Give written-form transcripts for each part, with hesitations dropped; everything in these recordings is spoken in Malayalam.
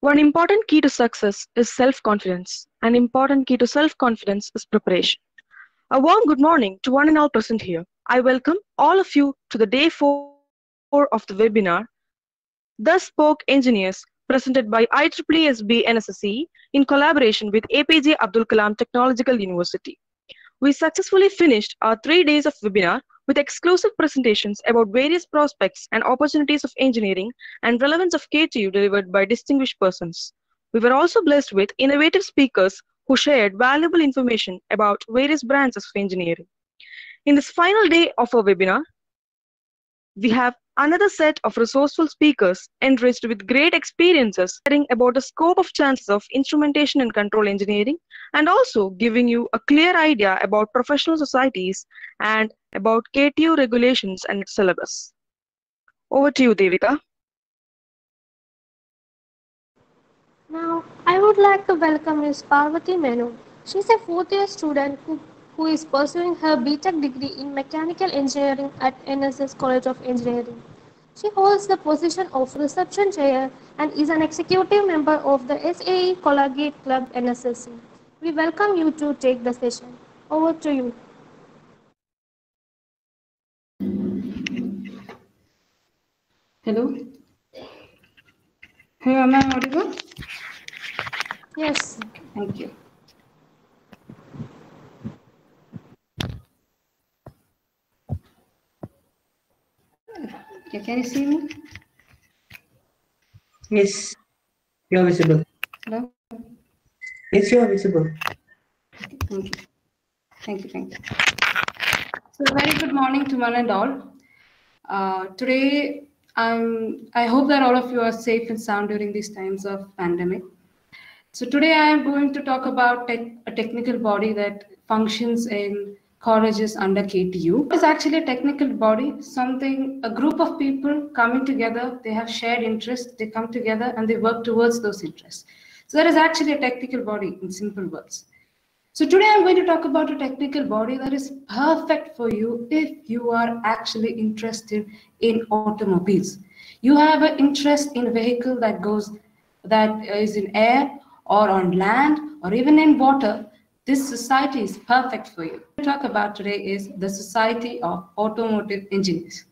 One important key to success is self-confidence. An important key to self-confidence is preparation. A warm good morning to one and all present here. I welcome all of you to the day 4 of the webinar, Thus Spoke Engineers, presented by IEEE-SB NSSE in collaboration with APJ Abdul Kalam Technological University. We successfully finished our 3 days of webinar with exclusive presentations about various prospects and opportunities of engineering and relevance of KTU delivered by distinguished persons. We were also blessed with innovative speakers who shared valuable information about various branches of engineering. In this final day of our webinar, we have another set of resourceful speakers enriched with great experiences sharing about the scope of chances of instrumentation and control engineering and also giving you a clear idea about professional societies and about KTU regulations and its syllabus. Over to you, Devika. Now, I would like to welcome Ms. Parvati Menon. She is a fourth-year student who is pursuing her BTech degree in Mechanical Engineering at NSS College of Engineering. She holds the position of reception chair and is an executive member of the SAE Collegiate Club NSSC. We welcome you to take the session. Over to you. Hello. Hello, am I audible? Yes. Thank you. Can you see me? Yes, you are visible. Hello? Yes, you are visible. Thank you. Thank you. So, very good morning to one and all. Today, I hope that all of you are safe and sound during these times of pandemic. So today I am going to talk about a technical body that functions in colleges under KTU. What is actually a technical body? A group of people coming together, they have shared interests, they come together and they work towards those interests. So that is actually a technical body in simple words. So today I'm going to talk about a technical body that is perfect for you if you are actually interested in automobiles. You have an interest in a vehicle that is in air or on land or even in water. This society is perfect for you. What I talk about today is the Society of Automotive Engineers.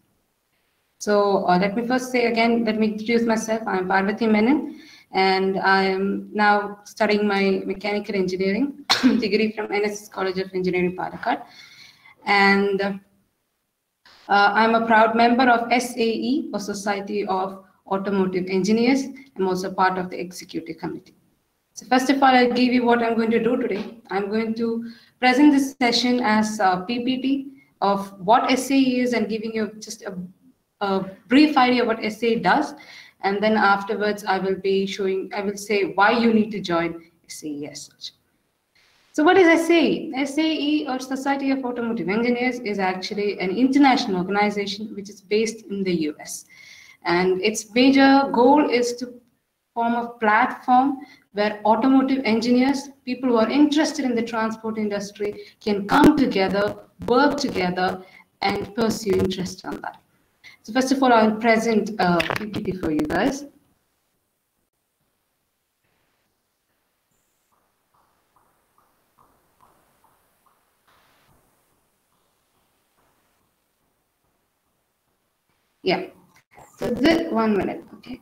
So let me first say again, let me introduce myself. I'm Parvati Menon, and I am now studying my mechanical engineering degree from NSS College of Engineering, Palakkad. And I'm a proud member of SAE, or Society of Automotive Engineers. I'm also part of the executive committee. So first of all, I'll give you what I'm going to do today. I'm going to present this session as a PPT of what SAE is and giving you just a brief idea of what SAE does. And then afterwards, I will say why you need to join SAE as such. So what is SAE? SAE, or Society of Automotive Engineers, is actually an international organization which is based in the US. And its major goal is to form a platform where automotive engineers, people who are interested in the transport industry, can come together, work together, and pursue interest on that. So first of all, I'll present a PPT for you guys. Yeah, so this 1 minute, okay.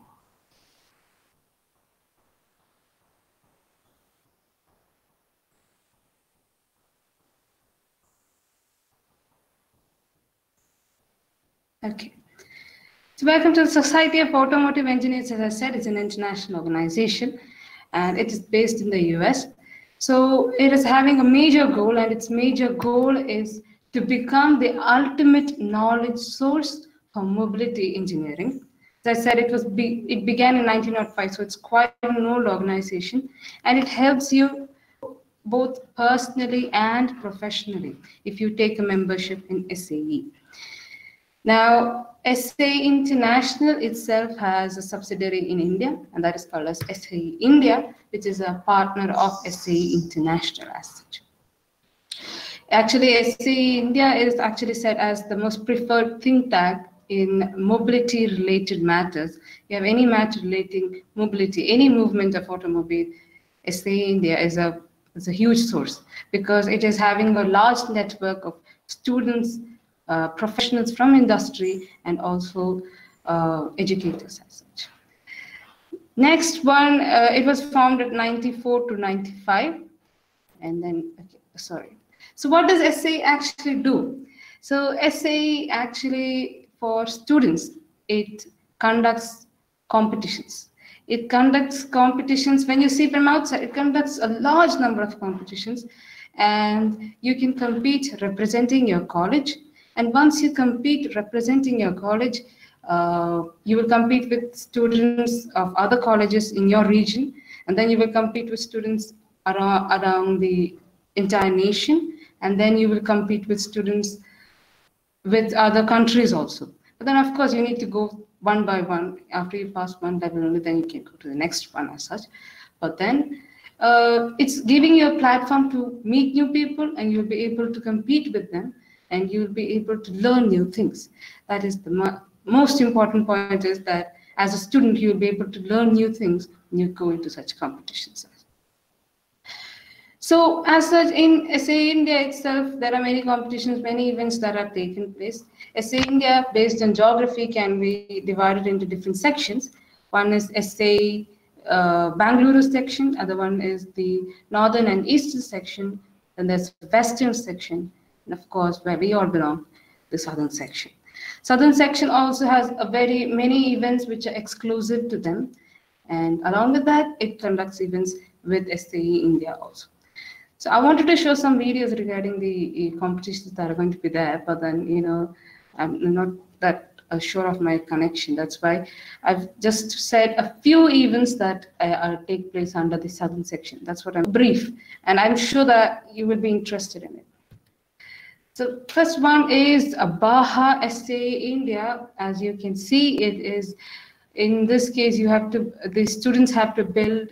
Okay. So welcome to the Society of Automotive Engineers. As I said, it's an international organization and it is based in the US. So it is having a major goal, and its major goal is to become the ultimate knowledge source for mobility engineering. As I said, it began in 1905, so it's quite an old organization, and it helps you both personally and professionally if you take a membership in SAE. Now, SAE International itself has a subsidiary in India, and that is called as SAE India, which is a partner of SAE International as such. Actually, SAE India is actually set as the most preferred think tank in mobility related matters, you have any matter relating mobility, any movement of automobile, SA India is a huge source because it is having a large network of students, professionals from industry, and also educators as such. Next one, it was formed at 94 to 95. And then, okay, sorry. So what does SA actually do? So SA actually, for students, it conducts competitions. It conducts competitions, when you see from outside, it conducts a large number of competitions, and you can compete representing your college. And once you compete representing your college, you will compete with students of other colleges in your region, and then you will compete with students around the entire nation, and then you will compete with students with other countries also. But then, of course, you need to go one by one. After you pass one level only, then you can go to the next one as such. But then it's giving you a platform to meet new people, and you'll be able to compete with them, and you'll be able to learn new things. That is the most important point, is that as a student, you'll be able to learn new things when you go into such competitions. So as such, in SA India itself, there are many competitions, many events that are taking place. SA India, based on geography, can be divided into different sections. One is SA Bangalore section, other one is the northern and eastern section, then there's the western section, and of course, where we all belong, the southern section. Southern section also has many events which are exclusive to them, and along with that, it conducts events with SAE India also. So I wanted to show some videos regarding the competitions that are going to be there, but then, you know, I'm not that sure of my connection. That's why I've just said a few events that take place under the southern section. That's what I'm brief, and I'm sure that you will be interested in it. So first one is Baha SA India. As you can see, it is, in this case, the students have to build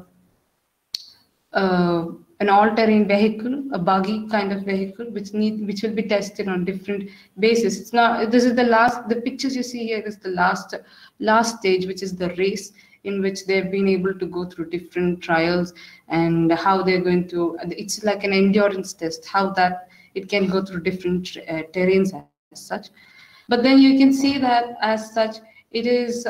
an all-terrain vehicle, a buggy kind of vehicle, which will be tested on different bases. It's not. This is the pictures you see here is the last stage, which is the race, in which they've been able to go through different trials, and how they're going to. It's like an endurance test, how that it can go through different terrains as such. But then you can see that as such, it is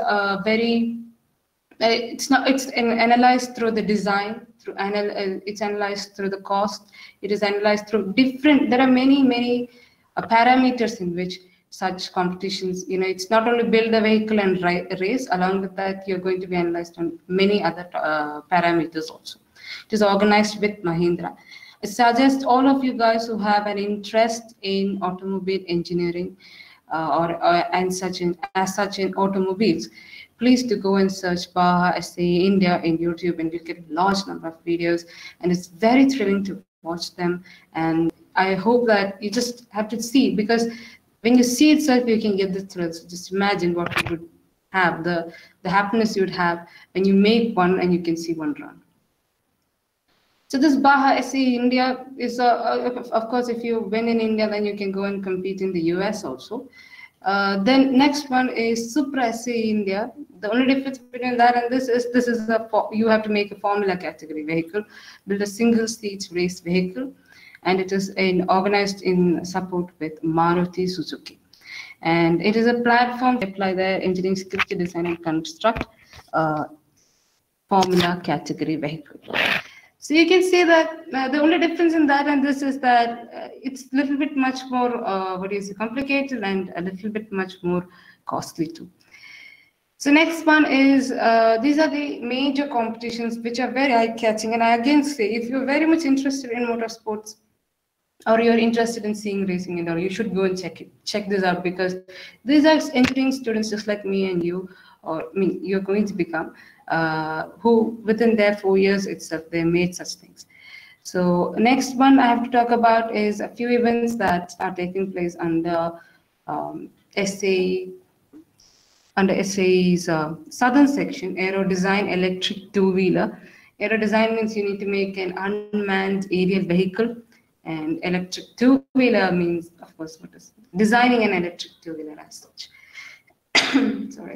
it's analyzed through the design, it's analyzed through the cost, it is analyzed through different, there are many parameters in which such competitions, you know, it's not only build a vehicle and race, along with that you're going to be analyzed on many other parameters also. It is organized with Mahindra. I suggest all of you guys who have an interest in automobile engineering as such in automobiles, please to go and search Baha SA India in YouTube, and you'll get a large number of videos, and it's very thrilling to watch them. And I hope that you just have to see, because when you see itself, you can get the thrill. So just imagine what you would have, the happiness you would have when you make one and you can see one run. So this Baha SA India is, of course, if you win in India, then you can go and compete in the US also. Then next one is Supra SA India. The only difference between that and this is you have to make a Formula category vehicle, build a single seat race vehicle, and it is organized in support with Maruti Suzuki. And it is a platform to apply their engineering skills to design and construct Formula category vehicle. So you can see that the only difference in that and this is that it's a little bit much more, complicated, and a little bit much more costly too. So next one is, these are the major competitions which are very eye-catching. And I again say, if you're very much interested in motorsports, or you're interested in seeing racing and all, you should go and check this out, because these are engineering students just like me and you, or me, you're going to become, who within their 4 years itself, they made such things. So next one I have to talk about is a few events that are taking place under SAE's southern section, Aero Design Electric Two-Wheeler. Aero Design means you need to make an unmanned aerial vehicle, and electric two-wheeler means, of course, what is designing an electric two-wheeler as such. Sorry.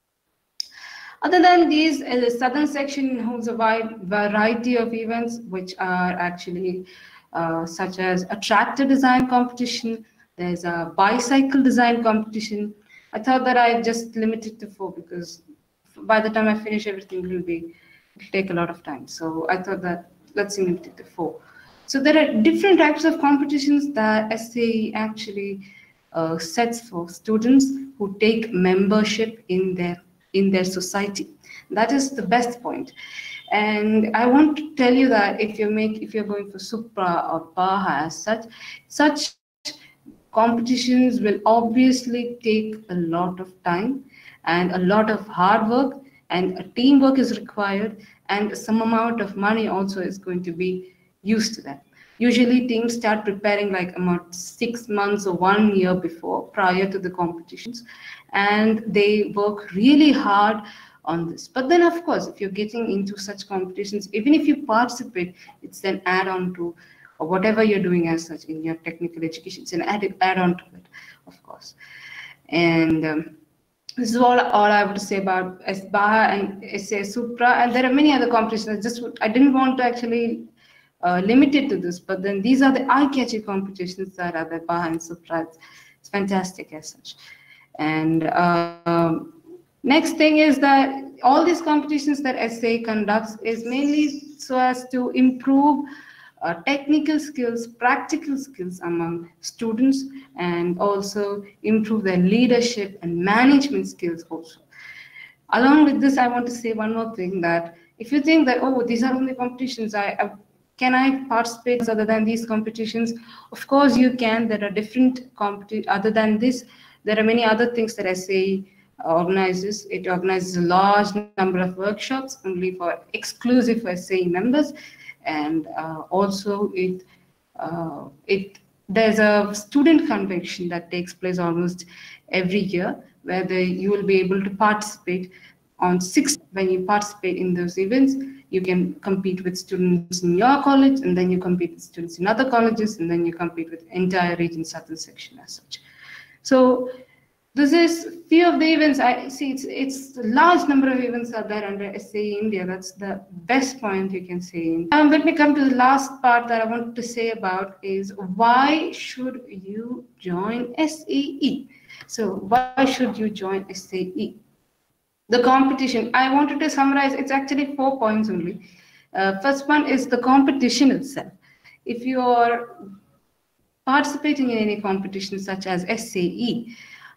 Other than these, the southern section holds a wide variety of events, which are actually such as a tractor design competition. There's a bicycle design competition. I thought that I just limited to 4 because by the time I finish everything, it'll take a lot of time. So I thought that let's limit it to 4. So there are different types of competitions that SAE actually sets for students who take membership in their society. That is the best point. And I want to tell you that if you're going for Supra or Baha as such competitions will obviously take a lot of time and a lot of hard work, and a teamwork is required, and some amount of money also is going to be used to that. Usually teams start preparing like about 6 months or 1 year prior to the competitions, and they work really hard on this. But then of course, if you're getting into such competitions, even if you participate, it's an add-on to or whatever you're doing as such in your technical education. It's an add-on to it, of course. And this is all I would say about Baha and SA Supra. And there are many other competitions. I didn't want to actually limit it to this, but then these are the eye-catchy competitions that are the Baha and Supra. It's fantastic as such. And next thing is that all these competitions that SA conducts is mainly so as to improve technical skills, practical skills among students, and also improve their leadership and management skills also. Along with this, I want to say one more thing, that if you think that, oh, these are only competitions, can I participate other than these competitions? Of course you can. There are different competitions. Other than this, there are many other things that SAE organizes. It organizes a large number of workshops only exclusive for SAE members. And also there's a student convention that takes place almost every year, where you will be able to participate on 6. When you participate in those events, you can compete with students in your college, and then you compete with students in other colleges, and then you compete with entire region southern section as such. So this is few of the events. I see it's a large number of events are there under SAE India. That's the best point you can say. Let me come to the last part that I want to say about is why should you join SAE? So why should you join SAE? The competition, I wanted to summarize, it's actually 4 points only. First one is the competition itself. If you are participating in any competition such as SAE,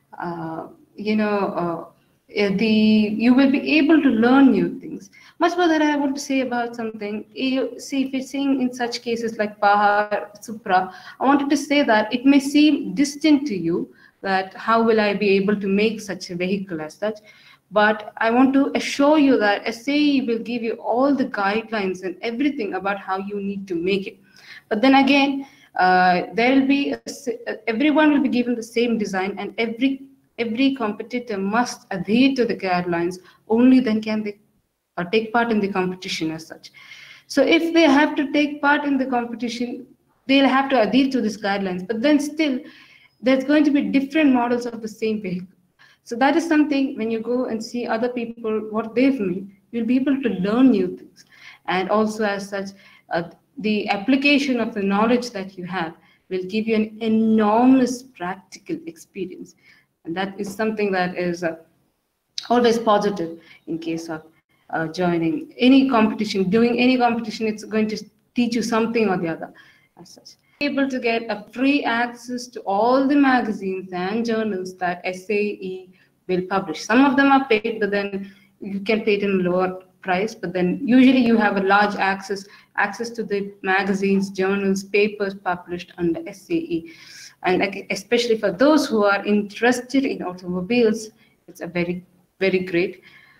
you will be able to learn new things. Much more that I want to say about something. See, if you're seeing in such cases like Baha, Supra, I wanted to say that it may seem distant to you, that how will I be able to make such a vehicle as such. But I want to assure you that SAE will give you all the guidelines and everything about how you need to make it. But then again, there will be everyone will be given the same design, and every competitor must adhere to the guidelines. Only then can they take part in the competition as such. So if they have to take part in the competition, they'll have to adhere to these guidelines. But then still, there's going to be different models of the same vehicle. So that is something, when you go and see other people, what they've made, you'll be able to learn new things. And also as such, the application of the knowledge that you have will give you an enormous practical experience. And that is something that is always positive in case of joining any competition. Doing any competition, it's going to teach you something or the other as such. Able to get a free access to all the magazines and journals that SAE will publish. Some of them are paid, but then you can pay it in a lower price, but then usually you have a large access to the magazines, journals, papers published under SAE. And especially for those who are interested in automobiles, it's a very, very great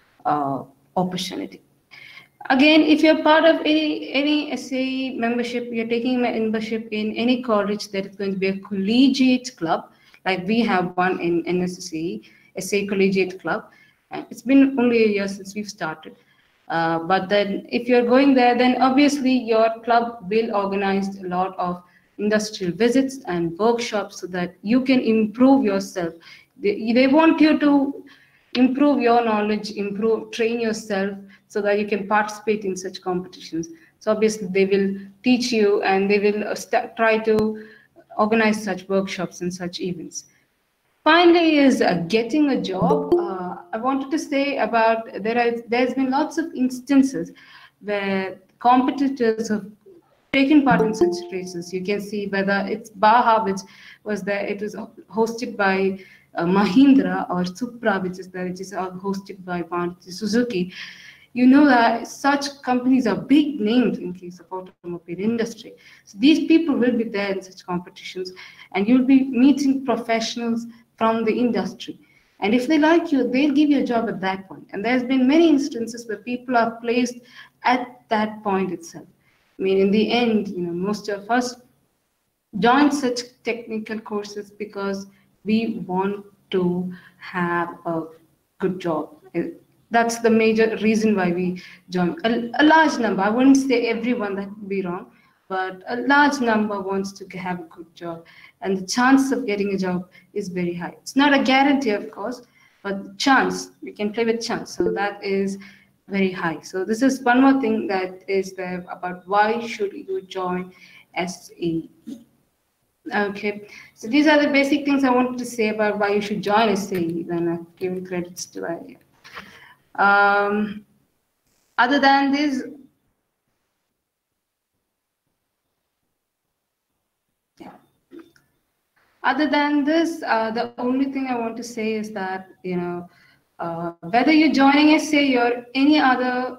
opportunity. Again, if you're part of any SAE membership, you're taking membership in any college, there is going to be a collegiate club, like we have one in NSSE, SAE Collegiate Club. It's been only a year since we've started. But then if you're going there, then obviously your club will organize a lot of industrial visits and workshops so that you can improve yourself. They want you to improve your knowledge, train yourself so that you can participate in such competitions. So obviously they will teach you and they will try to organize such workshops and such events. Finally, is getting a job. I wanted to say about there's been lots of instances where competitors have taken part in such races. You can see whether it's Baha, which was there, it was hosted by Mahindra, or Supra, which is there, which is hosted by Maruti Suzuki. You know that such companies are big names in case of automobile industry. So these people will be there in such competitions, and you'll be meeting professionals from the industry. And if they like you, they'll give you a job at that point. And there's been many instances where people are placed at that point itself. I mean, in the end, most of us join such technical courses because we want to have a good job. That's the major reason why we join. A large number, I wouldn't say everyone, that would be wrong, but a large number wants to have a good job. And the chance of getting a job is very high. It's not a guarantee, of course, but chance, we can play with chance. So that is very high. So this is one more thing that is there about why should you join SAE. Okay, so these are the basic things I wanted to say about why you should join SAE. Then I've given credits to Arya. Other than this, the only thing I want to say is that whether you're joining SAE or any other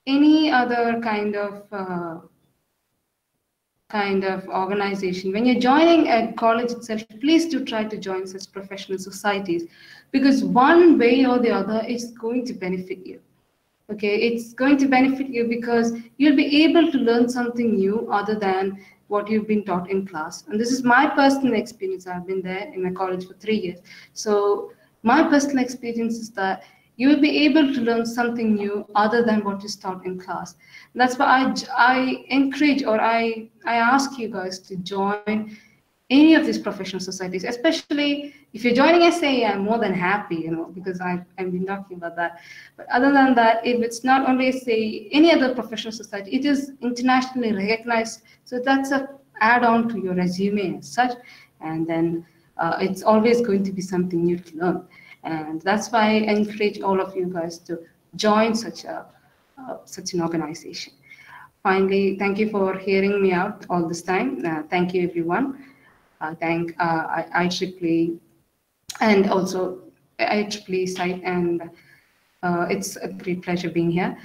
kind of organization, when you're joining a college itself, please do try to join such professional societies, because one way or the other it's going to benefit you. Okay, it's going to benefit you because you'll be able to learn something new other than what you've been taught in class. And this is my personal experience. I've been there in my college for 3 years. So my personal experience is that you will be able to learn something new other than what is taught in class. And that's why I encourage, or I ask you guys to join any of these professional societies, especially if you're joining SAE. I'm more than happy, because I've been talking about that. But other than that, if it's not only SAE, any other professional society, it is internationally recognized. So that's a add-on to your resume as such. And then it's always going to be something new to learn. And that's why I encourage all of you guys to join such an organization. Finally, thank you for hearing me out all this time. Thank you, everyone. Thank IEEE and also IEEE site, and it's a great pleasure being here.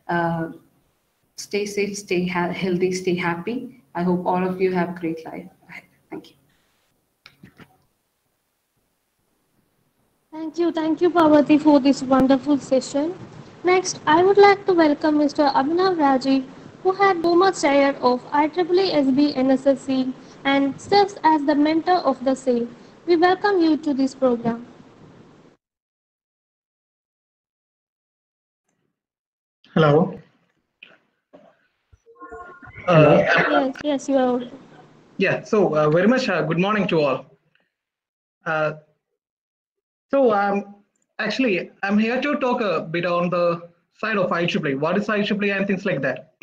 Stay safe, stay healthy, stay happy. I hope all of you have a great life. Thank you. Thank you, Parvati, for this wonderful session. Next, I would like to welcome Mr. Abhinav Raji, who had former chair of IEEE SB NSSC and serves as the mentor of the same. We welcome you to this program. Hello. Yes, you are. Yeah, so very much good morning to all. Actually, I'm here to talk a bit on the side of IEEE. What is IEEE and things like that.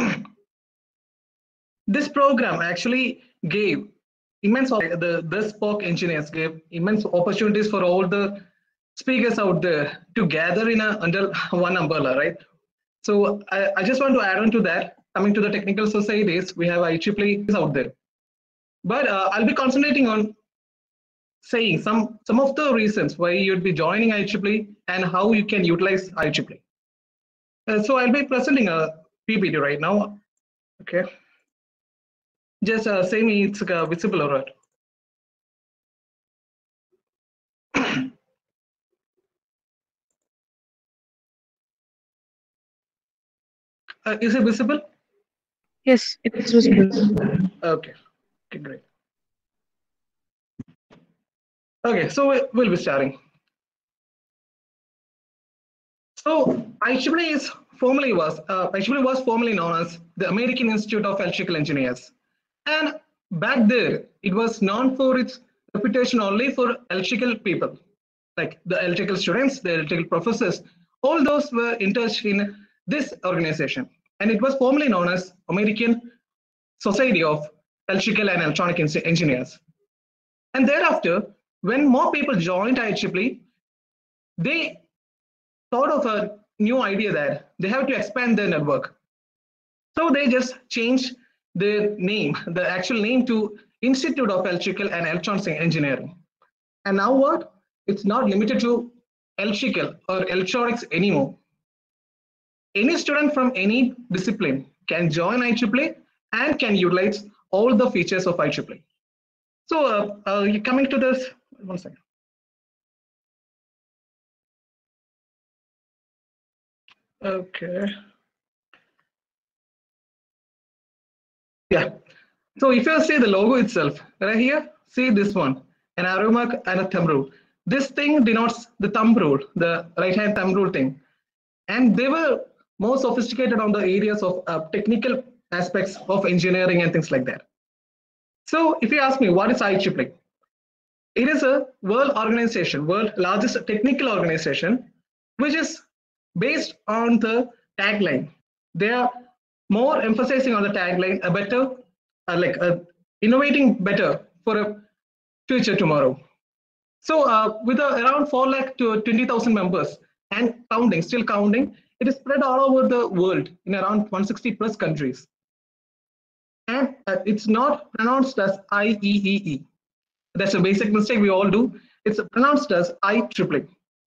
This program actually gave immense, the bespoke engineers gave immense opportunities for all the speakers out there to gather under one umbrella, right? So I just want to add on to that. Coming to the technical societies, we have IEEE out there. But I'll be concentrating on saying some of the reasons why you'd be joining IEEE and how you can utilize IEEE. So I'll be presenting a PPT right now. Okay. Just say me it's visible or not. Is it visible? Yes, it's visible. Okay, great. Okay, so we'll be starting. So IEEE was formerly known as the American Institute of Electrical Engineers, and back there it was known for its reputation only for electrical people. like the electrical students, the electrical professors, all those were interested in this organization. And it was formerly known as American Society of Electrical and Electronic Engineers. And thereafter, when more people joined IEEE, they thought of a new idea that they have to expand their network. So they just changed their name, the actual name, to Institute of Electrical and Electronics Engineering. And now what? It's not limited to electrical or electronics anymore. Any student from any discipline can join IEEE and can utilize all the features of IEEE. So coming to this, one second. Okay. Yeah. So if you see the logo itself, right here, see this one, an arrow mark and a thumb rule. This thing denotes the thumb rule, the right-hand thumb rule thing. And they were more sophisticated on the areas of technical aspects of engineering and things like that. So if you ask me, what is IEEE? It is a world organization, world largest technical organization, which is based on the tagline. They are more emphasizing on the tagline, a better, innovating better for a future tomorrow. So with around 4 lakh to 20,000 members and counting, still counting, it is spread all over the world in around 160 plus countries. And it's not pronounced as IEEE. That's a basic mistake we all do. It's pronounced as IEEE.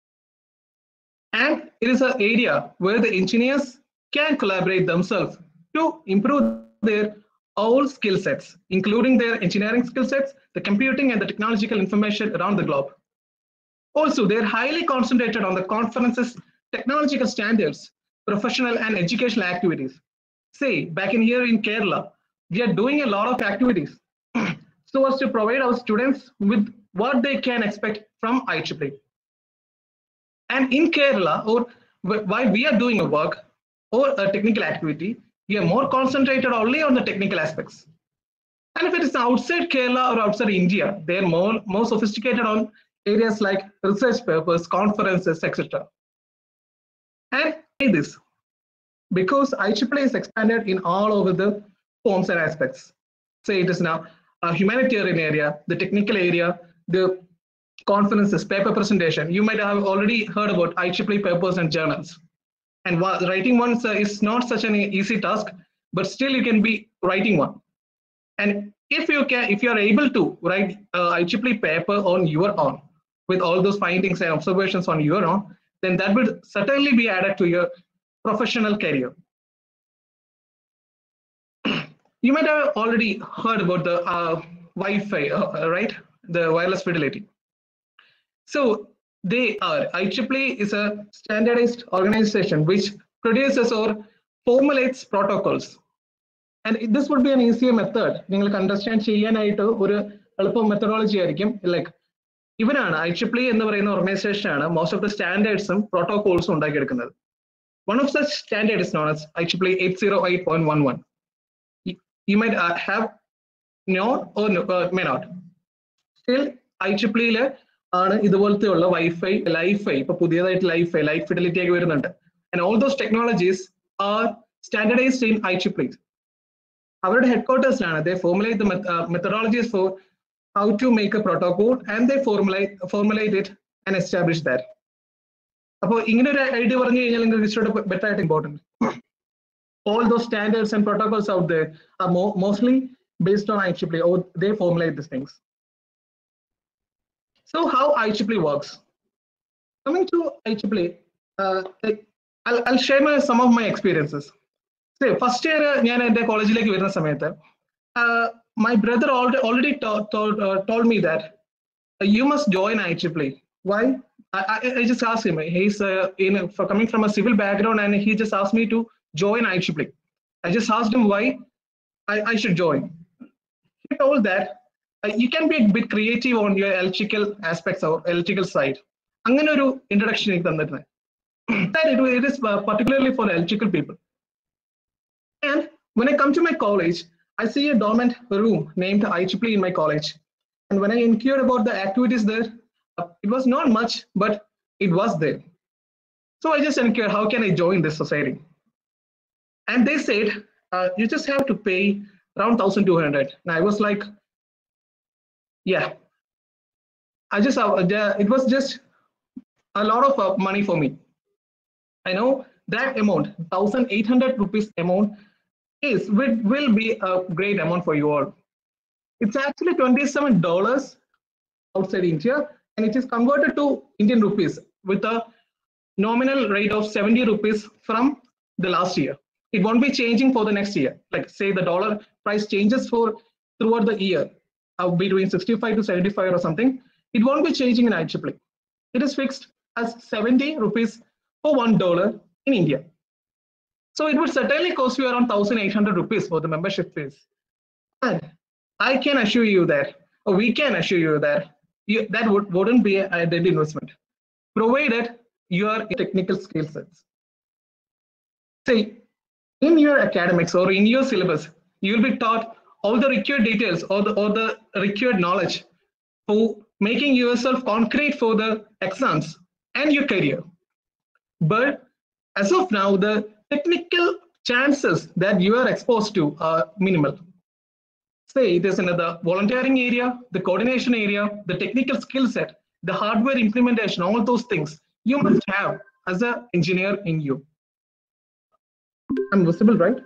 And it is an area where the engineers can collaborate themselves to improve their all skill sets, including their engineering skill sets, the computing and the technological information around the globe. Also, they're highly concentrated on the conferences, technological standards, professional and educational activities. Say, back in here in Kerala, we are doing a lot of activities so as to provide our students with what they can expect from IEEE. And in Kerala, or while we are doing a work or a technical activity, we are more concentrated only on the technical aspects. And if it is outside Kerala or outside India, they are more sophisticated on areas like research papers, conferences, etc. And this, because IEEE is expanded in all over the forms and aspects. Say it is now a humanitarian area, the technical area, the conferences, paper presentation. You might have already heard about IEEE papers and journals. And writing one is not such an easy task, but still you can be writing one. And if you are able to write IEEE paper on your own, with all those findings and observations on your own, then that will certainly be added to your professional career. You might have already heard about the Wi-Fi, right? The wireless fidelity. So IEEE is a standardized organization which produces or formulates protocols. And this would be an easier method. You can understand a methodology. Like, even IEEE in the organization, most of the standards and protocols. One of such standards is known as IEEE 808.11. You might have known or may not. Still, IEEE Wi-Fi, Wi-Fi, light fidelity, and all those technologies are standardized in IEEE. Our headquarters, they formulate the methodologies for how to make a protocol, and they formulate it and establish that. So, better important. All those standards and protocols out there are mostly based on IEEE, or they formulate these things. So how IEEE works? Coming to IEEE, I'll share some of my experiences. Say, first year in college, my brother already told me that you must join IEEE. Why? I just asked him. He's coming from a civil background, and he just asked me to join IEEE. I just asked him why I should join. He told that you can be a bit creative on your electrical aspects or electrical side. Angana introduction it is particularly for electrical people. And when I come to my college, I see a dormant room named IEEE in my college. And when I inquired about the activities there, It was not much, but it was there. So I just inquired, how can I join this society? And they said, you just have to pay around 1,200. And I was like, yeah, it was just a lot of money for me. I know that amount, 1,800 rupees amount will be a great amount for you all. It's actually $27 outside India, and it is converted to Indian rupees with a nominal rate of 70 rupees from the last year. It won't be changing for the next year. Like say the dollar price changes throughout the year, between 65 to 75 or something. It won't be changing in IEEE. It is fixed as 70 rupees for $1 in India. So it would certainly cost you around 1,800 rupees for the membership fees. And I can assure you that, or we can assure you that that wouldn't be a dead investment, provided your technical skill sets. See, in your academics or in your syllabus, you'll be taught all the required details or the required knowledge for making yourself concrete for the exams and your career. But as of now, the technical chances that you are exposed to are minimal. Say it is in the volunteering area, the coordination area, the technical skill set, the hardware implementation, all those things you must have as an engineer in you. I'm visible, right?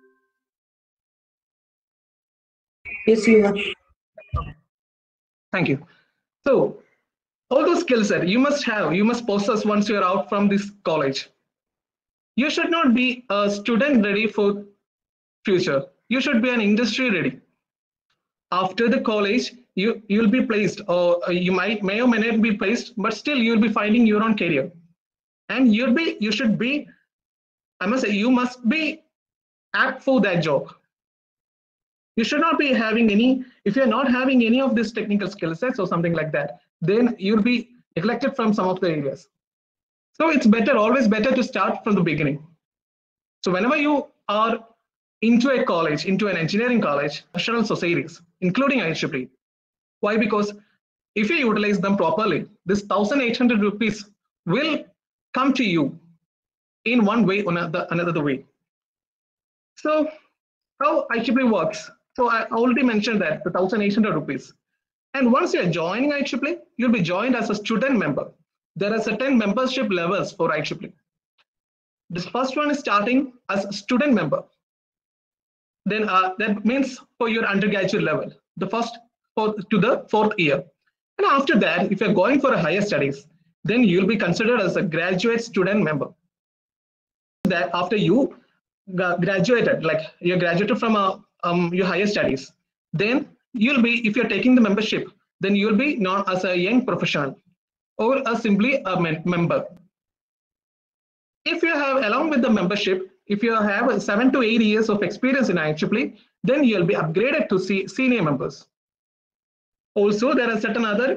Yes, you are. Thank you. So all those skill set you must have, you must possess once you're out from this college. You should not be a student ready for future. You should be an industry ready. After the college, you'll be placed, or you may or may not be placed, but still you'll be finding your own career. And you should be, I must say, you must be apt for that job. You should not be having any, if you're not having any of these technical skill sets or something like that, then you'll be neglected from some of the areas. So it's better, always better to start from the beginning. So whenever you are into a college, into an engineering college, professional societies, including IEEE. Why? Because if you utilize them properly, this 1,800 rupees will come to you in one way or another way. So how IEEE works? So I already mentioned that the 1,800 rupees. And once you're joining IEEE, you'll be joined as a student member. There are certain membership levels for IEEE. This first one is starting as a student member. Then that means for your undergraduate level, the first to the 4th year. And after that, if you're going for a higher studies, then you'll be considered as a graduate student member. That after you graduated, like you graduated from your higher studies, then you'll be, if you're taking the membership, then you'll be known as a young professional or simply a member. If you have, along with the membership, if you have 7 to 8 years of experience in IEEE, then you'll be upgraded to senior members. Also, there are certain other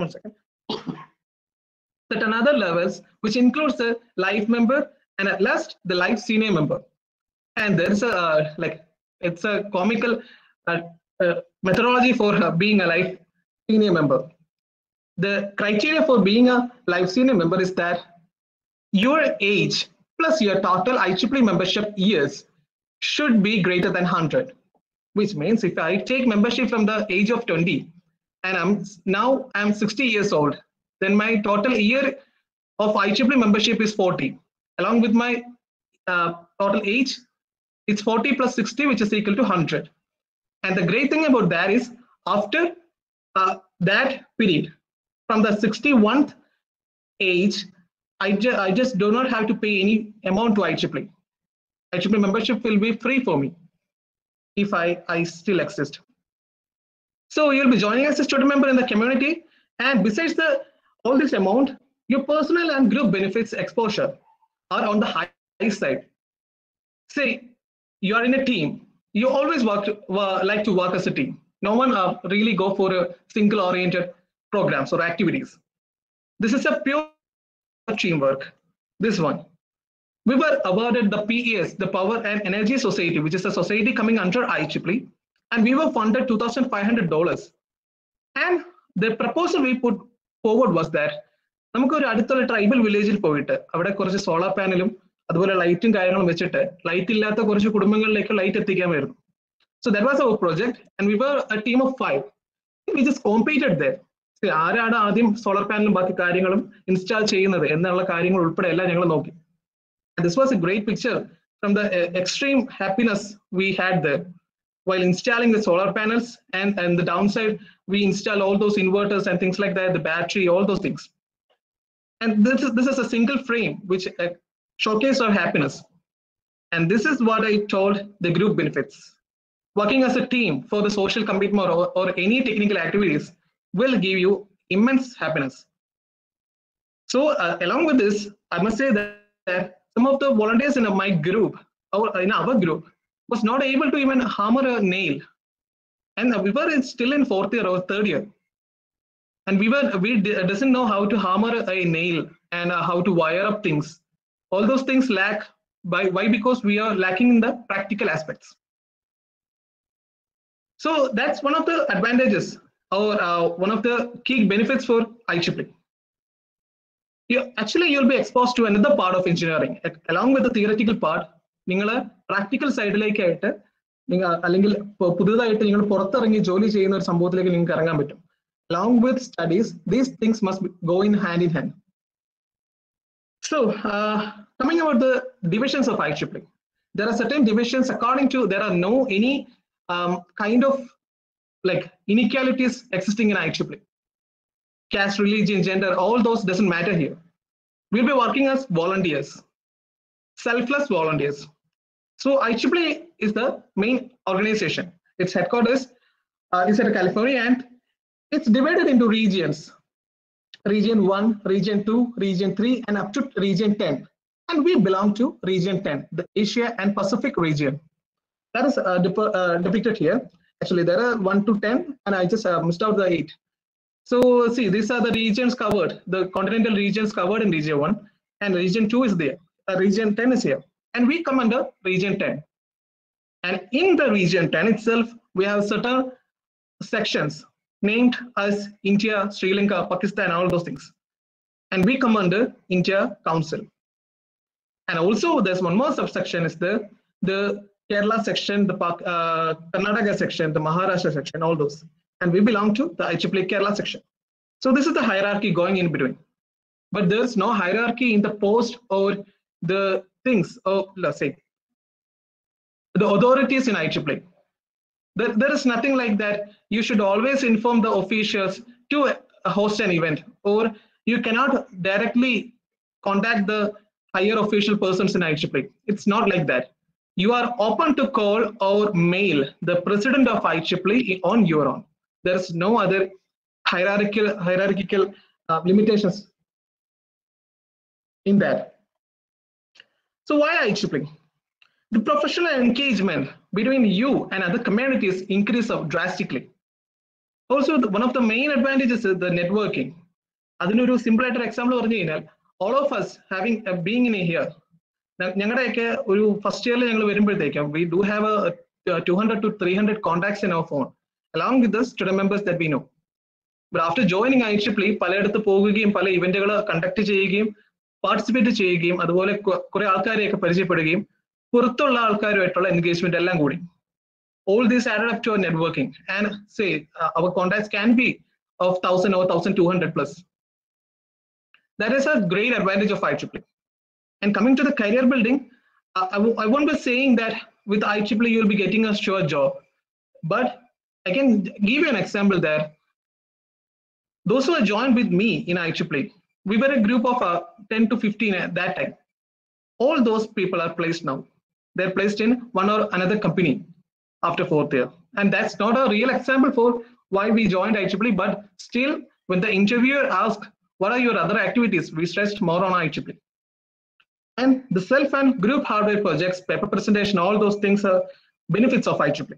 levels, which includes the life member and at last the life senior member. And there's a it's a comical methodology for being a life senior member. The criteria for being a life senior member is that your age plus your total IEEE membership years should be greater than 100, which means if I take membership from the age of 20 and I'm 60 years old, then my total year of IEEE membership is 40. Along with my total age, it's 40 plus 60, which is equal to 100. And the great thing about that is after that period, from the 61st age, I just do not have to pay any amount to IEEE. IEEE membership will be free for me if I still exist. So you'll be joining as a student member in the community, and besides all this amount, your personal and group benefits exposure are on the high side. Say you are in a team, you always like to work as a team. No one really go for a single-oriented programs or activities. This is a pure teamwork. This one, we were awarded the PES, the Power and Energy Society, which is a society coming under IEEE, and we were funded $2,500. And the proposal we put forward was that നമുക്ക് ഒരു അടുത്തുള്ള ട്രൈബൽ വില്ലേജിൽ പോയിട്ട് അവിടെ കുറച്ച് സോളാർ പാനലും അതുപോലെ ലൈറ്റും കാര്യങ്ങളും വെച്ചിട്ട് ലൈറ്റ് ഇല്ലാത്ത കുറച്ച് കുടുംബങ്ങളിലേക്ക് ലൈറ്റ് എത്തിക്കാമായിരുന്നു. So that was our project and we were a team of 5. We just competed there. ആരാണ് ആദ്യം സോളാർ പാനലും ബാക്കി കാര്യങ്ങളും ഇൻസ്റ്റാൾ ചെയ്യുന്നത് എന്നുള്ള കാര്യങ്ങൾ ഉൾപ്പെടെ എല്ലാം ഞങ്ങൾ നോക്കി. This was a great picture from the extreme happiness we had there while installing the solar panels, and the downside we install all those inverters and things like that, the battery, all those things. And this is a single frame which showcased our happiness. And this is what I told the group benefits. Working as a team for the social commitment or any technical activities will give you immense happiness. So along with this, I must say that some of the volunteers in my group, or in our group, was not able to even hammer a nail. And we were still in 4th year or 3rd year. And we doesn't know how to hammer a nail and how to wire up things. All those things lack. Why? Because we are lacking in the practical aspects. So that's one of the advantages or one of the key benefits for IEEE. Actually, you'll be exposed to another part of engineering. Along with the theoretical part, നിങ്ങൾ പ്രാക്ടിക്കൽ സൈഡിലേക്കായിട്ട് നിങ്ങൾ അല്ലെങ്കിൽ പുതുതായിട്ട് നിങ്ങൾ പുറത്തിറങ്ങി ജോലി ചെയ്യുന്ന ഒരു സംഭവത്തിലേക്ക് നിങ്ങൾക്ക് ഇറങ്ങാൻ പറ്റും. Along with studies, these things must go in hand. So, coming about the divisions of IEEE, there are certain divisions according to there are no any kind of like inequalities existing in IEEE. Caste, religion, gender, all those doesn't matter here. We'll be working as volunteers, selfless volunteers. So IEEE is the main organization. Its headquarters is at California, and it's divided into regions. Region 1, Region 2, Region 3, and up to Region 10. And we belong to Region 10, the Asia and Pacific region. That is depicted here. Actually, there are 1 to 10, and I just missed out the 8. So see, these are the regions covered, the continental regions covered in Region 1, and Region 2 is there. Region 10 is here, and we come under Region 10. And in the Region 10 itself, we have certain sections named as India, Sri Lanka, Pakistan, all those things. And we come under India Council. And also there's one more subsection is the Kerala section, the Karnataka section, the Maharashtra section, all those. And we belong to the IEEE Kerala section. So this is the hierarchy going in between. But there's no hierarchy in the post or the things, or let's say, the authorities in IEEE. There is nothing like that. You should always inform the officials to host an event, or you cannot directly contact the higher official persons in IEEE. It's not like that. You are open to call or mail the president of IEEE on your own. There is no other hierarchical limitations in that. So why IEEE? The professional engagement between you and other communities increase drastically. Also, one of the main advantages is the networking. Adinuru simple example പറഞ്ഞു കഴിഞ്ഞാൽ, all of us having being in here, ഞങ്ങളുടെയൊക്കെ ഒരു ഫസ്റ്റ് ഇയറിൽ ഞങ്ങൾ വരുമ്പോഴത്തേക്കും we do have a 200 to 300 contacts in our phone, along with the student members that we know. But after joining IEEE, പലയിടത്ത് പോകുകയും പല ഇവന്റുകൾ കണ്ടക്ട് ചെയ്യുകയും പാർട്ടിസിപ്പേറ്റ് ചെയ്യുകയും അതുപോലെ കുറെ ആൾക്കാരെയൊക്കെ പരിചയപ്പെടുകയും പുറത്തുള്ള ആൾക്കാരുമായിട്ടുള്ള എൻഗേജ്മെന്റ് എല്ലാം കൂടി. All these added up to our networking, and say our contacts can be of 1,000 or 1,200 plus. That is a great advantage of IEEE. And coming to the career building, I won't be saying that with IEEE you'll be getting a sure job, but I can give you an example there. Those who are joined with me in IEEE, we were a group of 10 to 15 at that time. All those people are placed now. They're placed in one or another company after 4th year. And that's not a real example for why we joined IEEE, but still when the interviewer asked, what are your other activities? We stressed more on IEEE. And the self and group hardware projects, paper presentation, all those things are benefits of IEEE.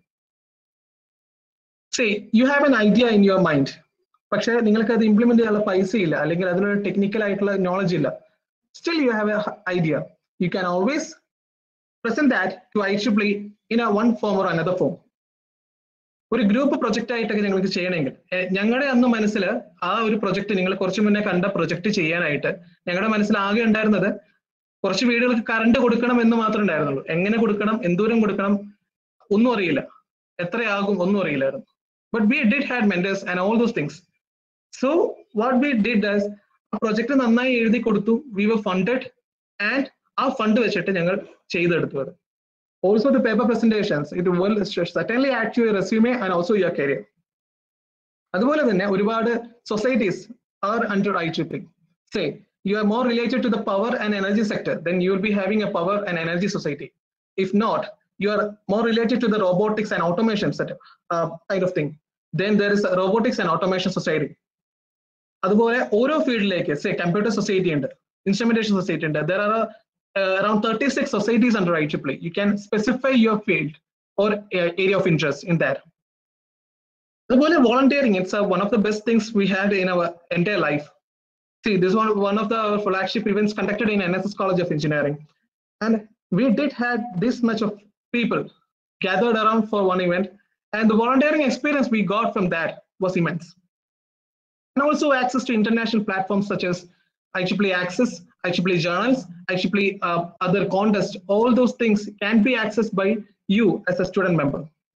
Say, you have an idea in your mind, പക്ഷേ നിങ്ങൾക്ക് അത് ഇംപ്ലിമെന്റ് ചെയ്യാനുള്ള പൈസ ഇല്ല, അല്ലെങ്കിൽ അതിനൊരു ടെക്നിക്കൽ ആയിട്ടുള്ള നോളജ് ഇല്ല. Still you have an idea. You can always present that to IEEE in one form or another form. ഒരു ഗ്രൂപ്പ് പ്രൊജക്റ്റ് ആയിട്ടൊക്കെ ഞങ്ങൾക്ക് ചെയ്യണമെങ്കിൽ ഞങ്ങളുടെ അന്ന് മനസ്സിൽ ആ ഒരു പ്രൊജക്ട് നിങ്ങൾ കുറച്ച് മുന്നേ കണ്ട പ്രൊജക്ട് ചെയ്യാനായിട്ട് ഞങ്ങളുടെ മനസ്സിൽ ആകെ ഉണ്ടായിരുന്നത് കുറച്ച് വീടുകൾക്ക് കറണ്ട് കൊടുക്കണം എന്ന് മാത്രമേ ഉണ്ടായിരുന്നുള്ളൂ. എങ്ങനെ കൊടുക്കണം, എന്തോരം കൊടുക്കണം ഒന്നും അറിയില്ല, എത്രയാകും ഒന്നും അറിയില്ലായിരുന്നു. But we did had mentors and all those things. So what we did as ആ പ്രൊജക്ട് നന്നായി എഴുതി കൊടുത്തു. വി വർ ഫണ്ടഡ് ആൻഡ് ആ ഫണ്ട് വെച്ചിട്ട് ഞങ്ങൾ ചെയ്തെടുത്തു അത്. Also the paper presentations, it will certainly add to your resume and also your career. അതുപോലെ തന്നെ ഒരുപാട് societies are under IEEE. Say you are more related to the power and energy sector, then you will be having a power and energy society. If not, you are more related to the robotics and automation sector, kind of thing, then there is a robotics and automation society. അതുപോലെ ഓരോ ഫീൽഡിലേക്ക് say computer society ഉണ്ട്, instrumentation society ഉണ്ട്. There are around 36 societies under IEEE. You can specify your field or area of interest in that. അതുപോലെ volunteering, it's one of the best things we had in our entire life. See, this is one of the flagship events conducted in NSS College of Engineering, and we did have this much of people gathered around for one event, and the volunteering experience we got from that was immense. And also access to international platforms such as IEEE Access, IEEE Journals, IEEE other contests, all those things can be accessed by you as a student member.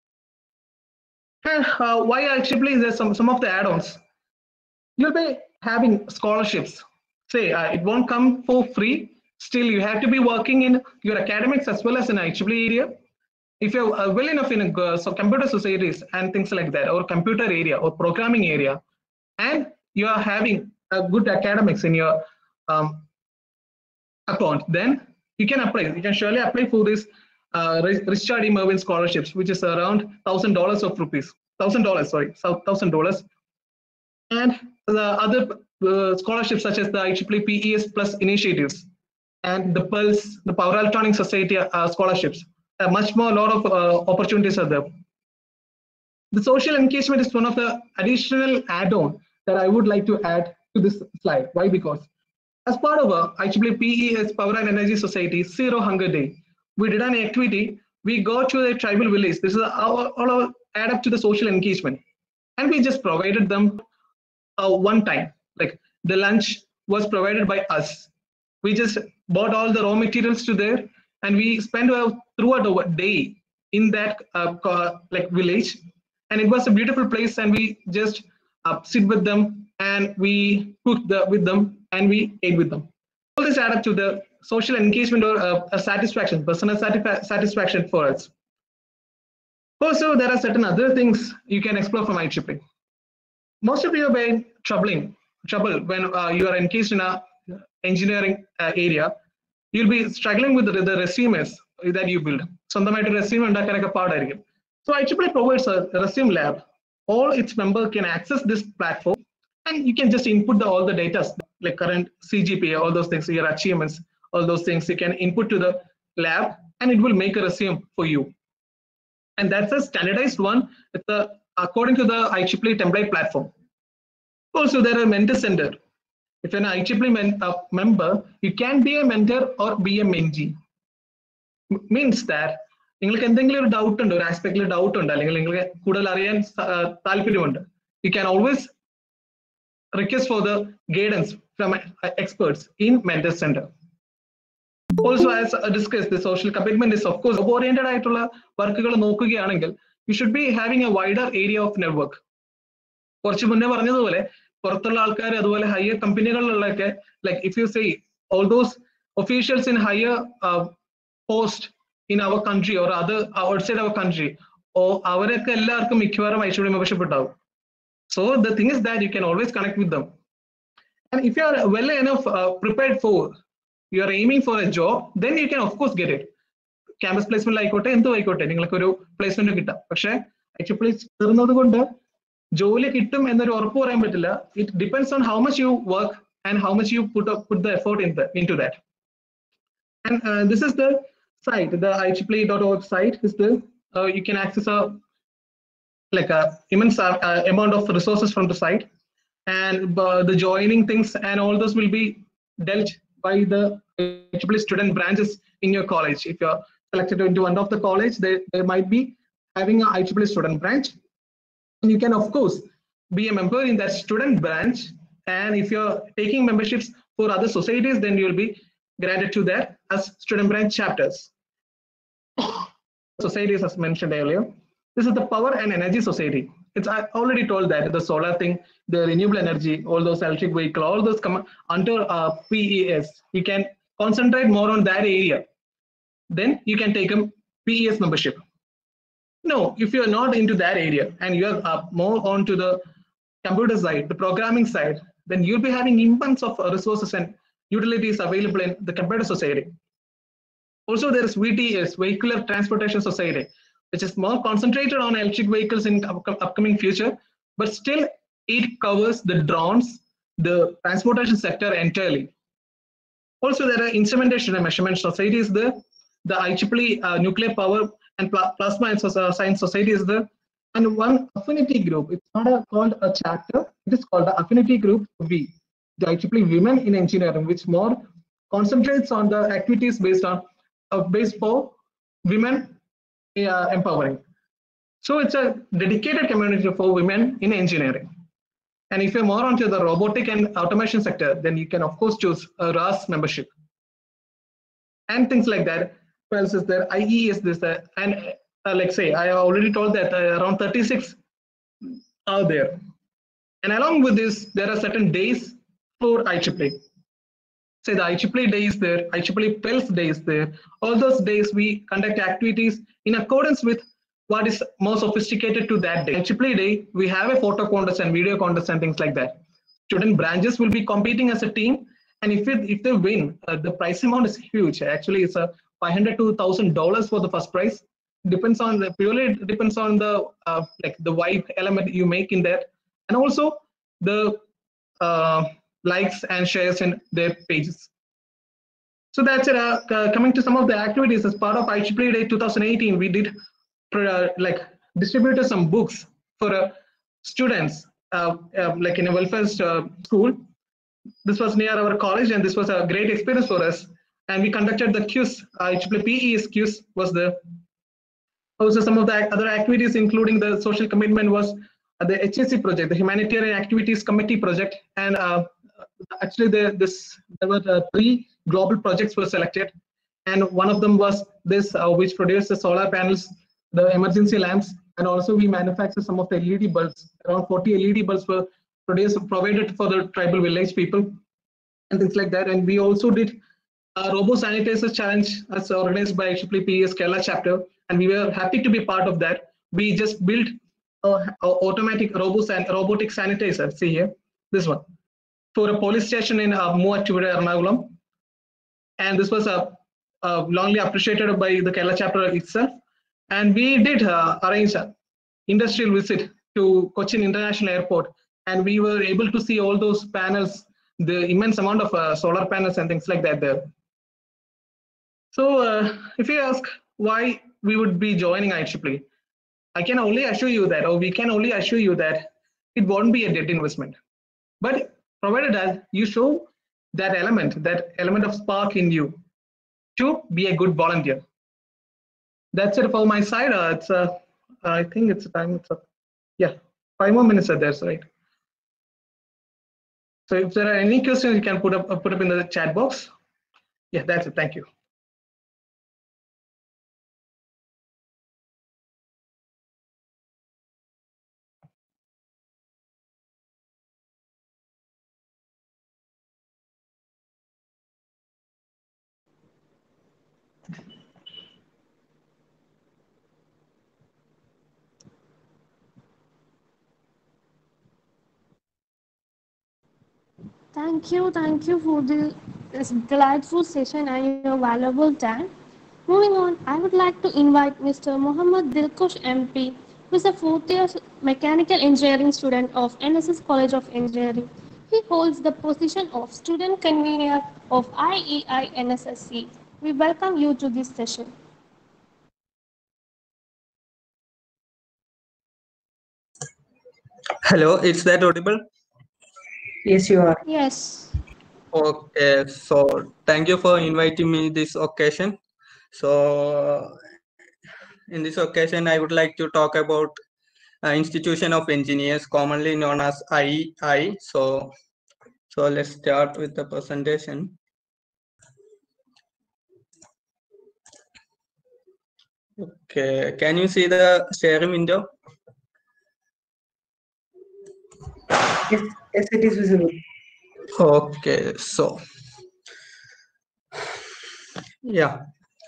And why IEEE is there some of the add-ons. You'll be having scholarships. Say it won't come for free. Still, you have to be working in your academics as well as in IEEE area. If you're well enough in so computer societies and things like that, or computer area or programming area, and you are having a good academics in your account, then you can apply. You can surely apply for this Richard E. Merwin scholarships, which is around $1,000 of rupees. $1,000. And the other scholarships such as the IEEE PES Plus initiatives and the PULSE, the Power Electronics Society scholarships. Much more, a lot of opportunities are there. The social engagement is one of the additional add-on that I would like to add to this slide. Why? Because as part of our IEEE PES Power and Energy Society Zero Hunger Day, we did an activity. We go to a tribal village. This is all our add up to the social engagement, and we just provided them one time. Like the lunch was provided by us. We just bought all the raw materials to there, and we spent throughout a day in that like village, and it was a beautiful place. And we just sit with them, and we cooked with them, and we ate with them. All this add up to the social engagement or a satisfaction, personal satisfaction for us. Also, there are certain other things you can explore from IEEE. Most of you are in trouble when you are engaged in a engineering area. You'll be struggling with the resumes that you build. സ്വന്തമായിട്ട് resume ഉണ്ടാക്കാനൊക്കെ പാടായിരിക്കും. So IEEE provides a resume lab. All its members can access this platform, and you can just input all the data like current CGPA, all those things, your achievements, all those things you can input to the lab, and it will make a resume for you. And that's a standardized one according to the IEEE template platform. Also, there are mentor center. If you're an IEEE member, you can be a mentor or be a mentee. Means that നിങ്ങൾക്ക് എന്തെങ്കിലും ഒരു ഡൗട്ട് ഉണ്ട്, ഒരു ആസ്പെക്റ്റിൽ ഡൗട്ട് ഉണ്ട്, അല്ലെങ്കിൽ നിങ്ങൾക്ക് കൂടുതൽ അറിയാൻ താല്പര്യമുണ്ട്, you can always request for the guidance from experts in mentor center. Also, as discussed, the social commitment is of course oriented ആയിട്ടുള്ള വർക്കുകൾ നോക്കുകയാണെങ്കിൽ you should be having a wider area of network. കുറച്ച് മുന്നേ പറഞ്ഞതുപോലെ പുറത്തുള്ള ആൾക്കാർ, അതുപോലെ ഹയർ കമ്പനികളിലുള്ളൊക്കെ, like if you say all those officials in higher post in our country or other outside our country, അവരൊക്കെ എല്ലാവർക്കും മിക്കവാറും IEEE membership ഉണ്ടാവും. So the thing is that you can always connect with them, and if you are well enough prepared for, you are aiming for a job, then you can of course get it. Campus placement ആയിക്കോട്ടെ, എന്തോ ആയിക്കോട്ടെ, നിങ്ങൾക്ക് ഒരു പ്ലേസ്മെന്റ് കിട്ടാം. പക്ഷെ IEEE ചേർന്നത് കൊണ്ട് ജോലി കിട്ടും എന്നൊരു ഉറപ്പ് പറയാൻ പറ്റില്ല. It depends on how much you work and how much you put the effort into that. And this is the site, the IEEE.org site is the you can access a immense amount of resources from the site, and the joining things and all those will be dealt by the IEEE student branches in your college. If you're selected into one of the college, they might be having a IEEE student branch, You can, of course, be a member in that student branch. And if you're taking memberships for other societies, then you'll be granted to that as student branch chapters. Societies, as mentioned earlier, this is the Power and Energy Society. I already told that the solar thing, the renewable energy, all those electric vehicle, all those come under PES. You can concentrate more on that area. Then you can take a PES membership. No, if you're not into that area and you're more onto the computer side, the programming side, then you'll be having immense of resources and utilities available in the computer society. Also, there is VTS, Vehicular Transportation Society, which is more concentrated on electric vehicles in upcoming future, but still it covers the drones, the transportation sector entirely. Also, there are instrumentation and measurement societies there. The IEEE Nuclear Power and Plasma and Science Society is there. And one affinity group, it's not called a chapter, it is called the Affinity Group V, the IEEE Women in Engineering, which more concentrates on the activities based for women empowering. So it's a dedicated community for women in engineering. And if you're more onto the robotic and automation sector, then you can of course choose a RAS membership. And things like that. What else is there? IE is this, and like say, I already told that around 36 are there. And along with this, there are certain days for IEEE. Say the IEEE day is there, IEEE PELS day is there. All those days we conduct activities in accordance with what is more sophisticated to that day. IEEE day, we have a photo contest and video contest and things like that. Student branches will be competing as a team, and if they win, the prize amount is huge. Actually, it's a $500 to $1,000 for the first prize. Depends on purely depends on the like the vibe element you make in that, and also the likes and shares in their pages. So that's it. Coming to some of the activities as part of IEEE Day 2018, we did like distributed some books for students like in a welfare school. This was near our college, and this was a great experience for us. And we conducted the quiz. IEEE PES quiz was there. Also, some of the other activities, including the social commitment, was the HAC project, the Humanitarian Activities Committee project, and actually there were 3 global projects were selected, and one of them was this, which produced the solar panels, the emergency lamps, and also we manufactured some of the LED bulbs. Around 40 LED bulbs were provided for the tribal village people, and things like that. And we also did a Robo Sanitizer Challenge as organized by IEEE PES Kerala chapter, and we were happy to be part of that. We just built a automatic robotic sanitizer. See here, this one, for a police station in Moovattupuzha, Ernakulam. And this was longly appreciated by the Kerala chapter itself. And we did arrange an industrial visit to Cochin International Airport, and we were able to see all those panels, the immense amount of solar panels and things like that there. So if you ask why we would be joining IEEE, I can only assure you that, or we can only assure you that it won't be a debt investment. But provided that you show that element of spark in you to be a good volunteer. That's it for my side. It's I think it's time. It's up. Yeah, 5 more minutes are there, right? So if there are any questions, you can put up in the chat box. Yeah, that's it. Thank you. Thank you for this delightful session and your valuable time. Moving on, I would like to invite Mr. Muhammad Dilkush MP, who is a 4th-year mechanical engineering student of NSS College of Engineering. He holds the position of student convener of IEI NSSC. We welcome you to this session. Hello, is that audible? Yes, you are. Yes. Okay, so thank you for inviting me this occasion. So in this occasion, I would like to talk about Institution of Engineers, commonly known as IEI. So let's start with the presentation. Okay, can you see the sharing window? Yes, it is visible. Okay, so yeah.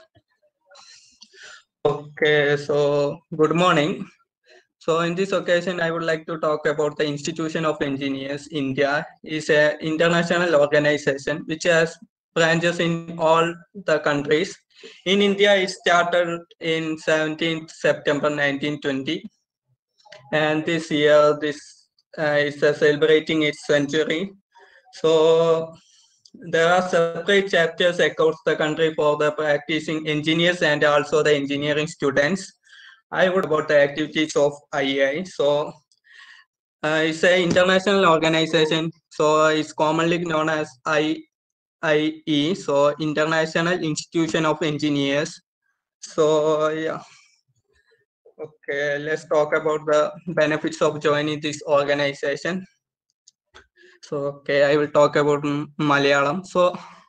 Okay, so good morning. So in this occasion, I would like to talk about the Institution of Engineers. India is an international organization which has branches in all the countries. In India, it started in 17th September 1920, and this year this is celebrating its century. So there are separate chapters across the country for the practicing engineers and also the engineering students. I would about the activities of IEI. So it's an international organization. So it's commonly known as IIE. So International Institution of Engineers. So yeah. Okay, let's talk about the benefits of joining this organization. So okay, I will talk about Malayalam. So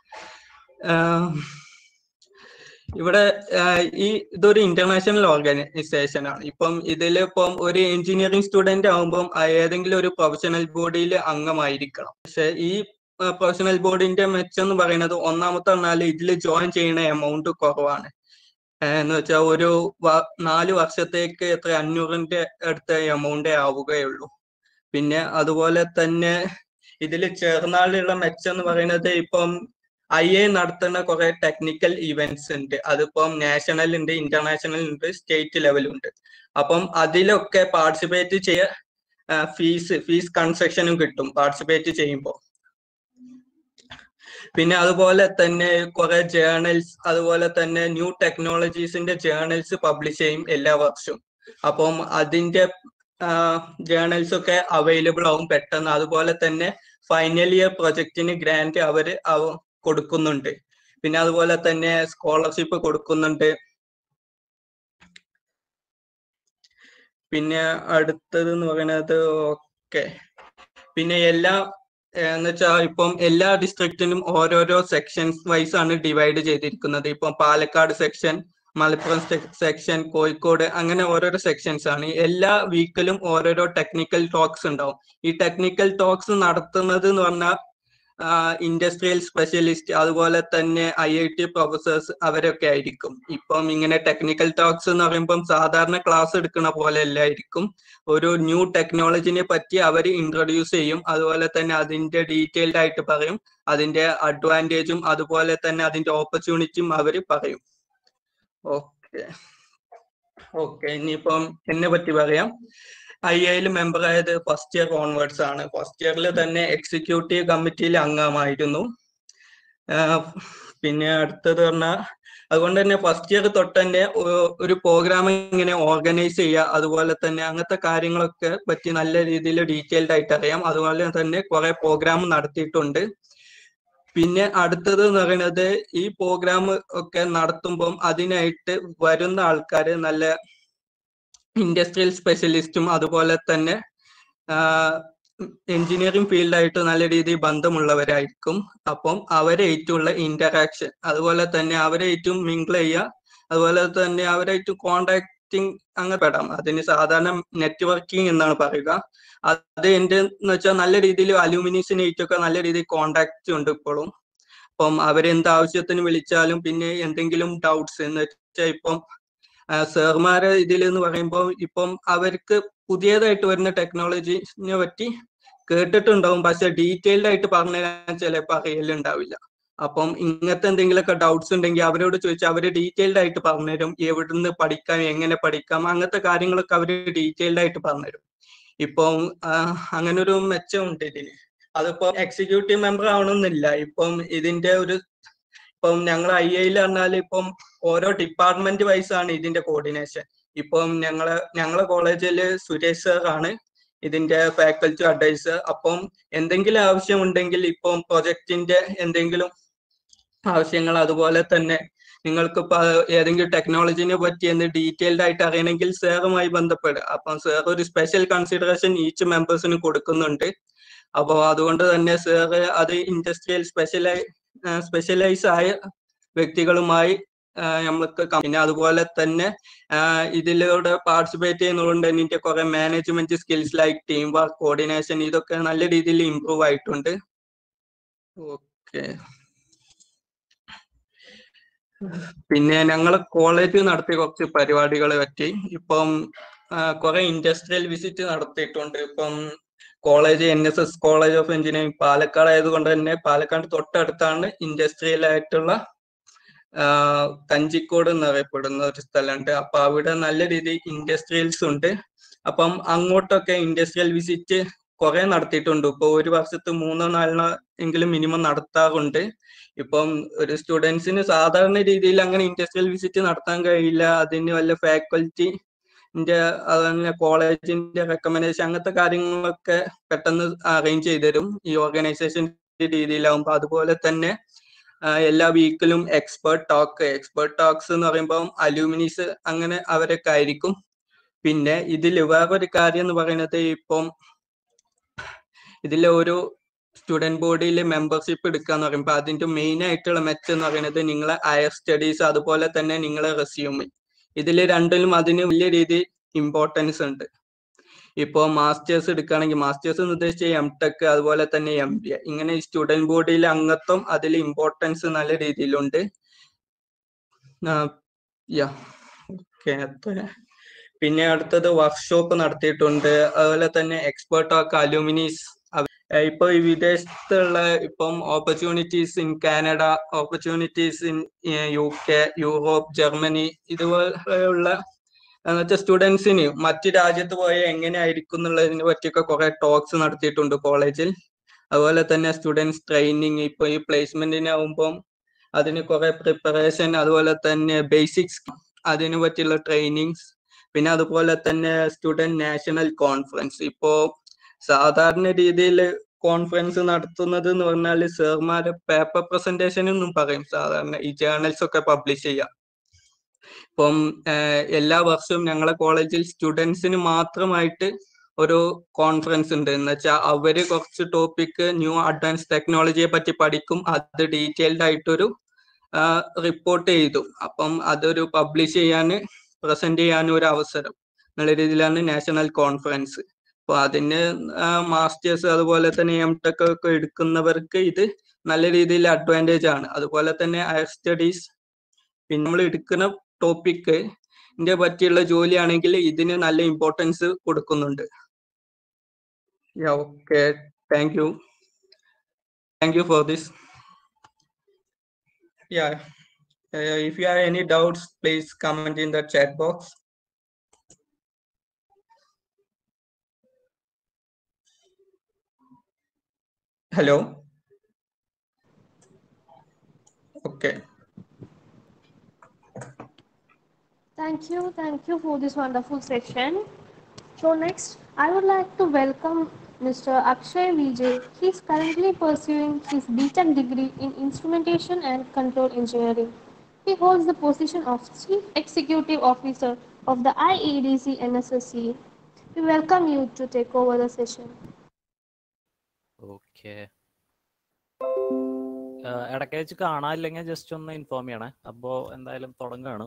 ഇവിടെ ഇതൊരു ഇന്റർനാഷണൽ ഓർഗനൈസേഷൻ ആണ്. ഇപ്പം ഇതിലിപ്പം ഒരു എഞ്ചിനീയറിംഗ് സ്റ്റുഡന്റ് ആകുമ്പം ഏതെങ്കിലും ഒരു പ്രൊഫഷണൽ ബോഡിയിൽ അംഗമായിരിക്കണം. പക്ഷെ ഈ പ്രൊഫഷണൽ ബോഡിന്റെ മെച്ചം എന്ന് പറയുന്നത് ഒന്നാമത്തെ പറഞ്ഞാൽ ഇതിൽ ജോയിൻ ചെയ്യുന്ന എമൗണ്ട് കുറവാണ്. എന്ന് വെച്ചാൽ ഒരു 4 വർഷത്തേക്ക് 500ന്റെ അടുത്ത എമൗണ്ടേ ആവുകയുള്ളൂ. പിന്നെ അതുപോലെ തന്നെ ഇതിൽ ചേർന്നാലുള്ള മെച്ചം എന്ന് പറയുന്നത് ഇപ്പം IIE നടത്തുന്ന കുറെ ടെക്നിക്കൽ ഇവന്റ്സ് ഉണ്ട്. അതിപ്പം നാഷണൽ ഉണ്ട്, ഇന്റർനാഷണൽ ഉണ്ട്, സ്റ്റേറ്റ് ലെവലുണ്ട്. അപ്പം അതിലൊക്കെ പാർട്ടിസിപ്പേറ്റ് ചെയ്യ ഫീസ് കൺസെഷനും കിട്ടും പാർട്ടിസിപ്പേറ്റ് ചെയ്യുമ്പോൾ. പിന്നെ അതുപോലെ തന്നെ കുറെ ജേർണൽസ്, അതുപോലെ തന്നെ ന്യൂ ടെക്നോളജീസിന്റെ ജേർണൽസ് പബ്ലിഷ് ചെയ്യും എല്ലാ വർഷവും. അപ്പം അതിന്റെ ജേർണൽസ് ഒക്കെ അവൈലബിൾ ആവും പെട്ടെന്ന്. അതുപോലെ തന്നെ ഫൈനൽ ഇയർ പ്രൊജക്ടിന് ഗ്രാന്റ് അവര് കൊടുക്കുന്നുണ്ട്. പിന്നെ അതുപോലെ തന്നെ സ്കോളർഷിപ്പ് കൊടുക്കുന്നുണ്ട്. പിന്നെ അടുത്തത് എന്ന് പറയുന്നത് ഓക്കെ, പിന്നെ എല്ലാ എന്ന് വെച്ചാൽ ഇപ്പം എല്ലാ ഡിസ്ട്രിക്റ്റിനും ഓരോരോ സെക്ഷൻസ് വൈസ് ആണ് ഡിവൈഡ് ചെയ്തിരിക്കുന്നത്. ഇപ്പം പാലക്കാട് സെക്ഷൻ, മലപ്പുറം സെക്ഷൻ, കോഴിക്കോട്, അങ്ങനെ ഓരോരോ സെക്ഷൻസ് ആണ്. എല്ലാ വീക്കിലും ഓരോരോ ടെക്നിക്കൽ ടോക്സ് ഉണ്ടാവും. ഈ ടെക്നിക്കൽ ടോക്സ് നടത്തുന്നത് എന്ന് പറഞ്ഞാൽ ഇൻഡസ്ട്രിയൽ സ്പെഷ്യലിസ്റ്റ്, അതുപോലെ തന്നെ IIT പ്രൊഫസേഴ്സ്, അവരൊക്കെ ആയിരിക്കും. ഇപ്പം ഇങ്ങനെ ടെക്നിക്കൽ ടോക്സ് എന്ന് പറയുമ്പം സാധാരണ ക്ലാസ് എടുക്കുന്ന പോലെ അല്ലായിരിക്കും. ഒരു ന്യൂ ടെക്നോളജിനെ പറ്റി അവർ ഇൻട്രൊഡ്യൂസ് ചെയ്യും. അതുപോലെ തന്നെ അതിന്റെ ഡീറ്റെയിൽഡ് ആയിട്ട് പറയും. അതിന്റെ അഡ്വാൻറ്റേജും അതുപോലെ തന്നെ അതിന്റെ ഓപ്പർച്യൂണിറ്റിയും അവർ പറയും. ഓക്കെ, ഇനിയിപ്പം എന്നെ പറ്റി പറയാം. IIL മെമ്പർ ആയത് ഫസ്റ്റ് ഇയർ ഓൺവേർഡ്സ് ആണ്. ഫസ്റ്റ് ഇയറിൽ തന്നെ എക്സിക്യൂട്ടീവ് കമ്മിറ്റിയിൽ അംഗമായിരുന്നു. പിന്നെ അടുത്തത് പറഞ്ഞാൽ അതുകൊണ്ട് തന്നെ ഫസ്റ്റ് ഇയർ തൊട്ട് തന്നെ ഒരു പ്രോഗ്രാം ഇങ്ങനെ ഓർഗനൈസ് ചെയ്യുക, അതുപോലെ തന്നെ അങ്ങനത്തെ കാര്യങ്ങളൊക്കെ പറ്റി നല്ല രീതിയിൽ ഡീറ്റെയിൽഡ് ആയിട്ട് അറിയാം. അതുപോലെ തന്നെ കുറെ പ്രോഗ്രാം നടത്തിയിട്ടുണ്ട്. പിന്നെ അടുത്തത് എന്ന് പറയുന്നത് ഈ പ്രോഗ്രാം ഒക്കെ നടത്തുമ്പം അതിനായിട്ട് വരുന്ന ആൾക്കാര് നല്ല ഇൻഡസ്ട്രിയൽ സ്പെഷ്യലിസ്റ്റും അതുപോലെ തന്നെ എഞ്ചിനീയറിംഗ് ഫീൽഡായിട്ട് നല്ല രീതിയിൽ ബന്ധമുള്ളവരായിരിക്കും. അപ്പം അവരായിട്ടുള്ള ഇന്ററാക്ഷൻ, അതുപോലെ തന്നെ അവരായിട്ടും മിങ്കിൾ ചെയ്യുക, അതുപോലെ തന്നെ അവരായിട്ട് കോണ്ടാക്ടിങ് അങ്ങനെ പെടാം. അതിന് സാധാരണ നെറ്റ്വർക്കിംഗ് എന്നാണ് പറയുക. അത് എൻ്റെ എന്ന് വെച്ചാൽ നല്ല രീതിയിൽ അലൂമിനീസിനായിട്ടൊക്കെ നല്ല രീതിയിൽ കോണ്ടാക്ട് ഉണ്ട് ഇപ്പോഴും. അപ്പം അവരെന്ത് ആവശ്യത്തിന് വിളിച്ചാലും, പിന്നെ എന്തെങ്കിലും ഡൗട്ട്സ് എന്ന് വെച്ചാൽ ഇപ്പം സാർമാരെ ഇതിൽ എന്ന് പറയുമ്പോൾ ഇപ്പം അവർക്ക് പുതിയതായിട്ട് വരുന്ന ടെക്നോളജിനെ പറ്റി കേട്ടിട്ടുണ്ടാവും, പക്ഷെ ഡീറ്റെയിൽഡ് ആയിട്ട് പറഞ്ഞു തരാൻ ചിലപ്പോൾ അറിയലുണ്ടാവില്ല. അപ്പം ഇങ്ങനത്തെ എന്തെങ്കിലുമൊക്കെ ഡൗട്ട്സ് ഉണ്ടെങ്കിൽ അവരോട് ചോദിച്ചാൽ അവർ ഡീറ്റെയിൽഡ് ആയിട്ട് പറഞ്ഞുതരും. എവിടുന്ന് പഠിക്കാം, എങ്ങനെ പഠിക്കാം, അങ്ങനത്തെ കാര്യങ്ങളൊക്കെ അവർ ഡീറ്റെയിൽഡ് ആയിട്ട് പറഞ്ഞുതരും. ഇപ്പം അങ്ങനെ ഒരു മെച്ചമുണ്ട് ഇതിന്. അതിപ്പം എക്സിക്യൂട്ടീവ് മെമ്പർ ആവണമെന്നില്ല. ഇപ്പം ഇതിന്റെ ഇപ്പം ഞങ്ങൾ IIL പറഞ്ഞാൽ ഇപ്പം ഓരോ ഡിപ്പാർട്ട്മെന്റ് വൈസ് ആണ് ഇതിന്റെ കോർഡിനേഷൻ. ഇപ്പം ഞങ്ങളെ കോളേജിൽ സുരേഷ് സർ ആണ് ഇതിന്റെ ഫാക്കൽറ്റി അഡ്വൈസർ. അപ്പം എന്തെങ്കിലും ആവശ്യമുണ്ടെങ്കിൽ ഇപ്പം പ്രൊജക്ടിന്റെ എന്തെങ്കിലും ആവശ്യങ്ങൾ, അതുപോലെ തന്നെ നിങ്ങൾക്കിപ്പോൾ ഏതെങ്കിലും ടെക്നോളജിനെ പറ്റി എന്ന് ഡീറ്റെയിൽഡ് ആയിട്ട് അറിയണമെങ്കിൽ സാറുമായി ബന്ധപ്പെടുക. അപ്പം സാർ ഒരു സ്പെഷ്യൽ കൺസിഡറേഷൻ ഈച്ച് മെമ്പേഴ്സിന് കൊടുക്കുന്നുണ്ട്. അപ്പോൾ അതുകൊണ്ട് തന്നെ സാറ് അത് ഇൻഡസ്ട്രിയൽ സ്പെഷ്യലൈസ് ആയ വ്യക്തികളുമായി നമ്മൾക്ക് പിന്നെ അതുപോലെ തന്നെ ഇതിലൂടെ പാർട്ടിസിപ്പേറ്റ് ചെയ്യുന്നതുകൊണ്ട് എനിക്ക് കുറെ management skills like team work, coordination ഇതൊക്കെ നല്ല രീതിയിൽ ഇമ്പ്രൂവ് ആയിട്ടുണ്ട്. ഓക്കെ. പിന്നെ ഞങ്ങൾ കോളേജ് നടത്തിയ കുറച്ച് പരിപാടികളെ പറ്റി ഇപ്പം കുറെ ഇൻഡസ്ട്രിയൽ വിസിറ്റ് നടത്തിയിട്ടുണ്ട്. ഇപ്പം college NSS college of engineering Palakkad ആയതുകൊണ്ട് തന്നെ പാലക്കാട് തൊട്ടടുത്താണ് ഇൻഡസ്ട്രിയൽ ആയിട്ടുള്ള കഞ്ചിക്കോട് എന്നറിയപ്പെടുന്ന ഒരു സ്ഥലമുണ്ട്. അപ്പൊ അവിടെ നല്ല രീതിയിൽ ഇൻഡസ്ട്രിയൽസ് ഉണ്ട്. അപ്പം അങ്ങോട്ടൊക്കെ ഇൻഡസ്ട്രിയൽ വിസിറ്റ് കുറെ നടത്തിയിട്ടുണ്ട്. ഇപ്പൊ ഒരു വർഷത്ത് 3-4 എങ്കിലും മിനിമം നടത്താറുണ്ട്. ഇപ്പം ഒരു സ്റ്റുഡൻസിന് സാധാരണ രീതിയിൽ അങ്ങനെ ഇൻഡസ്ട്രിയൽ വിസിറ്റ് നടത്താൻ കഴിയില്ല. അതിന് വല്ല ഫാക്കൽറ്റിന്റെ അതന്നെ കോളേജിന്റെ റെക്കമെൻഡേഷൻ അങ്ങനത്തെ കാര്യങ്ങളൊക്കെ പെട്ടെന്ന് അറേഞ്ച് ചെയ്ത് തരും ഈ ഓർഗനൈസേഷന്റെ രീതിയിലാവുമ്പോൾ. അതുപോലെ തന്നെ എല്ലാ വീക്കിലും എക്സ്പേർട്ട് ടോക്സ് എന്ന് പറയുമ്പോൾ അലൂമിനീസ് അങ്ങനെ അവരൊക്കെ ആയിരിക്കും. പിന്നെ ഇതിൽ വേറൊരു കാര്യം എന്ന് പറയുന്നത് ഇപ്പം ഇതിലെ ഒരു സ്റ്റുഡന്റ് ബോഡിയിൽ മെമ്പർഷിപ്പ് എടുക്കുക എന്ന് പറയുമ്പോൾ അതിന്റെ മെയിൻ ആയിട്ടുള്ള മെച്ചം എന്ന് പറയുന്നത് നിങ്ങളെ ഹയർ സ്റ്റഡീസ് അതുപോലെ തന്നെ നിങ്ങളെ റെസ്യൂമ്, ഇതിൽ രണ്ടിലും അതിന് വലിയ രീതിയിൽ ഇമ്പോർട്ടൻസ് ഉണ്ട്. ഇപ്പോൾ മാസ്റ്റേഴ്സ് എടുക്കുകയാണെങ്കിൽ മാസ്റ്റേഴ്സ് എന്ന് ഉദ്ദേശിച്ച MTech അതുപോലെ തന്നെ MBA ഇങ്ങനെ സ്റ്റുഡന്റ് ബോഡിയിലെ അംഗത്വം അതിൽ ഇമ്പോർട്ടൻസ് നല്ല രീതിയിലുണ്ട്. പിന്നെ അടുത്തത് വർക്ക്ഷോപ്പ് നടത്തിയിട്ടുണ്ട്. അതുപോലെ തന്നെ എക്സ്പേർട്ട് ടോക്ക് അലൂമിനീസ്. ഇപ്പൊ ഈ വിദേശത്തുള്ള ഇപ്പം opportunities in Canada, opportunities in UK, Europe, Germany ഇതുപോലെയുള്ള എന്നുവെച്ചാൽ സ്റ്റുഡൻസിന് മറ്റു രാജ്യത്ത് പോയാൽ എങ്ങനെ ആയിരിക്കും എന്നുള്ളതിനെ പറ്റിയൊക്കെ കുറെ ടോക്സ് നടത്തിയിട്ടുണ്ട് കോളേജിൽ. അതുപോലെ തന്നെ സ്റ്റുഡൻസ് ട്രെയിനിങ്, ഇപ്പൊ ഈ പ്ലേസ്മെന്റിനാവുമ്പം അതിന് കുറെ പ്രിപ്പറേഷൻ, അതുപോലെ തന്നെ ബേസിക്സ് അതിനെ പറ്റിയുള്ള ട്രെയിനിങ്സ്. പിന്നെ അതുപോലെ തന്നെ സ്റ്റുഡന്റ് നാഷണൽ കോൺഫറൻസ്. ഇപ്പോ സാധാരണ രീതിയിൽ കോൺഫറൻസ് നടത്തുന്നത് എന്ന് പറഞ്ഞാൽ സാർമാരെ പേപ്പർ പ്രസന്റേഷൻ എന്നും പറയും. സാധാരണ ഈ ജേർണൽസ് ഒക്കെ പബ്ലിഷ് ചെയ്യാം. ഇപ്പം എല്ലാ വർഷവും ഞങ്ങളെ കോളേജിൽ സ്റ്റുഡൻസിന് മാത്രമായിട്ട് ഒരു കോൺഫറൻസ് ഉണ്ട്. എന്ന് വെച്ചാൽ അവര് കുറച്ച് ടോപ്പിക് ന്യൂ അഡ്വാൻസ് ടെക്നോളജിയെ പറ്റി പഠിക്കും. അത് ഡീറ്റെയിൽഡ് ആയിട്ടൊരു റിപ്പോർട്ട് ചെയ്തു. അപ്പം അതൊരു പബ്ലിഷ് ചെയ്യാൻ പ്രസന്റ് ചെയ്യാനും ഒരു അവസരം എന്നുള്ള രീതിയിലാണ് നാഷണൽ കോൺഫറൻസ്. അപ്പൊ അതിന് മാസ്റ്റേഴ്സ് അതുപോലെ തന്നെ MTech ഒക്കെ എടുക്കുന്നവർക്ക് ഇത് നല്ല രീതിയിൽ അഡ്വാൻറ്റേജ് ആണ്. അതുപോലെ തന്നെ ഹയർ സ്റ്റഡീസ് പിന്നെ നമ്മൾ എടുക്കുന്ന ടോപ്പിക്കിന്റെ പറ്റിയുള്ള ജോലിയാണെങ്കിൽ ഇതിന് നല്ല ഇമ്പോർട്ടൻസ് കൊടുക്കുന്നുണ്ട്. Okay, thank you for this. If you have any doubts, please comment in the chat box. Hello. Okay. Thank you for this wonderful session. So next, I would like to welcome Mr. Akshay Vijay. He is currently pursuing his BTech degree in Instrumentation and Control Engineering. He holds the position of Chief Executive Officer of the IEDC NSSC. We welcome you to take over the session. Okay, ഇടയ്ക്ക് വെച്ച് കാണാനില്ലെങ്കിൽ ജസ്റ്റ് ഒന്ന് ഇൻഫോം ചെയ്യണേ. അപ്പോൾ എന്തായാലും തുടങ്ങുകയാണ്.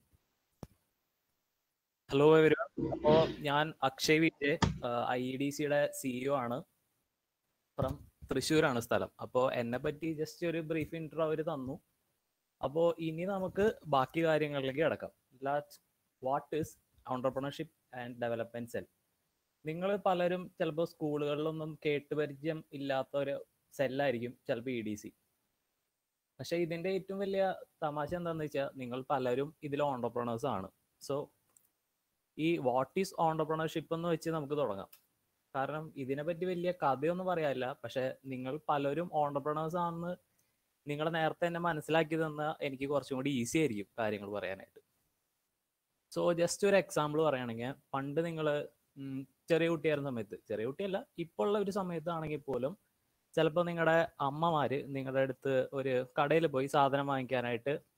Hello everyone. അപ്പോൾ ഞാൻ അക്ഷയ് വിജയ്, IEDCയുടെ CEO ആണ്. ഫ്രം തൃശ്ശൂരാണ് സ്ഥലം. അപ്പോൾ എന്നെ പറ്റി ജസ്റ്റ് ഒരു ബ്രീഫ് ഇൻട്രോ അവർ തന്നു. അപ്പോൾ ഇനി നമുക്ക് ബാക്കി കാര്യങ്ങളിലേക്ക് കിടക്കാം. What is entrepreneurship and development cell? നിങ്ങൾ പലരും ചിലപ്പോൾ സ്കൂളുകളിലൊന്നും കേട്ടുപരിചയം ഇല്ലാത്ത ഒരു സെല്ലായിരിക്കും ചിലപ്പോൾ EDC. പക്ഷെ ഇതിന്റെ ഏറ്റവും വലിയ തമാശ എന്താണെന്ന് വെച്ചാൽ നിങ്ങൾ പലരും ഇതിൽ ഓൺട്രപ്രണേഴ്സ് ആണ്. സോ ഈ വാട്ട് ഈസ് ഓൺട്രപ്രണർഷിപ്പ് എന്ന് വെച്ച് നമുക്ക് തുടങ്ങാം. കാരണം ഇതിനെപ്പറ്റി വലിയ കഥയൊന്നും പറയാനില്ല. പക്ഷെ നിങ്ങൾ പലരും ഓൺട്രപ്രണേഴ്സ് ആണെന്ന് നിങ്ങൾ നേരത്തെ തന്നെ മനസ്സിലാക്കി തന്നാൽ എനിക്ക് കുറച്ചും കൂടി ഈസി ആയിരിക്കും കാര്യങ്ങൾ പറയാനായിട്ട്. സോ ജസ്റ്റ് ഒരു എക്സാമ്പിൾ പറയുകയാണെങ്കിൽ, പണ്ട് നിങ്ങൾ ചെറിയ കുട്ടിയായിരുന്ന സമയത്ത്, ചെറിയ കുട്ടിയല്ല ഇപ്പോൾ ഉള്ള ഒരു സമയത്താണെങ്കിൽ പോലും ചിലപ്പോൾ നിങ്ങളുടെ അമ്മമാര് നിങ്ങളുടെ അടുത്ത് ഒരു കടയിൽ പോയി സാധനം വാങ്ങിക്കാനായിട്ട്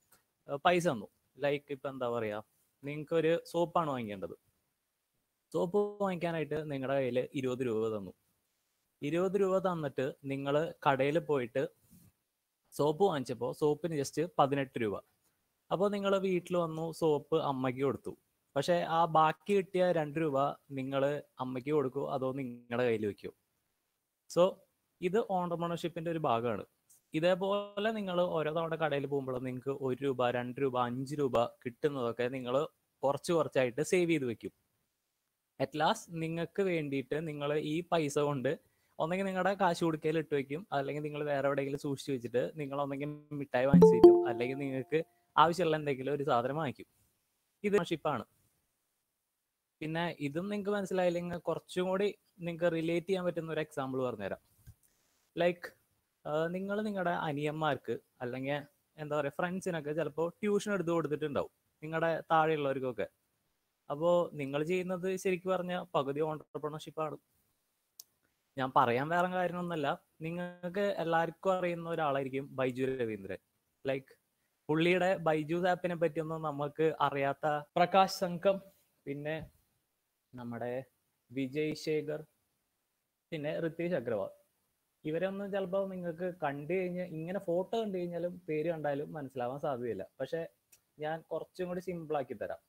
പൈസ തന്നു. ലൈക്ക് ഇപ്പം എന്താ പറയുക, നിങ്ങൾക്ക് ഒരു സോപ്പാണ് വാങ്ങിക്കേണ്ടത്. സോപ്പ് വാങ്ങിക്കാനായിട്ട് നിങ്ങളുടെ കയ്യിൽ 20 രൂപ തന്നു. 20 രൂപ തന്നിട്ട് നിങ്ങൾ കടയിൽ പോയിട്ട് സോപ്പ് വാങ്ങിച്ചപ്പോൾ സോപ്പിന് ജസ്റ്റ് 18 രൂപ. അപ്പോൾ നിങ്ങൾ വീട്ടിൽ വന്നു സോപ്പ് അമ്മയ്ക്ക് കൊടുത്തു. പക്ഷേ ആ ബാക്കി കിട്ടിയ 2 രൂപ നിങ്ങൾ അമ്മയ്ക്ക് കൊടുക്കുമോ അതോ നിങ്ങളുടെ കയ്യിൽ വെക്കുമോ? സോ ഇത് ഓണ്ടർപ്രണർഷിപ്പിന്റെ ഒരു ഭാഗമാണ്. ഇതേപോലെ നിങ്ങൾ ഓരോ തവണ കടയിൽ പോകുമ്പോൾ നിങ്ങൾക്ക് 1 രൂപ 2 രൂപ 5 രൂപ കിട്ടുന്നതൊക്കെ നിങ്ങൾ കുറച്ചായിട്ട് സേവ് ചെയ്ത് വെക്കും. അറ്റ് ലാസ്റ്റ് നിങ്ങൾക്ക് വേണ്ടിയിട്ട് നിങ്ങൾ ഈ പൈസ കൊണ്ട് ഒന്നെങ്കിൽ നിങ്ങളുടെ കാശ് കൊടുക്കയിൽ ഇട്ട് വെക്കും, അല്ലെങ്കിൽ നിങ്ങൾ വേറെ എവിടെയെങ്കിലും സൂക്ഷിച്ച് വെച്ചിട്ട് നിങ്ങൾ ഒന്നെങ്കിൽ മിഠായി വാങ്ങിച്ചിട്ടും അല്ലെങ്കിൽ നിങ്ങൾക്ക് ആവശ്യമുള്ള എന്തെങ്കിലും ഒരു സാധനം വാങ്ങിക്കും. ഇത് ഷിപ്പാണ്. പിന്നെ ഇതും നിങ്ങൾക്ക് മനസ്സിലായില്ലെങ്കിൽ കുറച്ചും കൂടി നിങ്ങൾക്ക് റിലേറ്റ് ചെയ്യാൻ പറ്റുന്ന ഒരു എക്സാമ്പിൾ പറഞ്ഞുതരാം. ലൈക്ക് നിങ്ങൾ നിങ്ങളുടെ അനിയന്മാർക്ക് അല്ലെങ്കിൽ എന്താ പറയുക ഫ്രണ്ട്സിനൊക്കെ ചിലപ്പോൾ ട്യൂഷൻ എടുത്ത് കൊടുത്തിട്ടുണ്ടാവും, നിങ്ങളുടെ താഴെയുള്ളവർക്കൊക്കെ. അപ്പോൾ നിങ്ങൾ ചെയ്യുന്നത് ശരിക്കും പറഞ്ഞാൽ പകുതി ഓണ്ടർപ്രണർഷിപ്പാണ്. ഞാൻ പറയാൻ വേറെ കാര്യമൊന്നുമല്ല, നിങ്ങൾക്ക് എല്ലാവർക്കും അറിയുന്ന ഒരാളായിരിക്കും ബൈജു രവീന്ദ്രൻ. ലൈക്ക് പുള്ളിയുടെ ബൈജൂസ് ആപ്പിനെ പറ്റിയൊന്നും നമുക്ക് അറിയാത്ത പ്രകാശ് സംഘം, പിന്നെ നമ്മുടെ വിജയ് ശേഖർ, പിന്നെ ഋത്വിജ് അഗ്രവാൾ, ഇവരൊന്നും ചിലപ്പോൾ നിങ്ങൾക്ക് കണ്ടു കഴിഞ്ഞാൽ ഇങ്ങനെ ഫോട്ടോ കണ്ടു കഴിഞ്ഞാലും പേര് കണ്ടാലും മനസ്സിലാവാൻ സാധ്യതയില്ല. പക്ഷെ ഞാൻ കുറച്ചും കൂടി സിമ്പിളാക്കി തരാം.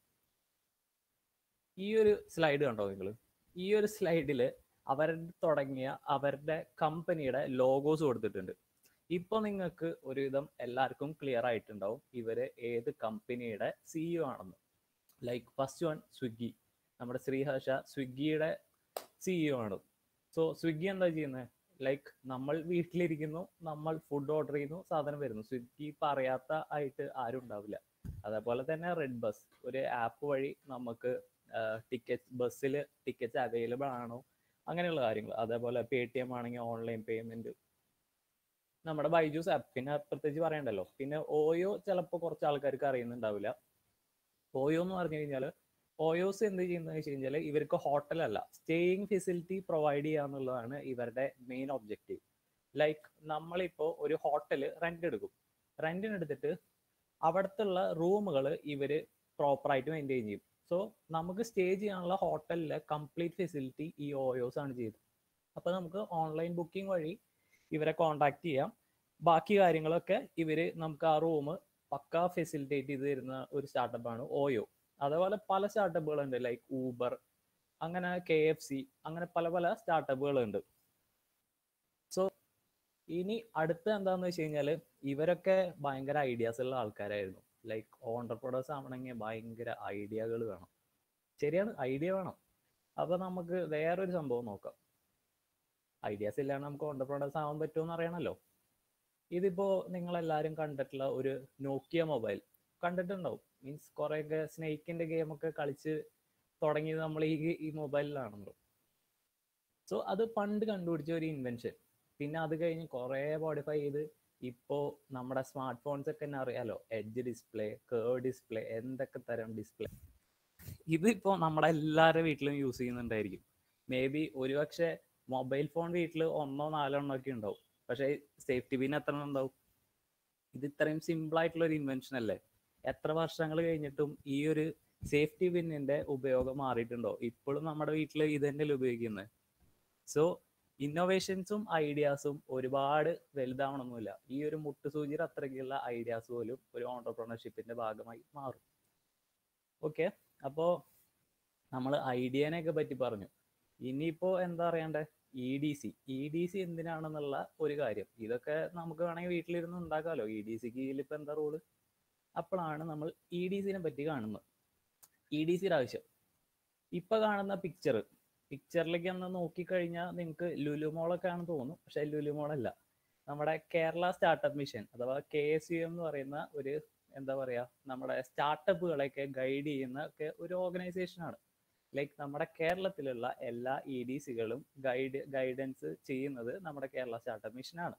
ഈ ഒരു സ്ലൈഡ് കണ്ടോ നിങ്ങൾ? ഈ ഒരു സ്ലൈഡിൽ അവർ തുടങ്ങിയ അവരുടെ കമ്പനിയുടെ ലോഗോസ് കൊടുത്തിട്ടുണ്ട്. ഇപ്പോൾ നിങ്ങൾക്ക് ഒരുവിധം എല്ലാവർക്കും ക്ലിയർ ആയിട്ടുണ്ടാവും ഇവര് ഏത് കമ്പനിയുടെ CEO ആണെന്ന്. ലൈക്ക് ഫസ്റ്റ് വൺ സ്വിഗ്ഗി, നമ്മുടെ ശ്രീഹർഷ സ്വിഗ്ഗിയുടെ CEO ആണ്. സോ സ്വിഗ്ഗി എന്താ ചെയ്യുന്നത്? ലൈക്ക് നമ്മൾ വീട്ടിലിരിക്കുന്നു, നമ്മൾ ഫുഡ് ഓർഡർ ചെയ്യുന്നു, സാധനം വരുന്നു. സ്വിഗ്ഗി പറയാത്ത ആയിട്ട് ആരും ഉണ്ടാവില്ല. അതേപോലെ തന്നെ റെഡ് ബസ്, ഒരു ആപ്പ് വഴി നമുക്ക് ടിക്കറ്റ്, ബസ്സിൽ ടിക്കറ്റ്സ് അവൈലബിൾ ആണോ അങ്ങനെയുള്ള കാര്യങ്ങൾ. അതേപോലെ Paytm ആണെങ്കിൽ ഓൺലൈൻ പേയ്മെന്റ്, നമ്മുടെ ബൈജൂസ് ആപ്പ് പിന്നെ പ്രത്യേകിച്ച് പറയണ്ടല്ലോ. പിന്നെ ഓയോ ചിലപ്പോൾ കുറച്ച് ആൾക്കാർക്ക് അറിയുന്നുണ്ടാവില്ല. ഓയോ എന്ന് പറഞ്ഞു കഴിഞ്ഞാൽ ഓയോസ് എന്ത് ചെയ്യുന്നത് വെച്ച് കഴിഞ്ഞാൽ ഇവർക്ക് ഹോട്ടലല്ല, സ്റ്റേയിങ് ഫെസിലിറ്റി പ്രൊവൈഡ് ചെയ്യുക എന്നുള്ളതാണ് ഇവരുടെ മെയിൻ ഒബ്ജക്റ്റീവ്. ലൈക്ക് നമ്മളിപ്പോൾ ഒരു ഹോട്ടൽ റെന്റ് എടുക്കും, റെന്റിനെടുത്തിട്ട് അവിടത്തുള്ള റൂമുകൾ ഇവർ പ്രോപ്പറായിട്ട് മെയിൻറ്റെയിൻ ചെയ്യും. സോ നമുക്ക് സ്റ്റേ ചെയ്യാനുള്ള ഹോട്ടലിലെ കംപ്ലീറ്റ് ഫെസിലിറ്റി ഈ ഓയോസ് ആണ് ചെയ്തത്. അപ്പോൾ നമുക്ക് ഓൺലൈൻ ബുക്കിംഗ് വഴി ഇവരെ കോണ്ടാക്ട് ചെയ്യാം. ബാക്കി കാര്യങ്ങളൊക്കെ ഇവർ നമുക്ക് ആ റൂം പക്കാ ഫെസിലിറ്റേറ്റ് ചെയ്ത് തരുന്ന ഒരു സ്റ്റാർട്ടപ്പാണ് ഓയോ. അതേപോലെ പല സ്റ്റാർട്ടപ്പുകളുണ്ട്, ലൈക്ക് ഊബർ, അങ്ങനെ KFC, അങ്ങനെ പല പല സ്റ്റാർട്ടപ്പുകളുണ്ട്. സോ ഇനി അടുത്ത എന്താണെന്ന് വെച്ച് കഴിഞ്ഞാൽ ഇവരൊക്കെ ഭയങ്കര ഐഡിയാസ് ഉള്ള ആൾക്കാരായിരുന്നു. ലൈക്ക് ഓണ്ടർപ്രണേഴ്സ് ആവണമെങ്കിൽ ഭയങ്കര ഐഡിയകൾ വേണം. ശരിയാണ്, ഐഡിയ വേണം. അപ്പോൾ നമുക്ക് വേറൊരു സംഭവം നോക്കാം. ഐഡിയാസ് ഇല്ലാണ്ട് നമുക്ക് ഓണ്ടർപ്രണേഴ്സ് ആവാൻ പറ്റുമെന്ന് അറിയണമല്ലോ. ഇതിപ്പോൾ നിങ്ങളെല്ലാവരും കണ്ടിട്ടുള്ള ഒരു നോക്കിയ മൊബൈൽ കണ്ടിട്ടുണ്ടാവും. മീൻസ് കുറേയൊക്കെ സ്നേക്കിൻ്റെ ഗെയിമൊക്കെ കളിച്ച് തുടങ്ങിയത് നമ്മൾ ഈ മൊബൈലിലാണല്ലോ. സോ അത് പണ്ട് കണ്ടുപിടിച്ച ഒരു ഇൻവെൻഷൻ. പിന്നെ അത് കഴിഞ്ഞ് കുറേ മോഡിഫൈ ചെയ്ത് ഇപ്പോൾ നമ്മുടെ സ്മാർട്ട് ഫോൺസ് ഒക്കെ തന്നെ അറിയാലോ, എഡ്ജ് ഡിസ്പ്ലേ, കേർവ് ഡിസ്പ്ലേ, എന്തൊക്കെ തരം ഡിസ്പ്ലേ. ഇതിപ്പോൾ നമ്മുടെ എല്ലാവരുടെ വീട്ടിലും യൂസ് ചെയ്യുന്നുണ്ടായിരിക്കും. മേ ബി ഒരുപക്ഷെ മൊബൈൽ ഫോൺ വീട്ടിൽ 1 or 4 ഒക്കെ ഉണ്ടാവും. പക്ഷേ സേഫ്റ്റി പിൻ എത്ര ഉണ്ടാവും? ഇത് ഇത്രയും സിമ്പിളായിട്ടുള്ള ഒരു ഇൻവെൻഷൻ അല്ലേ? എത്ര വർഷങ്ങൾ കഴിഞ്ഞിട്ടും ഈ ഒരു സേഫ്റ്റി പിന്നിന്റെ ഉപയോഗം മാറിയിട്ടുണ്ടോ? ഇപ്പോഴും നമ്മുടെ വീട്ടിൽ ഇത് തന്നെയല്ലേ ഉപയോഗിക്കുന്നത്. സോ ഇന്നോവേഷൻസും ഐഡിയാസും ഒരുപാട് വലുതാവണമെന്നില്ല. ഈ ഒരു മുട്ടുസൂചിയുടെ അത്രയ്ക്കുള്ള ഐഡിയാസ് പോലും ഒരു ഓണ്ടർപ്രണർഷിപ്പിന്റെ ഭാഗമായി മാറും. ഓക്കെ, അപ്പോൾ നമ്മൾ ഐഡിയനെയൊക്കെ പറ്റി പറഞ്ഞു. ഇനിയിപ്പോൾ എന്താ അറിയണ്ടേ? EDC എന്തിനാണെന്നുള്ള ഒരു കാര്യം. ഇതൊക്കെ നമുക്ക് വേണമെങ്കിൽ വീട്ടിലിരുന്ന് ഉണ്ടാക്കാമല്ലോ. EDCക്ക് ഇതിലിപ്പോൾ എന്താ റൂള്? അപ്പോഴാണ് നമ്മൾ EDCനെ പറ്റി കാണുന്നത്. EDCയുടെ ആവശ്യം. ഇപ്പൊ കാണുന്ന പിക്ചറിലേക്ക് ഒന്ന് നോക്കിക്കഴിഞ്ഞാൽ നിങ്ങൾക്ക് ലുലുമോളൊക്കെ ആണെന്ന് തോന്നും. പക്ഷെ ലുലുമോളല്ല, നമ്മുടെ കേരള സ്റ്റാർട്ടപ്പ് മിഷൻ അഥവാ KSUM എന്ന് പറയുന്ന ഒരു എന്താ പറയുക, നമ്മുടെ സ്റ്റാർട്ടപ്പുകളെയൊക്കെ ഗൈഡ് ചെയ്യുന്ന ഒക്കെ ഒരു ഓർഗനൈസേഷനാണ്. ലൈക്ക് നമ്മുടെ കേരളത്തിലുള്ള എല്ലാ EDCകളും ഗൈഡൻസ് ചെയ്യുന്നത് നമ്മുടെ കേരള സ്റ്റാർട്ടപ്പ് മിഷനാണ്.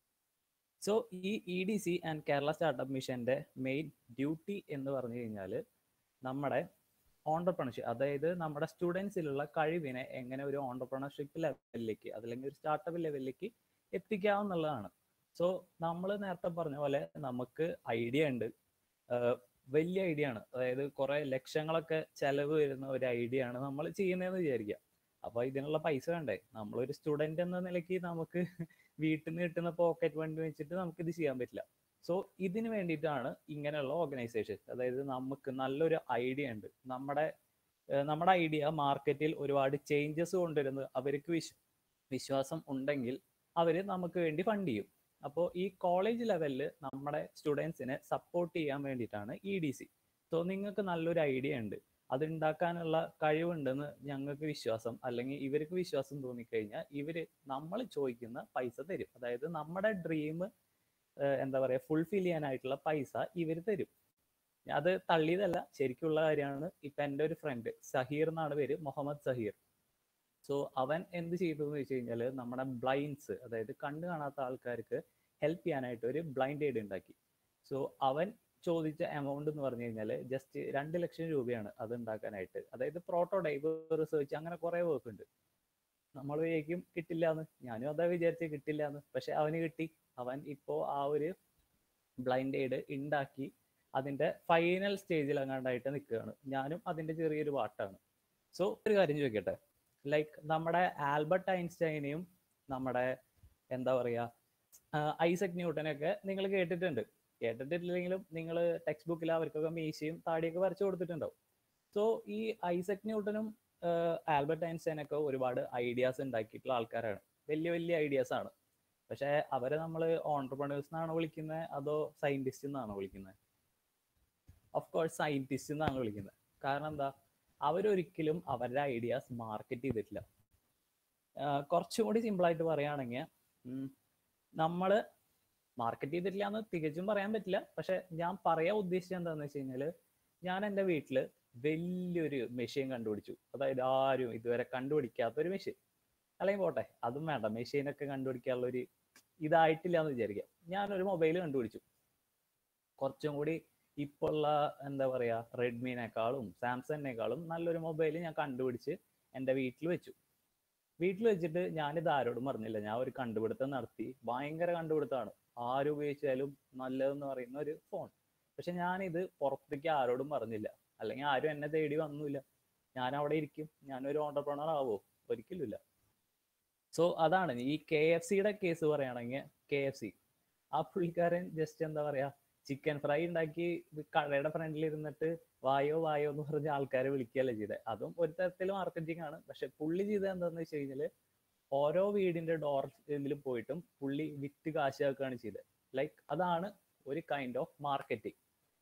സോ ഈ EDC ആൻഡ് കേരള സ്റ്റാർട്ടപ്പ് മിഷന്റെ മെയിൻ ഡ്യൂട്ടി എന്ന് പറഞ്ഞു കഴിഞ്ഞാൽ നമ്മുടെ ഓണ്ടർപ്രണർഷിപ്പ്, അതായത് നമ്മുടെ സ്റ്റുഡൻസിലുള്ള കഴിവിനെ എങ്ങനെ ഒരു ഓണ്ടർപ്രണർഷിപ്പ് ലെവലിലേക്ക് അതല്ലെങ്കിൽ ഒരു സ്റ്റാർട്ടപ്പ് ലെവലിലേക്ക് എത്തിക്കാവുന്നുള്ളതാണ്. സോ നമ്മൾ നേരത്തെ പറഞ്ഞ പോലെ നമുക്ക് ഐഡിയ ഉണ്ട്, വലിയ ഐഡിയ ആണ്. അതായത് കുറെ ലക്ഷങ്ങളൊക്കെ ചെലവ് വരുന്ന ഒരു ഐഡിയ ആണ് നമ്മൾ ചെയ്യുന്നതെന്ന് വിചാരിക്കുക. അപ്പൊ ഇതിനുള്ള പൈസ വേണ്ടേ? നമ്മളൊരു സ്റ്റുഡന്റ് എന്ന നിലയ്ക്ക് നമുക്ക് വീട്ടിൽ നിന്ന് കിട്ടുന്ന പോക്കറ്റ് ഫണ്ട് വെച്ചിട്ട് നമുക്ക് ഇത് ചെയ്യാൻ പറ്റില്ല. സോ ഇതിന് വേണ്ടിയിട്ടാണ് ഇങ്ങനെയുള്ള ഓർഗനൈസേഷൻ. അതായത് നമുക്ക് നല്ലൊരു ഐഡിയ ഉണ്ട്, നമ്മുടെ ഐഡിയ മാർക്കറ്റിൽ ഒരുപാട് ചേഞ്ചസ് കൊണ്ടുവരുന്നത് അവർക്ക് വിശ്വാസം ഉണ്ടെങ്കിൽ അവർ നമുക്ക് വേണ്ടി ഫണ്ട് ചെയ്യും. അപ്പോൾ ഈ കോളേജ് ലെവലിൽ നമ്മുടെ സ്റ്റുഡൻസിനെ സപ്പോർട്ട് ചെയ്യാൻ വേണ്ടിയിട്ടാണ് EDC. സോ നിങ്ങൾക്ക് നല്ലൊരു ഐഡിയ ഉണ്ട്, അത് ഉണ്ടാക്കാനുള്ള കഴിവുണ്ടെന്ന് ഞങ്ങൾക്ക് വിശ്വാസം, അല്ലെങ്കിൽ ഇവർക്ക് വിശ്വാസം തോന്നിക്കഴിഞ്ഞാൽ നമ്മൾ ചോദിക്കുന്ന പൈസ തരും. അതായത് നമ്മുടെ ഡ്രീം എന്താ പറയുക ഫുൾഫിൽ ചെയ്യാനായിട്ടുള്ള പൈസ ഇവർ തരും. അത് തള്ളിയതല്ല, ശരിക്കുള്ള കാര്യമാണ്. ഇപ്പം എൻ്റെ ഒരു ഫ്രണ്ട് സഹീർ എന്നാണ് പേര്, മുഹമ്മദ് സഹീർ. സോ അവൻ എന്ത് ചെയ്തു എന്ന് വെച്ച് കഴിഞ്ഞാൽ നമ്മുടെ ബ്ലൈൻഡ്സ്, അതായത് കണ്ണ് കാണാത്ത ആൾക്കാർക്ക് ഹെൽപ്പ് ചെയ്യാനായിട്ട് ഒരു ബ്ലൈൻഡ് എയ്ഡ് ഉണ്ടാക്കി. സോ അവൻ ചോദിച്ച എമൗണ്ട് എന്ന് പറഞ്ഞു കഴിഞ്ഞാൽ ജസ്റ്റ് 2 ലക്ഷം രൂപയാണ് അത് ഉണ്ടാക്കാനായിട്ട്. അതായത് പ്രോട്ടോടൈപ്പ്, റിസർച്ച്, അങ്ങനെ കുറേ വർക്ക് ഉണ്ട്. നമ്മൾ വിചാരിക്കും കിട്ടില്ല എന്ന്, ഞാനും അതാ വിചാരിച്ച് കിട്ടില്ല എന്ന്, പക്ഷെ അവന് കിട്ടി. അവൻ ഇപ്പോൾ ആ ഒരു ബ്ലൈൻഡ് എയ്ഡ് ഉണ്ടാക്കി അതിൻ്റെ ഫൈനൽ സ്റ്റേജിൽ അങ്ങാണ്ടായിട്ട് നിൽക്കുകയാണ്. ഞാനും അതിൻ്റെ ചെറിയൊരു പാട്ടാണ്. സോ ഒരു കാര്യം ചോദിക്കട്ടെ, ലൈക്ക് നമ്മുടെ ആൽബർട്ട് ഐൻസ്റ്റൈനെയും നമ്മുടെ എന്താ പറയുക ഐസക് ന്യൂട്ടനൊക്കെ നിങ്ങൾ കേട്ടിട്ടില്ലെങ്കിലും നിങ്ങൾ ടെക്സ്റ്റ് ബുക്കിൽ അവർക്കൊക്കെ മീശയും താടിയൊക്കെ വരച്ചു കൊടുത്തിട്ടുണ്ടാവും. സോ ഈ ഐസക് ന്യൂട്ടനും ആൽബർട്ട് ഐൻസ്റ്റൈനൊക്കെ ഒരുപാട് ഐഡിയാസ് ഉണ്ടാക്കിയിട്ടുള്ള ആൾക്കാരാണ്, വലിയ വലിയ ഐഡിയാസ് ആണ്. പക്ഷെ അവരെ നമ്മൾ ഓൺട്രപ്രണേഴ്സ് എന്നാണോ വിളിക്കുന്നത് അതോ സയന്റിസ്റ്റ് എന്നാണോ വിളിക്കുന്നത്? ഓഫ് കോഴ്സ് സയന്റിസ്റ്റ് എന്നാണ് വിളിക്കുന്നത്. കാരണം എന്താ, അവരൊരിക്കലും അവരുടെ ഐഡിയാസ് മാർക്കറ്റ് ചെയ്തിട്ടില്ല. കുറച്ചും കൂടി സിമ്പിളായിട്ട് പറയുകയാണെങ്കിൽ നമ്മൾ മാർക്കറ്റ് ചെയ്തിട്ടില്ല എന്ന് തികച്ചും പറയാൻ പറ്റില്ല. പക്ഷെ ഞാൻ പറയാൻ ഉദ്ദേശിച്ചത് എന്താണെന്ന് വെച്ച് കഴിഞ്ഞാൽ, ഞാൻ എൻ്റെ വീട്ടിൽ വലിയൊരു മെഷീൻ കണ്ടുപിടിച്ചു. അതായത് ആരും ഇതുവരെ കണ്ടുപിടിക്കാത്തൊരു മെഷീൻ. അല്ലെങ്കിൽ പോട്ടെ, അതും വേണ്ട, മെഷീനൊക്കെ കണ്ടുപിടിക്കാനുള്ളൊരു ഇതായിട്ടില്ല എന്ന് വിചാരിക്കാം. ഞാനൊരു മൊബൈൽ കണ്ടുപിടിച്ചു. കുറച്ചും കൂടി ഇപ്പോൾ ഉള്ള എന്താ പറയുക റെഡ്മിനേക്കാളും സാംസങ്ങിനേക്കാളും നല്ലൊരു മൊബൈൽ ഞാൻ കണ്ടുപിടിച്ച് എൻ്റെ വീട്ടിൽ വെച്ചിട്ട് ഞാനിത് ആരോടും പറഞ്ഞില്ല. ഞാൻ ഒരു കണ്ടുപിടുത്തം നടത്തി, ഭയങ്കര കണ്ടുപിടുത്തമാണ്, ആരും ഉപയോഗിച്ചാലും നല്ലതെന്ന് പറയുന്ന ഒരു ഫോൺ. പക്ഷെ ഞാനിത് പുറത്തേക്ക് ആരോടും പറഞ്ഞില്ല, അല്ലെങ്കിൽ ആരും എന്നെ തേടി വന്നില്ല. ഞാൻ അവിടെ ഇരിക്കും, ഞാനൊരു ഓണ്ടർപ്രണർ ആവോ? ഒരിക്കലുമില്ല. സോ അതാണ് ഈ KFCയുടെ കേസ് പറയുകയാണെങ്കിൽ, KFC ആ പുള്ളിക്കാരൻ ജസ്റ്റ് എന്താ പറയാ ചിക്കൻ ഫ്രൈ ഉണ്ടാക്കി കടയുടെ ഫ്രണ്ടിൽ ഇരുന്നിട്ട് വായോ എന്ന് പറഞ്ഞ ആൾക്കാരെ വിളിക്കുകയല്ല ചെയ്തത്. അതും ഒരു തരത്തിൽ മാർക്കറ്റിംഗ് ആണ്. പക്ഷെ പുള്ളി ചെയ്തത് എന്താണെന്ന് വെച്ച് കഴിഞ്ഞാൽ ഓരോ വീടിന്റെ ഡോറിൽ പോയിട്ടും പുള്ളി വിറ്റ് കാശാക്കുകയാണ് ചെയ്തത്. ലൈക്ക് അതാണ് ഒരു കൈൻഡ് ഓഫ് മാർക്കറ്റിംഗ്.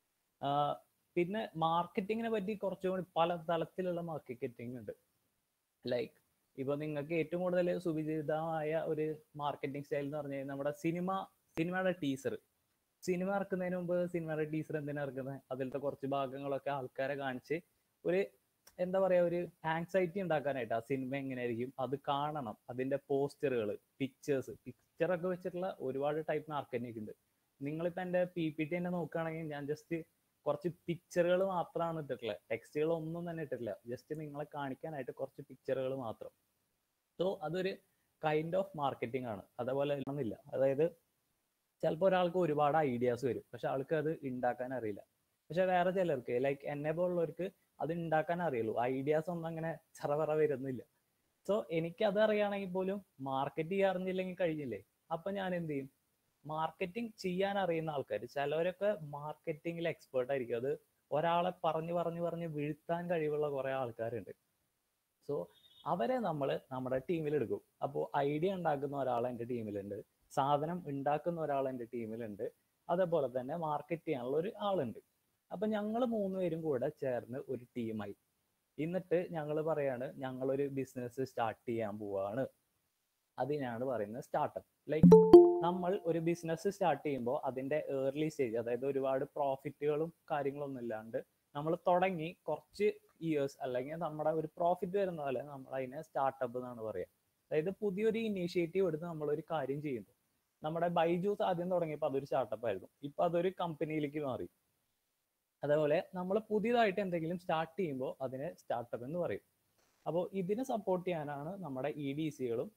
പിന്നെ മാർക്കറ്റിങ്ങിനെ പറ്റി കുറച്ചുകൂടി പല തലത്തിലുള്ള മാർക്കറ്റിംഗ് ഉണ്ട്. ലൈക്ക് ഇപ്പൊ നിങ്ങൾക്ക് ഏറ്റവും കൂടുതൽ സുപരിചിതമായ ഒരു മാർക്കറ്റിംഗ് സ്റ്റൈൽ എന്ന് പറഞ്ഞു കഴിഞ്ഞാൽ നമ്മുടെ സിനിമയുടെ ടീസർ. സിനിമ ഇറക്കുന്നതിന് മുമ്പ് സിനിമയുടെ ടീസർ എന്തിനാ ഇറക്കുന്നത്? അതിലത്തെ കുറച്ച് ഭാഗങ്ങളൊക്കെ ആൾക്കാരെ കാണിച്ച് ഒരു എന്താ പറയാ ഒരു ആങ്സൈറ്റി ഉണ്ടാക്കാനായിട്ട്. ആ സിനിമ എങ്ങനെയായിരിക്കും അത് കാണണം, അതിന്റെ പോസ്റ്ററുകൾ, പിക്ചറൊക്കെ വെച്ചിട്ടുള്ള ഒരുപാട് ടൈപ്പ് മാർക്കറ്റിംഗ് ഉണ്ട്. നിങ്ങളിപ്പോൾ എൻ്റെ PPT തന്നെ നോക്കുകയാണെങ്കിൽ ഞാൻ ജസ്റ്റ് കുറച്ച് പിക്ചറുകൾ മാത്രമാണ് ഇട്ടിട്ടുള്ളത്, ടെക്സ്റ്റുകൾ ഒന്നും തന്നെ ഇട്ടിട്ടില്ല. ജസ്റ്റ് നിങ്ങളെ കാണിക്കാനായിട്ട് കുറച്ച് പിക്ചറുകൾ മാത്രം. സോ അതൊരു കൈൻഡ് ഓഫ് മാർക്കറ്റിംഗ് ആണ്. അതേപോലെ ഒന്നുമില്ല, അതായത് ചിലപ്പോൾ ഒരാൾക്ക് ഒരുപാട് ഐഡിയാസ് വരും, പക്ഷെ ആൾക്ക് അത് ഉണ്ടാക്കാൻ അറിയില്ല. പക്ഷെ വേറെ ചിലർക്ക് ലൈക്ക് എന്നെ പോലുള്ളവർക്ക് അത് ഉണ്ടാക്കാൻ അറിയുള്ളൂ, ഐഡിയാസ് ഒന്നും അങ്ങനെ ചറവറ വരുന്നില്ല. സോ എനിക്കത് അറിയുകയാണെങ്കിൽ പോലും മാർക്കറ്റ് ചെയ്യാൻ അറിഞ്ഞില്ലെങ്കിൽ കഴിഞ്ഞില്ലേ. അപ്പൊ ഞാൻ എന്ത് ചെയ്യും? മാർക്കറ്റിംഗ് ചെയ്യാൻ അറിയുന്ന ആൾക്കാർ, ചിലവരൊക്കെ മാർക്കറ്റിംഗിൽ എക്സ്പേർട്ട് ആയിരിക്കും. അത് ഒരാളെ പറഞ്ഞ് വീഴ്ത്താൻ കഴിവുള്ള കുറെ ആൾക്കാരുണ്ട്. സോ അവരെ നമ്മൾ നമ്മുടെ ടീമിലെടുക്കും. അപ്പോൾ ഐഡിയ ഉണ്ടാക്കുന്ന ഒരാൾ എൻ്റെ ടീമിലുണ്ട്, സാധനം ഉണ്ടാക്കുന്ന ഒരാൾ എൻ്റെ ടീമിലുണ്ട്, അതേപോലെ തന്നെ മാർക്കറ്റ് ചെയ്യാനുള്ള ഒരു ആളുണ്ട്. അപ്പൊ ഞങ്ങൾ 3 പേരും കൂടെ ചേർന്ന് ഒരു ടീമായി. എന്നിട്ട് ഞങ്ങൾ പറയാണ് ഞങ്ങളൊരു ബിസിനസ് സ്റ്റാർട്ട് ചെയ്യാൻ പോവാണ്. അതിനാണ് പറയുന്നത് സ്റ്റാർട്ടപ്പ്. ലൈക്ക് നമ്മൾ ഒരു ബിസിനസ് സ്റ്റാർട്ട് ചെയ്യുമ്പോൾ അതിന്റെ ഏർലി സ്റ്റേജ്, അതായത് ഒരുപാട് പ്രോഫിറ്റുകളും കാര്യങ്ങളൊന്നും ഇല്ലാണ്ട് നമ്മൾ തുടങ്ങി കുറച്ച് ഇയേഴ്സ് അല്ലെങ്കിൽ നമ്മുടെ ഒരു പ്രോഫിറ്റ് വരുന്ന പോലെ നമ്മൾ അതിനെ സ്റ്റാർട്ടപ്പ് എന്നാണ് പറയുക. അതായത് പുതിയൊരു ഇനീഷ്യേറ്റീവ് എടുത്ത് നമ്മളൊരു കാര്യം ചെയ്യുന്നു. നമ്മുടെ ബൈജൂസ് ആദ്യം തുടങ്ങിയപ്പോൾ അതൊരു സ്റ്റാർട്ടപ്പ് ആയിരുന്നു, ഇപ്പൊ അതൊരു കമ്പനിയിലേക്ക് മാറി. അതേപോലെ നമ്മൾ പുതിയതായിട്ട് എന്തെങ്കിലും സ്റ്റാർട്ട് ചെയ്യുമ്പോൾ അതിനെ സ്റ്റാർട്ടപ്പ് എന്ന് പറയും. അപ്പോൾ ഇതിനെ സപ്പോർട്ട് ചെയ്യാനാണ് നമ്മുടെ EDCകളും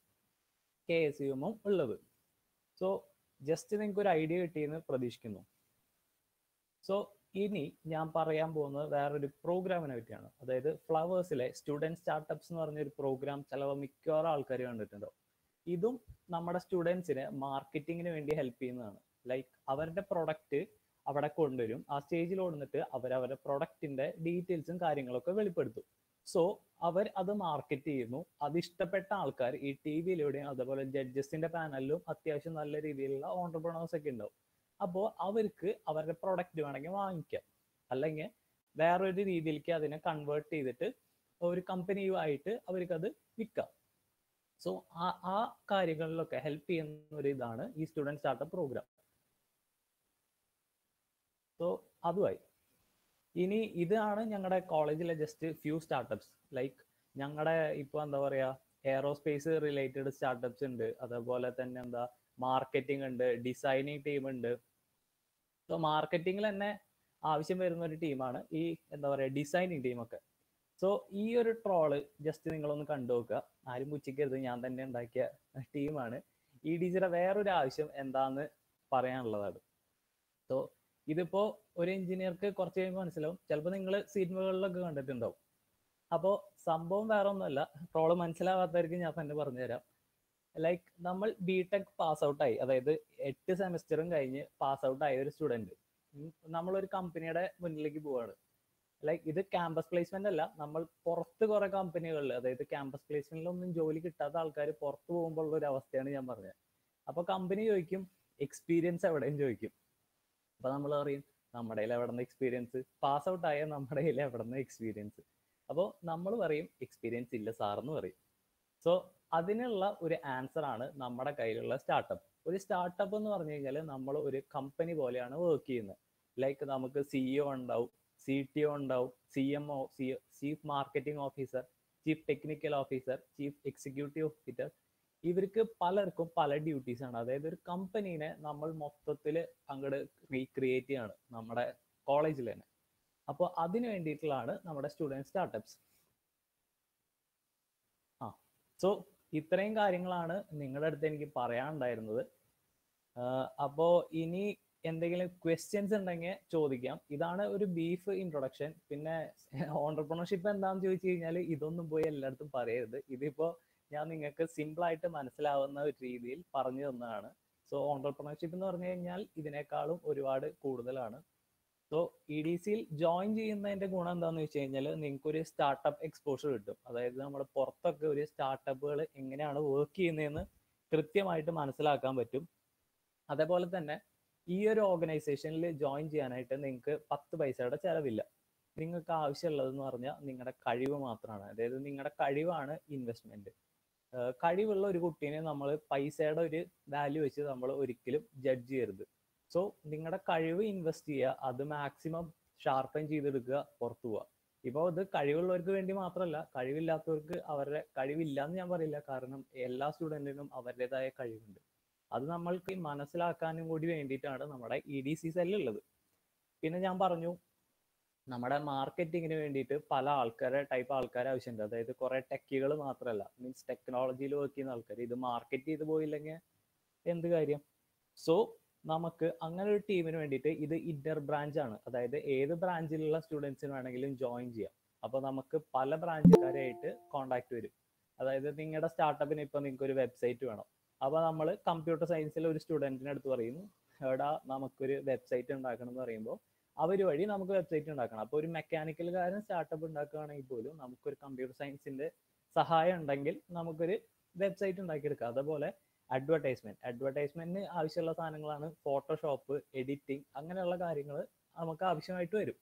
KSUM ഉള്ളത്. സോ ജസ്റ്റ് നിങ്ങൾക്ക് ഒരു ഐഡിയ കിട്ടിയെന്ന് പ്രതീക്ഷിക്കുന്നു. സോ ഇനി ഞാൻ പറയാൻ പോകുന്നത് വേറൊരു പ്രോഗ്രാമിനെ പറ്റിയാണ്. അതായത് ഫ്ലവേഴ്സിലെ സ്റ്റുഡൻറ് സ്റ്റാർട്ടപ്സ് എന്ന് പറഞ്ഞൊരു പ്രോഗ്രാം ചിലപ്പോൾ മിക്കവാറും ആൾക്കാർ കണ്ടിട്ടുണ്ടോ. ഇതും നമ്മുടെ സ്റ്റുഡൻസിന് മാർക്കറ്റിങ്ങിന് വേണ്ടി ഹെൽപ്പ് ചെയ്യുന്നതാണ്. ലൈക്ക് അവരുടെ പ്രൊഡക്റ്റ് അവിടെ കൊണ്ടുവരും, ആ സ്റ്റേജിൽ കൊണ്ടുവന്നിട്ട് അവരവരുടെ പ്രൊഡക്റ്റിന്റെ ഡീറ്റെയിൽസും കാര്യങ്ങളൊക്കെ വെളിപ്പെടുത്തും. സോ അവർ അത് മാർക്കറ്റ് ചെയ്യുന്നു. അത് ഇഷ്ടപ്പെട്ട ആൾക്കാർ ഈ ടി വിയിലൂടെയും അതുപോലെ ജഡ്ജസിന്റെ പാനലിലും അത്യാവശ്യം നല്ല രീതിയിലുള്ള ഓൺടർപ്രണേഴ്സ് ഒക്കെ ഉണ്ടാവും. അപ്പോൾ അവർക്ക് അവരുടെ പ്രൊഡക്റ്റ് വേണമെങ്കിൽ വാങ്ങിക്കാം, അല്ലെങ്കിൽ വേറൊരു രീതിയിലേക്ക് അതിനെ കൺവേർട്ട് ചെയ്തിട്ട് ഒരു കമ്പനിയുമായിട്ട് അവർക്കത് വിൽക്കാം. സോ ആ കാര്യങ്ങളിലൊക്കെ ഹെൽപ്പ് ചെയ്യുന്ന ഒരു ഇതാണ് ഈ സ്റ്റുഡൻറ് സ്റ്റാർട്ടപ്പ് പ്രോഗ്രാം. സോ അതുമായി ഇനി ഇതാണ് ഞങ്ങളുടെ കോളേജിലെ ജസ്റ്റ് ഫ്യൂ സ്റ്റാർട്ടപ്സ്. ലൈക്ക് ഞങ്ങളുടെ ഇപ്പോൾ എന്താ പറയുക, എയറോസ്പേസ് റിലേറ്റഡ് സ്റ്റാർട്ടപ്സ് ഉണ്ട്, അതേപോലെ തന്നെ എന്താ മാർക്കറ്റിംഗ് ഉണ്ട്, ഡിസൈനിങ് ടീം ഉണ്ട്. സോ മാർക്കറ്റിംഗിൽ തന്നെ ആവശ്യം വരുന്ന ഒരു ടീമാണ് ഈ എന്താ പറയുക ഡിസൈനിങ് ടീമൊക്കെ. സോ ഈ ഒരു ട്രോള് ജസ്റ്റ് നിങ്ങളൊന്ന് കണ്ടു നോക്കുക, ആരും പുച്ഛിക്കരുത്, ഞാൻ തന്നെ ഉണ്ടാക്കിയ ടീമാണ്. ഈ ഡിജിയുടെ വേറൊരു ആവശ്യം എന്താന്ന് പറയാനുള്ളതാണ്. സോ ഇതിപ്പോ ഒരു എഞ്ചിനീയർക്ക് കുറച്ച് കഴിയുമ്പോൾ മനസ്സിലാവും, ചിലപ്പോൾ നിങ്ങൾ സിനിമകളിലൊക്കെ കണ്ടിട്ടുണ്ടാവും. അപ്പോൾ സംഭവം വേറെ ഒന്നുമല്ല, ട്രോള് മനസ്സിലാവാത്തവർക്ക് ഞാൻ തന്നെ പറഞ്ഞുതരാം. ലൈക്ക് നമ്മൾ ബിടെക് പാസ് ഔട്ടായി, അതായത് 8 സെമസ്റ്ററും കഴിഞ്ഞ് പാസ് ഔട്ട് ആയ ഒരു സ്റ്റുഡൻറ് നമ്മളൊരു കമ്പനിയുടെ മുന്നിലേക്ക് പോവാണ്. ലൈക്ക് ഇത് ക്യാമ്പസ് പ്ലേസ്മെന്റ് അല്ല, നമ്മൾ പുറത്ത് കുറെ കമ്പനികളിൽ, അതായത് ക്യാമ്പസ് പ്ലേസ്മെന്റിലൊന്നും ജോലി കിട്ടാത്ത ആൾക്കാർ പുറത്ത് പോകുമ്പോൾ ഉള്ള ഒരു അവസ്ഥയാണ് ഞാൻ പറഞ്ഞത്. അപ്പോൾ കമ്പനി ചോദിക്കും എക്സ്പീരിയൻസ് എവിടെയും ചോദിക്കും. അപ്പൊ നമ്മൾ പറയും നമ്മുടെ കയ്യിൽ എവിടെ നിന്ന് എക്സ്പീരിയൻസ്, പാസ് ഔട്ട് ആയ നമ്മുടെ കയ്യിൽ എവിടെ നിന്ന് എക്സ്പീരിയൻസ്. അപ്പോൾ നമ്മൾ പറയും എക്സ്പീരിയൻസ് ഇല്ല സാർ എന്ന് പറയും. സോ അതിനുള്ള ഒരു ആൻസർ ആണ് നമ്മുടെ കയ്യിലുള്ള സ്റ്റാർട്ടപ്പ്. ഒരു സ്റ്റാർട്ടപ്പ് എന്ന് പറഞ്ഞു കഴിഞ്ഞാൽ നമ്മൾ ഒരു കമ്പനി പോലെയാണ് വർക്ക് ചെയ്യുന്നത്. ലൈക്ക് നമുക്ക് CEO ഉണ്ടാവും, CTO ഉണ്ടാവും, CMO, chief marketing officer, chief technical officer, chief executive officer. ഇവർക്ക് പലർക്കും പല ഡ്യൂട്ടീസ് ആണ്. അതായത് ഒരു കമ്പനീനെ നമ്മൾ മൊത്തത്തിൽ അങ്ങോട്ട് റീക്രിയേറ്റ് ചെയ്യാണ് നമ്മുടെ കോളേജിൽ തന്നെ. അപ്പോൾ അതിന് വേണ്ടിയിട്ടുള്ളതാണ് നമ്മുടെ സ്റ്റുഡൻറ് സ്റ്റാർട്ടപ്സ്. സോ ഇത്രയും കാര്യങ്ങളാണ് നിങ്ങളുടെ അടുത്ത് എനിക്ക് പറയാനുണ്ടായിരുന്നത്. അപ്പോൾ ഇനി എന്തെങ്കിലും ക്വസ്റ്റ്യൻസ് ഉണ്ടെങ്കിൽ ചോദിക്കാം. ഇതാണ് ഒരു ബീഫ് ഇൻട്രൊഡക്ഷൻ. പിന്നെ ഓണ്ടർപ്രണർഷിപ്പ് എന്താണെന്ന് ചോദിച്ചു കഴിഞ്ഞാൽ ഇതൊന്നും പോയി എല്ലായിടത്തും പറയരുത്. ഇതിപ്പോൾ ഞാൻ നിങ്ങൾക്ക് സിമ്പിളായിട്ട് മനസ്സിലാവുന്ന ഒരു രീതിയിൽ പറഞ്ഞു തന്നതാണ്. സോ ഓണ്ടർപ്രണർഷിപ്പ് എന്ന് പറഞ്ഞു കഴിഞ്ഞാൽ ഇതിനേക്കാളും ഒരുപാട് കൂടുതലാണ്. സോ EDCയിൽ ജോയിൻ ചെയ്യുന്നതിൻ്റെ ഗുണം എന്താണെന്ന് വെച്ച് കഴിഞ്ഞാൽ നിങ്ങൾക്കൊരു സ്റ്റാർട്ടപ്പ് എക്സ്പോഷർ കിട്ടും. അതായത് നമ്മുടെ പുറത്തൊക്കെ ഒരു സ്റ്റാർട്ടപ്പുകൾ എങ്ങനെയാണ് വർക്ക് ചെയ്യുന്നതെന്ന് കൃത്യമായിട്ട് മനസ്സിലാക്കാൻ പറ്റും. അതേപോലെ തന്നെ ഈ ഒരു ഓർഗനൈസേഷനിൽ ജോയിൻ ചെയ്യാനായിട്ട് നിങ്ങൾക്ക് 10 പൈസയുടെ ചിലവില്ല. നിങ്ങൾക്ക് ആവശ്യമുള്ളതെന്ന് പറഞ്ഞാൽ നിങ്ങളുടെ കഴിവ് മാത്രമാണ്. അതായത് നിങ്ങളുടെ കഴിവാണ് ഇൻവെസ്റ്റ്മെന്റ്. കഴിവുള്ള ഒരു കുട്ടീനെ നമ്മൾ പൈസയുടെ ഒരു വാല്യൂ വെച്ച് നമ്മൾ ഒരിക്കലും ജഡ്ജ് ചെയ്യരുത്. സോ നിങ്ങളുടെ കഴിവ് ഇൻവെസ്റ്റ് ചെയ്യുക, അത് മാക്സിമം ഷാർപ്പൻ ചെയ്തെടുക്കുക, പുറത്തു പോവുക. ഇപ്പോൾ ഇത് കഴിവുള്ളവർക്ക് വേണ്ടി മാത്രമല്ല, കഴിവില്ലാത്തവർക്ക് അവരുടെ കഴിവില്ല എന്ന് ഞാൻ പറയില്ല. കാരണം എല്ലാ സ്റ്റുഡൻറ്റിനും അവരുടേതായ കഴിവുണ്ട്. അത് നമ്മൾക്ക് മനസ്സിലാക്കാനും കൂടി വേണ്ടിയിട്ടാണ് നമ്മുടെ EDC സെല്ലുള്ളത്. പിന്നെ ഞാൻ പറഞ്ഞു നമ്മുടെ മാർക്കറ്റിങ്ങിന് വേണ്ടിയിട്ട് പല ടൈപ്പ് ആൾക്കാരെ ആവശ്യമുണ്ട്. അതായത് കുറെ ടെക്കികൾ മാത്രമല്ല, മീൻസ് ടെക്നോളജിയിൽ വർക്ക് ചെയ്യുന്ന ആൾക്കാർ. ഇത് മാർക്കറ്റ് ചെയ്ത് പോയില്ലെങ്കിൽ എന്ത് കാര്യം? സോ നമുക്ക് അങ്ങനെ ഒരു ടീമിന് വേണ്ടിയിട്ട് ഇത് ഇന്റർ ബ്രാഞ്ച് ആണ്. അതായത് ഏത് ബ്രാഞ്ചിലുള്ള സ്റ്റുഡൻസിന് വേണമെങ്കിലും ജോയിൻ ചെയ്യാം. അപ്പോൾ നമുക്ക് പല ബ്രാഞ്ചുകാരായിട്ട് കോണ്ടാക്ട് വരും. അതായത് നിങ്ങളുടെ സ്റ്റാർട്ടപ്പിന് ഇപ്പോൾ നിങ്ങൾക്ക് ഒരു വെബ്സൈറ്റ് വേണം. അപ്പോൾ നമ്മൾ കമ്പ്യൂട്ടർ സയൻസിലെ ഒരു സ്റ്റുഡൻറ്റിന് അടുത്ത് പറയുന്നു, എടാ നമുക്കൊരു വെബ്സൈറ്റ് ഉണ്ടാക്കണം എന്ന് പറയുമ്പോൾ അവർ വഴി നമുക്ക് വെബ്സൈറ്റ് ഉണ്ടാക്കണം. അപ്പോൾ ഒരു മെക്കാനിക്കൽകാരൻ സ്റ്റാർട്ടപ്പ് ഉണ്ടാക്കുകയാണെങ്കിൽ പോലും നമുക്കൊരു കമ്പ്യൂട്ടർ സയൻസിന്റെ സഹായം ഉണ്ടെങ്കിൽ നമുക്കൊരു വെബ്സൈറ്റ് ഉണ്ടാക്കിയെടുക്കാം. അതുപോലെ അഡ്വർടൈസ്മെന്റിന് ആവശ്യമുള്ള സാധനങ്ങളാണ് ഫോട്ടോഷോപ്പ്, എഡിറ്റിംഗ്, അങ്ങനെയുള്ള കാര്യങ്ങൾ നമുക്ക് ആവശ്യമായിട്ട് വരും.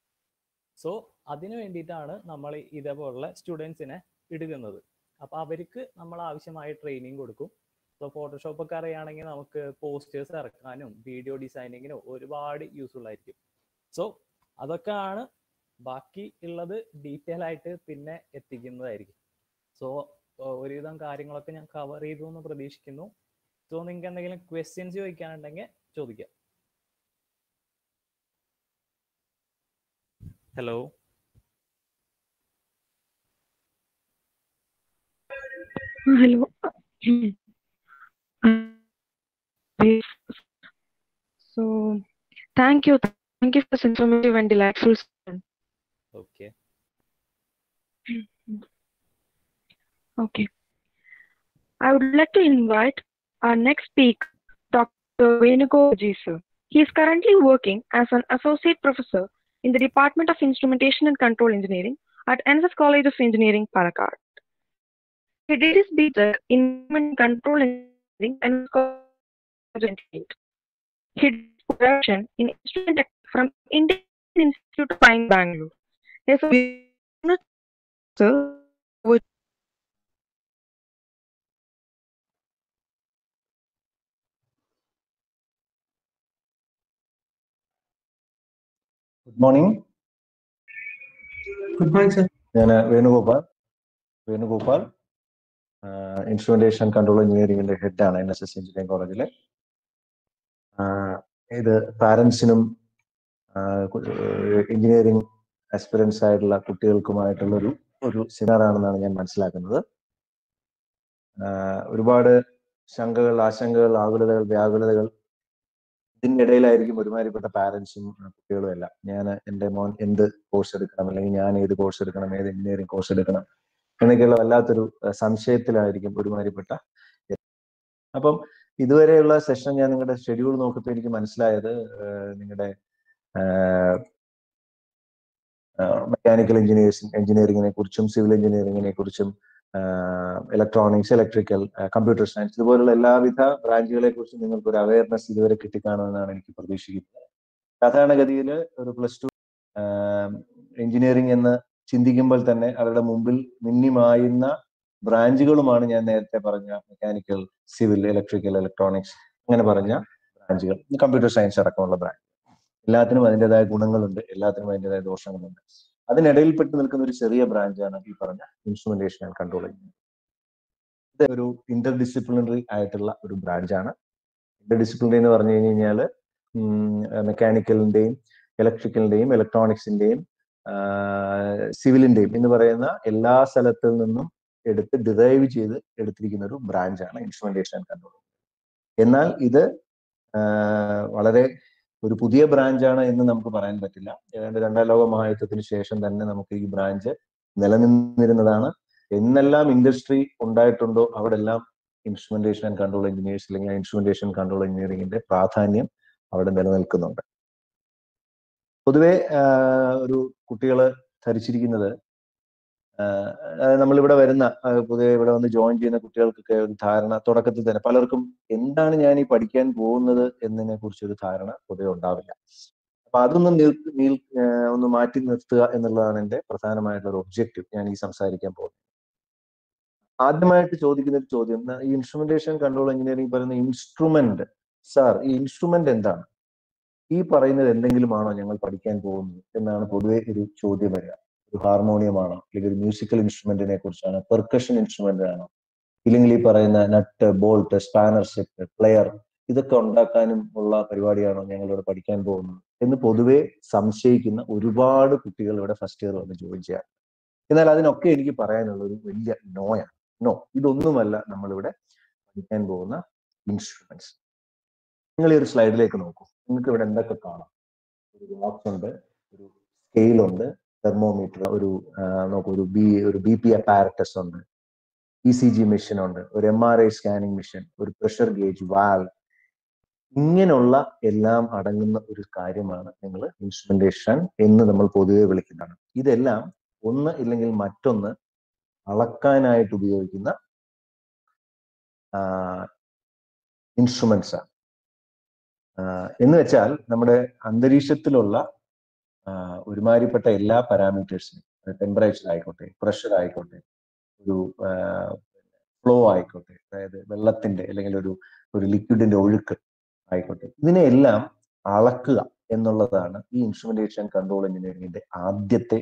സോ അതിന് വേണ്ടിയിട്ടാണ് നമ്മൾ ഇതേപോലുള്ള സ്റ്റുഡൻസിനെ എടുക്കുന്നത്. അപ്പോൾ അവർക്ക് നമ്മൾ ആവശ്യമായ ട്രെയിനിങ് കൊടുക്കും. സോ ഫോട്ടോഷോപ്പ് ഒക്കെ അറിയുകയാണെങ്കിൽ നമുക്ക് പോസ്റ്റേഴ്സ് ഇറക്കാനും വീഡിയോ ഡിസൈനിങ്ങിനും ഒരുപാട് യൂസ്ഫുൾ ആയിരിക്കും. സോ അതൊക്കെയാണ്. ബാക്കി ഉള്ളത് ഡീറ്റെയിൽ ആയിട്ട് പിന്നെ എത്തിക്കുന്നതായിരിക്കും. സോ ഒരുവിധം കാര്യങ്ങളൊക്കെ ഞാൻ കവർ ചെയ്തു എന്ന് പ്രതീക്ഷിക്കുന്നു. സോ നിങ്ങൾക്ക് എന്തെങ്കിലും ക്വസ്റ്റ്യൻസ് ചോദിക്കാനുണ്ടെങ്കിൽ ചോദിക്കാം. Hello. Hello. So thank you Thank you for this informative and delightful session. Okay. Okay. I would like to invite our next speaker, Dr. Venugopal sir. He is currently working as an associate professor in the Department of Instrumentation and Control Engineering at NSS College of Engineering, Palakkad. He did his BTech in Instrument Control Engineering and NSS College of 28. He did his production in Instrument Tech from Indian Institute of Fine, Bangalore. He is a sir. Good morning. Good morning, sir. ഞാൻ വേണുഗോപാൽ ഇൻസ്ട്രുമെന്റേഷൻ കൺട്രോൾ എഞ്ചിനീയറിംഗിന്റെ ഹെഡാണ് NSS എഞ്ചിനീയറിംഗ് കോളേജിലെ. ഇത് പാരൻസിനും എഞ്ചിനീയറിംഗ് ആസ്പിറൻസ് ആയിട്ടുള്ള കുട്ടികൾക്കുമായിട്ടുള്ള ഒരു സെമിനാറാണെന്നാണ് ഞാൻ മനസ്സിലാക്കുന്നത്. ഒരുപാട് ശങ്കകൾ, ആശങ്കകൾ, ആകുലതകൾ, വ്യാകുലതകൾ ഇതിൻ്റെ ഇടയിലായിരിക്കും ഒരുമാതിരിപ്പെട്ട പാരൻസും കുട്ടികളും എല്ലാം. എൻ്റെ മോൻ എന്ത് കോഴ്സ് എടുക്കണം, അല്ലെങ്കിൽ ഞാൻ ഏത് കോഴ്സ് എടുക്കണം, ഏത് എഞ്ചിനീയറിംഗ് കോഴ്സ് എടുക്കണം എന്നൊക്കെയുള്ള വല്ലാത്തൊരു സംശയത്തിലായിരിക്കും ഒരുമാതിരിപ്പെട്ട. അപ്പം ഇതുവരെയുള്ള സെഷൻ ഞാൻ നിങ്ങളുടെ ഷെഡ്യൂൾ നോക്കിയപ്പോൾ എനിക്ക് മനസ്സിലായത് നിങ്ങളുടെ മെക്കാനിക്കൽ എഞ്ചിനീയറിംഗിനെ കുറിച്ചും സിവിൽ എഞ്ചിനീയറിംഗിനെ കുറിച്ചും ഇലക്ട്രോണിക്സ്, ഇലക്ട്രിക്കൽ, കമ്പ്യൂട്ടർ സയൻസ് ഇതുപോലുള്ള എല്ലാവിധ ബ്രാഞ്ചുകളെ കുറിച്ചും നിങ്ങൾക്ക് ഒരു അവയർനെസ് ഇതുവരെ കിട്ടിക്കാണുമെന്നാണ് എനിക്ക് പ്രതീക്ഷിക്കുന്നത്. സാധാരണഗതിയിൽ ഒരു +2 എഞ്ചിനീയറിംഗ് എന്ന് ചിന്തിക്കുമ്പോൾ തന്നെ അവരുടെ മുമ്പിൽ മിന്നിമായുന്ന ബ്രാഞ്ചുകളുമാണ് ഞാൻ നേരത്തെ പറഞ്ഞ മെക്കാനിക്കൽ, സിവിൽ, ഇലക്ട്രിക്കൽ, ഇലക്ട്രോണിക്സ് അങ്ങനെ പറഞ്ഞ ബ്രാഞ്ചുകൾ, കമ്പ്യൂട്ടർ സയൻസ് അടക്കമുള്ള ബ്രാഞ്ച്. എല്ലാത്തിനും അതിൻ്റെതായ ഗുണങ്ങളുണ്ട്, എല്ലാത്തിനും അതിൻ്റെതായ ദോഷങ്ങളുണ്ട്. അതിനിടയിൽപ്പെട്ട് നിൽക്കുന്ന ഒരു ചെറിയ ബ്രാഞ്ചാണ് ഈ പറഞ്ഞ ഇൻസ്ട്രുമെന്റേഷൻ ആൻഡ് കൺട്രോൾ എഞ്ചിനീയറിംഗ്. ഇത് ഒരു ഇന്റർഡിസിപ്ലിനറി ആയിട്ടുള്ള ഒരു ബ്രാഞ്ചാണ്. ഇന്റർഡിസിപ്ലിനറി എന്ന് പറഞ്ഞു കഴിഞ്ഞാൽ മെക്കാനിക്കലിന്റെയും ഇലക്ട്രിക്കലിന്റെയും ഇലക്ട്രോണിക്സിന്റെയും സിവിലിന്റെയും എന്ന് പറയുന്ന എല്ലാ സ്ഥലത്തിൽ നിന്നും ഡിറൈവ് ചെയ്ത് എടുത്തിരിക്കുന്ന ഒരു ബ്രാഞ്ചാണ് ഇൻസ്ട്രുമെന്റേഷൻ ആൻഡ് കൺട്രോൾ. എന്നാൽ ഇത് വളരെ ഒരു പുതിയ ബ്രാഞ്ചാണ് എന്ന് നമുക്ക് പറയാൻ പറ്റില്ല. ഏതാണ്ട് 2ാം ലോക മഹായുദ്ധത്തിന് ശേഷം തന്നെ നമുക്ക് ഈ ബ്രാഞ്ച് നിലനിന്നിരുന്നതാണ്. എന്നെല്ലാം ഇൻഡസ്ട്രി ഉണ്ടായിട്ടുണ്ടോ അവിടെ എല്ലാം ഇൻസ്ട്രുമെന്റേഷൻ ആൻഡ് കൺട്രോൾ എഞ്ചിനീയേഴ്സ് അല്ലെങ്കിൽ ഇൻസ്ട്രുമെന്റേഷൻ കൺട്രോൾ എഞ്ചിനീയറിംഗിന്റെ പ്രാധാന്യം അവിടെ നിലനിൽക്കുന്നുണ്ട്. പൊതുവെ ഒരു കുട്ടികൾ ധരിച്ചിരിക്കുന്നത്, നമ്മളിവിടെ വരുന്ന പൊതുവെ ഇവിടെ വന്ന് ജോയിൻ ചെയ്യുന്ന കുട്ടികൾക്കൊക്കെ ഒരു ധാരണ തുടക്കത്തിൽ തന്നെ പലർക്കും എന്താണ് ഞാൻ ഈ പഠിക്കാൻ പോകുന്നത് എന്നതിനെ കുറിച്ചൊരു ധാരണ പൊതുവെ ഉണ്ടാവില്ല. അപ്പൊ അതൊന്നും ഒന്ന് മാറ്റി നിർത്തുക എന്നുള്ളതാണ് എൻ്റെ പ്രധാനമായിട്ടുള്ള ഒരു ഒബ്ജക്റ്റീവ് ഞാൻ ഈ സംസാരിക്കാൻ പോകുന്നത്. ആദ്യമായിട്ട് ചോദിക്കുന്ന ഒരു ചോദ്യം, ഈ ഇൻസ്ട്രുമെന്റേഷൻ കൺട്രോൾ എഞ്ചിനീയറിംഗ് പറയുന്ന ഇൻസ്ട്രുമെന്റ്, സാർ ഈ ഇൻസ്ട്രുമെന്റ് എന്താണ്? ഈ പറയുന്നത് എന്തെങ്കിലും ആണോ ഞങ്ങൾ പഠിക്കാൻ പോകുന്നത് എന്നാണ് പൊതുവെ ഒരു ചോദ്യം വരിക. ഒരു ഹാർമോണിയമാണോ, അല്ലെങ്കിൽ ഒരു മ്യൂസിക്കൽ ഇൻസ്ട്രുമെന്റിനെ കുറിച്ചാണോ, പെർക്കഷൻ ഇൻസ്ട്രുമെന്റ് ആണോ, ഇല്ലെങ്കിൽ ഈ പറയുന്ന nut, bolt, spanner set, plier ഇതൊക്കെ ഉണ്ടാക്കാനും ഉള്ള പരിപാടിയാണോ ഞങ്ങളിവിടെ പഠിക്കാൻ പോകുന്നത് എന്ന് പൊതുവെ സംശയിക്കുന്ന ഒരുപാട് കുട്ടികൾ ഇവിടെ ഫസ്റ്റ് ഇയർ വന്ന് ജോയിൻ ചെയ്യാറ്. എന്നാൽ അതിനൊക്കെ എനിക്ക് പറയാനുള്ള ഒരു വലിയ നോയാണ്. നോ, ഇതൊന്നുമല്ല നമ്മളിവിടെ പഠിക്കാൻ പോകുന്ന ഇൻസ്ട്രുമെന്റ്സ്. നിങ്ങൾ ഈ ഒരു സ്ലൈഡിലേക്ക് നോക്കൂ. നിങ്ങൾക്ക് ഇവിടെ എന്തൊക്കെ കാണാം? ഒരു വാച്ച് ഉണ്ട്, ഒരു സ്കെയിലുണ്ട്, തെർമോമീറ്റർ, ഒരു BP അപ്പാരറ്റസ് ഉണ്ട്, ECG മെഷീൻ ഉണ്ട്, ഒരു MRI സ്കാനിങ് മെഷീൻ, ഒരു പ്രഷർ ഗേജ്, വാൽവ്, ഇങ്ങനെയുള്ള എല്ലാം അടങ്ങുന്ന ഒരു കാര്യമാണ് നിങ്ങൾ ഇൻസ്ട്രുമെന്റേഷൻ എന്ന് നമ്മൾ പൊതുവെ വിളിക്കുന്നതാണ്. ഇതെല്ലാം ഒന്ന് ഇല്ലെങ്കിൽ മറ്റൊന്ന് അളക്കാനായിട്ട് ഉപയോഗിക്കുന്ന ഇൻസ്ട്രുമെന്റ്സ് ആണ്. എന്ന് വെച്ചാൽ നമ്മുടെ അന്തരീക്ഷത്തിലുള്ള ഒരുമാതിരിപ്പെട്ട എല്ലാ പാരാമീറ്റേഴ്സിനും, ടെമ്പറേച്ചർ ആയിക്കോട്ടെ, പ്രഷർ ആയിക്കോട്ടെ, ഒരു ഫ്ലോ ആയിക്കോട്ടെ, അതായത് വെള്ളത്തിന്റെ അല്ലെങ്കിൽ ഒരു ലിക്വിഡിന്റെ ഒഴുക്ക് ആയിക്കോട്ടെ, ഇതിനെയെല്ലാം അളക്കുക എന്നുള്ളതാണ് ഈ ഇൻസ്ട്രുമെന്റേഷൻ കൺട്രോൾ എഞ്ചിനീയറിംഗിന്റെ ആദ്യത്തെ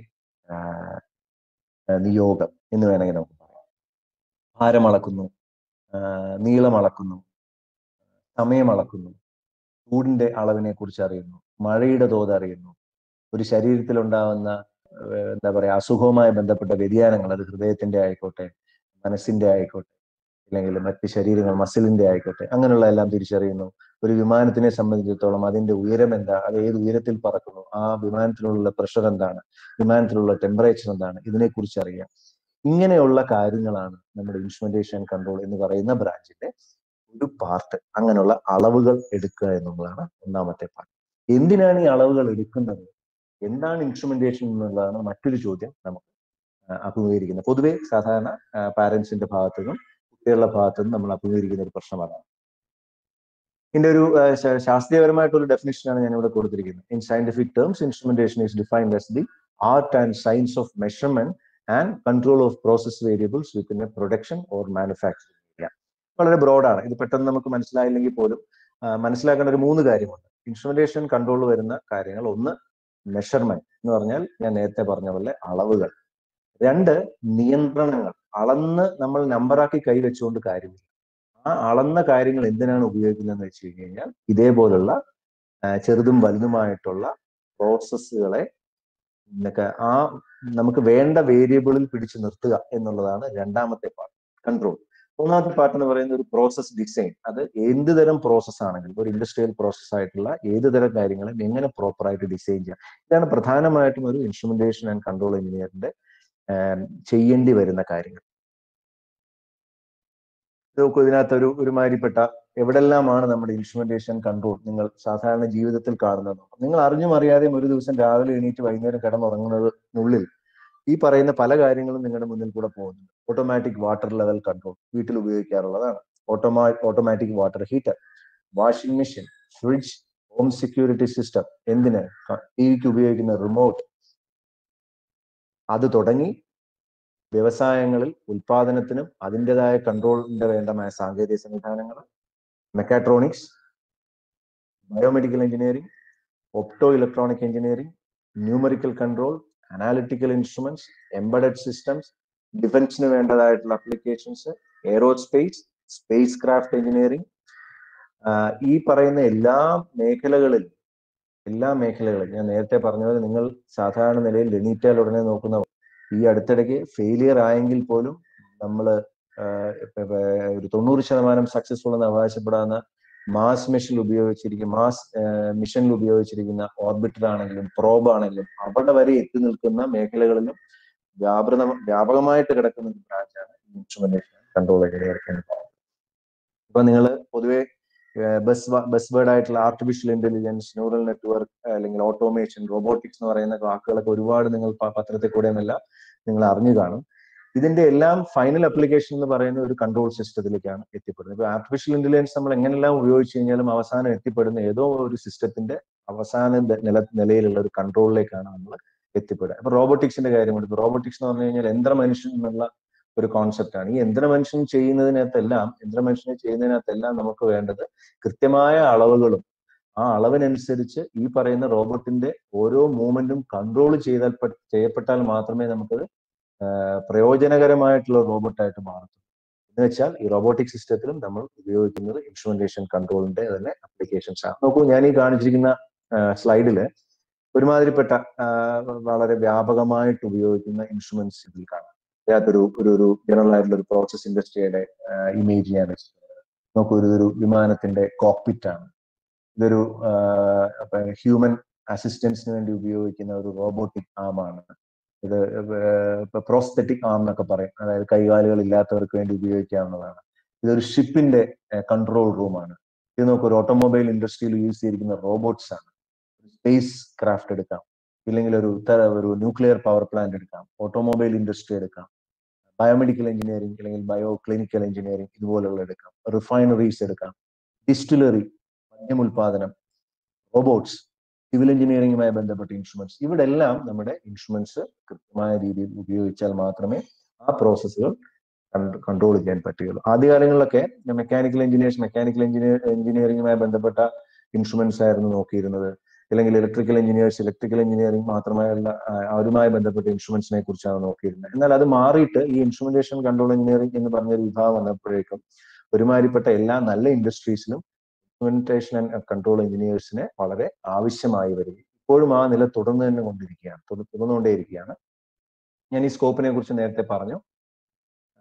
നിയോഗം എന്ന് വേണമെങ്കിൽ നമുക്ക് പറയാം. ഭാരം അളക്കുന്നു, നീളം അളക്കുന്നു, സമയം അളക്കുന്നു, ചൂടിന്റെ അളവിനെ കുറിച്ച് അറിയുന്നു, മഴയുടെ തോത് അറിയുന്നു, ഒരു ശരീരത്തിൽ ഉണ്ടാകുന്ന അസുഖവുമായി ബന്ധപ്പെട്ട വ്യതിയാനങ്ങൾ, അത് ഹൃദയത്തിന്റെ ആയിക്കോട്ടെ, മനസ്സിന്റെ ആയിക്കോട്ടെ, അല്ലെങ്കിൽ മറ്റ് ശരീരങ്ങൾ മസിലിന്റെ ആയിക്കോട്ടെ, അങ്ങനെയുള്ള എല്ലാം തിരിച്ചറിയുന്നു. ഒരു വിമാനത്തിനെ സംബന്ധിച്ചിടത്തോളം അതിന്റെ ഉയരം എന്താ, അത് ഏത് ഉയരത്തിൽ പറക്കുന്നു, ആ വിമാനത്തിലുള്ള പ്രഷർ എന്താണ്, വിമാനത്തിലുള്ള ടെമ്പറേച്ചർ എന്താണ്, ഇതിനെക്കുറിച്ച് അറിയാം. ഇങ്ങനെയുള്ള കാര്യങ്ങളാണ് നമ്മുടെ ഇൻസ്ട്രുമെന്റേഷൻ കൺട്രോൾ എന്ന് പറയുന്ന ബ്രാഞ്ചിന്റെ ഒരു പാർട്ട്. അങ്ങനെയുള്ള അളവുകൾ എടുക്കുക എന്നുള്ളതാണ് ഒന്നാമത്തെ പാർട്ട്. എന്തിനാണ് ഈ അളവുകൾ എടുക്കുന്നത്, എന്താണ് ഇൻസ്ട്രുമെന്റേഷൻ എന്നുള്ളതാണ് മറ്റൊരു ചോദ്യം നമുക്ക് അഭിമുഖീകരിക്കുന്നത്. പൊതുവെ സാധാരണ പാരന്റ്സിന്റെ ഭാഗത്തുനിന്നും കുട്ടികളുടെ ഭാഗത്തുനിന്നും നമ്മൾ അഭിമുഖീകരിക്കുന്ന ഒരു പ്രശ്നമാണ്. ഇതിന്റെ ഒരു ശാസ്ത്രീയപരമായിട്ടുള്ള ഡെഫിനിഷനാണ് ഞാൻ ഇവിടെ കൊടുത്തിരിക്കുന്നത്. In scientific terms, instrumentation is defined as the art and science of measurement and control of process variables within a production or manufacturing area. വളരെ ബ്രോഡാണ്. ഇത് പെട്ടെന്ന് നമുക്ക് മനസ്സിലായില്ലെങ്കിൽ പോലും മനസ്സിലാക്കേണ്ട ഒരു 3 കാര്യമുണ്ട്. ഇൻസ്ട്രുമെന്റേഷൻ കൺട്രോൾ വരുന്ന കാര്യങ്ങൾ: ഒന്ന്, മെഷർമെന്റ് എന്ന് പറഞ്ഞാൽ ഞാൻ നേരത്തെ പറഞ്ഞ പോലെ അളവുകൾ. 2, നിയന്ത്രണങ്ങൾ. അളന്ന് നമ്മൾ നമ്പറാക്കി കൈവച്ചുകൊണ്ട് കാര്യമില്ല. ആ അളന്ന കാര്യങ്ങൾ എന്തിനാണ് ഉപയോഗിക്കുന്നതെന്ന് വെച്ച് കഴിഞ്ഞാൽ ഇതേപോലുള്ള ചെറുതും വലുതുമായിട്ടുള്ള പ്രോസസ്സുകളെ ആ നമുക്ക് വേണ്ട വേരിയബിളിൽ പിടിച്ചു നിർത്തുക എന്നുള്ളതാണ് രണ്ടാമത്തെ പാർട്ട്, കൺട്രോൾ. മൂന്നാമത്തെ പാർട്ട് എന്ന് പറയുന്നത് ഒരു പ്രോസസ് ഡിസൈൻ. അത് എന്ത് തരം പ്രോസസ് ആണെങ്കിലും, ഒരു ഇൻഡസ്ട്രിയൽ പ്രോസസ് ആയിട്ടുള്ള ഏത് തരം കാര്യങ്ങളും എങ്ങനെ പ്രോപ്പറായിട്ട് ഡിസൈൻ ചെയ്യാം. ഇതാണ് പ്രധാനമായിട്ടും ഒരു ഇൻസ്ട്രുമെന്റേഷൻ ആൻഡ് കൺട്രോൾ എഞ്ചിനീയറിന്റെ ചെയ്യേണ്ടി വരുന്ന കാര്യങ്ങൾ. നോക്കൂ, ഇതിനകത്ത് ഒരുമാതിരിപ്പെട്ട എവിടെല്ലാമാണ് നമ്മുടെ ഇൻസ്ട്രുമെന്റേഷൻ കൺട്രോൾ നിങ്ങൾ സാധാരണ ജീവിതത്തിൽ കാണുന്നത്. നിങ്ങൾ അറിഞ്ഞും അറിയാതെയും ഒരു ദിവസം രാവിലെ എണീറ്റ് വൈകുന്നേരം കിടന്നുറങ്ങുന്നതിനുള്ളിൽ ഈ പറയുന്ന പല കാര്യങ്ങളും നിങ്ങളുടെ മുന്നിൽ കൂടെ പോകുന്നുണ്ട്. ഓട്ടോമാറ്റിക് വാട്ടർ ലെവൽ കൺട്രോൾ വീട്ടിൽ ഉപയോഗിക്കാറുള്ളതാണ്. Automatic water heater, washing machine, fridge, home security system, എന്തിന് ടിവിക്ക് ഉപയോഗിക്കുന്ന റിമോട്ട്, അത് തുടങ്ങി വ്യവസായങ്ങളിൽ ഉൽപാദനത്തിനും അതിൻ്റെതായ കൺട്രോളിന്റെ വേണ്ടമായ സാങ്കേതിക സംവിധാനങ്ങൾ, mechatronics, biomedical engineering, optoelectronic engineering, numerical control, analytical instruments, embedded systems, ഡിഫൻസിന് വേണ്ടതായിട്ടുള്ള applications, aerospace, spacecraft engineering, ഈ പറയുന്ന എല്ലാ മേഖലകളിലും ഞാൻ നേരത്തെ പറഞ്ഞത് നിങ്ങൾ സാധാരണ നിലയിൽ എണീറ്റാൽ ഉടനെ നോക്കുന്ന ഈ അടുത്തിടയ്ക്ക് ഫെയിലിയർ ആയെങ്കിൽ പോലും നമ്മൾ ഒരു 90% സക്സസ്ഫുൾ എന്ന് അവകാശപ്പെടാവുന്ന മാസ് മിഷനിൽ ഉപയോഗിച്ചിരിക്കുന്ന ഓർബിറ്റർ ആണെങ്കിലും പ്രോബ് ആണെങ്കിലും അവിടെ വരെ എത്തി നിൽക്കുന്ന മേഖലകളിലും വ്യാപകമായിട്ട് കിടക്കുന്ന ഒരു ബ്രാഞ്ചാണ് ഇൻസ്ട്രുമെന്റേഷൻ കൺട്രോൾ എഞ്ചിനീയറിംഗ്. ഇപ്പൊ നിങ്ങൾ പൊതുവെ ബസ് വേർഡ് ആയിട്ടുള്ള ആർട്ടിഫിഷ്യൽ ഇന്റലിജൻസ്, ന്യൂറൽ നെറ്റ്വർക്ക്, അല്ലെങ്കിൽ ഓട്ടോമേഷൻ, റോബോട്ടിക്സ് എന്ന് പറയുന്ന വാക്കുകളൊക്കെ ഒരുപാട് നിങ്ങൾ പത്രത്തിൽ കൂടെയുമല്ല നിങ്ങൾ അറിഞ്ഞു കാണും. ഇതിന്റെ എല്ലാം ഫൈനൽ അപ്ലിക്കേഷൻ എന്ന് പറയുന്ന ഒരു കൺട്രോൾ സിസ്റ്റത്തിലേക്കാണ് എത്തിപ്പെടുന്നത്. ഇപ്പൊ ആർട്ടിഫിഷ്യൽ ഇന്റലിജൻസ് നമ്മൾ എങ്ങനെല്ലാം ഉപയോഗിച്ച് കഴിഞ്ഞാലും അവസാനം എത്തിപ്പെടുന്ന ഏതോ ഒരു സിസ്റ്റത്തിന്റെ അവസാന നിലയിലുള്ള ഒരു കൺട്രോളിലേക്കാണ് നമ്മൾ എത്തിപ്പെടുക. അപ്പൊ റോബോട്ടിക്സിന്റെ കാര്യം എടുക്കും. റോബോട്ടിക്സ് എന്ന് പറഞ്ഞു കഴിഞ്ഞാൽ യന്ത്രമനുഷ്യൻ എന്നുള്ള ഒരു കോൺസെപ്റ്റാണ്. ഈ യന്ത്രമനുഷ്യൻ ചെയ്യുന്നതിനകത്തെല്ലാം നമുക്ക് വേണ്ടത് കൃത്യമായ അളവുകളും ആ അളവിനനുസരിച്ച് ഈ പറയുന്ന റോബോട്ടിന്റെ ഓരോ മൂവ്മെന്റും കൺട്രോൾ ചെയ്യപ്പെട്ടാൽ മാത്രമേ നമുക്കത് പ്രയോജനകരമായിട്ടുള്ള റോബോട്ടായിട്ട് മാറത്തുള്ളൂ. എന്ന് വെച്ചാൽ ഈ റോബോട്ടിക് സിസ്റ്റത്തിലും നമ്മൾ ഉപയോഗിക്കുന്നത് ഇൻസ്ട്രുമെന്റേഷൻ കൺട്രോളിന്റെ തന്നെ അപ്ലിക്കേഷൻസ് ആണ്. നോക്കൂ, ഞാൻ ഈ കാണിച്ചിരിക്കുന്ന സ്ലൈഡില് ഒരുമാതിരിപ്പെട്ട വളരെ വ്യാപകമായിട്ട് ഉപയോഗിക്കുന്ന ഇൻസ്ട്രുമെന്റ്സ് ഇതിൽ കാണാം. അതിനകത്തൊരു ജനറൽ ആയിട്ടുള്ള ഒരു പ്രോസസ് ഇൻഡസ്ട്രിയുടെ ഇമേജ് ഞാൻ വെച്ചിട്ടുണ്ട്. നോക്കൂ, ഇതൊരു വിമാനത്തിന്റെ കോക്പിറ്റ് ആണ്. ഇതൊരു ഹ്യൂമൻ അസിസ്റ്റൻസിന് വേണ്ടി ഉപയോഗിക്കുന്ന ഒരു റോബോട്ടിക് ആമാണ്. ഇത് പ്രോസ്തെറ്റിക് ആം എന്നൊക്കെ പറയും, അതായത് കൈകാലുകൾ ഇല്ലാത്തവർക്ക് വേണ്ടി ഉപയോഗിക്കാവുന്നതാണ്. ഇതൊരു ഷിപ്പിന്റെ കൺട്രോൾ റൂമാണ്. ഇത് നോക്കൂ, ഒരു ഓട്ടോമൊബൈൽ ഇൻഡസ്ട്രിയിൽ യൂസ് ചെയ്തിരിക്കുന്ന റോബോട്ട്സ് ആണ്. സ്പേസ് ക്രാഫ്റ്റ് എടുക്കാം, ഇല്ലെങ്കിൽ ഒരു ന്യൂക്ലിയർ പവർ പ്ലാന്റ് എടുക്കാം, ഓട്ടോമൊബൈൽ ഇൻഡസ്ട്രി എടുക്കാം, ബയോമെഡിക്കൽ എഞ്ചിനീയറിംഗ് അല്ലെങ്കിൽ ബയോ ക്ലിനിക്കൽ എഞ്ചിനീയറിംഗ് ഇതുപോലുള്ള എടുക്കാം, റിഫൈനറീസ് എടുക്കാം, ഡിസ്റ്റിലറി, മദ്യം ഉൽപാദനം, റോബോട്ട്സ്, സിവിൽ എഞ്ചിനീയറിംഗുമായി ബന്ധപ്പെട്ട ഇൻസ്ട്രുമെന്റ്സ്. ഇവിടെ എല്ലാം നമ്മുടെ ഇൻസ്ട്രുമെന്റ്സ് കൃത്യമായ രീതിയിൽ ഉപയോഗിച്ചാൽ മാത്രമേ ആ പ്രോസസ്സുകൾ കൺട്രോൾ ചെയ്യാൻ പറ്റുകയുള്ളൂ. ആദ്യകാലങ്ങളിലൊക്കെ മെക്കാനിക്കൽ എഞ്ചിനീയറിംഗുമായി ബന്ധപ്പെട്ട ഇൻസ്ട്രുമെന്റ്സ് ആയിരുന്നു നോക്കിയിരുന്നത്, അല്ലെങ്കിൽ ഇലക്ട്രിക്കൽ എഞ്ചിനീയറിംഗ് മാത്രമായുള്ള അവരുമായി ബന്ധപ്പെട്ട ഇൻസ്ട്രുമെന്റ്സിനെ കുറിച്ചാണ് നോക്കിയിരുന്നത്. എന്നാൽ അത് മാറിയിട്ട് ഈ ഇൻസ്ട്രുമെന്റേഷൻ കൺട്രോൾ എഞ്ചിനീയറിംഗ് എന്ന് പറഞ്ഞൊരു വിഭാഗം വന്നപ്പോഴേക്കും ഒരുമാതിരിപ്പെട്ട എല്ലാ നല്ല ഇൻഡസ്ട്രീസിലും ഇൻസ്ട്രുമെന്റേഷൻ ആൻഡ് കൺട്രോൾ എഞ്ചിനീയേഴ്സിനെ വളരെ ആവശ്യമായി വരിക. ഇപ്പോഴും ആ നില തുടർന്നുകൊണ്ടേയിരിക്കുകയാണ്. ഞാൻ ഈ സ്കോപ്പിനെ കുറിച്ച് നേരത്തെ പറഞ്ഞു.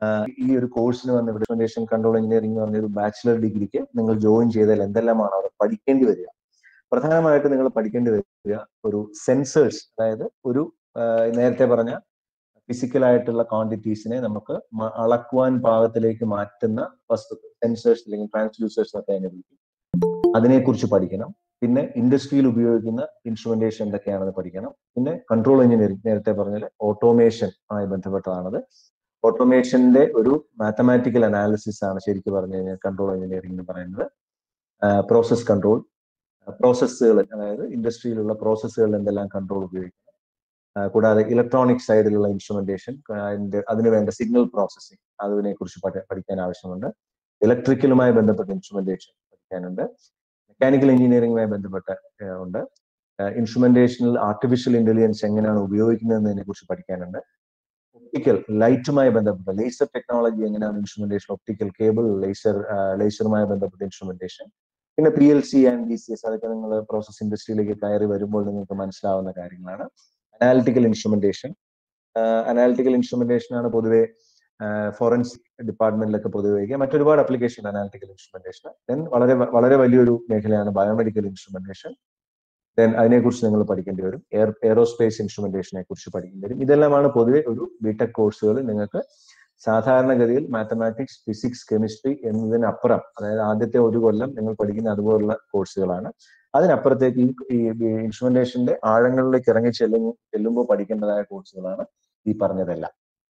ഈ ഒരു കോഴ്സിന് വന്ന് ഇൻസ്ട്രുമെന്റേഷൻ കൺട്രോൾ എഞ്ചിനീയറിംഗ് എന്ന് പറഞ്ഞ ഒരു ബാച്ചിലർ ഡിഗ്രിക്ക് നിങ്ങൾ ജോയിൻ ചെയ്താൽ എന്തെല്ലാമാണ് അവിടെ പഠിക്കേണ്ടി വരിക? പ്രധാനമായിട്ട് നിങ്ങൾ പഠിക്കേണ്ടി വരിക ഒരു സെൻസേഴ്സ്, അതായത് ഒരു നേരത്തെ പറഞ്ഞ ഫിസിക്കലായിട്ടുള്ള ക്വാണ്ടിറ്റീസിനെ നമുക്ക് അളക്കുവാൻ പാകത്തിലേക്ക് മാറ്റുന്ന വസ്തുക്കൾ, സെൻസേഴ്സ് അല്ലെങ്കിൽ ട്രാൻസ്ഡ്യൂസേഴ്സ് ഒക്കെ അതിനെ വിളിക്കും. അതിനെക്കുറിച്ച് പഠിക്കണം. പിന്നെ ഇൻഡസ്ട്രിയിൽ ഉപയോഗിക്കുന്ന ഇൻസ്ട്രുമെന്റേഷൻ എന്തൊക്കെയാണെന്ന് പഠിക്കണം. പിന്നെ കൺട്രോൾ എഞ്ചിനീയറിംഗ്, നേരത്തെ പറഞ്ഞാൽ ഓട്ടോമേഷൻ ആയി ബന്ധപ്പെട്ടതാണത്. ഓട്ടോമേഷന്റെ ഒരു മാത്തമാറ്റിക്കൽ അനാലിസിസ് ആണ് ശരിക്കും പറഞ്ഞു കഴിഞ്ഞാൽ കൺട്രോൾ എഞ്ചിനീയറിംഗ് എന്ന് പറയുന്നത്. പ്രോസസ് കൺട്രോൾ, പ്രോസസ്സുകൾ, അതായത് ഇൻഡസ്ട്രിയിലുള്ള പ്രോസസ്സുകളിൽ എന്തെല്ലാം കൺട്രോൾ ഉപയോഗിക്കണം. കൂടാതെ ഇലക്ട്രോണിക് സൈഡിലുള്ള ഇൻസ്ട്രുമെന്റേഷൻ, അതിന് വേണ്ട സിഗ്നൽ പ്രോസസ്സിംഗ്, അതിനെ കുറിച്ച് പഠിക്കാൻ ആവശ്യമുണ്ട്. ഇലക്ട്രിക്കലുമായി ബന്ധപ്പെട്ട ഇൻസ്ട്രുമെന്റേഷൻ പഠിക്കാനുണ്ട്. മെക്കാനിക്കൽ എഞ്ചിനീയറിംഗുമായി ബന്ധപ്പെട്ട ഉണ്ട്. ഇൻസ്ട്രുമെന്റേഷനിൽ ആർട്ടിഫിഷ്യൽ ഇന്റലിജൻസ് എങ്ങനെയാണ് ഉപയോഗിക്കുന്നതിനെ കുറിച്ച് പഠിക്കാനുണ്ട്. ഒപ്റ്റിക്കൽ, ലൈറ്റുമായി ബന്ധപ്പെട്ട ലേസർ ടെക്നോളജി എങ്ങനെയാണ് ഇൻസ്ട്രുമെന്റേഷൻ, ഒപ്റ്റിക്കൽ കേബിൾ, ലേസറുമായി ബന്ധപ്പെട്ട ഇൻസ്ട്രുമെന്റേഷൻ. പിന്നെ PLC ആൻഡ് DCS, അതൊക്കെ നിങ്ങൾ പ്രോസസ് ഇൻഡസ്ട്രിയിലേക്ക് കയറി വരുമ്പോൾ നിങ്ങൾക്ക് മനസ്സിലാവുന്ന കാര്യങ്ങളാണ്. അനാലിറ്റിക്കൽ ഇൻസ്ട്രുമെന്റേഷൻ, അനാലിറ്റിക്കൽ ഇൻസ്ട്രുമെന്റേഷൻ ആണ് പൊതുവെ ഫോറൻസിക് ഡിപ്പാർട്ട്മെന്റിലൊക്കെ പൊതുവെ ഉപയോഗിക്കുക. മറ്റൊരുപാട് ആപ്ലിക്കേഷൻ അനാലിറ്റിക്കൽ ഇൻസ്ട്രുമെന്റേഷൻ. ദെൻ വളരെ വലിയൊരു മേഖലയാണ് ബയോമെഡിക്കൽ ഇൻസ്ട്രുമെന്റേഷൻ. ദെൻ അതിനെക്കുറിച്ച് നിങ്ങൾ പഠിക്കേണ്ടി വരും. എയറോസ്പേസ് ഇൻസ്ട്രുമെന്റേഷനെ കുറിച്ച് പഠിക്കേണ്ടി വരും. ഇതെല്ലാമാണ് പൊതുവെ ഒരു ബിടെക് കോഴ്സുകൾ നിങ്ങൾക്ക് സാധാരണഗതിയിൽ മാത്തമാറ്റിക്സ്, ഫിസിക്സ്, കെമിസ്ട്രി എന്നതിനപ്പുറം, അതായത് ആദ്യത്തെ ഒരു കൊല്ലം നിങ്ങൾ പഠിക്കുന്ന അതുപോലുള്ള കോഴ്സുകളാണ്. അതിനപ്പുറത്തേക്ക് ഈ ഇൻസ്ട്രുമെന്റേഷന്റെ ആഴങ്ങളിലേക്ക് ഇറങ്ങി ചെല്ലുമ്പോൾ പഠിക്കേണ്ടതായ കോഴ്സുകളാണ് ഈ പറഞ്ഞതെല്ലാം.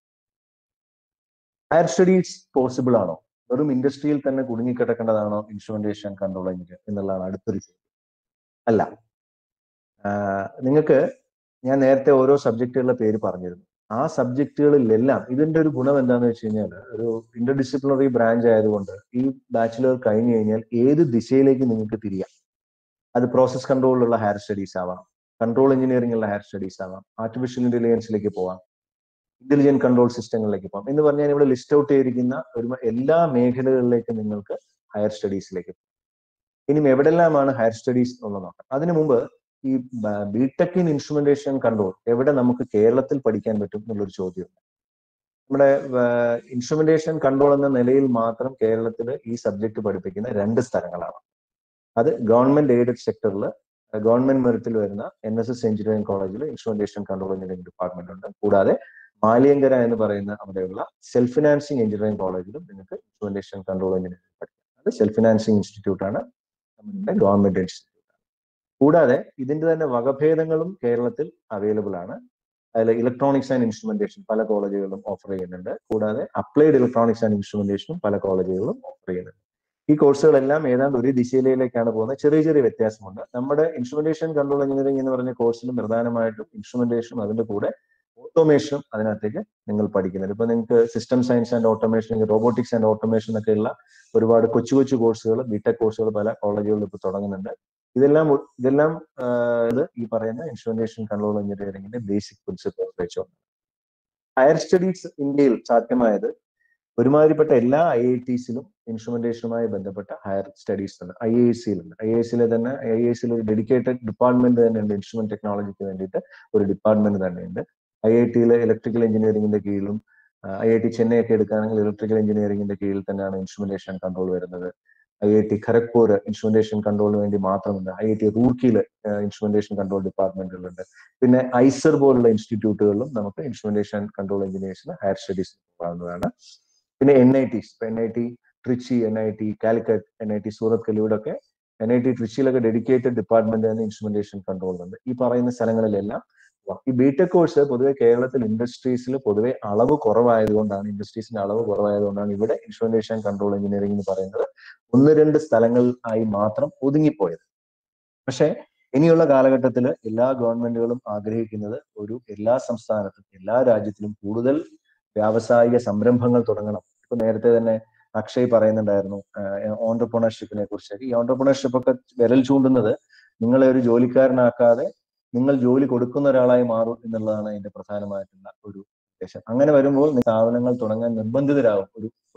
ഹയർ സ്റ്റഡീസ് പോസിബിൾ ആണോ? വെറും ഇൻഡസ്ട്രിയിൽ തന്നെ കുടുങ്ങിക്കിടക്കേണ്ടതാണോ ഇൻസ്ട്രുമെന്റേഷൻ കൺട്രോൾ എഞ്ചിനീയർ എന്നുള്ളതാണ് അടുത്തൊരു ചോദ്യം. അല്ല, നിങ്ങൾക്ക് ഞാൻ നേരത്തെ ഓരോ സബ്ജക്റ്റുകളുടെ പേര് പറഞ്ഞിരുന്നു. ആ സബ്ജക്റ്റുകളിലെല്ലാം ഇതിന്റെ ഒരു ഗുണം എന്താണെന്ന് വെച്ച് കഴിഞ്ഞാൽ, ഒരു ഇന്റർഡിസിപ്ലിനറി ബ്രാഞ്ച് ആയതുകൊണ്ട് ഈ ബാച്ചിലർ കഴിഞ്ഞു കഴിഞ്ഞാൽ ഏത് ദിശയിലേക്ക് നിങ്ങൾക്ക് തിരിയാം. അത് പ്രോസസ് കൺട്രോളിലുള്ള ഹയർ സ്റ്റഡീസ് ആവാം, കൺട്രോൾ എഞ്ചിനീയറിംഗിലുള്ള ഹയർ സ്റ്റഡീസ് ആവാം, ആർട്ടിഫിഷ്യൽ ഇന്റലിജൻസിലേക്ക് പോവാം, ഇന്റലിജന്റ് കൺട്രോൾ സിസ്റ്റങ്ങളിലേക്ക് പോകാം എന്ന് പറഞ്ഞാൽ ഇവിടെ ലിസ്റ്റ് ഔട്ട് ചെയ്തിരിക്കുന്ന എല്ലാ മേഖലകളിലേക്കും നിങ്ങൾക്ക് ഹയർ സ്റ്റഡീസിലേക്ക് പോകാം. ഇനി എവിടെല്ലാമാണ് ഹയർ സ്റ്റഡീസ് എന്നുള്ളത് നോക്കാം. അതിനു മുമ്പ് ഈ ബിടെക് ഇൻ ഇൻസ്ട്രുമെന്റേഷൻ കൺട്രോൾ എവിടെ നമുക്ക് കേരളത്തിൽ പഠിക്കാൻ പറ്റും എന്നുള്ളൊരു ചോദ്യമുണ്ട്. നമ്മുടെ ഇൻസ്ട്രുമെന്റേഷൻ കൺട്രോൾ എന്ന നിലയിൽ മാത്രം കേരളത്തിൽ ഈ സബ്ജക്ട് പഠിപ്പിക്കുന്ന 2 സ്ഥലങ്ങളാണ്. അത് ഗവൺമെന്റ് എയ്ഡഡ് സെക്ടറിൽ ഗവൺമെന്റ് മെറിറ്റിൽ വരുന്ന NSS എഞ്ചിനീയറിംഗ് കോളേജിൽ ഇൻസ്ട്രുമെന്റേഷൻ കൺട്രോൾ എഞ്ചിനീയറിംഗ് ഡിപ്പാർട്ട്മെന്റ് ഉണ്ട്. കൂടാതെ മാലിയങ്കര എന്ന് പറയുന്ന അവിടെയുള്ള സെൽഫ് ഫിനാൻസിങ് എഞ്ചിനീയറിംഗ് കോളേജിലും നിങ്ങൾക്ക് ഇൻസ്ട്രുമെന്റേഷൻ കൺട്രോൾ എഞ്ചിനീയറിംഗ് പഠിക്കാം. അത് സെൽഫ് ഫിനാൻസിങ് ഇൻസ്റ്റിറ്റ്യൂട്ട് ആണ്, നമ്മുടെ ഗവൺമെന്റ് ഇൻസ്റ്റിറ്റ്യൂട്ട് ആണ്. കൂടാതെ ഇതിന്റെ തന്നെ വകഭേദങ്ങളും കേരളത്തിൽ അവൈലബിൾ ആണ്. അതിൽ ഇലക്ട്രോണിക്സ് ആൻഡ് ഇൻസ്ട്രുമെന്റേഷൻ പല കോളേജുകളും ഓഫർ ചെയ്യുന്നുണ്ട്. കൂടാതെ അപ്ലൈഡ് ഇലക്ട്രോണിക്സ് ആൻഡ് ഇൻസ്ട്രുമെന്റേഷനും പല കോളേജുകളും ഓഫർ ചെയ്യുന്നുണ്ട്. ഈ കോഴ്സുകളെല്ലാം ഏതാണ്ട് ഒരു ദിശയിലേക്കാണ് പോകുന്നത്. ചെറിയ ചെറിയ വ്യത്യാസമുണ്ട്. നമ്മുടെ ഇൻസ്ട്രുമെന്റേഷൻ കൺട്രോൾ എഞ്ചിനീയറിംഗ് എന്ന് പറഞ്ഞ കോഴ്സിലും പ്രധാനമായിട്ടും ഇൻസ്ട്രുമെന്റേഷനും അതിന്റെ കൂടെ ഓട്ടോമേഷനും അതിനകത്തേക്ക് നിങ്ങൾ പഠിക്കുന്നുണ്ട്. ഇപ്പൊ നിങ്ങൾക്ക് system science and automation, robotics and automation ഒക്കെയുള്ള ഒരുപാട് കൊച്ചു കൊച്ചു കോഴ്സുകൾ, ബിടെക് കോഴ്സുകൾ പല കോളേജുകളിൽ ഇപ്പോൾ തുടങ്ങുന്നുണ്ട്. ഇതെല്ലാം ഇത് ഈ പറയുന്ന ഇൻസ്ട്രുമെന്റേഷൻ കൺട്രോൾ എഞ്ചിനീയറിംഗിന്റെ ബേസിക് പ്രിൻസിപ്പിൾ വെച്ചുകൊണ്ട്. ഹയർ സ്റ്റഡീസ് ഇന്ത്യയിൽ സാധ്യമായത് ഒരുമാതിരിപ്പെട്ട എല്ലാ IITസിലും ഇൻസ്ട്രുമെന്റേഷനുമായി ബന്ധപ്പെട്ട ഹയർ സ്റ്റഡീസ് ഉണ്ട്. IIScയിലുണ്ട്. IIScയിൽ ഒരു ഡെഡിക്കേറ്റഡ് ഡിപ്പാർട്ട്മെന്റ് തന്നെയുണ്ട്. ഇൻസ്ട്രുമെന്റ് ടെക്നോളജിക്ക് വേണ്ടിയിട്ട് ഒരു ഡിപ്പാർട്ട്മെന്റ് തന്നെയുണ്ട്. IITയിലെ ഇലക്ട്രിക്കൽ എഞ്ചിനീയറിംഗിന്റെ കീഴിലും, IIT ചെന്നൈ ഒക്കെ എടുക്കുകയാണെങ്കിൽ ഇലക്ട്രിക്കൽ എഞ്ചിനീയറിംഗിന്റെ കീഴിൽ തന്നെയാണ് ഇൻസ്ട്രുമെന്റേഷൻ കൺട്രോൾ വരുന്നത്. IIT ഖരഗ്പൂർ ഇൻസ്ട്രുമെന്റേഷൻ കൺട്രോളിന് വേണ്ടി മാത്രമുണ്ട്. IIT റൂർക്കിയിൽ ഇൻസ്ട്രുമെന്റേഷൻ കൺട്രോൾ ഡിപ്പാർട്ട്മെന്റുകളുണ്ട്. പിന്നെ ഐസർ പോലുള്ള ഇൻസ്റ്റിറ്റ്യൂട്ടുകളിലും നമുക്ക് ഇൻസ്ട്രുമെന്റേഷൻ കൺട്രോൾ എഞ്ചിനീയേഴ്സിന് ഹയർ സ്റ്റഡീസ് പോകാവുന്നതാണ്. പിന്നെ NITs, NIT Trichy, NIT Calicut, NIT Surat കലിവിടൊക്കെ, NIT ട്രിച്ചിയിലൊക്കെ ഡെഡിക്കേറ്റഡ് ഡിപ്പാർട്ട്മെന്റ് തന്നെ ഇൻസ്ട്രുമെന്റേഷൻ കൺട്രോൾ ഉണ്ട്. ഈ പറയുന്ന സ്ഥലങ്ങളിലെല്ലാം ഈ ബിടെക് കോഴ്സ് പൊതുവെ കേരളത്തിൽ ഇൻഡസ്ട്രീസിൽ പൊതുവെ അളവ് കുറവായതുകൊണ്ടാണ്, ഇൻഡസ്ട്രീസിന്റെ അളവ് കുറവായതുകൊണ്ടാണ് ഇവിടെ ഇൻസ്ട്രുമെന്റേഷൻ കൺട്രോൾ എഞ്ചിനീയറിംഗ് എന്ന് പറയുന്നത് 1-2 സ്ഥലങ്ങൾ ആയി മാത്രം ഒതുങ്ങിപ്പോയത്. പക്ഷെ ഇനിയുള്ള കാലഘട്ടത്തിൽ എല്ലാ ഗവൺമെന്റുകളും ആഗ്രഹിക്കുന്നത് എല്ലാ സംസ്ഥാനത്തും എല്ലാ രാജ്യത്തിലും കൂടുതൽ വ്യാവസായിക സംരംഭങ്ങൾ തുടങ്ങണം. ഇപ്പൊ നേരത്തെ തന്നെ അക്ഷയ് പറയുന്നുണ്ടായിരുന്നു ഓൺട്രപ്രണർഷിപ്പിനെ കുറിച്ച്. ഈ ഓൺട്രപ്രണർഷിപ്പ് ഒക്കെ വിരൽ ചൂണ്ടുന്നത് നിങ്ങളെ ഒരു ജോലിക്കാരനാക്കാതെ നിങ്ങൾ ജോലി കൊടുക്കുന്ന ഒരാളായി മാറും എന്നുള്ളതാണ് അതിന്റെ പ്രധാനമായിട്ടുള്ള ഒരു ഉദ്ദേശം. അങ്ങനെ വരുമ്പോൾ സ്ഥാപനങ്ങൾ തുടങ്ങാൻ നിർബന്ധിതരാകും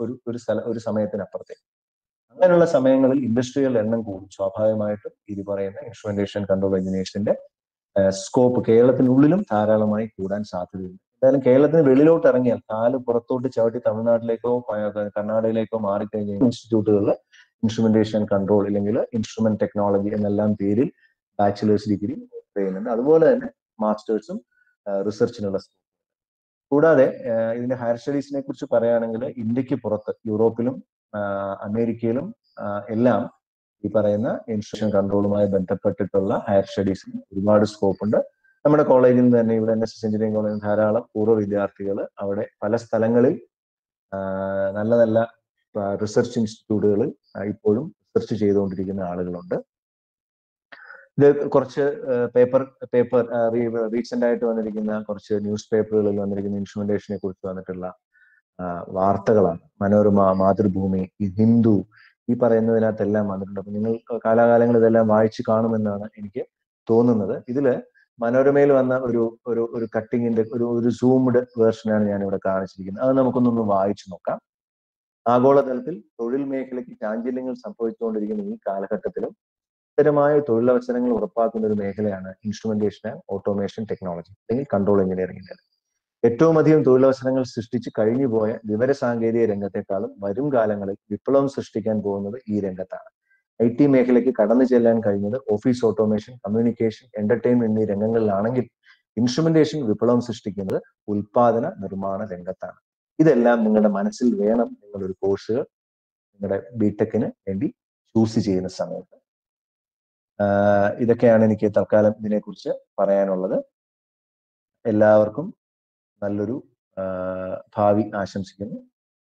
ഒരു സമയത്തിനപ്പുറത്തേക്ക്. അങ്ങനെയുള്ള സമയങ്ങളിൽ ഇൻഡസ്ട്രികളുടെ എണ്ണം കൂടും. സ്വാഭാവികമായിട്ടും ഇത് പറയുന്ന ഇൻസ്ട്രുമെന്റേഷൻ കൺട്രോൾ എഞ്ചിനീയേഴ്സിന്റെ സ്കോപ്പ് കേരളത്തിനുള്ളിലും ധാരാളമായി കൂടാൻ സാധ്യതയുണ്ട് എന്തായാലും കേരളത്തിന് വെളിയിലോട്ട് ഇറങ്ങിയാൽ കാല് പുറത്തോട്ട് ചവിട്ടി തമിഴ്നാട്ടിലേക്കോ കർണാടകയിലേക്കോ മാറിക്കഴിഞ്ഞ ഇൻസ്റ്റിറ്റ്യൂട്ടുകളിൽ ഇൻസ്ട്രുമെന്റേഷൻ കൺട്രോൾ ഇല്ലെങ്കിൽ ഇൻസ്ട്രുമെന്റ് ടെക്നോളജി എന്നെല്ലാം പേരിൽ ബാച്ചിലേഴ്സ് ഡിഗ്രി ചെയ്യുന്നുണ്ട്. അതുപോലെ തന്നെ മാസ്റ്റേഴ്സും റിസർച്ചിനുള്ള. കൂടാതെ ഇതിന്റെ ഹയർ സ്റ്റഡീസിനെ കുറിച്ച് പറയുകയാണെങ്കിൽ ഇന്ത്യക്ക് പുറത്ത് യൂറോപ്പിലും അമേരിക്കയിലും എല്ലാം ഈ പറയുന്ന ഇൻസ്ട്രുമെന്റ് കൺട്രോളുമായി ബന്ധപ്പെട്ടിട്ടുള്ള ഹയർ സ്റ്റഡീസിന് ഒരുപാട് സ്കോപ്പ് ഉണ്ട്. നമ്മുടെ കോളേജിൽ നിന്ന് തന്നെ ഇവിടെ NSS എഞ്ചിനീയറിംഗ് കോളേജിൽ ധാരാളം പൂർവ്വ വിദ്യാർത്ഥികൾ അവിടെ പല സ്ഥലങ്ങളിൽ നല്ല നല്ല റിസർച്ച് ഇൻസ്റ്റിറ്റ്യൂട്ടുകളിൽ ഇപ്പോഴും റിസർച്ച് ചെയ്തുകൊണ്ടിരിക്കുന്ന ആളുകളുണ്ട്. ഇത് കുറച്ച് പേപ്പർ റീസെന്റ് ആയിട്ട് വന്നിരിക്കുന്ന കുറച്ച് ന്യൂസ് പേപ്പറുകളിൽ വന്നിരിക്കുന്ന ഇൻസ്ട്രുമെന്റേഷനെ കുറിച്ച് വന്നിട്ടുള്ള വാർത്തകളാണ്. മനോരമ, മാതൃഭൂമി, ഹിന്ദു ഈ പറയുന്നതിനകത്തെല്ലാം വന്നിട്ടുണ്ട്. അപ്പൊ നിങ്ങൾ കാലാകാലങ്ങൾ ഇതെല്ലാം വായിച്ചു കാണുമെന്നാണ് എനിക്ക് തോന്നുന്നത്. ഇതില് മനോരമയിൽ വന്ന ഒരു കട്ടിങ്ങിന്റെ ഒരു സൂംഡ് വേർഷനാണ് ഞാൻ ഇവിടെ കാണിച്ചിരിക്കുന്നത്. അത് നമുക്കൊന്നൊന്ന് വായിച്ചു നോക്കാം. ആഗോളതലത്തിൽ തൊഴിൽ മേഖലയ്ക്ക് ചാഞ്ചല്യങ്ങൾ സംഭവിച്ചുകൊണ്ടിരിക്കുന്ന ഈ കാലഘട്ടത്തിലും സ്ഥിരമായ തൊഴിലവസരങ്ങൾ ഉറപ്പാക്കുന്ന ഒരു മേഖലയാണ് ഇൻസ്ട്രുമെന്റേഷൻ ആൻഡ് ഓട്ടോമേഷൻ ടെക്നോളജി അല്ലെങ്കിൽ കൺട്രോൾ എഞ്ചിനീയറിംഗിന്റെ. ഏറ്റവും അധികം തൊഴിലവസരങ്ങൾ സൃഷ്ടിച്ച് കഴിഞ്ഞുപോയ വിവരസാങ്കേതിക രംഗത്തെക്കാളും വരും കാലങ്ങളിൽ വിപ്ലവം സൃഷ്ടിക്കാൻ പോകുന്നത് ഈ രംഗത്താണ്. IT മേഖലയ്ക്ക് കടന്നു ചെല്ലാൻ കഴിഞ്ഞത് ഓഫീസ് ഓട്ടോമേഷൻ, കമ്മ്യൂണിക്കേഷൻ, എന്റർടൈൻമെന്റ് എന്നീ രംഗങ്ങളിലാണെങ്കിൽ ഇൻസ്ട്രുമെന്റേഷൻ വിപ്ലവം സൃഷ്ടിക്കുന്നത് ഉൽപാദന നിർമ്മാണ രംഗത്താണ്. ഇതെല്ലാം നിങ്ങളുടെ മനസ്സിൽ വേണം നിങ്ങളൊരു കോഴ്സുകൾ നിങ്ങളുടെ ബിടെക്കിന് വേണ്ടി ചൂസ് ചെയ്യുന്ന സമയത്ത്. ഇതൊക്കെയാണ് എനിക്ക് തൽക്കാലം ഇതിനെക്കുറിച്ച് പറയാനുള്ളത്. എല്ലാവർക്കും നല്ലൊരു ഭാവി ആശംസിക്കുന്നു.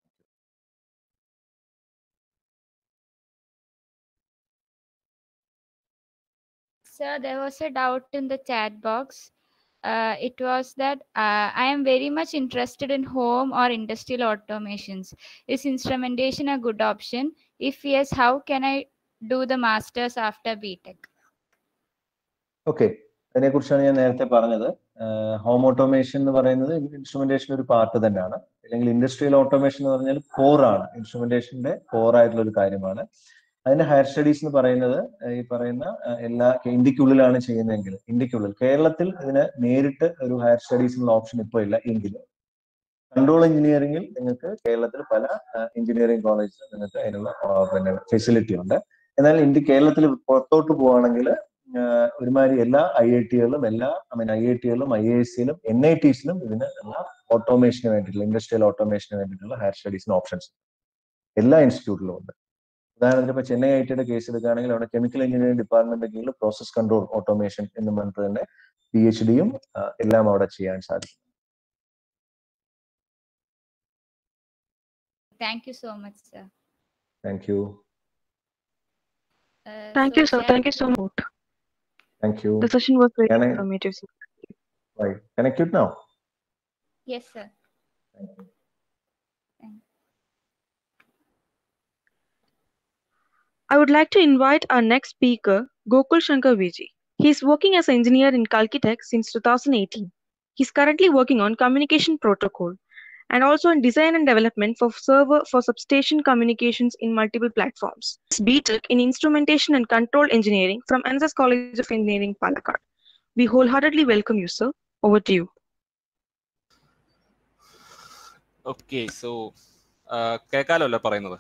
Sir, there was a doubt in the chat box. It was that I am very much interested in home or industrial automations. Is instrumentation a good option? If yes, how can I do the masters after BTech? Okay, അതിനെക്കുറിച്ചാണ് ഞാൻ നേരത്തെ പറഞ്ഞത്. ഹോം ഓട്ടോമേഷൻ എന്ന് പറയുന്നത് ഇൻസ്ട്രുമെന്റേഷൻ ഒരു പാർട്ട് തന്നെയാണ്. അല്ലെങ്കിൽ ഇൻഡസ്ട്രിയൽ ഓട്ടോമേഷൻ എന്ന് പറഞ്ഞാൽ കോറാണ്, ഇൻസ്ട്രുമെന്റേഷന്റെ കോറായിട്ടുള്ള ഒരു കാര്യമാണ്. അതിന്റെ ഹയർ സ്റ്റഡീസ് എന്ന് പറയുന്നത് ഈ പറയുന്ന എല്ലാ ഇന്ത്യക്കുള്ളിലാണ് ചെയ്യുന്നതെങ്കിൽ ഇന്ത്യക്കുള്ളിൽ, കേരളത്തിൽ ഇതിന് നേരിട്ട് ഒരു ഹയർ സ്റ്റഡീസിനുള്ള ഓപ്ഷൻ ഇപ്പോൾ ഇല്ല. എങ്കിലും കൺട്രോൾ എഞ്ചിനീയറിംഗിൽ നിങ്ങൾക്ക് കേരളത്തിൽ പല എഞ്ചിനീയറിംഗ് കോളേജിൽ നിങ്ങൾക്ക് അതിനുള്ള ഫെസിലിറ്റി ഉണ്ട്. എന്നാൽ കേരളത്തിൽ പുറത്തോട്ട് പോവുകയാണെങ്കിൽ ഒരുമാതിരി എല്ലാ IITകളിലും IITകളിലും IIScയിലും NITസിലും ഇതിന് ഓട്ടോമേഷന് വേണ്ടിയിട്ടുള്ള ഇൻഡസ്ട്രിയൽ ഓട്ടോമേഷന് വേണ്ടിയിട്ടുള്ള ഹയർ സ്റ്റഡീസിന് ഓപ്ഷൻസ് എല്ലാ ഇൻസ്റ്റിറ്റ്യൂട്ടിലും ഉണ്ട്. ഉദാഹരണത്തിന് ഇപ്പോൾ ചെന്നൈ IITയുടെ കേസ് എടുക്കുകയാണെങ്കിൽ അവിടെ കെമിക്കൽ എഞ്ചിനീയറിംഗ് ഡിപ്പാർട്ട്മെന്റ് കീഴിൽ പ്രോസസ് കൺട്രോൾ ഓട്ടോമേഷൻ എന്ന് പറഞ്ഞിട്ട് തന്നെ PhDയും എല്ലാം അവിടെ ചെയ്യാൻ സാധിക്കും. Thank you so much, sir. Thank you. Thank you, sir. Thank you so much. Thank you. The session was very informative, sir. Right. Can I quit now? Yes, sir. Thank you. I would like to invite our next speaker, Gokul Shankar VG. He is working as an engineer in Calcitech since 2018. He is currently working on communication protocol and also in design and development for server for substation communications in multiple platforms. He is BTech in instrumentation and control engineering from NSS College of Engineering, Palakkad. We wholeheartedly welcome you, sir. Over to you. Okay, so കേൾക്കാലോ പറയുന്നത്?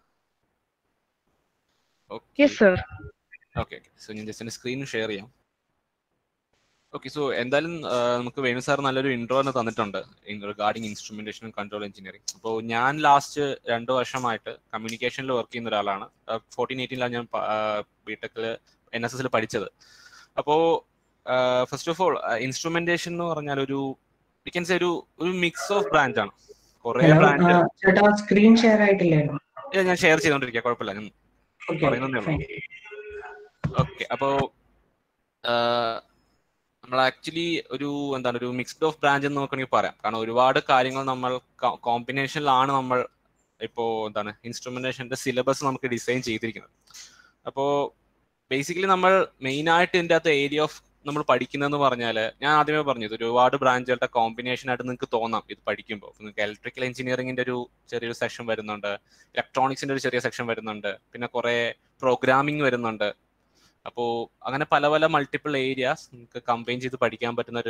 Yes, sir. Okay. So ഞാൻ ജസ്റ്റ് എൻ്റെ സ്ക്രീൻ ഷെയർ ചെയ്യാം. ഓക്കെ, സോ എന്തായാലും നമുക്ക് വേണു സാർ നല്ലൊരു ഇൻട്രോ തന്നെ തന്നിട്ടുണ്ട് regarding instrumentation and control engineering. അപ്പോൾ ഞാൻ ലാസ്റ്റ് 2 വർഷമായിട്ട് കമ്മ്യൂണിക്കേഷനിൽ വർക്ക് ചെയ്യുന്ന ഒരാളാണ്. 14-18 ഞാൻ ബിടെക്കിൽ NSSൽ പഠിച്ചത്. അപ്പോൾ ഫസ്റ്റ് ഓഫ് ഓൾ ഇൻസ്ട്രുമെന്റേഷൻ എന്ന് പറഞ്ഞാൽ ഒരു മിക്സ് ഓഫ് ബ്രാഞ്ച് ആണ്. കുറേ ബ്രാഞ്ച് സ്ക്രീൻ ഷെയർ ആയിട്ടില്ലായിരുന്നു. ഞാൻ ഷെയർ ചെയ്തോണ്ടിരിക്കുക, കുഴപ്പമില്ല, ഞാൻ പറയുന്നേ ഉള്ളൂ. ഓക്കെ, അപ്പോ നമ്മൾ ആക്ച്വലി ഒരു മിക്സ്ഡ് ഓഫ് ബ്രാഞ്ച് എന്ന് നോക്കണമെങ്കിൽ പറയാം. കാരണം ഒരുപാട് കാര്യങ്ങൾ നമ്മൾ കോമ്പിനേഷനിലാണ് നമ്മൾ ഇപ്പോൾ ഇൻസ്ട്രുമെന്റേഷന്റെ സിലബസ് നമുക്ക് ഡിസൈൻ ചെയ്തിരിക്കുന്നത്. അപ്പോൾ ബേസിക്കലി നമ്മൾ മെയിനായിട്ട് ഇതിൻ്റെ അകത്ത് ഏരിയ ഓഫ് നമ്മൾ പഠിക്കുന്നതെന്ന് പറഞ്ഞാൽ, ഞാൻ ആദ്യമേ പറഞ്ഞത് ഒരുപാട് ബ്രാഞ്ചുകളുടെ കോമ്പിനേഷൻ ആയിട്ട് നിങ്ങൾക്ക് തോന്നാം ഇത് പഠിക്കുമ്പോൾ. നിങ്ങൾക്ക് ഇലക്ട്രിക്കൽ എഞ്ചിനീയറിംഗിന്റെ ഒരു ചെറിയൊരു സെക്ഷൻ വരുന്നുണ്ട്, ഇലക്ട്രോണിക്സിന്റെ ഒരു ചെറിയ സെക്ഷൻ വരുന്നുണ്ട്, പിന്നെ കുറെ പ്രോഗ്രാമിംഗ് വരുന്നുണ്ട്. അപ്പോൾ അങ്ങനെ പല പല മൾട്ടിപ്പിൾ ഏരിയാസ് നിങ്ങൾക്ക് കമ്പൈൻ ചെയ്ത് പഠിക്കാൻ പറ്റുന്ന ഒരു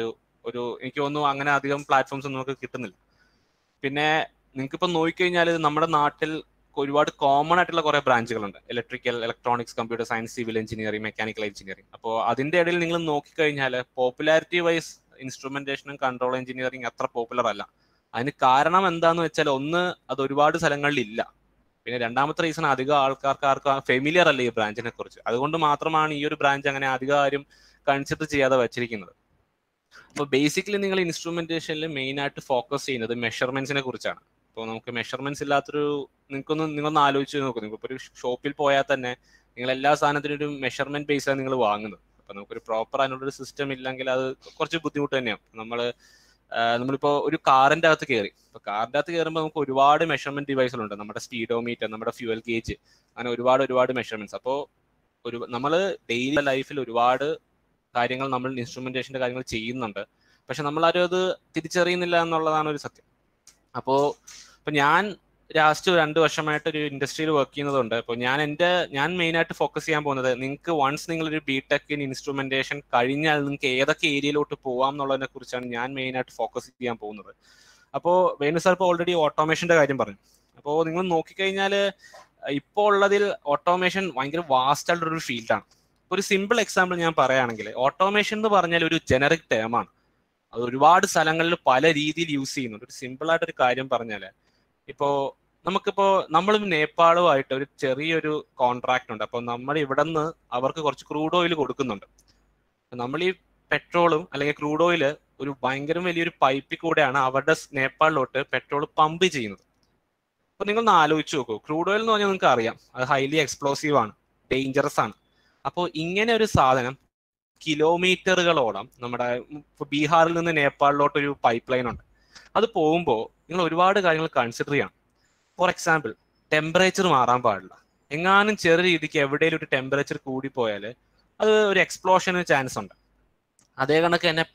എനിക്ക് തോന്നുന്നു അങ്ങനെ അധികം പ്ലാറ്റ്ഫോംസ് ഒന്നും നമുക്ക് കിട്ടുന്നില്ല. പിന്നെ നിങ്ങൾക്ക് ഇപ്പം നോക്കിക്കഴിഞ്ഞാൽ നമ്മുടെ നാട്ടിൽ ഒരുപാട് കോമൺ ആയിട്ടുള്ള കുറെ ബ്രാഞ്ചുകളുണ്ട്. Electrical, electronics, computer science, civil engineering, mechanical engineering. അപ്പോൾ അതിന്റെ ഇടയിൽ നിങ്ങൾ നോക്കിക്കഴിഞ്ഞാൽ പോപ്പുലാരിറ്റി വൈസ് ഇൻസ്ട്രുമെന്റേഷനും കൺട്രോൾ എഞ്ചിനീയറിംഗ് അത്ര പോപ്പുലർ അല്ല. അതിന് കാരണം എന്താന്ന് വെച്ചാൽ ഒന്ന്, അത് ഒരുപാട് സ്ഥലങ്ങളിൽ ഇല്ല. പിന്നെ രണ്ടാമത്തെ റീസൺ, അധികം ആൾക്കാർക്ക് ഫെമിലിയർ അല്ല ഈ ബ്രാഞ്ചിനെ കുറിച്ച്. അതുകൊണ്ട് മാത്രമാണ് ഈ ഒരു ബ്രാഞ്ച് അങ്ങനെ അധികം ആരും കൺസിഡർ ചെയ്യാതെ വെച്ചിരിക്കുന്നത്. അപ്പോൾ ബേസിക്കലി നിങ്ങൾ ഇൻസ്ട്രുമെന്റേഷനിൽ മെയിൻ ആയിട്ട് ഫോക്കസ് ചെയ്യുന്നത് മെഷർമെന്റ്സിനെ കുറിച്ചാണ്. ഇപ്പോൾ നമുക്ക് മെഷർമെന്റ്സ് ഇല്ലാത്തൊരു നിങ്ങളൊന്ന് ആലോചിച്ച് നോക്കും. നിങ്ങൾക്ക് ഒരു ഷോപ്പിൽ പോയാൽ തന്നെ നിങ്ങൾ എല്ലാ സാധനത്തിനും ഒരു മെഷർമെന്റ് ബേസാണ് നിങ്ങൾ വാങ്ങുന്നത്. അപ്പോൾ നമുക്കൊരു പ്രോപ്പർ അതിനുള്ളൊരു സിസ്റ്റം ഇല്ലെങ്കിൽ അത് കുറച്ച് ബുദ്ധിമുട്ട് തന്നെയാണ്. നമ്മളിപ്പോൾ ഒരു കാറിന്റെ അകത്ത് കയറി, ഇപ്പോൾ കാറിന്റെ അകത്ത് കയറുമ്പോൾ നമുക്ക് ഒരുപാട് മെഷർമെന്റ് ഡിവൈസുകളുണ്ട്. നമ്മുടെ സ്പീഡോമീറ്റർ, നമ്മുടെ ഫ്യൂവൽ ഗേജ്, അങ്ങനെ ഒരുപാട് മെഷർമെന്റ്സ്. അപ്പോൾ നമ്മൾ ഡെയിലി ലൈഫിൽ ഒരുപാട് കാര്യങ്ങൾ നമ്മൾ ഇൻസ്ട്രുമെന്റേഷന്റെ കാര്യങ്ങൾ ചെയ്യുന്നുണ്ട്. പക്ഷെ നമ്മളാരും അത് തിരിച്ചറിയുന്നില്ല എന്നുള്ളതാണ് ഒരു സത്യം. അപ്പോൾ ഞാൻ ലാസ്റ്റ് 2 വർഷമായിട്ട് ഒരു ഇൻഡസ്ട്രിയിൽ വർക്ക് ചെയ്യുന്നതുകൊണ്ട് ഇപ്പോൾ ഞാൻ മെയിനായിട്ട് ഫോക്കസ് ചെയ്യാൻ പോകുന്നത്, നിങ്ങൾക്ക് വൺസ് നിങ്ങളൊരു ബിടെക് ഇൻ ഇൻസ്ട്രുമെന്റേഷൻ കഴിഞ്ഞാൽ നിങ്ങൾക്ക് ഏതൊക്കെ ഏരിയയിലോട്ട് പോകാം എന്നുള്ളതിനെ കുറിച്ചാണ് ഞാൻ മെയിനായിട്ട് ഫോക്കസ് ചെയ്യാൻ പോകുന്നത്. അപ്പോൾ വേണു സാർ ഇപ്പോൾ ഓൾറെഡി ഓട്ടോമേഷന്റെ കാര്യം പറഞ്ഞു. അപ്പോൾ നിങ്ങൾ നോക്കിക്കഴിഞ്ഞാൽ ഇപ്പോൾ ഉള്ളതിൽ ഓട്ടോമേഷൻ ഭയങ്കര വാസ്റ്റ് ആയിട്ടുള്ളൊരു ഫീൽഡാണ്. ഒരു സിമ്പിൾ എക്സാമ്പിൾ ഞാൻ പറയുകയാണെങ്കിൽ, ഓട്ടോമേഷൻ എന്ന് പറഞ്ഞാൽ ഒരു ജനറിക് ടേമാണ്. അത് ഒരുപാട് സ്ഥലങ്ങളിൽ പല രീതിയിൽ യൂസ് ചെയ്യുന്നുണ്ട്. ഒരു സിമ്പിൾ ആയിട്ടൊരു കാര്യം പറഞ്ഞാൽ, നമ്മൾ നേപ്പാളുമായിട്ട് ഒരു ചെറിയൊരു കോൺട്രാക്ട് ഉണ്ട്. അപ്പോൾ നമ്മൾ ഇവിടെ നിന്ന് അവർക്ക് കുറച്ച് ക്രൂഡ് ഓയിൽ കൊടുക്കുന്നുണ്ട്. നമ്മൾ ഈ പെട്രോളും അല്ലെങ്കിൽ ക്രൂഡ് ഓയിൽ ഒരു ഭയങ്കര വലിയൊരു പൈപ്പിൽ കൂടെയാണ് അവരുടെ നേപ്പാളിലോട്ട് പെട്രോൾ പമ്പ് ചെയ്യുന്നത്. അപ്പോൾ നിങ്ങളൊന്ന് ആലോചിച്ച് നോക്കൂ, ക്രൂഡ് ഓയിൽ എന്ന് പറഞ്ഞാൽ നിങ്ങൾക്ക് അറിയാം, അത് ഹൈലി എക്സ്പ്ലോസീവ് ആണ്, ഡേഞ്ചറസ് ആണ്. അപ്പോൾ ഇങ്ങനെ ഒരു സാധനം കിലോമീറ്ററുകളോളം നമ്മുടെ ബീഹാറിൽ നിന്ന് നേപ്പാളിലോട്ട് ഒരു പൈപ്പ് ലൈൻ ഉണ്ട്. അത് പോകുമ്പോൾ നിങ്ങൾ ഒരുപാട് കാര്യങ്ങൾ കൺസിഡർ ചെയ്യണം. ഫോർ എക്സാമ്പിൾ, ടെമ്പറേച്ചർ മാറാൻ പാടില്ല. എങ്ങാനും ചെറിയ രീതിക്ക് എവിടെയെങ്കിലും ഒരു ടെമ്പറേച്ചർ കൂടിപ്പോയാൽ അത് ഒരു എക്സ്പ്ലോഷന് ചാൻസ് ഉണ്ട്. അതേ കണക്ക് തന്നെ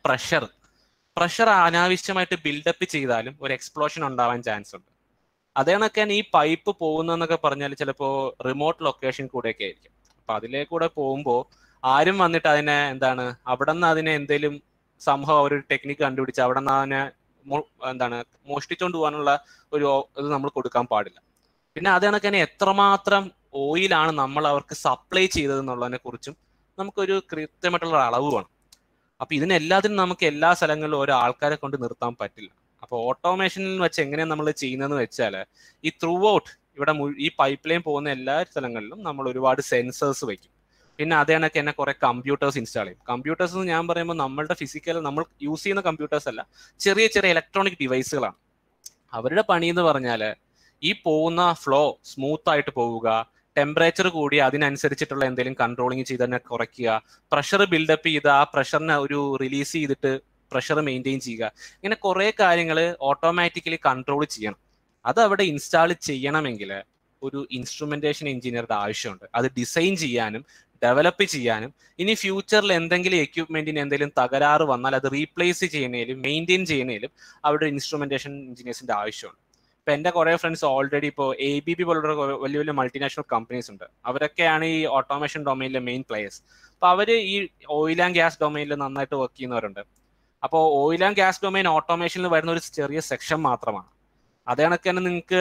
പ്രഷർ അനാവശ്യമായിട്ട് ബിൽഡപ്പ് ചെയ്താലും ഒരു എക്സ്പ്ലോഷൻ ഉണ്ടാവാൻ ചാൻസ് ഉണ്ട്. അതേ കണക്ക് തന്നെ ഈ പൈപ്പ് പോകുന്നതെന്നൊക്കെ പറഞ്ഞാൽ ചിലപ്പോൾ റിമോട്ട് ലൊക്കേഷൻ കൂടെയൊക്കെ ആയിരിക്കും. അപ്പൊ അതിലേക്കൂടെ പോകുമ്പോൾ ആരും വന്നിട്ട് അവിടെ നിന്ന് അതിനെ എന്തെങ്കിലും സംഭവം ഒരു ടെക്നിക്ക് കണ്ടുപിടിച്ച് അവിടെ നിന്ന് അതിനെ മോഷ്ടിച്ചുകൊണ്ട് പോകാനുള്ള ഒരു ഇത് നമ്മൾ കൊടുക്കാൻ പാടില്ല. പിന്നെ അത് കണക്ക് തന്നെ എത്രമാത്രം ഓയിലാണ് നമ്മൾ അവർക്ക് സപ്ലൈ ചെയ്തതെന്നുള്ളതിനെ കുറിച്ചും നമുക്കൊരു കൃത്യമായിട്ടുള്ള അളവ് വേണം. അപ്പൊ ഇതിനെല്ലാത്തിനും നമുക്ക് എല്ലാ സ്ഥലങ്ങളിലും ഓരോ ആൾക്കാരെ കൊണ്ട് നിർത്താൻ പറ്റില്ല. അപ്പൊ ഓട്ടോമേഷനിൽ വെച്ച് എങ്ങനെയാണ് നമ്മൾ ചെയ്യുന്നതെന്ന് വെച്ചാൽ, ഈ ത്രൂ ഔട്ട് ഇവിടെ ഈ പൈപ്പ് ലൈൻ പോകുന്ന എല്ലാ സ്ഥലങ്ങളിലും നമ്മൾ ഒരുപാട് സെൻസേഴ്സ് വയ്ക്കും. പിന്നെ അതേ കണക്ക് തന്നെ കുറെ കമ്പ്യൂട്ടേഴ്സ് ഇൻസ്റ്റാൾ ചെയ്യും. കമ്പ്യൂട്ടേഴ്സ് എന്ന് ഞാൻ പറയുമ്പോൾ നമ്മളുടെ ഫിസിക്കൽ നമ്മൾ യൂസ് ചെയ്യുന്ന കമ്പ്യൂട്ടേഴ്സ് അല്ല, ചെറിയ ചെറിയ ഇലക്ട്രോണിക് ഡിവൈസുകളാണ്. അവരുടെ പണി എന്ന് പറഞ്ഞാൽ ഈ പോകുന്ന ഫ്ലോ സ്മൂത്ത് ആയിട്ട് പോവുക, ടെമ്പറേച്ചർ കൂടി അതിനനുസരിച്ചിട്ടുള്ള എന്തെങ്കിലും കൺട്രോളിങ് ചെയ്ത് തന്നെ കുറയ്ക്കുക, പ്രഷർ ബിൽഡപ്പ് ചെയ്ത് ആ പ്രഷറിനെ ഒരു റിലീസ് ചെയ്തിട്ട് പ്രഷർ മെയിൻറ്റെയിൻ ചെയ്യുക. ഇങ്ങനെ കുറേ കാര്യങ്ങൾ ഓട്ടോമാറ്റിക്കലി കൺട്രോൾ ചെയ്യണം. അത് അവിടെ ഇൻസ്റ്റാൾ ചെയ്യണമെങ്കിൽ ഒരു ഇൻസ്ട്രുമെന്റേഷൻ എഞ്ചിനീയറുടെ ആവശ്യമുണ്ട്. അത് ഡിസൈൻ ചെയ്യാനും ഡെവലപ്പ് ചെയ്യാനും ഇനി ഫ്യൂച്ചറിൽ എന്തെങ്കിലും എക്യുപ്മെന്റിന് എന്തെങ്കിലും തകരാറ് വന്നാൽ അത് റീപ്ലേസ് ചെയ്യുന്നതിലും മെയിൻറ്റെയിൻ ചെയ്യുന്നതിലും അവിടെ ഇൻസ്ട്രുമെന്റേഷൻ എഞ്ചിനീയേഴ്സിന്റെ ആവശ്യമുണ്ട്. ഇപ്പൊ എന്റെ കുറെ ഫ്രണ്ട്സ് ഓൾറെഡി ഇപ്പോൾ ABB പോലുള്ള വലിയ വലിയ മൾട്ടിനാഷണൽ കമ്പനീസ് ഉണ്ട്. അവരൊക്കെയാണ് ഈ ഓട്ടോമേഷൻ ഡൊമൈനിലെ മെയിൻ പ്ലേയേഴ്സ്. അപ്പൊ അവര് ഈ ഓയിൽ ആൻഡ് ഗ്യാസ് ഡൊമൈനിൽ നന്നായിട്ട് വർക്ക് ചെയ്യുന്നവരുണ്ട്. അപ്പോൾ ഓയിൽ ആൻഡ് ഗ്യാസ് ഡൊമൈൻ ഓട്ടോമേഷനിൽ വരുന്ന ഒരു ചെറിയ സെക്ഷൻ മാത്രമാണ്. അതേ കണക്ക് തന്നെ നിങ്ങൾക്ക്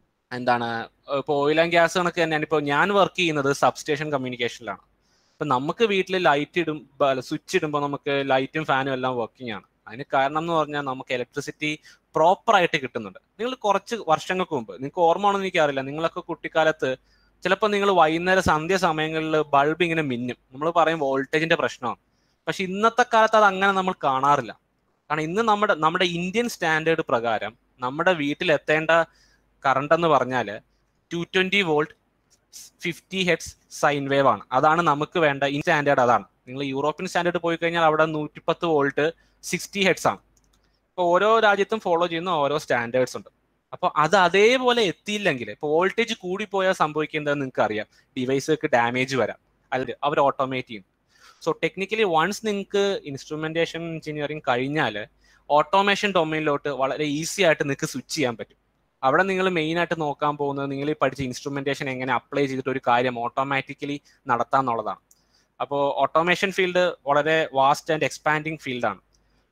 ഇപ്പോൾ ഓയിൽ ആൻഡ് ഗ്യാസ് കണക്ക് തന്നെയാണ്. ഇപ്പോൾ ഞാൻ വർക്ക് ചെയ്യുന്നത് സബ്സ്റ്റേഷൻ കമ്മ്യൂണിക്കേഷനിലാണ്. ഇപ്പൊ നമുക്ക് വീട്ടിൽ സ്വിച്ച് ഇടുമ്പോൾ നമുക്ക് ലൈറ്റും ഫാനും എല്ലാം വർക്കിംഗ് ആണ്. അതിന് കാരണം എന്ന് പറഞ്ഞാൽ നമുക്ക് ഇലക്ട്രിസിറ്റി പ്രോപ്പർ ആയിട്ട് കിട്ടുന്നുണ്ട്. നിങ്ങൾ കുറച്ച് വർഷങ്ങൾക്ക് മുമ്പ്, നിങ്ങൾക്ക് ഓർമ്മ ആണെന്ന് എനിക്കറിയില്ല, നിങ്ങളൊക്കെ കുട്ടിക്കാലത്ത് ചിലപ്പോൾ നിങ്ങൾ വൈകുന്നേരം സന്ധ്യ സമയങ്ങളിൽ ബൾബ് ഇങ്ങനെ മിന്നും. നമ്മൾ പറയും വോൾട്ടേജിന്റെ പ്രശ്നമാണ്. പക്ഷെ ഇന്നത്തെ കാലത്ത് അത് അങ്ങനെ നമ്മൾ കാണാറില്ല. കാരണം ഇന്ന് നമ്മുടെ ഇന്ത്യൻ സ്റ്റാൻഡേർഡ് പ്രകാരം നമ്മുടെ വീട്ടിൽ എത്തേണ്ട കറണ്ട് എന്ന് പറഞ്ഞാൽ 220 വോൾട്ട് 50 ഹെർട്സ് സൈൻ വേവ് ആണ്. അതാണ് നമുക്ക് വേണ്ട ഈ സ്റ്റാൻഡേർഡ്. അതാണ് നിങ്ങൾ യൂറോപ്യൻ സ്റ്റാൻഡേർഡ് പോയി കഴിഞ്ഞാൽ അവിടെ 110 വോൾട്ട് 60 ഹെർട്സ് ആണ്. ഇപ്പോൾ ഓരോ രാജ്യത്തും ഫോളോ ചെയ്യുന്ന ഓരോ സ്റ്റാൻഡേർഡ്സ് ഉണ്ട്. അപ്പോൾ അത് അതേപോലെ എത്തിയില്ലെങ്കിൽ ഇപ്പോൾ വോൾട്ടേജ് കൂടിപ്പോയാൽ സംഭവിക്കുന്നത് നിങ്ങൾക്ക് അറിയാം, ഡിവൈസുകൾക്ക് ഡാമേജ് വരാം, അല്ലെങ്കിൽ അവർ ഓട്ടോമേറ്റ് ചെയ്യും. സോ ടെക്നിക്കലി വൺസ് നിങ്ങൾക്ക് ഇൻസ്ട്രുമെന്റേഷൻ എഞ്ചിനീയറിംഗ് കഴിഞ്ഞാൽ ഓട്ടോമേഷൻ ഡൊമൈനിലോട്ട് വളരെ ഈസി ആയിട്ട് നിങ്ങൾക്ക് സ്വിച്ച് ചെയ്യാൻ പറ്റും. അവിടെ നിങ്ങൾ മെയിൻ ആയിട്ട് നോക്കാൻ പോകുന്നത് നിങ്ങൾ ഈ പഠിച്ച ഇൻസ്ട്രുമെന്റേഷൻ എങ്ങനെ അപ്ലൈ ചെയ്തിട്ട് ഒരു കാര്യം ഓട്ടോമാറ്റിക്കലി നടത്താന്നുള്ളതാണ്. അപ്പോൾ ഓട്ടോമേഷൻ ഫീൽഡ് വളരെ വാസ്റ്റ് ആൻഡ് എക്സ്പാൻഡിങ് ഫീൽഡാണ്.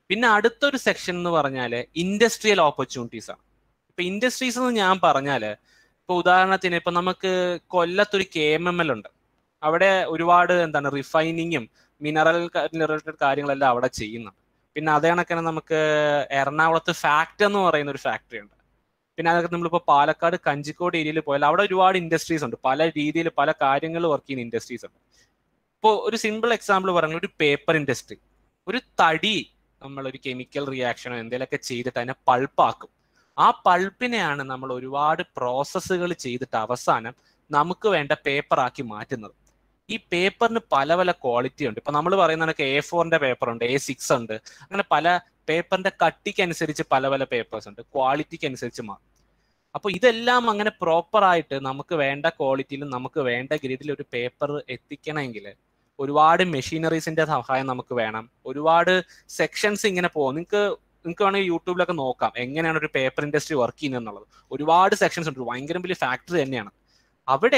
പിന്നെ അടുത്തൊരു സെക്ഷൻ എന്ന് പറഞ്ഞാൽ ഇൻഡസ്ട്രിയൽ ഓപ്പർച്യൂണിറ്റീസ് ആണ്. ഇപ്പൊ ഇൻഡസ്ട്രീസ് എന്ന് ഞാൻ പറഞ്ഞാല് ഇപ്പൊ ഉദാഹരണത്തിന് ഇപ്പൊ നമുക്ക് കൊല്ലത്തൊരു KMML ഉണ്ട്. അവിടെ ഒരുപാട് എന്താണ് റിഫൈനിങ്ങും മിനറൽ റിലേറ്റഡ് കാര്യങ്ങളെല്ലാം അവിടെ ചെയ്യുന്നുണ്ട്. പിന്നെ അതേ കണക്കിന് നമുക്ക് എറണാകുളത്ത് ഫാക്ട് എന്ന് പറയുന്ന ഒരു ഫാക്ടറി ഉണ്ട്. പിന്നെ അതൊക്കെ നമ്മളിപ്പോൾ പാലക്കാട് കഞ്ചിക്കോട് ഏരിയയിൽ പോയാൽ അവിടെ ഒരുപാട് ഇൻഡസ്ട്രീസ് ഉണ്ട്, പല രീതിയിൽ പല കാര്യങ്ങൾ വർക്ക് ചെയ്യുന്ന ഇൻഡസ്ട്രീസ് ഉണ്ട്. ഇപ്പോൾ ഒരു സിമ്പിൾ എക്സാമ്പിൾ പറഞ്ഞാൽ ഒരു പേപ്പർ ഇൻഡസ്ട്രി, ഒരു തടി നമ്മളൊരു കെമിക്കൽ റിയാക്ഷനോ എന്തെങ്കിലുമൊക്കെ ചെയ്തിട്ട് അതിനെ പൾപ്പാക്കും. ആ പൾപ്പിനെയാണ് നമ്മൾ ഒരുപാട് പ്രോസസ്സുകൾ ചെയ്തിട്ട് അവസാനം നമുക്ക് വേണ്ട പേപ്പറാക്കി മാറ്റുന്നത്. ഈ പേപ്പറിന് പല പല ക്വാളിറ്റി ഉണ്ട്. ഇപ്പൊ നമ്മൾ പറയുന്ന A4 പേപ്പർ ഉണ്ട്, A6 ഉണ്ട്, അങ്ങനെ പല പേപ്പറിന്റെ കട്ടിക്ക് അനുസരിച്ച് പല പല പേപ്പേഴ്സ് ഉണ്ട്, ക്വാളിറ്റിക്ക് അനുസരിച്ച് മാറും. അപ്പോൾ ഇതെല്ലാം അങ്ങനെ പ്രോപ്പറായിട്ട് നമുക്ക് വേണ്ട ക്വാളിറ്റിയിലും നമുക്ക് വേണ്ട ഗ്രിഡിൽ ഒരു പേപ്പർ എത്തിക്കണമെങ്കിൽ ഒരുപാട് മെഷീനറീസിന്റെ സഹായം നമുക്ക് വേണം. ഒരുപാട് സെക്ഷൻസ് ഇങ്ങനെ പോകും. നിങ്ങൾക്ക് വേണമെങ്കിൽ യൂട്യൂബിലൊക്കെ നോക്കാം എങ്ങനെയാണ് ഒരു പേപ്പർ ഇൻഡസ്ട്രി വർക്ക് ചെയ്യുന്നത് എന്നുള്ളത്. ഒരുപാട് സെക്ഷൻസ് ഉണ്ട്, ഭയങ്കര വലിയ ഫാക്ടറി തന്നെയാണ്. അവിടെ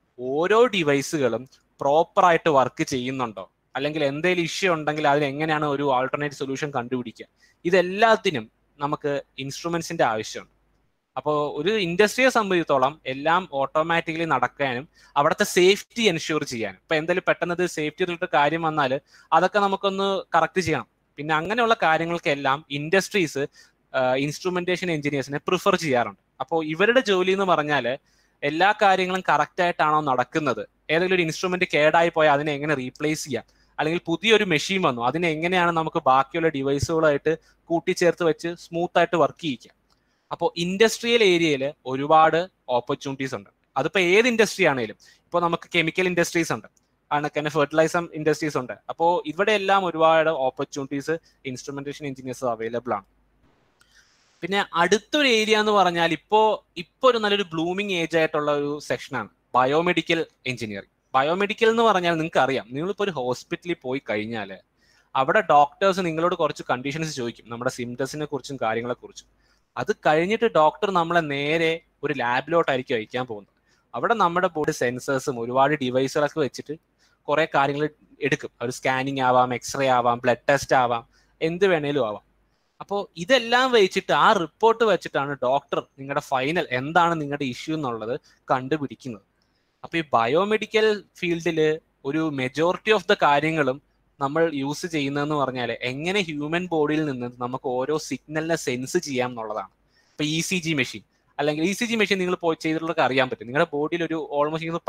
ഓരോ ഡിവൈസുകളും പ്രോപ്പറായിട്ട് വർക്ക് ചെയ്യുന്നുണ്ടോ, അല്ലെങ്കിൽ എന്തെങ്കിലും ഇഷ്യൂ ഉണ്ടെങ്കിൽ അതിന് എങ്ങനെയാണ് ഒരു ആൾട്ടർനേറ്റീവ് സൊല്യൂഷൻ കണ്ടുപിടിക്കുക, ഇതെല്ലാത്തിനും നമുക്ക് ഇൻസ്ട്രുമെന്റ്സിന്റെ ആവശ്യമുണ്ട്. അപ്പോൾ ഒരു ഇൻഡസ്ട്രിയെ സംബന്ധിച്ചിടത്തോളം എല്ലാം ഓട്ടോമാറ്റിക്കലി നടക്കാനും അവിടുത്തെ സേഫ്റ്റി എൻഷുർ ചെയ്യാനും, ഇപ്പൊ എന്തെങ്കിലും പെട്ടെന്നത് സേഫ്റ്റി റിലേറ്റഡ് കാര്യം വന്നാൽ അതൊക്കെ നമുക്കൊന്ന് കറക്റ്റ് ചെയ്യണം. പിന്നെ അങ്ങനെയുള്ള കാര്യങ്ങൾക്കെല്ലാം ഇൻഡസ്ട്രീസ് ഇൻസ്ട്രുമെന്റേഷൻ എഞ്ചിനീയേഴ്സിനെ പ്രിഫർ ചെയ്യാറുണ്ട്. അപ്പോൾ ഇവരുടെ ജോലി എന്ന് പറഞ്ഞാൽ എല്ലാ കാര്യങ്ങളും കറക്റ്റ് ആയിട്ടാണോ നടക്കുന്നത്, ഏതെങ്കിലും ഒരു ഇൻസ്ട്രുമെന്റ് കേടായി പോയാൽ അതിനെ എങ്ങനെ റീപ്ലേസ് ചെയ്യാം, അല്ലെങ്കിൽ പുതിയൊരു മെഷീൻ വന്നു അതിനെ എങ്ങനെയാണ് നമുക്ക് ബാക്കിയുള്ള ഡിവൈസുകളായിട്ട് കൂട്ടിച്ചേർത്ത് വെച്ച് സ്മൂത്ത് ആയിട്ട് വർക്ക് ചെയ്യിക്കാം. അപ്പോൾ ഇൻഡസ്ട്രിയൽ ഏരിയയിൽ ഒരുപാട് ഓപ്പർച്യൂണിറ്റീസ് ഉണ്ട്. അതിപ്പോൾ ഏത് ഇൻഡസ്ട്രി ആണെങ്കിലും, ഇപ്പോൾ നമുക്ക് കെമിക്കൽ ഇൻഡസ്ട്രീസ് ഉണ്ട്, അങ്ങനെ ഫെർട്ടിലൈസർ ഇൻഡസ്ട്രീസ് ഉണ്ട്. അപ്പോൾ ഇവിടെ എല്ലാം ഒരുപാട് ഓപ്പർച്യൂണിറ്റീസ് ഇൻസ്ട്രുമെന്റേഷൻ എഞ്ചിനീയേഴ്സ് അവൈലബിൾ ആണ്. പിന്നെ അടുത്തൊരു ഏരിയ എന്ന് പറഞ്ഞാൽ ഇപ്പോൾ ഒരു നല്ലൊരു ബ്ലൂമിങ് ഏജ് ആയിട്ടുള്ള ഒരു സെക്ഷനാണ് ബയോമെഡിക്കൽ എഞ്ചിനീയറിംഗ്. ബയോമെഡിക്കൽ എന്ന് പറഞ്ഞാൽ നിങ്ങൾക്ക് അറിയാം, നിങ്ങളിപ്പോൾ ഒരു ഹോസ്പിറ്റലിൽ പോയി കഴിഞ്ഞാൽ അവിടെ ഡോക്ടേഴ്സ് നിങ്ങളോട് കുറച്ച് കണ്ടീഷൻസ് ചോദിക്കും, നമ്മുടെ സിംറ്റംസിനെ കുറിച്ചും കാര്യങ്ങളെക്കുറിച്ചും. അത് കഴിഞ്ഞിട്ട് ഡോക്ടർ നമ്മളെ നേരെ ഒരു ലാബിലോട്ടായിരിക്കും അയക്കാൻ പോകുന്നത്. അവിടെ നമ്മുടെ ബോഡി സെൻസേഴ്സും ഒരുപാട് ഡിവൈസുകളൊക്കെ വെച്ചിട്ട് കുറെ കാര്യങ്ങൾ എടുക്കും. ഒരു സ്കാനിങ് ആവാം, എക്സ്റേ ആവാം, ബ്ലഡ് ടെസ്റ്റ് ആവാം, എന്ത് വേണേലും ആവാം. അപ്പോൾ ഇതെല്ലാം വെച്ചിട്ട് ആ റിപ്പോർട്ട് വെച്ചിട്ടാണ് ഡോക്ടർ നിങ്ങളുടെ ഫൈനൽ എന്താണ് നിങ്ങളുടെ ഇഷ്യൂ എന്നുള്ളത് കണ്ടുപിടിക്കുന്നത്. അപ്പോൾ ഈ ബയോമെഡിക്കൽ ഫീൽഡിൽ ഒരു മെജോറിറ്റി ഓഫ് ദ കാര്യങ്ങളും നമ്മൾ യൂസ് ചെയ്യുന്നതെന്ന് പറഞ്ഞാൽ എങ്ങനെ ഹ്യൂമൻ ബോഡിയിൽ നിന്ന് നമുക്ക് ഓരോ സിഗ്നലിനെ സെൻസ് ചെയ്യാം എന്നുള്ളതാണ്. ഇപ്പൊ ECG മെഷീൻ, അല്ലെങ്കിൽ ECG മെഷീൻ നിങ്ങൾ പോയി ചെയ്തിട്ടുള്ളവർക്ക് അറിയാൻ പറ്റും. നിങ്ങളുടെ ബോഡിയിൽ ഒരു ഓൾമോസ്റ്റ്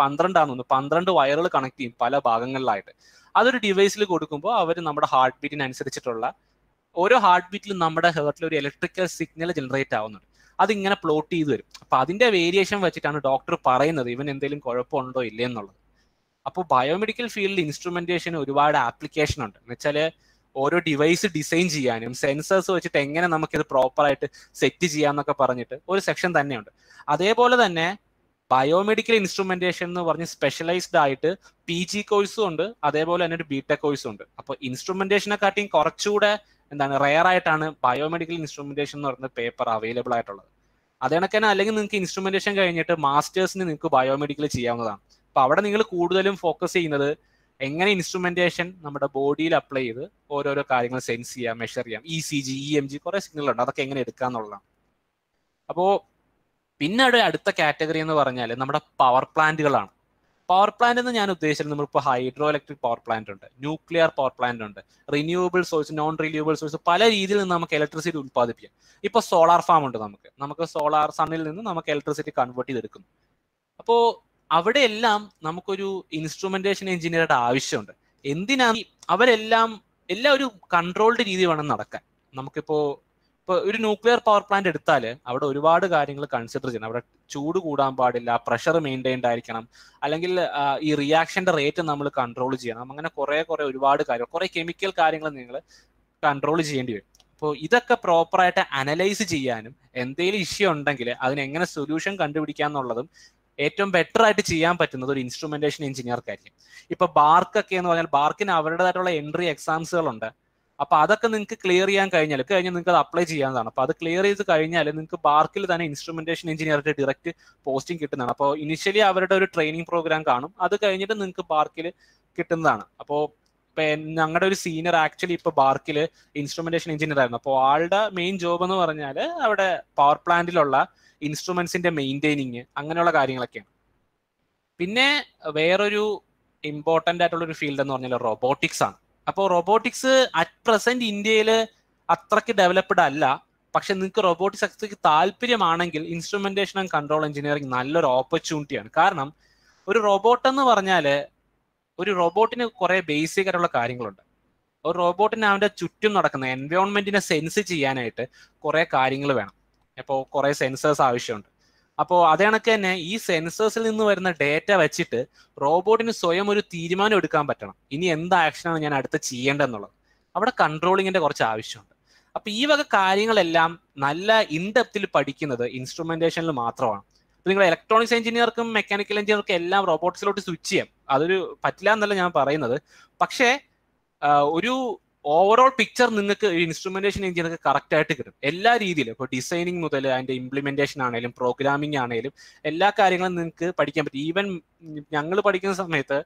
12 വയറുകൾ കണക്ട് ചെയ്യും പല ഭാഗങ്ങളിലായിട്ട്. അതൊരു ഡിവൈസിൽ കൊടുക്കുമ്പോൾ അവർ നമ്മുടെ ഹാർട്ട് ബീറ്റിനനുസരിച്ചിട്ടുള്ള ഓരോ ഹാർട്ട് ബീറ്റിലും നമ്മുടെ ഹേർട്ടിൽ ഒരു ഇലക്ട്രിക്കൽ സിഗ്നൽ ജനറേറ്റ് ആവുന്നുണ്ട്. അതിങ്ങനെ പ്ലോട്ട് ചെയ്ത് വരും. അപ്പൊ അതിന്റെ വേരിയേഷൻ വെച്ചിട്ടാണ് ഡോക്ടർ പറയുന്നത് ഇവൻ എന്തെങ്കിലും കുഴപ്പമുണ്ടോ ഇല്ലേ എന്നുള്ളത്. അപ്പോൾ ബയോമെഡിക്കൽ ഫീൽഡിൽ ഇൻസ്ട്രുമെന്റേഷൻ ഒരുപാട് ആപ്ലിക്കേഷൻ ഉണ്ട്. എന്ന് വെച്ചാൽ ഓരോ ഡിവൈസ് ഡിസൈൻ ചെയ്യാനും സെൻസേഴ്സ് വെച്ചിട്ട് എങ്ങനെ നമുക്കിത് പ്രോപ്പറായിട്ട് സെറ്റ് ചെയ്യാമെന്നൊക്കെ പറഞ്ഞിട്ട് ഒരു സെക്ഷൻ തന്നെയുണ്ട്. അതേപോലെ തന്നെ ബയോമെഡിക്കൽ ഇൻസ്ട്രുമെന്റേഷൻ എന്ന് പറഞ്ഞ് സ്പെഷ്യലൈസ്ഡ് ആയിട്ട് PG കോഴ്സും ഉണ്ട്, അതേപോലെ തന്നെ ഒരു BTech കോഴ്സും ഉണ്ട്. അപ്പോൾ ഇൻസ്ട്രുമെന്റേഷനെക്കാട്ടിയും കുറച്ചുകൂടെ റെയർ ആയിട്ടാണ് ബയോമെഡിക്കൽ ഇൻസ്ട്രുമെന്റേഷൻ എന്ന് പറയുന്ന പേപ്പർ അവൈലബിൾ ആയിട്ടുള്ളത്. അതേ കണക്ക് തന്നെ അല്ലെങ്കിൽ നിങ്ങൾക്ക് ഇൻസ്ട്രുമെന്റേഷൻ കഴിഞ്ഞിട്ട് മാസ്റ്റേഴ്സിന് നിങ്ങൾക്ക് ബയോമെഡിക്കൽ ചെയ്യാവുന്നതാണ്. അപ്പൊ അവിടെ നിങ്ങൾ കൂടുതലും ഫോക്കസ് ചെയ്യുന്നത് എങ്ങനെ ഇൻസ്ട്രുമെന്റേഷൻ നമ്മുടെ ബോഡിയിൽ അപ്ലൈ ചെയ്ത് ഓരോരോ കാര്യങ്ങൾ സെൻസ് ചെയ്യാം, മെഷർ ചെയ്യാം, ECG, EMG കുറെ സിഗ്നൽ ഉണ്ട്, അതൊക്കെ എങ്ങനെ എടുക്കുക എന്നുള്ളതാണ്. അപ്പോൾ പിന്നെ അടുത്ത കാറ്റഗറി എന്ന് പറഞ്ഞാൽ നമ്മുടെ പവർ പ്ലാന്റുകളാണ്. പവർ പ്ലാന്റ് എന്ന് ഞാൻ ഉദ്ദേശിച്ചത് നമ്മളിപ്പോൾ ഹൈഡ്രോ ഇലക്ട്രിക് പവർ പ്ലാന്റ് ഉണ്ട്, ന്യൂക്ലിയർ പവർ പ്ലാന്റ് ഉണ്ട്, renewable source, non renewable source, പല രീതിയിൽ നിന്ന് നമുക്ക് ഇലക്ട്രിസിറ്റി ഉത്പാദിപ്പിക്കാം. ഇപ്പോൾ സോളാർ ഫാം ഉണ്ട്, നമുക്ക് സോളാർ സണ്ണിൽ നിന്ന് നമുക്ക് ഇലക്ട്രിസിറ്റി കൺവേർട്ട് ചെയ്തെടുക്കുന്നു. അപ്പോൾ അവിടെയെല്ലാം നമുക്കൊരു ഇൻസ്ട്രുമെന്റേഷൻ എഞ്ചിനീയറുടെ ആവശ്യമുണ്ട്. എന്തിനാണ് അവരെല്ലാം ഒരു കൺട്രോൾഡ് രീതി വേണം നടക്കാൻ. നമുക്കിപ്പോൾ ഒരു ന്യൂക്ലിയർ പവർ പ്ലാന്റ് എടുത്താൽ അവിടെ ഒരുപാട് കാര്യങ്ങൾ കൺസിഡർ ചെയ്യണം. അവിടെ ചൂട് കൂടാൻ പാടില്ല, പ്രഷർ മെയിൻറ്റൈൻഡ് ആയിരിക്കണം, അല്ലെങ്കിൽ ഈ റിയാക്ഷന്റെ റേറ്റ് നമ്മൾ കൺട്രോൾ ചെയ്യണം. അങ്ങനെ ഒരുപാട് കാര്യങ്ങൾ, കുറെ കെമിക്കൽ കാര്യങ്ങൾ നിങ്ങൾ കൺട്രോൾ ചെയ്യേണ്ടി വരും. അപ്പോൾ ഇതൊക്കെ പ്രോപ്പറായിട്ട് അനലൈസ് ചെയ്യാനും എന്തെങ്കിലും ഇഷ്യൂ ഉണ്ടെങ്കിൽ അതിനെങ്ങനെ സൊല്യൂഷൻ കണ്ടുപിടിക്കാന്നുള്ളതും ഏറ്റവും ബെറ്റർ ആയിട്ട് ചെയ്യാൻ പറ്റുന്നത് ഒരു ഇൻസ്ട്രുമെന്റേഷൻ എഞ്ചിനീയർക്കായിരിക്കും. ഇപ്പൊ ബാർക്കൊക്കെ എന്ന് പറഞ്ഞാൽ ബാർക്കിന് അവരുടേതായിട്ടുള്ള എൻട്രി എക്സാംസുകളുണ്ട്. അപ്പൊ അതൊക്കെ നിങ്ങൾക്ക് ക്ലിയർ ചെയ്യാൻ കഴിഞ്ഞാൽ നിങ്ങൾക്ക് അത് അപ്ലൈ ചെയ്യാവുന്നതാണ്. അപ്പൊ അത് ക്ലിയർ ചെയ്ത് കഴിഞ്ഞാൽ നിങ്ങൾക്ക് ബാർക്കിൽ തന്നെ ഇൻസ്ട്രുമെന്റേഷൻ എഞ്ചിനീയറുടെ ഡയറക്റ്റ് പോസ്റ്റിംഗ് കിട്ടുന്നതാണ്. അപ്പോൾ ഇനിഷ്യലി അവരുടെ ഒരു ട്രെയിനിങ് പ്രോഗ്രാം കാണും, അത് കഴിഞ്ഞിട്ട് നിങ്ങൾക്ക് ബാർക്കിൽ കിട്ടുന്നതാണ്. അപ്പോൾ ഇപ്പൊ ഞങ്ങളുടെ ഒരു സീനിയർ ആക്ച്വലി ഇപ്പൊ ബാർക്കിൽ ഇൻസ്ട്രുമെന്റേഷൻ എഞ്ചിനീയർ ആയിരുന്നു. അപ്പോൾ ആളുടെ മെയിൻ ജോബ് എന്ന് പറഞ്ഞാൽ അവിടെ പവർ പ്ലാന്റിലുള്ള ഇൻസ്ട്രുമെന്റ്സിന്റെ മെയിൻറ്റെയിനിങ് അങ്ങനെയുള്ള കാര്യങ്ങളൊക്കെയാണ്. പിന്നെ വേറൊരു ഇമ്പോർട്ടന്റ് ആയിട്ടുള്ള ഒരു ഫീൽഡ് എന്ന് പറഞ്ഞാൽ റോബോട്ടിക്സ് ആണ്. അപ്പോൾ റോബോട്ടിക്സ് അറ്റ് പ്രസന്റ് ഇന്ത്യയിൽ അത്രയ്ക്ക് ഡെവലപ്ഡ് അല്ല. പക്ഷെ നിങ്ങൾക്ക് റോബോട്ടിക്സ് അത്രയ്ക്ക് താല്പര്യമാണെങ്കിൽ ഇൻസ്ട്രുമെന്റേഷൻ ആൻഡ് കൺട്രോൾ എഞ്ചിനീയറിംഗ് നല്ലൊരു ഓപ്പർച്യൂണിറ്റിയാണ്. കാരണം ഒരു റോബോട്ട് എന്ന് പറഞ്ഞാൽ ഒരു റോബോട്ടിന് കുറെ ബേസിക് ആയിട്ടുള്ള കാര്യങ്ങളുണ്ട്. ഒരു റോബോട്ടിന് അവന്റെ ചുറ്റും നടക്കുന്ന എൻവയോൺമെന്റിനെ സെൻസ് ചെയ്യാനായിട്ട് കുറെ കാര്യങ്ങൾ വേണം. അപ്പോൾ കുറെ സെൻസേഴ്സ് ആവശ്യമുണ്ട്. അപ്പോൾ അതേ കണക്ക് തന്നെ ഈ സെൻസേഴ്സിൽ നിന്ന് വരുന്ന ഡേറ്റ വെച്ചിട്ട് റോബോട്ടിന് സ്വയം ഒരു തീരുമാനം എടുക്കാൻ പറ്റണം. ഇനി എന്ത് ആക്ഷനാണ് ഞാൻ അടുത്ത് ചെയ്യേണ്ടതെന്നുള്ളത്. അവിടെ കൺട്രോളിങ്ങിന്റെ കുറച്ച് ആവശ്യമുണ്ട്. അപ്പൊ ഈ വക കാര്യങ്ങളെല്ലാം നല്ല ഇൻഡെപ്തിൽ പഠിക്കുന്നത് ഇൻസ്ട്രുമെന്റേഷനിൽ മാത്രമാണ്. നിങ്ങൾ ഇലക്ട്രോണിക്സ് എഞ്ചിനീയർക്കും മെക്കാനിക്കൽ എഞ്ചിനീയർക്കും എല്ലാം റോബോട്ടിക്സിലോട്ട് സ്വിച്ച് ചെയ്യാം. അതൊരു പറ്റില്ല എന്നല്ല ഞാൻ പറയുന്നത്. പക്ഷേ ഒരു ഓവറോൾ പിക്ചർ നിങ്ങൾക്ക് ഇൻസ്ട്രുമെന്റേഷൻ എഞ്ചിനീയർക്ക് കറക്റ്റ് ആയിട്ട് കിട്ടും എല്ലാ രീതിയിലും. ഇപ്പോൾ ഡിസൈനിങ് മുതൽ അതിന്റെ ഇംപ്ലിമെന്റേഷൻ ആണെങ്കിലും പ്രോഗ്രാമിംഗ് ആണെങ്കിലും എല്ലാ കാര്യങ്ങളും നിങ്ങൾക്ക് പഠിക്കാൻ പറ്റും. ഈവൻ ഞങ്ങൾ പഠിക്കുന്ന സമയത്ത്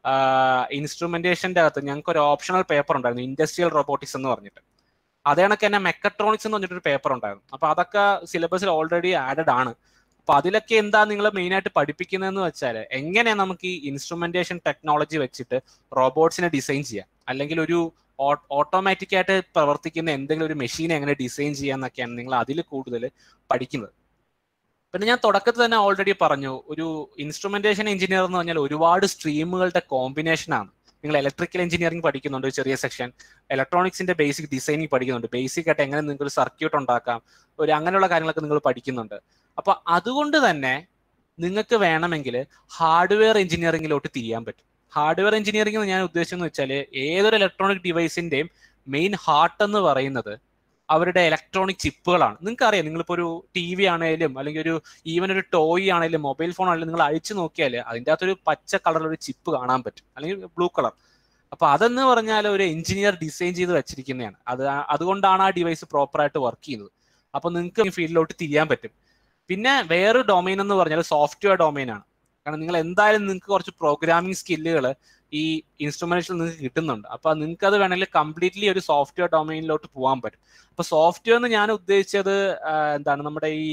ഇൻസ്ട്രുമെന്റേഷന്റെ അകത്ത് ഞങ്ങൾക്ക് ഒരു ഓപ്ഷണൽ പേപ്പർ ഉണ്ടായിരുന്നു, ഇൻഡസ്ട്രിയൽ റോബോട്ടിക്സ് എന്ന് പറഞ്ഞിട്ട്. അതേ കണക്ക് തന്നെ മെക്കട്രോണിക്സ് എന്ന് പറഞ്ഞിട്ടൊരു പേപ്പർ ഉണ്ടായിരുന്നു. അപ്പൊ അതൊക്കെ സിലബസിൽ ഓൾറെഡി ആഡഡ് ആണ്. അപ്പൊ അതിലൊക്കെ എന്താ നിങ്ങൾ മെയിൻ ആയിട്ട് പഠിപ്പിക്കുന്നതെന്ന് വെച്ചാൽ എങ്ങനെ നമുക്ക് ഈ ഇൻസ്ട്രുമെന്റേഷൻ ടെക്നോളജി വെച്ചിട്ട് റോബോട്ട്സിനെ ഡിസൈൻ ചെയ്യാം, അല്ലെങ്കിൽ ഒരു ഓട്ടോമാറ്റിക് ആയിട്ട് പ്രവർത്തിക്കുന്ന എന്തെങ്കിലും ഒരു മെഷീനെ എങ്ങനെ ഡിസൈൻ ചെയ്യാന്നൊക്കെയാണ് നിങ്ങൾ അതിൽ കൂടുതൽ പഠിക്കുന്നത്. പിന്നെ ഞാൻ തുടക്കത്തിൽ തന്നെ ഓൾറെഡി പറഞ്ഞു, ഒരു ഇൻസ്ട്രുമെന്റേഷൻ എഞ്ചിനീയർ എന്ന് പറഞ്ഞാൽ ഒരുപാട് സ്ട്രീമുകളുടെ കോമ്പിനേഷൻ ആണ്. നിങ്ങൾ ഇലക്ട്രിക്കൽ എഞ്ചിനീയറിംഗ് പഠിക്കുന്നുണ്ട് ചെറിയ സെക്ഷൻ, ഇലക്ട്രോണിക്സിന്റെ ബേസിക് ഡിസൈനിങ് പഠിക്കുന്നുണ്ട്, ബേസിക് ആയിട്ട് എങ്ങനെ നിങ്ങൾക്ക് ഒരു സർക്യൂട്ട് ഉണ്ടാക്കാം, ഒരു അങ്ങനെയുള്ള കാര്യങ്ങളൊക്കെ നിങ്ങൾ പഠിക്കുന്നുണ്ട്. അപ്പൊ അതുകൊണ്ട് തന്നെ നിങ്ങൾക്ക് വേണമെങ്കിൽ ഹാർഡ്വെയർ എഞ്ചിനീയറിംഗിലോട്ട് തിരിയാൻ പറ്റും. ഹാർഡ്വെയർ എഞ്ചിനീയറിംഗ് ഞാൻ ഉദ്ദേശിച്ചെന്ന് വെച്ചാൽ ഏതൊരു ഇലക്ട്രോണിക് ഡിവൈസിന്റെയും മെയിൻ ഹാർട്ട് എന്ന് പറയുന്നത് അവരുടെ ഇലക്ട്രോണിക് ചിപ്പുകളാണ്. നിങ്ങൾക്ക് അറിയാം, നിങ്ങളിപ്പോൾ ഒരു ടി വി ആണെങ്കിലും അല്ലെങ്കിൽ ഒരു ഈവൻ ഒരു ടോയ് ആണെങ്കിലും മൊബൈൽ ഫോൺ ആണെങ്കിലും നിങ്ങൾ അഴിച്ചു നോക്കിയാൽ അതിൻ്റെ അകത്തൊരു പച്ച കളറിലൊരു ചിപ്പ് കാണാൻ പറ്റും, അല്ലെങ്കിൽ ബ്ലൂ കളർ. അപ്പൊ അതെന്ന് പറഞ്ഞാൽ ഒരു എഞ്ചിനീയർ ഡിസൈൻ ചെയ്ത് വെച്ചിരിക്കുന്നതാണ്. അതുകൊണ്ടാണ് ആ ഡിവൈസ് പ്രോപ്പറായിട്ട് വർക്ക് ചെയ്യുന്നത്. അപ്പൊ നിങ്ങൾക്ക് ഈ ഫീൽഡിലോട്ട് തിരിയാൻ പറ്റും. പിന്നെ വേറൊരു ഡൊമൈൻ എന്ന് പറഞ്ഞാൽ സോഫ്റ്റ്വെയർ ഡൊമൈനാണ്. കാരണം നിങ്ങൾ എന്തായാലും നിങ്ങൾക്ക് കുറച്ച് പ്രോഗ്രാമിംഗ് സ്കില്ലുകൾ ഈ ഇൻസ്ട്രുമെന്റേഷനിൽ നിങ്ങൾക്ക് കിട്ടുന്നുണ്ട്. അപ്പൊ നിങ്ങൾക്ക് അത് വേണമെങ്കിൽ കംപ്ലീറ്റ്ലി ഒരു സോഫ്റ്റ്വെയർ ഡൊമൈനിലോട്ട് പോകാൻ പറ്റും. അപ്പൊ സോഫ്റ്റ്വെയർ എന്ന് ഞാൻ ഉദ്ദേശിച്ചത് എന്താണ്, നമ്മുടെ ഈ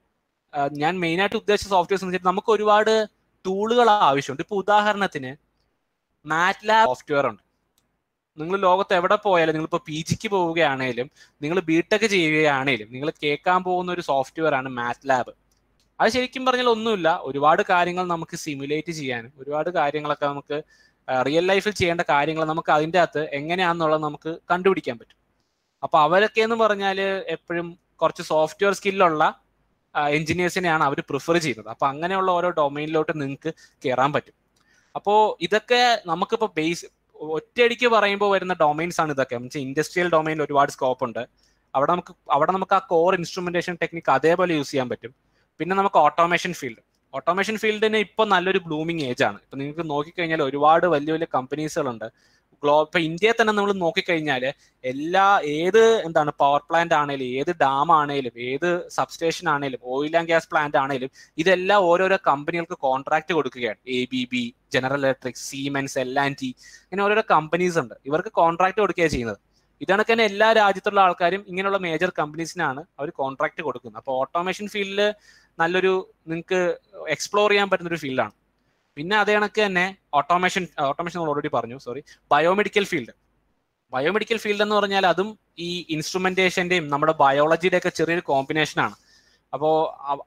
ഞാൻ മെയിൻ ആയിട്ട് ഉദ്ദേശിച്ച സോഫ്റ്റ്വെയർസ് എന്ന് വെച്ചാൽ നമുക്ക് ഒരുപാട് ടൂളുകൾ ആവശ്യമുണ്ട്. ഇപ്പൊ ഉദാഹരണത്തിന് മാറ്റ്ലാബ് സോഫ്റ്റ്വെയർ ഉണ്ട്. നിങ്ങൾ ലോകത്ത് എവിടെ പോയാലും, നിങ്ങളിപ്പോൾ പി ജിക്ക് പോവുകയാണെങ്കിലും നിങ്ങൾ ബിടെക് ചെയ്യുകയാണെങ്കിലും നിങ്ങൾ കേൾക്കാൻ പോകുന്ന ഒരു സോഫ്റ്റ്വെയർ ആണ് മാറ്റ്ലാബ്. അത് ശരിക്കും പറഞ്ഞാൽ ഒന്നുമില്ല, ഒരുപാട് കാര്യങ്ങൾ നമുക്ക് സിമുലേറ്റ് ചെയ്യാനും ഒരുപാട് കാര്യങ്ങളൊക്കെ നമുക്ക് റിയൽ ലൈഫിൽ ചെയ്യേണ്ട കാര്യങ്ങൾ നമുക്ക് അതിൻ്റെ അകത്ത് എങ്ങനെയാണെന്നുള്ളത് നമുക്ക് കണ്ടുപിടിക്കാൻ പറ്റും. അപ്പൊ അവരൊക്കെ എന്ന് പറഞ്ഞാൽ എപ്പോഴും കുറച്ച് സോഫ്റ്റ്വെയർ സ്കില്ലുള്ള എഞ്ചിനീയേഴ്സിനെയാണ് അവർ പ്രിഫർ ചെയ്യുന്നത്. അപ്പൊ അങ്ങനെയുള്ള ഓരോ ഡൊമൈനിലോട്ട് നിങ്ങൾക്ക് കയറാൻ പറ്റും. അപ്പോൾ ഇതൊക്കെ നമുക്കിപ്പോൾ ഒറ്റയടിക്ക് പറയുമ്പോൾ വരുന്ന ഡൊമൈൻസ് ആണ് ഇതൊക്കെ. ഇൻഡസ്ട്രിയൽ ഡൊമൈനിൽ ഒരുപാട് സ്കോപ്പ് ഉണ്ട്. അവിടെ നമുക്ക് ആ കോർ ഇൻസ്ട്രുമെന്റേഷൻ ടെക്നിക്ക് അതേപോലെ യൂസ് ചെയ്യാൻ പറ്റും. പിന്നെ നമുക്ക് ഓട്ടോമേഷൻ ഫീൽഡിന് ഇപ്പോൾ നല്ലൊരു ബ്ലൂമിങ് ഏജ് ആണ്. ഇപ്പൊ നിങ്ങൾക്ക് നോക്കിക്കഴിഞ്ഞാൽ ഒരുപാട് വലിയ വലിയ കമ്പനീസുകളുണ്ട്. ഇപ്പൊ ഇന്ത്യയിൽ തന്നെ നമ്മൾ നോക്കിക്കഴിഞ്ഞാൽ ഏത് പവർ പ്ലാന്റ് ആണെങ്കിലും, ഏത് ഡാം ആണെങ്കിലും, ഏത് സബ്സ്റ്റേഷൻ ആണെങ്കിലും, ഓയിൽ ആൻഡ് ഗ്യാസ് പ്ലാന്റ് ആണെങ്കിലും, ഇതെല്ലാം ഓരോരോ കമ്പനികൾക്ക് കോൺട്രാക്ട് കൊടുക്കുകയാണ്. ABB, general electric, siemens, L&T, ഇങ്ങനെ ഓരോരോ കമ്പനീസ് ഉണ്ട്. ഇവർക്ക് കോൺട്രാക്ട് കൊടുക്കുകയാണ് ചെയ്യുന്നത്. ഇതാണ് തന്നെ എല്ലാ രാജ്യത്തുള്ള ആൾക്കാരും ഇങ്ങനെയുള്ള മേജർ കമ്പനീസിനാണ് അവർ കോൺട്രാക്ട് കൊടുക്കുന്നത്. അപ്പോൾ ഓട്ടോമേഷൻ ഫീൽഡിൽ നല്ലൊരു നിങ്ങൾക്ക് എക്സ്പ്ലോർ ചെയ്യാൻ പറ്റുന്ന ഒരു ഫീൽഡാണ്. പിന്നെ അതേ കണക്ക് തന്നെ ഓട്ടോമേഷൻ ഓൾറെഡി പറഞ്ഞു, ബയോമെഡിക്കൽ ഫീൽഡ് എന്ന് പറഞ്ഞാൽ അതും ഈ ഇൻസ്ട്രുമെന്റേഷന്റെയും നമ്മുടെ ബയോളജിയുടെ ഒക്കെ ചെറിയൊരു കോമ്പിനേഷനാണ്. അപ്പോൾ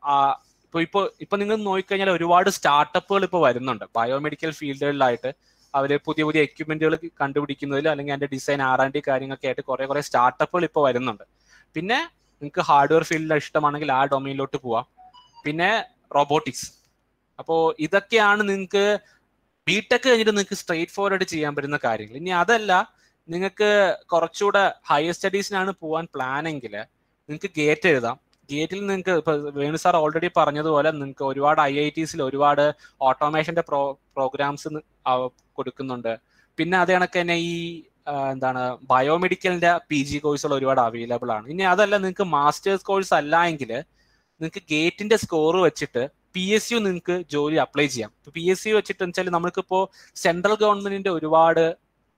ഇപ്പൊ നിങ്ങൾ നോക്കിക്കഴിഞ്ഞാൽ ഒരുപാട് സ്റ്റാർട്ടപ്പുകൾ ഇപ്പോൾ വരുന്നുണ്ട് ബയോമെഡിക്കൽ ഫീൽഡുകളിലായിട്ട്. അവർ പുതിയ എക്യുപ്മെന്റുകൾ കണ്ടുപിടിക്കുന്നതിൽ അല്ലെങ്കിൽ അതിന്റെ ഡിസൈൻ R&D കാര്യങ്ങളൊക്കെ ആയിട്ട് കുറെ സ്റ്റാർട്ടപ്പുകൾ ഇപ്പോൾ വരുന്നുണ്ട്. പിന്നെ നിങ്ങൾക്ക് ഹാർഡ്വെയർ ഫീൽഡിൽ ഇഷ്ടമാണെങ്കിൽ ആ ഡൊമൈനിലോട്ട് പോവാം. പിന്നെ റോബോട്ടിക്സ്. അപ്പോൾ ഇതൊക്കെയാണ് നിങ്ങൾക്ക് ബിടെക് കഴിഞ്ഞിട്ട് നിങ്ങൾക്ക് സ്ട്രെയിറ്റ് ഫോർവേഡ് ചെയ്യാൻ പറ്റുന്ന കാര്യങ്ങൾ. ഇനി അതല്ല, നിങ്ങൾക്ക് കുറച്ചുകൂടെ ഹയർ സ്റ്റഡീസിനാണ് പോകാൻ പ്ലാൻ എങ്കിൽ നിങ്ങൾക്ക് ഗേറ്റ് എഴുതാം. ഗേറ്റിൽ നിങ്ങൾക്ക് ഇപ്പൊ വേണു സാർ ഓൾറെഡി പറഞ്ഞതുപോലെ നിങ്ങൾക്ക് ഒരുപാട് IITസിൽ ഒരുപാട് ഓട്ടോമേഷന്റെ പ്രോഗ്രാംസ് കൊടുക്കുന്നുണ്ട്. പിന്നെ അതേ കണക്ക് തന്നെ ഈ ബയോമെഡിക്കലിന്റെ PG കോഴ്സുകൾ ഒരുപാട് അവൈലബിൾ ആണ്. ഇനി അതല്ല, നിങ്ങൾക്ക് മാസ്റ്റേഴ്സ് കോഴ്സ് അല്ല എങ്കിൽ നിങ്ങൾക്ക് ഗേറ്റിന്റെ സ്കോർ വെച്ചിട്ട് PSU നിങ്ങൾക്ക് ജോലി അപ്ലൈ ചെയ്യാം. PSU വെച്ചിട്ട് വെച്ചാൽ നമുക്കിപ്പോൾ സെൻട്രൽ ഗവൺമെന്റിന്റെ ഒരുപാട്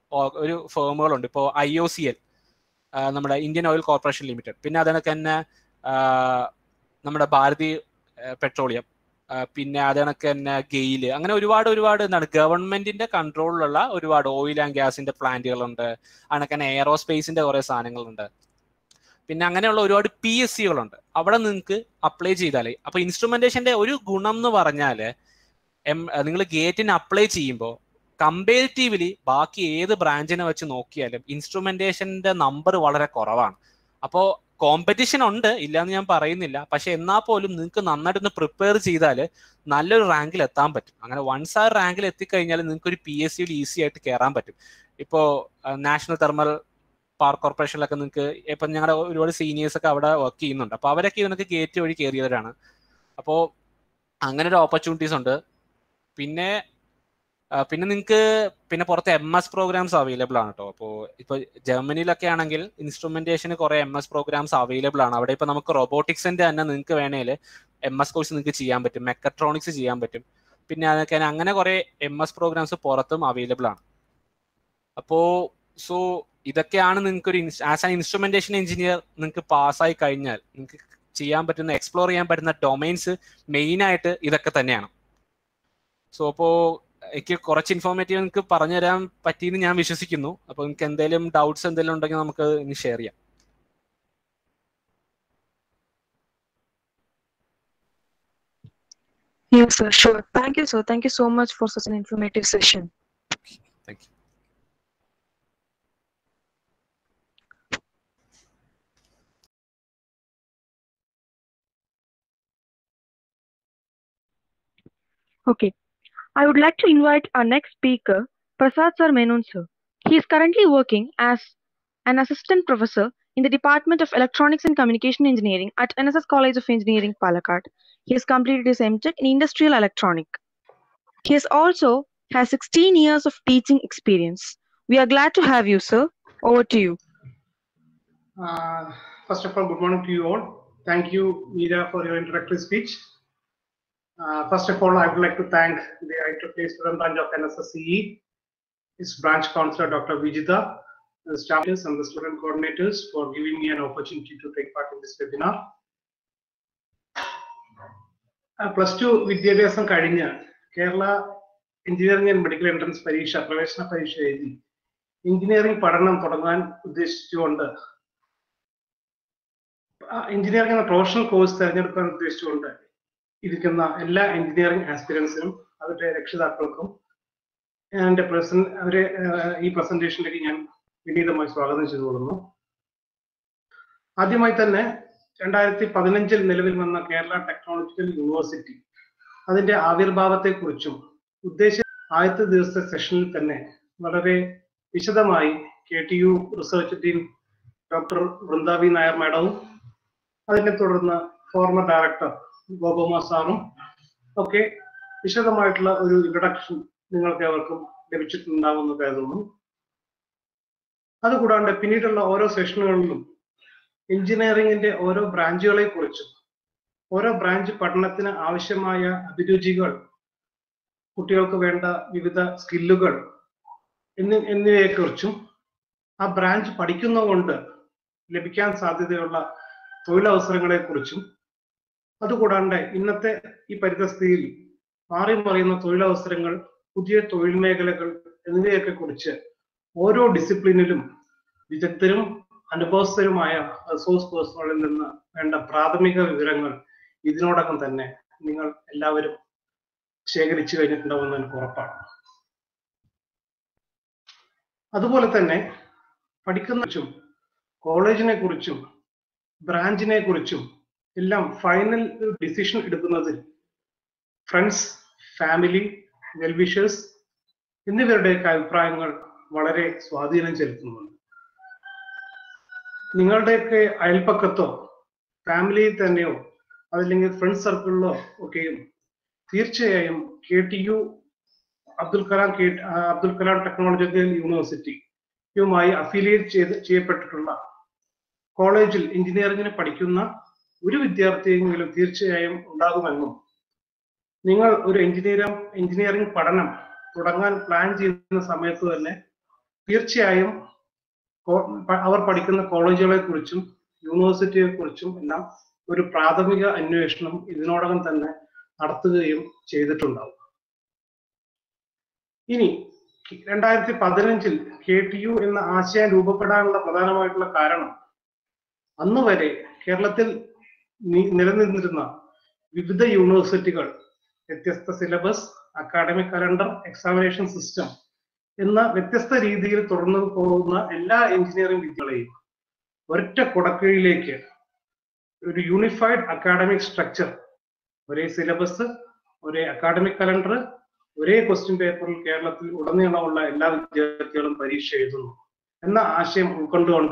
ഒരു ഫേമുകളുണ്ട്. ഇപ്പോൾ IOCL, നമ്മുടെ ഇന്ത്യൻ ഓയിൽ കോർപ്പറേഷൻ ലിമിറ്റഡ്, പിന്നെ അതിനൊക്കെ തന്നെ നമ്മുടെ ഭാരതി പെട്രോളിയം, പിന്നെ അതിനൊക്കെ തന്നെ ഗെയില്, അങ്ങനെ ഒരുപാട് എന്താണ് ഗവൺമെന്റിന്റെ കൺട്രോളിലുള്ള ഒരുപാട് ഓയിൽ ആൻഡ് ഗ്യാസിന്റെ പ്ലാന്റുകളുണ്ട്. അതിനൊക്കെ തന്നെ എയറോസ്പേസിന്റെ കുറെ സാധനങ്ങളുണ്ട്. പിന്നെ അങ്ങനെയുള്ള ഒരുപാട് PSCകളുണ്ട്. അവിടെ നിങ്ങൾക്ക് അപ്ലൈ ചെയ്താലേ, അപ്പൊ ഇൻസ്ട്രുമെന്റേഷന്റെ ഒരു ഗുണം എന്ന് പറഞ്ഞാൽ നിങ്ങൾ ഗേറ്റിന് അപ്ലൈ ചെയ്യുമ്പോൾ കമ്പാരിറ്റീവ്ലി ബാക്കി ഏത് ബ്രാഞ്ചിനെ വെച്ച് നോക്കിയാലും ഇൻസ്ട്രുമെന്റേഷന്റെ നമ്പർ വളരെ കുറവാണ്. അപ്പോൾ കോമ്പറ്റീഷൻ ഉണ്ട്, ഇല്ലാന്ന് ഞാൻ പറയുന്നില്ല. പക്ഷെ എന്നാൽ പോലും നിങ്ങൾക്ക് നന്നായിട്ടൊന്ന് പ്രിപ്പയർ ചെയ്താൽ നല്ലൊരു റാങ്കിൽ എത്താൻ പറ്റും. അങ്ങനെ 1 star റാങ്കിൽ എത്തിക്കഴിഞ്ഞാൽ നിങ്ങൾക്ക് ഒരു PSCയിൽ ഈസി ആയിട്ട് കയറാൻ പറ്റും. ഇപ്പോൾ നാഷണൽ തെർമൽ പവർ കോർപ്പറേഷനിലൊക്കെ നിങ്ങൾക്ക് ഇപ്പം ഞങ്ങളുടെ ഒരുപാട് സീനിയേഴ്സ് ഒക്കെ അവിടെ വർക്ക് ചെയ്യുന്നുണ്ട്. അപ്പോൾ അവരൊക്കെ ഇതിനൊക്കെ ഗേറ്റ് വഴി കയറിയവരാണ്. അപ്പോൾ അങ്ങനെ ഒരു ഓപ്പർച്യൂണിറ്റീസ് ഉണ്ട്. പിന്നെ നിങ്ങൾക്ക് പിന്നെ പുറത്ത് MS പ്രോഗ്രാംസ് അവൈലബിൾ ആണ് കേട്ടോ. അപ്പോൾ ഇപ്പോൾ ജർമ്മനിയിലൊക്കെ ആണെങ്കിൽ ഇൻസ്ട്രുമെന്റേഷന് കുറേ MS പ്രോഗ്രാംസ് അവൈലബിൾ ആണ്. അവിടെ ഇപ്പോൾ നമുക്ക് റോബോട്ടിക്സിന്റെ തന്നെ നിങ്ങൾക്ക് വേണേൽ MS കോഴ്സ് നിങ്ങൾക്ക് ചെയ്യാൻ പറ്റും, മെക്കട്രോണിക്സ് ചെയ്യാൻ പറ്റും. പിന്നെ അതൊക്കെ അങ്ങനെ കുറേ MS പ്രോഗ്രാംസ് പുറത്തും അവൈലബിൾ ആണ്. അപ്പോൾ ഇതൊക്കെയാണ് നിങ്ങൾക്ക് ഒരു ആസ് ആൻ ഇൻസ്ട്രുമെന്റേഷൻ എഞ്ചിനീയർ നിങ്ങൾക്ക് പാസ്സായി കഴിഞ്ഞാൽ നിങ്ങൾക്ക് ചെയ്യാൻ പറ്റുന്ന, എക്സ്പ്ലോർ ചെയ്യാൻ പറ്റുന്ന ഡൊമൈൻസ് മെയിനായിട്ട് ഇതൊക്കെ തന്നെയാണ്. അപ്പോൾ എനിക്ക് കുറച്ച് ഇൻഫോർമേറ്റീവ് നിങ്ങൾക്ക് പറഞ്ഞുതരാൻ പറ്റിയെന്ന് ഞാൻ വിശ്വസിക്കുന്നു. അപ്പോൾ നിങ്ങൾക്ക് എന്തെങ്കിലും ഡൗട്ട്സ് എന്തെങ്കിലും ഉണ്ടെങ്കിൽ നമുക്ക് ഇനി ഷെയർ ചെയ്യാം. Yes, sir. Sure. Thank you, sir. Thank you so much for such an informative session. Thank you. Okay. I would like to invite our next speaker, Prasad Sir Menon sir. He is currently working as an assistant professor in the Department of Electronics and Communication Engineering at NSS College of Engineering, Palakkad. He has completed his MTech in Industrial Electronic. He also has 16 years of teaching experience. We are glad to have you, sir. Over to you. First of all, good morning to you all. Thank you, Meera, for your introductory speech. First of all, I would like to thank the IEEE student branch of NSSCE, its branch counselor, Dr. Vijita, the staff and the student coordinators for giving me an opportunity to take part in this webinar. +2 വിദ്യാഭ്യാസം കഴിഞ്ഞ് Kerala engineering and medical entrance പരീക്ഷ, പ്രവേശന പരീക്ഷ എഴുതി എഞ്ചിനീയറിംഗ് പഠനം തുടങ്ങാൻ ഉദ്ദേശിച്ചുകൊണ്ട്, എഞ്ചിനീയറിംഗ് എന്ന പ്രൊഫഷണൽ കോഴ്സ് തിരഞ്ഞെടുക്കാൻ ഉദ്ദേശിച്ചുകൊണ്ട് ഇരിക്കുന്ന എല്ലാ എഞ്ചിനീയറിംഗ് ആസ്പിരൻസിനും അവരുടെ രക്ഷിതാക്കൾക്കും അവരെ ഈ പ്രസന്റേഷനിലേക്ക് ഞാൻ വിനീതമായി സ്വാഗതം ചെയ്തു കൊള്ളുന്നു. ആദ്യമായി തന്നെ 2015 നിലവിൽ വന്ന കേരള ടെക്നോളജിക്കൽ യൂണിവേഴ്സിറ്റി, അതിന്റെ ആവിർഭാവത്തെക്കുറിച്ചും ആദ്യത്തെ ദിവസത്തെ സെഷനിൽ തന്നെ വളരെ വിശദമായി KTU research team doctor Vrinda V Nair മാഡവും അതിനെ തുടർന്ന് ഫോർമർ ഡയറക്ടർ ഗോപകുമാർ സാറും ഒക്കെ വിശദമായിട്ടുള്ള ഒരു ഇൻട്രൊഡക്ഷൻ നിങ്ങൾക്ക് അവർക്കും ലഭിച്ചിട്ടുണ്ടാവുമെന്ന് കരുതുന്നു. അതുകൂടാണ്ട് പിന്നീടുള്ള ഓരോ സെഷനുകളിലും എഞ്ചിനീയറിംഗിന്റെ ഓരോ ബ്രാഞ്ചുകളെ കുറിച്ചും ഓരോ ബ്രാഞ്ച് പഠനത്തിന് ആവശ്യമായ അഭിരുചികൾ, കുട്ടികൾക്ക് വേണ്ട വിവിധ സ്കില്ലുകൾ എന്നിവയെക്കുറിച്ചും ആ ബ്രാഞ്ച് പഠിക്കുന്നതുകൊണ്ട് ലഭിക്കാൻ സാധ്യതയുള്ള തൊഴിലവസരങ്ങളെ കുറിച്ചും, അതുകൂടാണ്ട് ഇന്നത്തെ ഈ പരിതസ്ഥിതിയിൽ മാറി മറിയുന്ന തൊഴിലവസരങ്ങൾ, പുതിയ തൊഴിൽ മേഖലകൾ എന്നിവയൊക്കെ കുറിച്ച് ഓരോ ഡിസിപ്ലിനിലും വിദഗ്ധരും അനുഭവസ്ഥരുമായ റിസോഴ്സ് പേഴ്സണുകളിൽ നിന്ന് വേണ്ട പ്രാഥമിക വിവരങ്ങൾ ഇതിനോടകം തന്നെ നിങ്ങൾ എല്ലാവരും ശേഖരിച്ചു കഴിഞ്ഞിട്ടുണ്ടാവുമെന്ന് എനിക്ക് ഉറപ്പാണ്. അതുപോലെ തന്നെ പഠിക്കുന്ന കോളേജിനെ കുറിച്ചും ബ്രാഞ്ചിനെ കുറിച്ചും എല്ലാം ഫൈനൽ ഡിസിഷൻ എടുക്കുന്നതിൽ ഫ്രണ്ട്സ്, ഫാമിലി, വെൽവിഷേഴ്സ് എന്നിവരുടെയൊക്കെ അഭിപ്രായങ്ങൾ വളരെ സ്വാധീനം ചെലുത്തുന്നുണ്ട്. നിങ്ങളുടെയൊക്കെ അയൽപ്പക്കത്തോ ഫാമിലിയിൽ തന്നെയോ അതല്ലെങ്കിൽ ഫ്രണ്ട്സ് സർക്കിളിലോ ഒക്കെയും തീർച്ചയായും KTU അബ്ദുൽ കലാം ടെക്നോളജിക്കൽ യൂണിവേഴ്സിറ്റിയുമായി അഫിലിയേറ്റ് ചെയ്യപ്പെട്ടിട്ടുള്ള കോളേജിൽ എഞ്ചിനീയറിംഗിന് പഠിക്കുന്ന ഒരു വിദ്യാർത്ഥിയെങ്കിലും തീർച്ചയായും ഉണ്ടാകുമെന്നും, നിങ്ങൾ ഒരു എഞ്ചിനീയറിംഗ് പഠനം തുടങ്ങാൻ പ്ലാൻ ചെയ്യുന്ന സമയത്ത് തന്നെ തീർച്ചയായും അവർ പഠിക്കുന്ന കോളേജുകളെ കുറിച്ചും യൂണിവേഴ്സിറ്റിയെ കുറിച്ചും എല്ലാം ഒരു പ്രാഥമിക അന്വേഷണം ഇതിനോടകം തന്നെ നടത്തുകയും ചെയ്തിട്ടുണ്ടാവും. ഇനി 2015 KTU എന്ന ആശയം രൂപപ്പെടാനുള്ള പ്രധാനമായിട്ടുള്ള കാരണം അന്ന് വരെ കേരളത്തിൽ നിലനിന്നിരുന്ന വിവിധ യൂണിവേഴ്സിറ്റികൾ വ്യത്യസ്ത syllabus, academic calendar, examination system എന്ന വ്യത്യസ്ത രീതിയിൽ തുടർന്നു പോകുന്ന എല്ലാ എഞ്ചിനീയറിംഗ് വിദ്യകളെയും ഒരൊറ്റ കുടക്കീഴിലേക്ക് ഒരു യൂണിഫൈഡ് അക്കാഡമിക് സ്ട്രക്ചർ, ഒരേ സിലബസ്, ഒരേ അക്കാഡമിക് കലണ്ടർ, ഒരേ ക്വസ്റ്റ്യൻ പേപ്പറിൽ കേരളത്തിൽ ഉടനീളമുള്ള എല്ലാ വിദ്യാർത്ഥികളും പരീക്ഷ എഴുതുന്നു എന്ന ആശയം ഉൾക്കൊണ്ടുകൊണ്ട്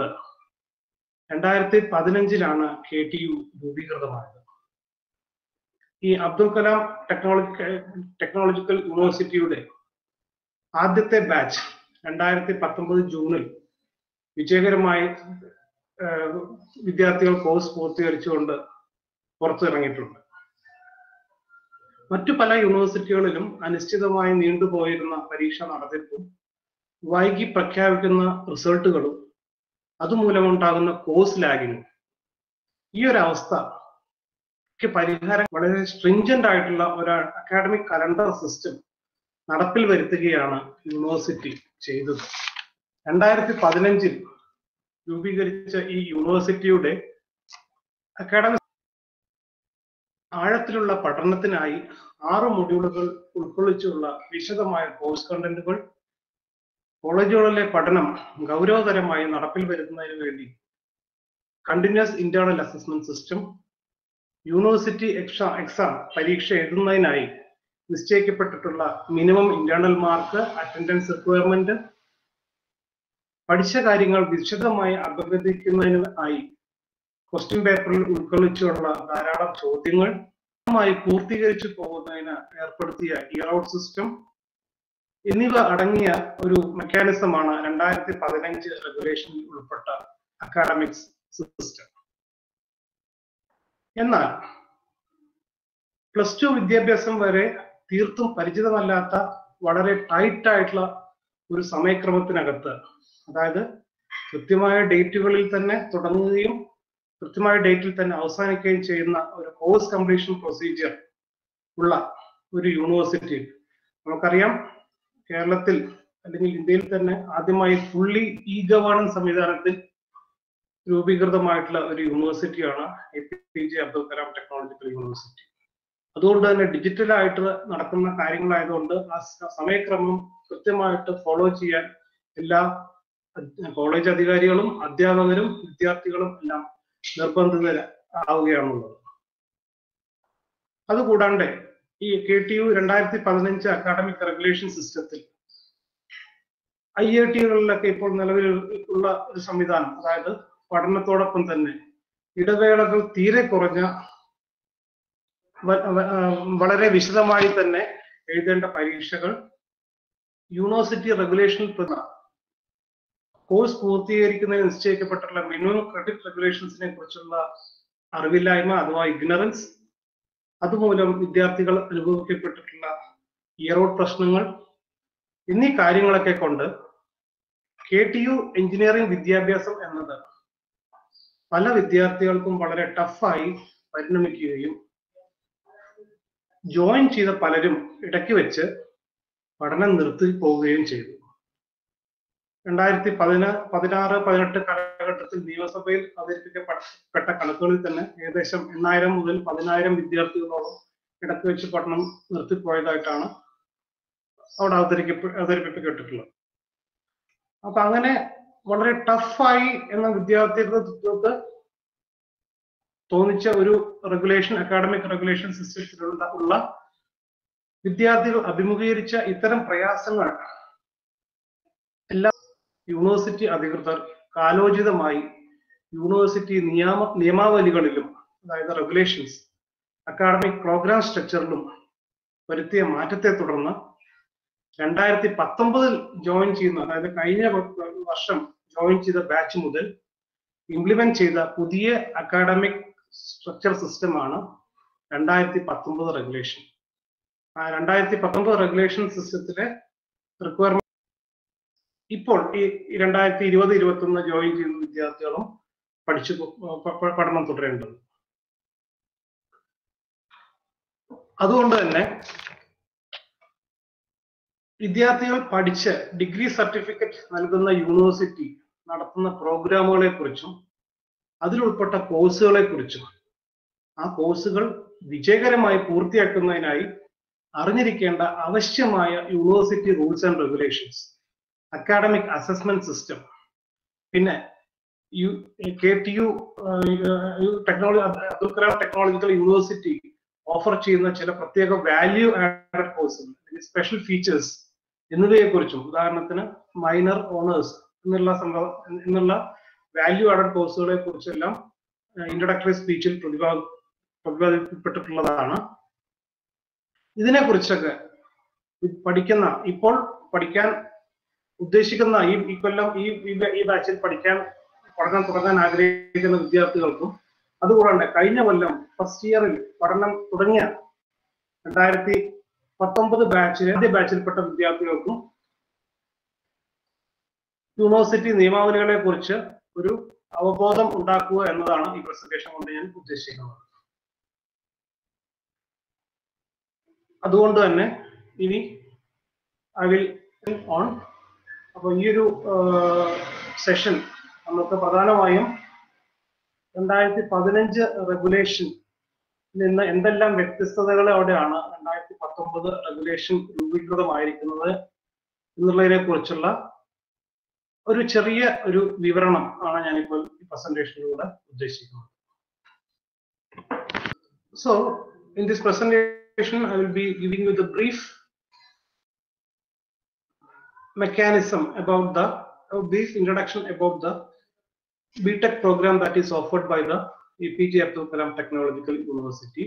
2015 KTU രൂപീകൃതമായത്. ഈ അബ്ദുൽ കലാം ടെക്നോളജിക്കൽ യൂണിവേഴ്സിറ്റിയുടെ ആദ്യത്തെ ബാച്ച് 2019 ജൂണിൽ വിജയകരമായി വിദ്യാർത്ഥികൾ കോഴ്സ് പൂർത്തീകരിച്ചുകൊണ്ട് പുറത്തിറങ്ങിയിട്ടുണ്ട്. മറ്റു പല യൂണിവേഴ്സിറ്റികളിലും അനിശ്ചിതമായി നീണ്ടുപോയിരുന്ന പരീക്ഷ നടത്തിപ്പും വൈകി പ്രഖ്യാപിക്കുന്ന റിസൾട്ടുകളും അതുമൂലമുണ്ടാകുന്ന കോഴ്സ് ലാഗിങ്ങും, ഈ ഒരു അവസ്ഥയ്ക്ക് പരിഹാരം വളരെ സ്ട്രിഞ്ചന്റ് ആയിട്ടുള്ള ഒരു അക്കാഡമിക് കലണ്ടർ സിസ്റ്റം നടപ്പിൽ വരുത്തുകയാണ് യൂണിവേഴ്സിറ്റി ചെയ്തത്. 2015 രൂപീകരിച്ച ഈ യൂണിവേഴ്സിറ്റിയുടെ അക്കാഡമിക് ആഴത്തിലുള്ള പഠനത്തിനായി 6 മൊഡ്യൂളുകൾ ഉൾക്കൊള്ളിച്ചുള്ള വിശദമായ കോഴ്സ് കണ്ടന്റുകൾ, കോളേജുകളിലെ പഠനം ഗൗരവതരമായി നടപ്പിൽ വരുന്നതിന് വേണ്ടി continuous internal assessment system, university exam പരീക്ഷ എഴുതുന്നതിനായി നിശ്ചയിക്കപ്പെട്ടിട്ടുള്ള minimum internal mark, attendance requirement, പഠിച്ച കാര്യങ്ങൾ വിശദമായി അപഗ്രഥിക്കുന്നതിനായി ക്വസ്റ്റ്യൻ പേപ്പറിൽ ഉൾക്കൊള്ളിച്ചുള്ള ധാരാളം ചോദ്യങ്ങൾ പൂർത്തീകരിച്ചു പോകുന്നതിന് ഏർപ്പെടുത്തിയ ഇയർ ഔട്ട് സിസ്റ്റം എന്നിവ അടങ്ങിയ ഒരു മെക്കാനിസമാണ് 2015 റെഗുലേഷനിൽ ഉൾപ്പെട്ട അക്കാഡമിക്സ് സിസ്റ്റം. എന്നാൽ +2 വിദ്യാഭ്യാസം വരെ തീർത്തും പരിചിതമല്ലാത്ത വളരെ ടൈറ്റ് ആയിട്ടുള്ള ഒരു സമയക്രമത്തിനകത്ത്, അതായത് കൃത്യമായ ഡേറ്റുകളിൽ തന്നെ തുടങ്ങുകയും കൃത്യമായ ഡേറ്റിൽ തന്നെ അവസാനിക്കുകയും ചെയ്യുന്ന ഒരു കോഴ്സ് കംപ്ലീഷൻ പ്രൊസീജിയർ ഉള്ള ഒരു യൂണിവേഴ്സിറ്റി, നമുക്കറിയാം കേരളത്തിൽ അല്ലെങ്കിൽ ഇന്ത്യയിൽ തന്നെ ആദ്യമായി ഫുള്ളി ഗവേണൻസ് സംവിധാനത്തിൽ രൂപീകൃതമായിട്ടുള്ള ഒരു യൂണിവേഴ്സിറ്റിയാണ് APJ Abdul Kalam technological university. അതുകൊണ്ട് തന്നെ ഡിജിറ്റലായിട്ട് നടക്കുന്ന കാര്യങ്ങളായതുകൊണ്ട് ആ സമയക്രമം കൃത്യമായിട്ട് ഫോളോ ചെയ്യാൻ എല്ലാ കോളേജ് അധികാരികളും അധ്യാപകരും വിദ്യാർത്ഥികളും എല്ലാം നിർബന്ധിതരാവുകയാണുള്ളത്. അതുകൂടാണ്ട് ഈ KTU 2015 അക്കാഡമിക് റെഗുലേഷൻ സിസ്റ്റത്തിൽ IIT-കളിലൊക്കെ ഇപ്പോൾ നിലവിൽ ഉള്ള ഒരു സംവിധാനം, അതായത് പഠനത്തോടൊപ്പം തന്നെ ഇടവേളകൾ തീരെ കുറഞ്ഞ വളരെ വിശദമായി തന്നെ എഴുതേണ്ട പരീക്ഷകൾ, യൂണിവേഴ്സിറ്റി റെഗുലേഷനിൽ കോഴ്സ് പൂർത്തീകരിക്കുന്നതിന് നിശ്ചയിക്കപ്പെട്ടുള്ള മിനിമം ക്രെഡിറ്റ് റെഗുലേഷൻസിനെ കുറിച്ചുള്ള അറിവില്ലായ്മ അഥവാ ഇഗ്നറൻസ്, അതുമൂലം വിദ്യാർത്ഥികൾ അനുഭവിക്കപ്പെട്ടിട്ടുള്ള ഇയർ ഔട്ട് പ്രശ്നങ്ങൾ എന്നീ കാര്യങ്ങളൊക്കെ കൊണ്ട് KTU എഞ്ചിനീയറിംഗ് വിദ്യാഭ്യാസം എന്നത് പല വിദ്യാർത്ഥികൾക്കും വളരെ ടഫായി പരിണമിക്കുകയും ജോയിൻ ചെയ്ത പലരും ഇടയ്ക്ക് വെച്ച് പഠനം നിർത്തി പോവുകയും ചെയ്തു. 2016-18 കാലഘട്ടത്തിൽ നിയമസഭയിൽ അവതരിപ്പിക്കപ്പെട്ട കണക്കുകളിൽ തന്നെ ഏകദേശം 8,000 മുതൽ 10,000 വിദ്യാർത്ഥികളോളം ഇടയ്ക്ക് വെച്ച് പഠനം നിർത്തിപ്പോയതായിട്ടാണ് അവിടെ അവതരിപ്പിക്കപ്പെട്ടിട്ടുള്ളത്. അപ്പൊ അങ്ങനെ വളരെ ടഫായി എന്ന വിദ്യാർത്ഥികൾക്ക് തോന്നിച്ച ഒരു റെഗുലേഷൻ, അക്കാഡമിക് റെഗുലേഷൻ സിസ്റ്റത്തിലുള്ള വിദ്യാർത്ഥികൾ അഭിമുഖീകരിച്ച ഇത്തരം പ്രയാസങ്ങൾ എല്ലാ യൂണിവേഴ്സിറ്റി അധികൃതർ കാലോചിതമായി യൂണിവേഴ്സിറ്റി നിയമാവലികളിലും, അതായത് റെഗുലേഷൻസ്, അക്കാഡമിക് പ്രോഗ്രാം സ്ട്രക്ചറിലും വരുത്തിയ മാറ്റത്തെ തുടർന്ന് 2019 ജോയിൻ ചെയ്യുന്ന, അതായത് കഴിഞ്ഞ വർഷം ജോയിൻ ചെയ്ത ബാച്ച് മുതൽ ഇംപ്ലിമെന്റ് ചെയ്ത പുതിയ അക്കാഡമിക് സ്ട്രക്ചർ സിസ്റ്റമാണ് 2019 റെഗുലേഷൻ. ആ 2019 റെഗുലേഷൻ സിസ്റ്റത്തിലെ റിക്വയർമെന്റ് ഇപ്പോൾ ഈ 2020-21 ജോയിൻ ചെയ്യുന്ന വിദ്യാർത്ഥികളും പഠനം തുടരേണ്ടത്. അതുകൊണ്ട് തന്നെ വിദ്യാർത്ഥികൾ പഠിച്ച് ഡിഗ്രി സർട്ടിഫിക്കറ്റ് നൽകുന്ന യൂണിവേഴ്സിറ്റി നടത്തുന്ന പ്രോഗ്രാമുകളെ കുറിച്ചും അതിലുൾപ്പെട്ട കോഴ്സുകളെ കുറിച്ചും ആ കോഴ്സുകൾ വിജയകരമായി പൂർത്തിയാക്കുന്നതിനായി അറിഞ്ഞിരിക്കേണ്ട ആവശ്യമായ യൂണിവേഴ്സിറ്റി rules and regulations, academic assessment system, പിന്നെ KTU Abdul Kalam technological university offer ചെയ്യുന്ന ചില പ്രത്യേക വാല്യൂ ആഡഡ് കോഴ്സുകൾ, സ്പെഷ്യൽ ഫീച്ചേഴ്സ് എന്നിവയെക്കുറിച്ചും, ഉദാഹരണത്തിന് മൈനർ ഓണേഴ്സ് എന്നുള്ള വാല്യൂ ആഡഡ് കോഴ്സുകളെ കുറിച്ചെല്ലാം ഇൻട്രൊഡക്ടറി സ്പീച്ചിൽ പ്രതിപാദിക്കപ്പെട്ടിട്ടുള്ളതാണ്. ഇതിനെക്കുറിച്ചൊക്കെ ഇപ്പോൾ പഠിക്കാൻ ഉദ്ദേശിക്കുന്ന ഈ കൊല്ലം ഈ ബാച്ചിൽ പഠനം തുടങ്ങാൻ ആഗ്രഹിക്കുന്ന വിദ്യാർത്ഥികൾക്കും, അതുകൂടാണ്ട് കഴിഞ്ഞ കൊല്ലം ഫസ്റ്റ് ഇയറിൽ പഠനം തുടങ്ങിയ 2019 ആദ്യ ബാച്ചിൽപ്പെട്ട വിദ്യാർത്ഥികൾക്കും യൂണിവേഴ്സിറ്റി നിയമാവലികളെ കുറിച്ച് ഒരു അവബോധം ഉണ്ടാക്കുക എന്നതാണ് ഈ പ്രസന്റേഷൻ കൊണ്ട് ഞാൻ ഉദ്ദേശിക്കുന്നത്. അതുകൊണ്ട് തന്നെ ഇനി ഐ വിൽ ഓൺ. അപ്പോൾ ഈ ഒരു സെഷൻ നമുക്ക് പ്രധാനമായും 2015 റെഗുലേഷൻ നിന്ന് എന്തെല്ലാം വ്യത്യസ്തതകളോടെയാണ് 2019 റെഗുലേഷൻ രൂപീകൃതമായിരിക്കുന്നത് എന്നുള്ളതിനെ കുറിച്ചുള്ള ഒരു ചെറിയ ഒരു വിവരണം ആണ് ഞാനിപ്പോൾ ഈ പ്രസന്റേഷനിലൂടെ ഉദ്ദേശിക്കുന്നത്. So in this presentation I will be giving you the brief mechanism about the brief introduction about the BTech program that is offered by the APJ Abdul Kalam Technological University.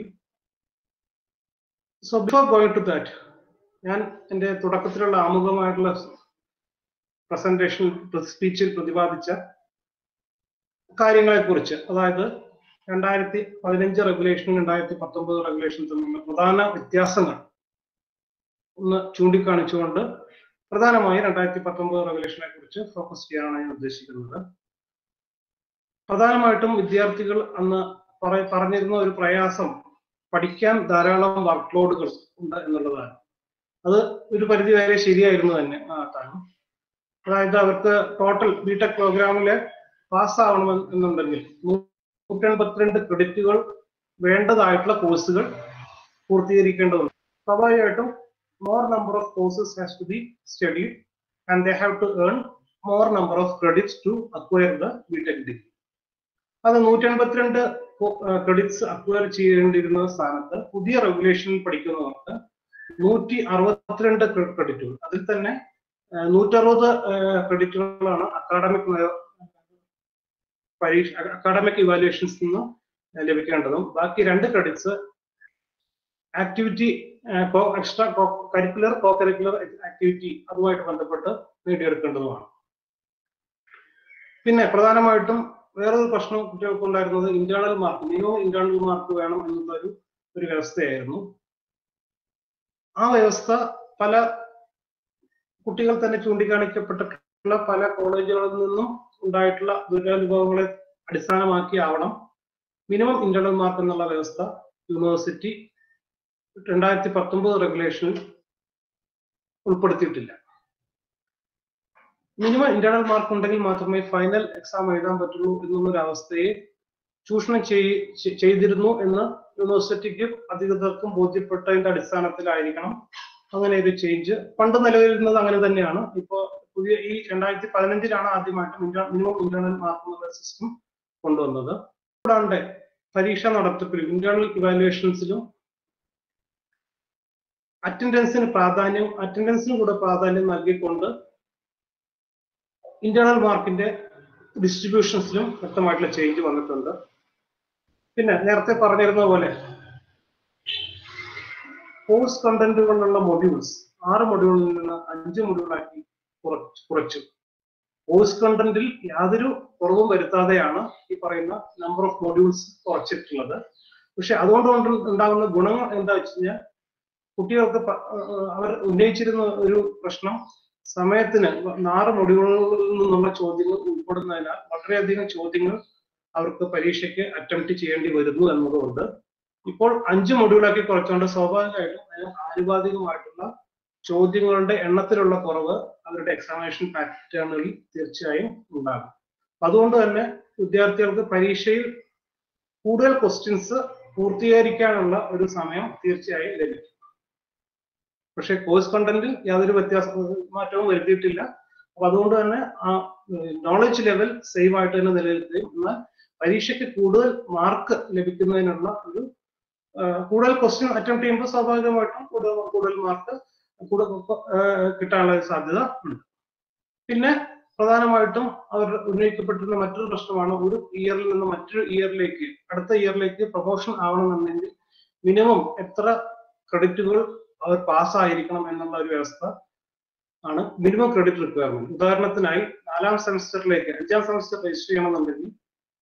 So before going to that, ഞാൻ എൻ്റെ തുടക്കത്തിലുള്ള ആമുഖമായിട്ടുള്ള പ്രസന്റേഷൻ സ്പീച്ചിൽ പ്രതിപാദിച്ച കാര്യങ്ങളെ കുറിച്ച്, അതായത് 2015 റെഗുലേഷനും 2019 റെഗുലേഷനും തമ്മിലുള്ള പ്രധാന വ്യത്യാസങ്ങൾ ഒന്ന് ചൂണ്ടിക്കാണിച്ചുകൊണ്ട് പ്രധാനമായും 2019 റെഗുലേഷനെ കുറിച്ച് ഫോക്കസ് ചെയ്യാനാണ് ഞാൻ ഉദ്ദേശിക്കുന്നത്. പ്രധാനമായിട്ടും വിദ്യാർത്ഥികൾ അന്ന് പറഞ്ഞിരുന്ന ഒരു പ്രയാസം പഠിക്കാൻ ധാരാളം വർക്ക് ലോഡുകൾ ഉണ്ട് എന്നുള്ളതാണ്. അത് ഒരു പരിധി വരെ ശരിയായിരുന്നു തന്നെ ആ കാലം. അതായത് അവർക്ക് ടോട്ടൽ ബിടെക് പ്രോഗ്രാമില് പാസ്സാവണമെന്നുണ്ടെങ്കിൽ 182 ക്രെഡിറ്റുകൾ വേണ്ടതായിട്ടുള്ള കോഴ്സുകൾ പൂർത്തീകരിക്കേണ്ടതുണ്ട്. സ്വാഭാവികമായിട്ടും more number of courses has to be studied and they have to earn more number of credits to acquire the BTech degree. അത് 182 ക്രെഡിറ്റ്സ് അക്വയർ ചെയ്യേണ്ടിയിരുന്ന സ്ഥാനത്ത് പുതിയ റെഗുലേഷനിൽ പഠിക്കുന്നവർക്ക് 162 ക്രെഡിറ്റുകൾ, അതിൽ തന്നെ 160 ക്രെഡിറ്റുകളാണ് അക്കാഡമിക് ഇവാലുവേഷൻസ് നിന്ന് ലഭിക്കേണ്ടതും ബാക്കി 2 credits activity extracurricular cocurricular activity അതുമായിട്ട് ബന്ധപ്പെട്ട് നേടിയെടുക്കേണ്ടതുമാണ്. പിന്നെ പ്രധാനമായിട്ടും വേറൊരു പ്രശ്നം കുട്ടികൾക്ക് ഉണ്ടായിരുന്നത് internal mark, minimum internal mark വേണം എന്നുള്ള ഒരു വ്യവസ്ഥയായിരുന്നു. ആ വ്യവസ്ഥ പല കുട്ടികൾ തന്നെ ചൂണ്ടിക്കാണിക്കപ്പെട്ടിട്ടുള്ള പല കോളേജുകളിൽ നിന്നും ഉണ്ടായിട്ടുള്ള ദുരനുഭവങ്ങളെ അടിസ്ഥാനമാക്കിയാവണം മിനിമം ഇന്റേണൽ മാർക്ക് എന്നുള്ള വ്യവസ്ഥ യൂണിവേഴ്സിറ്റി 2019 റെഗുലേഷനിൽ ഉൾപ്പെടുത്തിയിട്ടില്ല. മിനിമം ഇന്റേണൽ മാർക്ക് ഉണ്ടെങ്കിൽ മാത്രമേ ഫൈനൽ എക്സാം എഴുതാൻ പറ്റുള്ളൂ എന്നുള്ളൊരു അവസ്ഥയെ ചൂഷണം ചെയ്തിരുന്നു എന്ന് യൂണിവേഴ്സിറ്റിക്ക് അധികൃതർക്കും ബോധ്യപ്പെട്ടതിന്റെ അടിസ്ഥാനത്തിലായിരിക്കണം അങ്ങനെ ഒരു ചേഞ്ച്. പണ്ട് നിലവിലിരുന്നത് അങ്ങനെ തന്നെയാണ്. ഇപ്പോ പുതിയ ഈ 2015 ആദ്യമായിട്ട് മിനിമം ഇന്റേണൽ മാർക്ക് എന്നുള്ള സിസ്റ്റം കൊണ്ടുവന്നത്. കൂടാണ്ട് പരീക്ഷ നടത്തിപ്പിലും ഇന്റേണൽ ഇവാലുവേഷൻസിലും അറ്റൻഡൻസിനും കൂടെ പ്രാധാന്യം നൽകിക്കൊണ്ട് ഇന്റേണൽ മാർക്കിന്റെ ഡിസ്ട്രിബ്യൂഷൻസിലും വ്യക്തമായിട്ടുള്ള ചേഞ്ച് വന്നിട്ടുണ്ട്. പിന്നെ നേരത്തെ പറഞ്ഞിരുന്ന പോലെ കോഴ്സ് കണ്ടന്റുകളുള്ള മൊഡ്യൂൾസ് 6 മൊഡ്യൂളിൽ നിന്ന് 5 മൊഡ്യൂളാക്കി കുറച്ചു. കോഴ്സ് കണ്ടന്റിൽ യാതൊരു കുറവും വരുത്താതെയാണ് ഈ പറയുന്ന നമ്പർ ഓഫ് മൊഡ്യൂൾസ് കുറച്ചിട്ടുള്ളത്. പക്ഷെ അതുകൊണ്ട് ഉണ്ടാകുന്ന ഗുണങ്ങൾ എന്താ വെച്ച് കഴിഞ്ഞാൽ കുട്ടികൾക്ക് അവർ ഉന്നയിച്ചിരുന്ന ഒരു പ്രശ്നം സമയത്തിന് 6 മൊഡ്യൂളുകളിൽ നിന്നുള്ള ചോദ്യങ്ങൾ ഉൾപ്പെടുന്നതിനാൽ വളരെയധികം ചോദ്യങ്ങൾ അവർക്ക് പരീക്ഷയ്ക്ക് അറ്റംപ്റ്റ് ചെയ്യേണ്ടി വരുന്നു എന്നതുകൊണ്ട് ഇപ്പോൾ 5 മൊഡ്യൂളാക്കി കുറച്ചുകൊണ്ട് സ്വാഭാവികമായിട്ടും അതിന് ആനുപാതികമായിട്ടുള്ള ചോദ്യങ്ങളുടെ എണ്ണത്തിലുള്ള കുറവ് അവരുടെ എക്സാമിനേഷൻ പാറ്റേണുകളിൽ തീർച്ചയായും ഉണ്ടാകും. അതുകൊണ്ട് തന്നെ വിദ്യാർത്ഥികൾക്ക് പരീക്ഷയിൽ കൂടുതൽ ക്വസ്റ്റ്യൻസ് പൂർത്തീകരിക്കാനുള്ള ഒരു സമയം തീർച്ചയായും ലഭിക്കും. പക്ഷെ കോഴ്സ് കണ്ടന്റിൽ യാതൊരു മാറ്റവും വരുത്തിയിട്ടില്ല. അപ്പൊ അതുകൊണ്ട് തന്നെ ആ നോളജ് ലെവൽ സെയിം ആയിട്ട് തന്നെ നിലനിൽക്കുകയും എന്നാൽ പരീക്ഷയ്ക്ക് കൂടുതൽ മാർക്ക് ലഭിക്കുന്നതിനുള്ള ഒരു കൂടുതൽ ക്വസ്റ്റ്യൻ അറ്റംപ്റ്റ് ചെയ്യുമ്പോൾ സ്വാഭാവികമായിട്ടും കൂടുതൽ മാർക്ക് കിട്ടാനുള്ള സാധ്യത ഉണ്ട്. പിന്നെ പ്രധാനമായിട്ടും അവർ ഉന്നയിക്കപ്പെട്ടിരുന്ന മറ്റൊരു പ്രശ്നമാണ് ഒരു ഇയറിൽ നിന്ന് മറ്റൊരു ഇയറിലേക്ക് അടുത്ത ഇയറിലേക്ക് പ്രൊമോഷൻ ആവണമെന്നുണ്ടെങ്കിൽ മിനിമം എത്ര ക്രെഡിറ്റുകൾ അവർ പാസ്സായിരിക്കണം എന്നുള്ള ഒരു വ്യവസ്ഥ ആണ് മിനിമം ക്രെഡിറ്റ് റിക്വയർമെന്റ്. ഉദാഹരണത്തിനായി 4ാം സെമസ്റ്ററിലേക്ക് 5ാം സെമസ്റ്റർ രജിസ്റ്റർ ചെയ്യണമെന്നുണ്ടെങ്കിൽ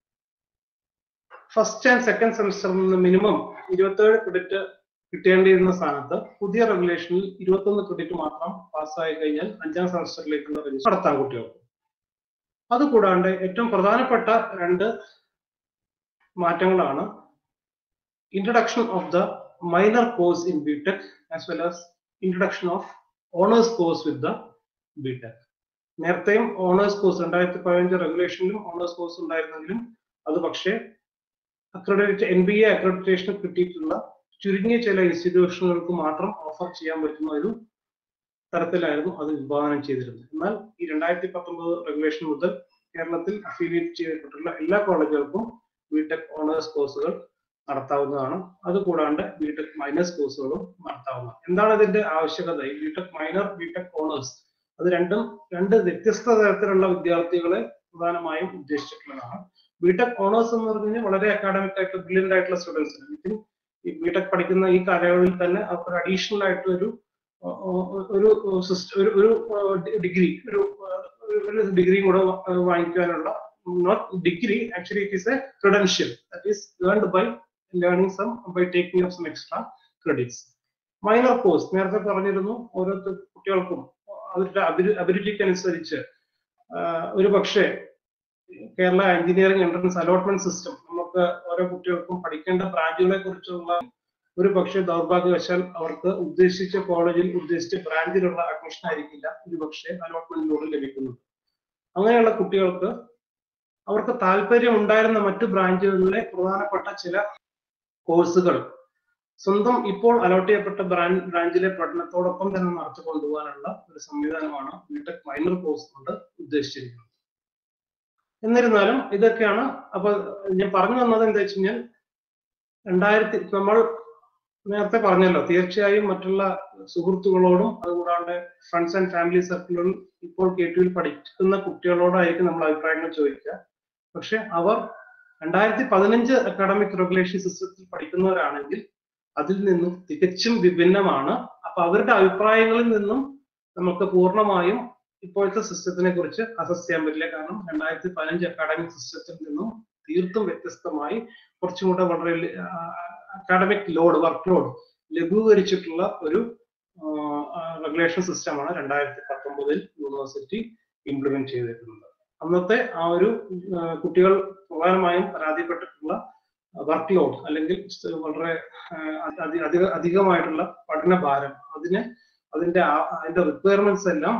ഫസ്റ്റ് ആൻഡ് സെക്കൻഡ് സെമസ്റ്ററിൽ നിന്ന് മിനിമം 27 ക്രെഡിറ്റ് കിട്ടേണ്ടിയിരുന്ന സ്ഥാനത്ത് പുതിയ റെഗുലേഷനിൽ 21 ക്രെഡിറ്റ് മാത്രം പാസ്സായി കഴിഞ്ഞാൽ 5ാം സെമസ്റ്ററിലേക്കുള്ള രജിസ്റ്റർ നടത്താൻ കുട്ടികൾക്ക്. അതുകൂടാണ്ട് ഏറ്റവും പ്രധാനപ്പെട്ട 2 മാറ്റങ്ങളാണ് introduction of the minor course in BTech as well as introduction of honors course with the BTech. നേരത്തെയും ഓണേഴ്സ് കോഴ്സ് 2015 റെഗുലേഷനിലും ഓണേഴ്സ് കോഴ്സ് ഉണ്ടായിരുന്നെങ്കിലും അത് പക്ഷേ NBA അക്രഡിറ്റേഷൻ കിട്ടിയിട്ടുള്ള ചുരുങ്ങിയ ചില ഇൻസ്റ്റിറ്റ്യൂഷനുകൾക്ക് മാത്രം ഓഫർ ചെയ്യാൻ പറ്റുന്ന ഒരു തരത്തിലായിരുന്നു അത് വിഭാവനം ചെയ്തിരുന്നത്. എന്നാൽ ഈ 2019 റെഗുലേഷൻ മുതൽ കേരളത്തിൽ അഫിലിയേറ്റ് ചെയ്തിട്ടുള്ള എല്ലാ കോളേജുകൾക്കും BTech ഓണേഴ്സ് കോഴ്സുകൾ നടത്താവുന്നതാണ്. അതുകൂടാണ്ട് BTech മൈനേഴ്സ് കോഴ്സുകളും നടത്താവുന്നതാണ്. എന്താണ് ഇതിന്റെ ആവശ്യകത? ഈ BTech മൈനർ, BTech ഓണേഴ്സ് അത് രണ്ടും 2 വ്യത്യസ്ത തരത്തിലുള്ള വിദ്യാർത്ഥികളെ പ്രധാനമായും ഉദ്ദേശിച്ചിട്ടുള്ളതാണ്. BTech ഓണേഴ്സ് എന്ന് പറഞ്ഞാൽ വളരെ അക്കാഡമിക് ആയിട്ട് ബ്രില്യൻ്റ് ആയിട്ടുള്ള സ്റ്റുഡൻസിന് ഈ BTech പഠിക്കുന്ന ഈ കാലയളവിൽ തന്നെ അവർക്ക് അഡീഷണൽ ആയിട്ട് ഒരു ഡിഗ്രി കൂടെ വാങ്ങിക്കാനുള്ള not degree, actually it is a credential that is earned by learning some by taking up some extra credits. Minor course നേരത്തെ പറഞ്ഞിരുന്നു ഓരോ കുട്ടികൾക്കും അവരുടെ അഭിരുചിക്ക് അനുസരിച്ച് ഒരു പക്ഷേ Kerala engineering entrance allotment system നമുക്ക് ഓരോ കുട്ടികൾക്കും പഠിക്കേണ്ട ബ്രാഞ്ചുകളെ കുറിച്ചുള്ള ഒരു പക്ഷേ ദൗർഭാഗ്യവശാൽ അവർക്ക് ഉദ്ദേശിച്ച കോളേജിൽ ഉദ്ദേശിച്ച ബ്രാഞ്ചിലുള്ള അഡ്മിഷൻ ആയിരിക്കില്ല ഒരു പക്ഷേ അലോട്ട്മെന്റിലൂടെ ലഭിക്കുന്നത്. അങ്ങനെയുള്ള കുട്ടികൾക്ക് അവർക്ക് താല്പര്യം ഉണ്ടായിരുന്ന മറ്റു ബ്രാഞ്ചുകളിലെ പ്രധാനപ്പെട്ട ചില കോഴ്സുകൾ സ്വന്തം ഇപ്പോൾ അലോട്ട് ചെയ്യപ്പെട്ട ബ്രാഞ്ചിലെ പഠനത്തോടൊപ്പം തന്നെ നടത്തി കൊണ്ടുപോകാനുള്ള ഒരു സംവിധാനമാണ് BTech മൈനർ കോഴ്സ് കൊണ്ട് ഉദ്ദേശിച്ചിരിക്കുന്നത്. എന്നിരുന്നാലും ഇതൊക്കെയാണ്. അപ്പൊ ഞാൻ പറഞ്ഞു വന്നത് എന്താ വെച്ച് കഴിഞ്ഞാൽ നമ്മൾ നേരത്തെ പറഞ്ഞല്ലോ, തീർച്ചയായും മറ്റുള്ള സുഹൃത്തുക്കളോടും അതുകൂടാണ്ട് ഫ്രണ്ട്സ് ആൻഡ് ഫാമിലി സർക്കിളുകളിൽ ഇപ്പോൾ KTUവിൽ പഠിക്കുന്ന കുട്ടികളോടായിരിക്കും നമ്മൾ അഭിപ്രായങ്ങൾ ചോദിക്കുക. പക്ഷെ അവർ 2015 അക്കാഡമിക് റെഗുലേഷൻ സിസ്റ്റത്തിൽ പഠിക്കുന്നവരാണെങ്കിൽ അതിൽ നിന്നും തികച്ചും വിഭിന്നമാണ്. അപ്പൊ അവരുടെ അഭിപ്രായങ്ങളിൽ നിന്നും നമുക്ക് പൂർണ്ണമായും ഇപ്പോഴത്തെ സിസ്റ്റത്തിനെ കുറിച്ച് അസസ് ചെയ്യാൻ പറ്റില്ല. കാരണം 2015 അക്കാഡമിക് സിസ്റ്റത്തിൽ നിന്നും തീർത്തും വ്യത്യസ്തമായി കുറച്ചും കൂടെ വളരെ അക്കാഡമിക് വർക്ക് ലോഡ് ലഘൂകരിച്ചിട്ടുള്ള ഒരു റെഗുലേഷൻ സിസ്റ്റമാണ് 2019 യൂണിവേഴ്സിറ്റി ഇംപ്ലിമെന്റ് ചെയ്തിട്ടുള്ളത്. അന്നത്തെ ആ ഒരു കുട്ടികൾ പ്രധാനമായും പരാതിപ്പെട്ടിട്ടുള്ള വർക്ക് ലോഡ് അല്ലെങ്കിൽ വളരെ അധികമായിട്ടുള്ള പഠനഭാരം അതിന്റെ റിക്വയർമെന്റ്സ് എല്ലാം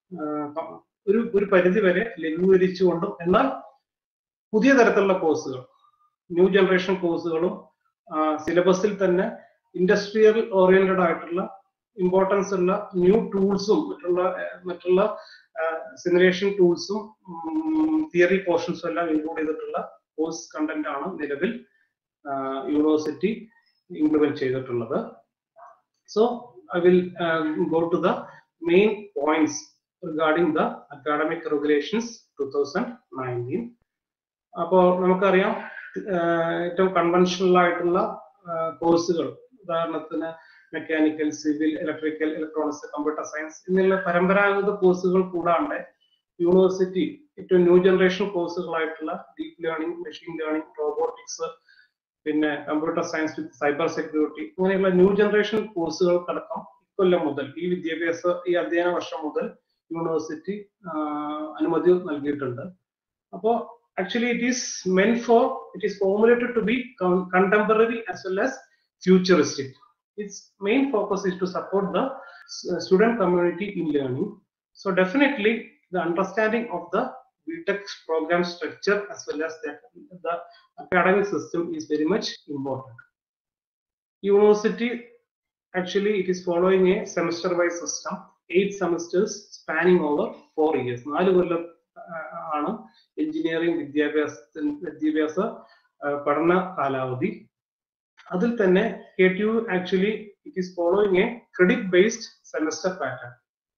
ഒരു പരിധി വരെ ലഘൂകരിച്ചുകൊണ്ടും എന്നാൽ പുതിയ തരത്തിലുള്ള കോഴ്സുകൾ ന്യൂ ജനറേഷൻ കോഴ്സുകളും സിലബസിൽ തന്നെ ഇൻഡസ്ട്രിയൽ ഓറിയന്റഡ് ആയിട്ടുള്ള ഇമ്പോർട്ടൻസ് ഉള്ള ന്യൂ ടൂൾസും മറ്റുള്ള സിമുലേഷൻ ടൂൾസും തിയറി പോർഷൻസും എല്ലാം ഇൻക്ലൂഡ് ചെയ്തിട്ടുള്ള കോഴ്സ് കണ്ടന്റ് ആണ് നിലവിൽ യൂണിവേഴ്സിറ്റി ഇംപ്ലിമെന്റ് ചെയ്തിട്ടുള്ളത്. So I will go to the main points regarding the academic regulations 2019. അപ്പോൾ നമുക്കറിയാം ഏറ്റവും കൺവെൻഷണൽ ആയിട്ടുള്ള കോഴ്സുകൾ, ഉദാഹരണത്തിന് mechanical, civil, electrical, electronics, computer science എന്നുള്ള പരമ്പരാഗത കോഴ്സുകൾ കൂടാണ്ട് യൂണിവേഴ്സിറ്റി ഏറ്റവും ന്യൂ ജനറേഷൻ കോഴ്സുകളായിട്ടുള്ള deep learning, machine learning, robotics, പിന്നെ computer science with cyber security അങ്ങനെയുള്ള ന്യൂ ജനറേഷൻ കോഴ്സുകൾക്കടക്കം ഇക്കൊല്ലം മുതൽ ഈ അധ്യയന വർഷം മുതൽ യൂണിവേഴ്സിറ്റി അനുമതി നൽകിയിട്ടുണ്ട്. അപ്പോൾ actually it is formulated to be contemporary as well as futuristic. Its main focus is to support the student community in learning. So definitely the understanding of the BTech program structure as well as the academic system is very much important. University, actually it is following a semester wise system, 8 semesters spanning over 4 years. 4 കൊല്ലം ആണ് എഞ്ചിനീയറിംഗ് വിദ്യാഭ്യാസ പഠന കാലാവധി. അതിൽ തന്നെ KTU actually it is following a credit based semester pattern.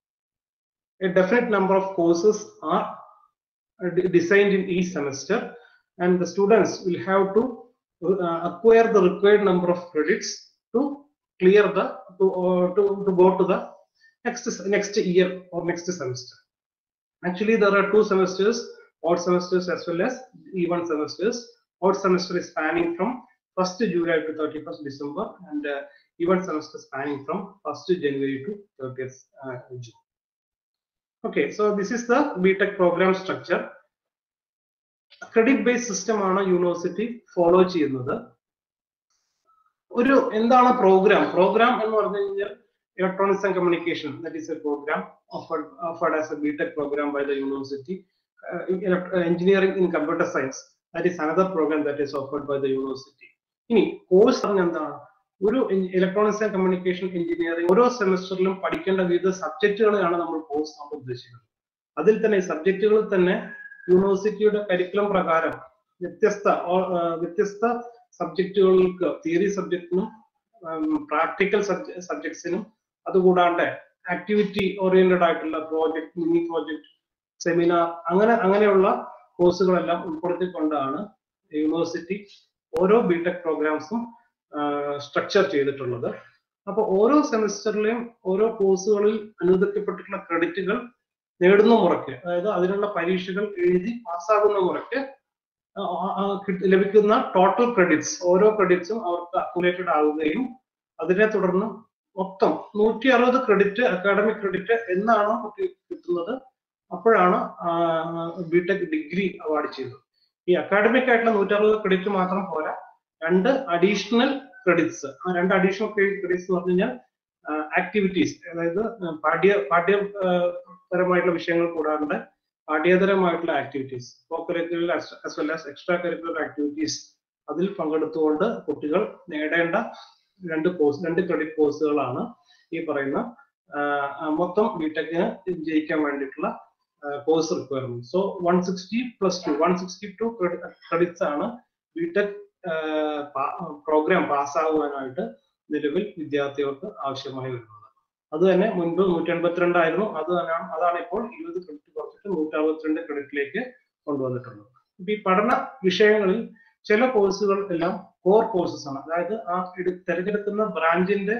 A definite number of courses are designed in each semester, and the students will have to acquire the required number of credits to clear to go to the next year or next semester. Actually, there are 2 semesters, odd semesters as well as even semesters. Odd semester is spanning from 1st July to 31st December, and even semester spanning from 1st January to 30th June. Okay, so this is the BTech program structure. Credit based system ആണ് യൂണിവേഴ്സിറ്റി ഫോളോ ചെയ്യുന്നത്. ഒരു എന്താണ് പ്രോഗ്രാം എന്ന് പറഞ്ഞു കഴിഞ്ഞാൽ Electronics and Communication, that is a program offered as a BTech program by the university. Engineering in Computer Science, that is another program that is offered by the university. ഇനി കോഴ്സ് എന്താണ്? ഒരു ഇലക്ട്രോണിക്സ് ആൻഡ് കമ്മ്യൂണിക്കേഷൻ എഞ്ചിനീയറിംഗ് ഓരോ സെമസ്റ്ററിലും പഠിക്കേണ്ട വിവിധ സബ്ജക്റ്റുകളാണ് നമ്മൾ കോഴ്സ് കൊണ്ട് ഉദ്ദേശിക്കുന്നത്. അതിൽ തന്നെ സബ്ജക്റ്റുകളിൽ തന്നെ യൂണിവേഴ്സിറ്റിയുടെ കരിക്കുലം പ്രകാരം വ്യത്യസ്ത സബ്ജക്റ്റുകൾക്ക്, തിയറി സബ്ജക്റ്റിനും പ്രാക്ടിക്കൽ സബ്ജക്ട്സിനും, അതുകൂടാണ്ട് ആക്ടിവിറ്റി ഓറിയന്റഡ് ആയിട്ടുള്ള പ്രോജക്ട്, മിനി പ്രോജക്ട്, സെമിനാർ, അങ്ങനെയുള്ള കോഴ്സുകളെല്ലാം ഉൾപ്പെടുത്തിക്കൊണ്ടാണ് യൂണിവേഴ്സിറ്റി ഓരോ BTech പ്രോഗ്രാംസും സ്ട്രക്ചർ ചെയ്തിട്ടുള്ളത്. അപ്പോൾ ഓരോ സെമിസ്റ്ററിലെയും ഓരോ കോഴ്സുകളിൽ അനുവദിക്കപ്പെട്ടിട്ടുള്ള ക്രെഡിറ്റുകൾ നേടുന്ന മുറയ്ക്ക്, അതായത് അതിനുള്ള പരീക്ഷകൾ എഴുതി പാസ്സാകുന്ന മുറയ്ക്ക് ലഭിക്കുന്ന ടോട്ടൽ ക്രെഡിറ്റ്സ്, ഓരോ ക്രെഡിറ്റ്സും അവർക്ക് അക്യുമുലേറ്റഡ് ആവുകയും അതിനെ തുടർന്ന് മൊത്തം 160 ക്രെഡിറ്റ്, അക്കാഡമിക് ക്രെഡിറ്റ് എന്നാണോ കിട്ടുന്നത് അപ്പോഴാണ് BTech ഡിഗ്രി അവാർഡ് ചെയ്തത്. ഈ അക്കാഡമിക് ആയിട്ടുള്ള 160 ക്രെഡിറ്റ് മാത്രം പോരാ, 2 അഡീഷണൽ ക്രെഡിറ്റ്സ്. ആ 2 അഡീഷണൽ ക്രെഡിറ്റ്സ് എന്ന് പറഞ്ഞു കഴിഞ്ഞാൽ ആക്ടിവിറ്റീസ്, അതായത് പാഠ്യപരമായിട്ടുള്ള വിഷയങ്ങൾ കൂടാണ്ട് പാഠ്യേതരമായിട്ടുള്ള activities, co-curricular as well as extra curricular activities, അതിൽ പങ്കെടുത്തുകൊണ്ട് കുട്ടികൾ നേടേണ്ട 2 ക്രെഡിറ്റ് കോഴ്സുകളാണ് ഈ പറയുന്ന മൊത്തം BTechന് ജയിക്കാൻ വേണ്ടിയിട്ടുള്ള കോഴ്സ് റിക്വയർമെന്റ്. സോ 162 ക്രെഡിറ്റ്സ് ആണ് BTech പ്രോഗ്രാം പാസ്സാകുവാനായിട്ട് നിലവിൽ വിദ്യാർത്ഥികൾക്ക് ആവശ്യമായി വരുന്നത്. അത് തന്നെ മുൻപ് 182 ആയിരുന്നു. അതാണ് ഇപ്പോൾ 20 ക്രെഡിറ്റ് കുറച്ചിട്ട് 162 ക്രെഡിറ്റിലേക്ക് കൊണ്ടുവന്നിട്ടുള്ളത്. ഈ പഠന വിഷയങ്ങളിൽ ചില കോഴ്സുകൾ എല്ലാം കോർ കോഴ്സസ് ആണ്, അതായത് ആ തിരഞ്ഞെടുക്കുന്ന ബ്രാഞ്ചിന്റെ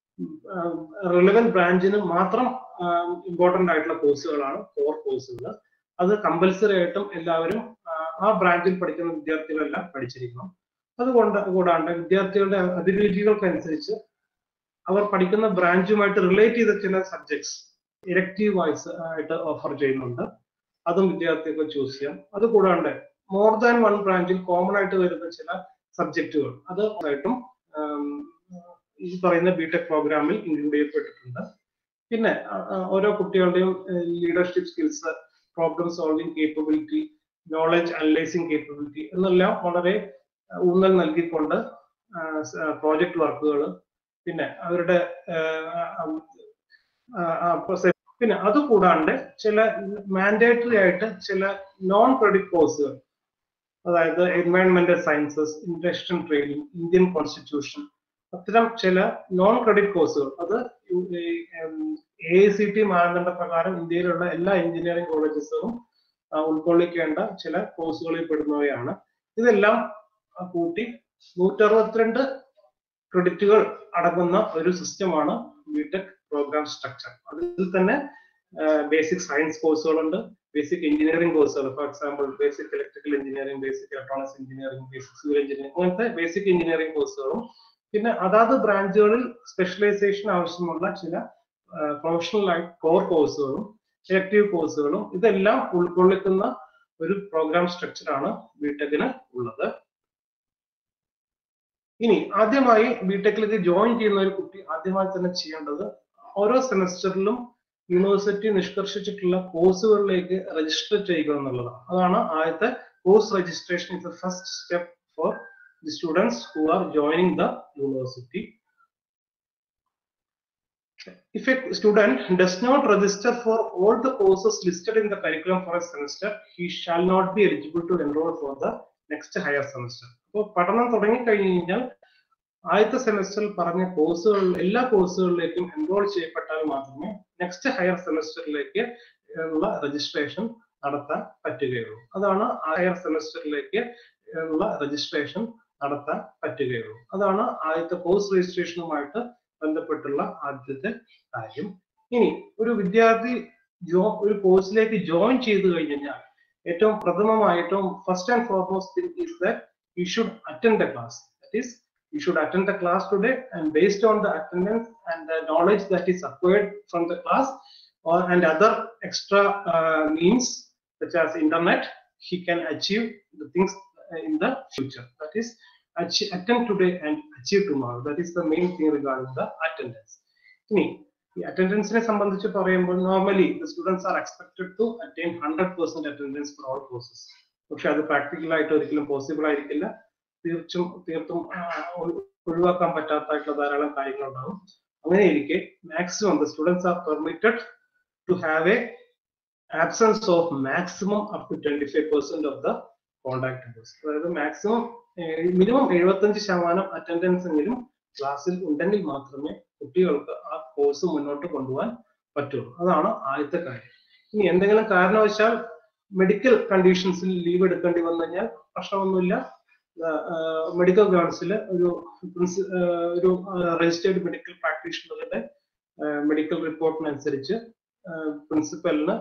റിലവന്റ് ബ്രാഞ്ചിന് മാത്രം ഇമ്പോർട്ടന്റ് ആയിട്ടുള്ള കോഴ്സുകളാണ് കോർ കോഴ്സുകൾ. അത് കമ്പൽസറി ആയിട്ടും എല്ലാവരും ആ ബ്രാഞ്ചിൽ പഠിക്കുന്ന വിദ്യാർത്ഥികളെല്ലാം പഠിച്ചിരിക്കണം. കൂടാണ്ട് വിദ്യാർത്ഥികളുടെ അഭിരുചികൾക്കനുസരിച്ച് അവർ പഠിക്കുന്ന ബ്രാഞ്ചുമായിട്ട് റിലേറ്റ് ചെയ്ത ചില സബ്ജക്ട്സ് ഇലക്റ്റീവ് വൈസ് ആയിട്ട് ഓഫർ ചെയ്യുന്നുണ്ട്. അതും വിദ്യാർത്ഥികൾക്ക് ചൂസ് ചെയ്യാം. അതുകൂടാണ്ട് മോർ ദാൻ 1 ബ്രാഞ്ചിൽ കോമൺ ആയിട്ട് വരുന്ന ചില സബ്ജക്റ്റുകൾ അതായിട്ടും ഈ പറയുന്ന BTech പ്രോഗ്രാമിൽ ഇൻക്ലൂഡ് ചെയ്യപ്പെട്ടിട്ടുണ്ട്. പിന്നെ ഓരോ കുട്ടികളുടെയും leadership skills, problem solving capability, knowledge analysing capability എന്നെല്ലാം വളരെ ഊന്നൽ നൽകിക്കൊണ്ട് പ്രോജക്ട് വർക്കുകൾ, പിന്നെ അവരുടെ പിന്നെ അതുകൂടാണ്ട് ചില മാൻഡേറ്ററി ആയിട്ട് ചില നോൺ ക്രെഡിറ്റ് കോഴ്സുകൾ, അതായത് എൻവയൺമെന്റൽ sciences, industrial training, Indian constitution, അത്തരം ചില നോൺ ക്രെഡിറ്റ് കോഴ്സുകൾ അത് AICTE മാനദണ്ഡ പ്രകാരം ഇന്ത്യയിലുള്ള എല്ലാ എഞ്ചിനീയറിംഗ് കോളേജസും ഉൾക്കൊള്ളിക്കേണ്ട ചില കോഴ്സുകളിൽ പെടുന്നവയാണ്. ഇതെല്ലാം കൂട്ടി 162 ക്രെഡിറ്റുകൾ അടങ്ങുന്ന ഒരു സിസ്റ്റമാണ് BTech പ്രോഗ്രാം സ്ട്രക്ചർ. അതിൽ തന്നെ ബേസിക് സയൻസ് കോഴ്സുകളുണ്ട്, ബേസിക് എഞ്ചിനീയറിംഗ് കോഴ്സുകൾ, for example basic electrical engineering, basic electronics engineering, basic civil engineering, അങ്ങനത്തെ ബേസിക് എഞ്ചിനീയറിംഗ് കോഴ്സുകളും, പിന്നെ അതാത് ബ്രാഞ്ചുകളിൽ സ്പെഷ്യലൈസേഷൻ ആവശ്യമുള്ള ചില പ്രൊഫഷണൽ ആയിട്ട് കോർ കോഴ്സുകളും, ഇലക്ടീവ് കോഴ്സുകളും ഇതെല്ലാം ഉൾക്കൊള്ളിക്കുന്ന ഒരു പ്രോഗ്രാം സ്ട്രക്ചറാണ് ബിടെക്കിന് ഉള്ളത്. ഇനി ആദ്യമായി ബിടെക്കിലേക്ക് ജോയിൻ ചെയ്യുന്ന ഒരു കുട്ടി ആദ്യമായി തന്നെ ചെയ്യേണ്ടത് ഓരോ സെമസ്റ്ററിലും യൂണിവേഴ്സിറ്റി നിഷ്കർഷിച്ചിട്ടുള്ള കോഴ്സുകളിലേക്ക് രജിസ്റ്റർ ചെയ്യുക എന്നുള്ളതാണ്. അതാണ് ആദ്യത്തെ course registration. Is the first step for the students who are joining the university. If a student does not register for all the courses listed in the curriculum for a semester, he shall not be eligible to enroll for the next higher semester. അപ്പോൾ പഠനം തുടങ്ങി കഴിഞ്ഞാൽ ആദ്യത്തെ സെമസ്റ്ററിൽ പറഞ്ഞ കോഴ്സുകൾ എല്ലാ കോഴ്സുകളിലേക്കും എൻറോൾ ചെയ്യപ്പെട്ടാൽ മാത്രമേ നെക്സ്റ്റ് ഹയർ സെമസ്റ്ററിലേക്ക് ഉള്ള രജിസ്ട്രേഷൻ നടത്താൻ പറ്റുകയുള്ളൂ. അതാണ് ഹയർ സെമസ്റ്ററിലേക്ക് ഉള്ള രജിസ്ട്രേഷൻ നടത്താൻ പറ്റുകയുള്ളൂ. അതാണ് ആദ്യത്തെ കോഴ്സ് രജിസ്ട്രേഷനുമായിട്ട് ബന്ധപ്പെട്ടുള്ള ആദ്യത്തെ കാര്യം. ഇനി ഒരു വിദ്യാർത്ഥി ഒരു കോഴ്സിലേക്ക് ജോയിൻ ചെയ്തു കഴിഞ്ഞാൽ ഏറ്റവും പ്രഥമമായിട്ടും first and foremost thing is that you should attend the class. That is you should attend the class today, and based on the attendance and the knowledge that is acquired from the class and other extra means such as internet, he can achieve the things in the future. That is, attend today and achieve tomorrow. That is the main thing regarding the attendance. The attendance ne sambandhichu parayumbol normally the students are expected to attain 100% attendance for all courses. പക്ഷെ അത് പ്രാക്ടിക്കൽ ആയിട്ട് ഒരിക്കലും പോസിബിൾ ആയിരിക്കില്ല. തീർത്തും ഒഴിവാക്കാൻ പറ്റാത്തായിട്ടുള്ള ധാരാളം കാര്യങ്ങളുണ്ടാകും. അങ്ങനെ ഇരിക്കെ maximum the students are permitted to have a absence of maximum up to 25% of the contact hours. അതായത് മാക്സിമം മിനിമം 75% അറ്റൻഡൻസ് എങ്കിലും ക്ലാസ്സിൽ ഉണ്ടെങ്കിൽ മാത്രമേ കുട്ടികൾക്ക് ആ കോഴ്സ് മുന്നോട്ട് കൊണ്ടുപോകാൻ പറ്റുള്ളൂ. അതാണ് ആദ്യത്തെ കാര്യം. ഇനി എന്തെങ്കിലും കാരണവശാൽ മെഡിക്കൽ കണ്ടീഷൻസിൽ ലീവ് എടുക്കേണ്ടി വന്നു കഴിഞ്ഞാൽ പ്രശ്നമൊന്നുമില്ല. മെഡിക്കൽ ഗ്രൗണ്ട്സിൽ ഒരു രജിസ്റ്റേർഡ് മെഡിക്കൽ പ്രാക്ടീഷണറുടെ മെഡിക്കൽ റിപ്പോർട്ടിനനുസരിച്ച് പ്രിൻസിപ്പലിന്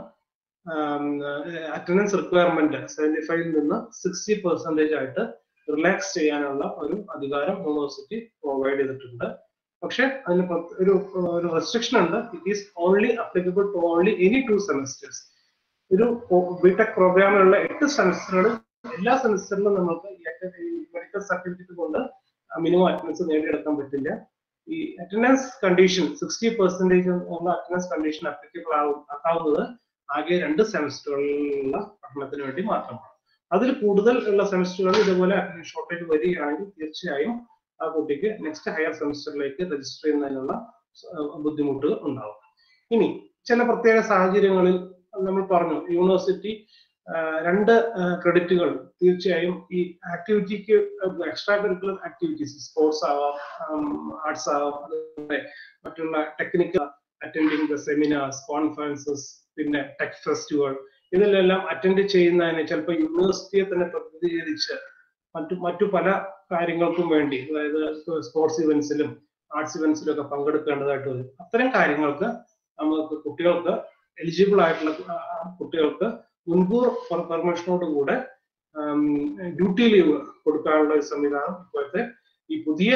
അറ്റൻഡൻസ് റിക്വയർമെന്റ് 75 നിന്ന് 60% ആയിട്ട് റിലാക്സ് ചെയ്യാനുള്ള ഒരു അധികാരം യൂണിവേഴ്സിറ്റി പ്രൊവൈഡ് ചെയ്തിട്ടുണ്ട്. പക്ഷെ അതിന് ഒരു റെസ്ട്രിക്ഷൻ ഉണ്ട്. It is only applicable to only any 2 semesters. ഒരു ബിടെക് പ്രോഗ്രാമിലുള്ള 8 സെമസ്റ്ററുകളിൽ എല്ലാ സെമസ്റ്ററിലും നമുക്ക് മെഡിക്കൽ സർട്ടിഫിക്കറ്റ് കൊണ്ട് മിനിമം അറ്റൻഡൻസ് നേടിയെടുക്കാൻ പറ്റില്ല. ഈ അറ്റൻഡൻസ് കണ്ടീഷൻ 60% ഉള്ള അറ്റൻഡൻസ് കണ്ടീഷൻ അപ്ലിക്കബിൾ ആക്കാവുന്നത് ആകെ 2 സെമസ്റ്ററുകളിലുള്ള പഠനത്തിന് വേണ്ടി മാത്രമാണ്. അതിൽ കൂടുതൽ ഉള്ള സെമസ്റ്ററുകളിൽ ഇതുപോലെ അറ്റൻഡൻസ് ഷോർട്ടേജ് വരികയാണെങ്കിൽ തീർച്ചയായും ആ കുട്ടിക്ക് നെക്സ്റ്റ് ഹയർ സെമസ്റ്ററിലേക്ക് രജിസ്റ്റർ ചെയ്യുന്നതിനുള്ള ബുദ്ധിമുട്ട് ഉണ്ടാവും. ഇനി ചില പ്രത്യേക സാഹചര്യങ്ങളിൽ നമ്മൾ പറഞ്ഞു യൂണിവേഴ്സിറ്റി 2 ക്രെഡിറ്റുകൾ തീർച്ചയായും ഈ ആക്ടിവിറ്റിക്ക് എക്സ്ട്രാ കരിക്കുലർ ആക്ടിവിറ്റീസ് സ്പോർട്സ് ആവാം, ആർട്സ് ആവാം, മറ്റുള്ള technical attending the seminars, conferences, പിന്നെ ടെക് ഫെസ്റ്റിവൽ, ഇതിലെല്ലാം അറ്റൻഡ് ചെയ്യുന്നതിന് ചിലപ്പോൾ യൂണിവേഴ്സിറ്റിയെ തന്നെ പ്രതിനിധീകരിച്ച് മറ്റു പല കാര്യങ്ങൾക്കും വേണ്ടി, അതായത് സ്പോർട്സ് ഇവന്റ്സിലും ആർട്സ് ഇവന്റ്സിലും ഒക്കെ പങ്കെടുക്കേണ്ടതായിട്ട് വരും. അത്തരം കാര്യങ്ങൾക്ക് നമുക്ക് കുട്ടികൾക്ക് എലിജിബിൾ ആയിട്ടുള്ള കുട്ടികൾക്ക് മുൻകൂർ പെർമിഷനോടുകൂടെ ഡ്യൂട്ടി ലീവ് കൊടുക്കാനുള്ള ഒരു സംവിധാനം ഇപ്പോഴത്തെ ഈ പുതിയ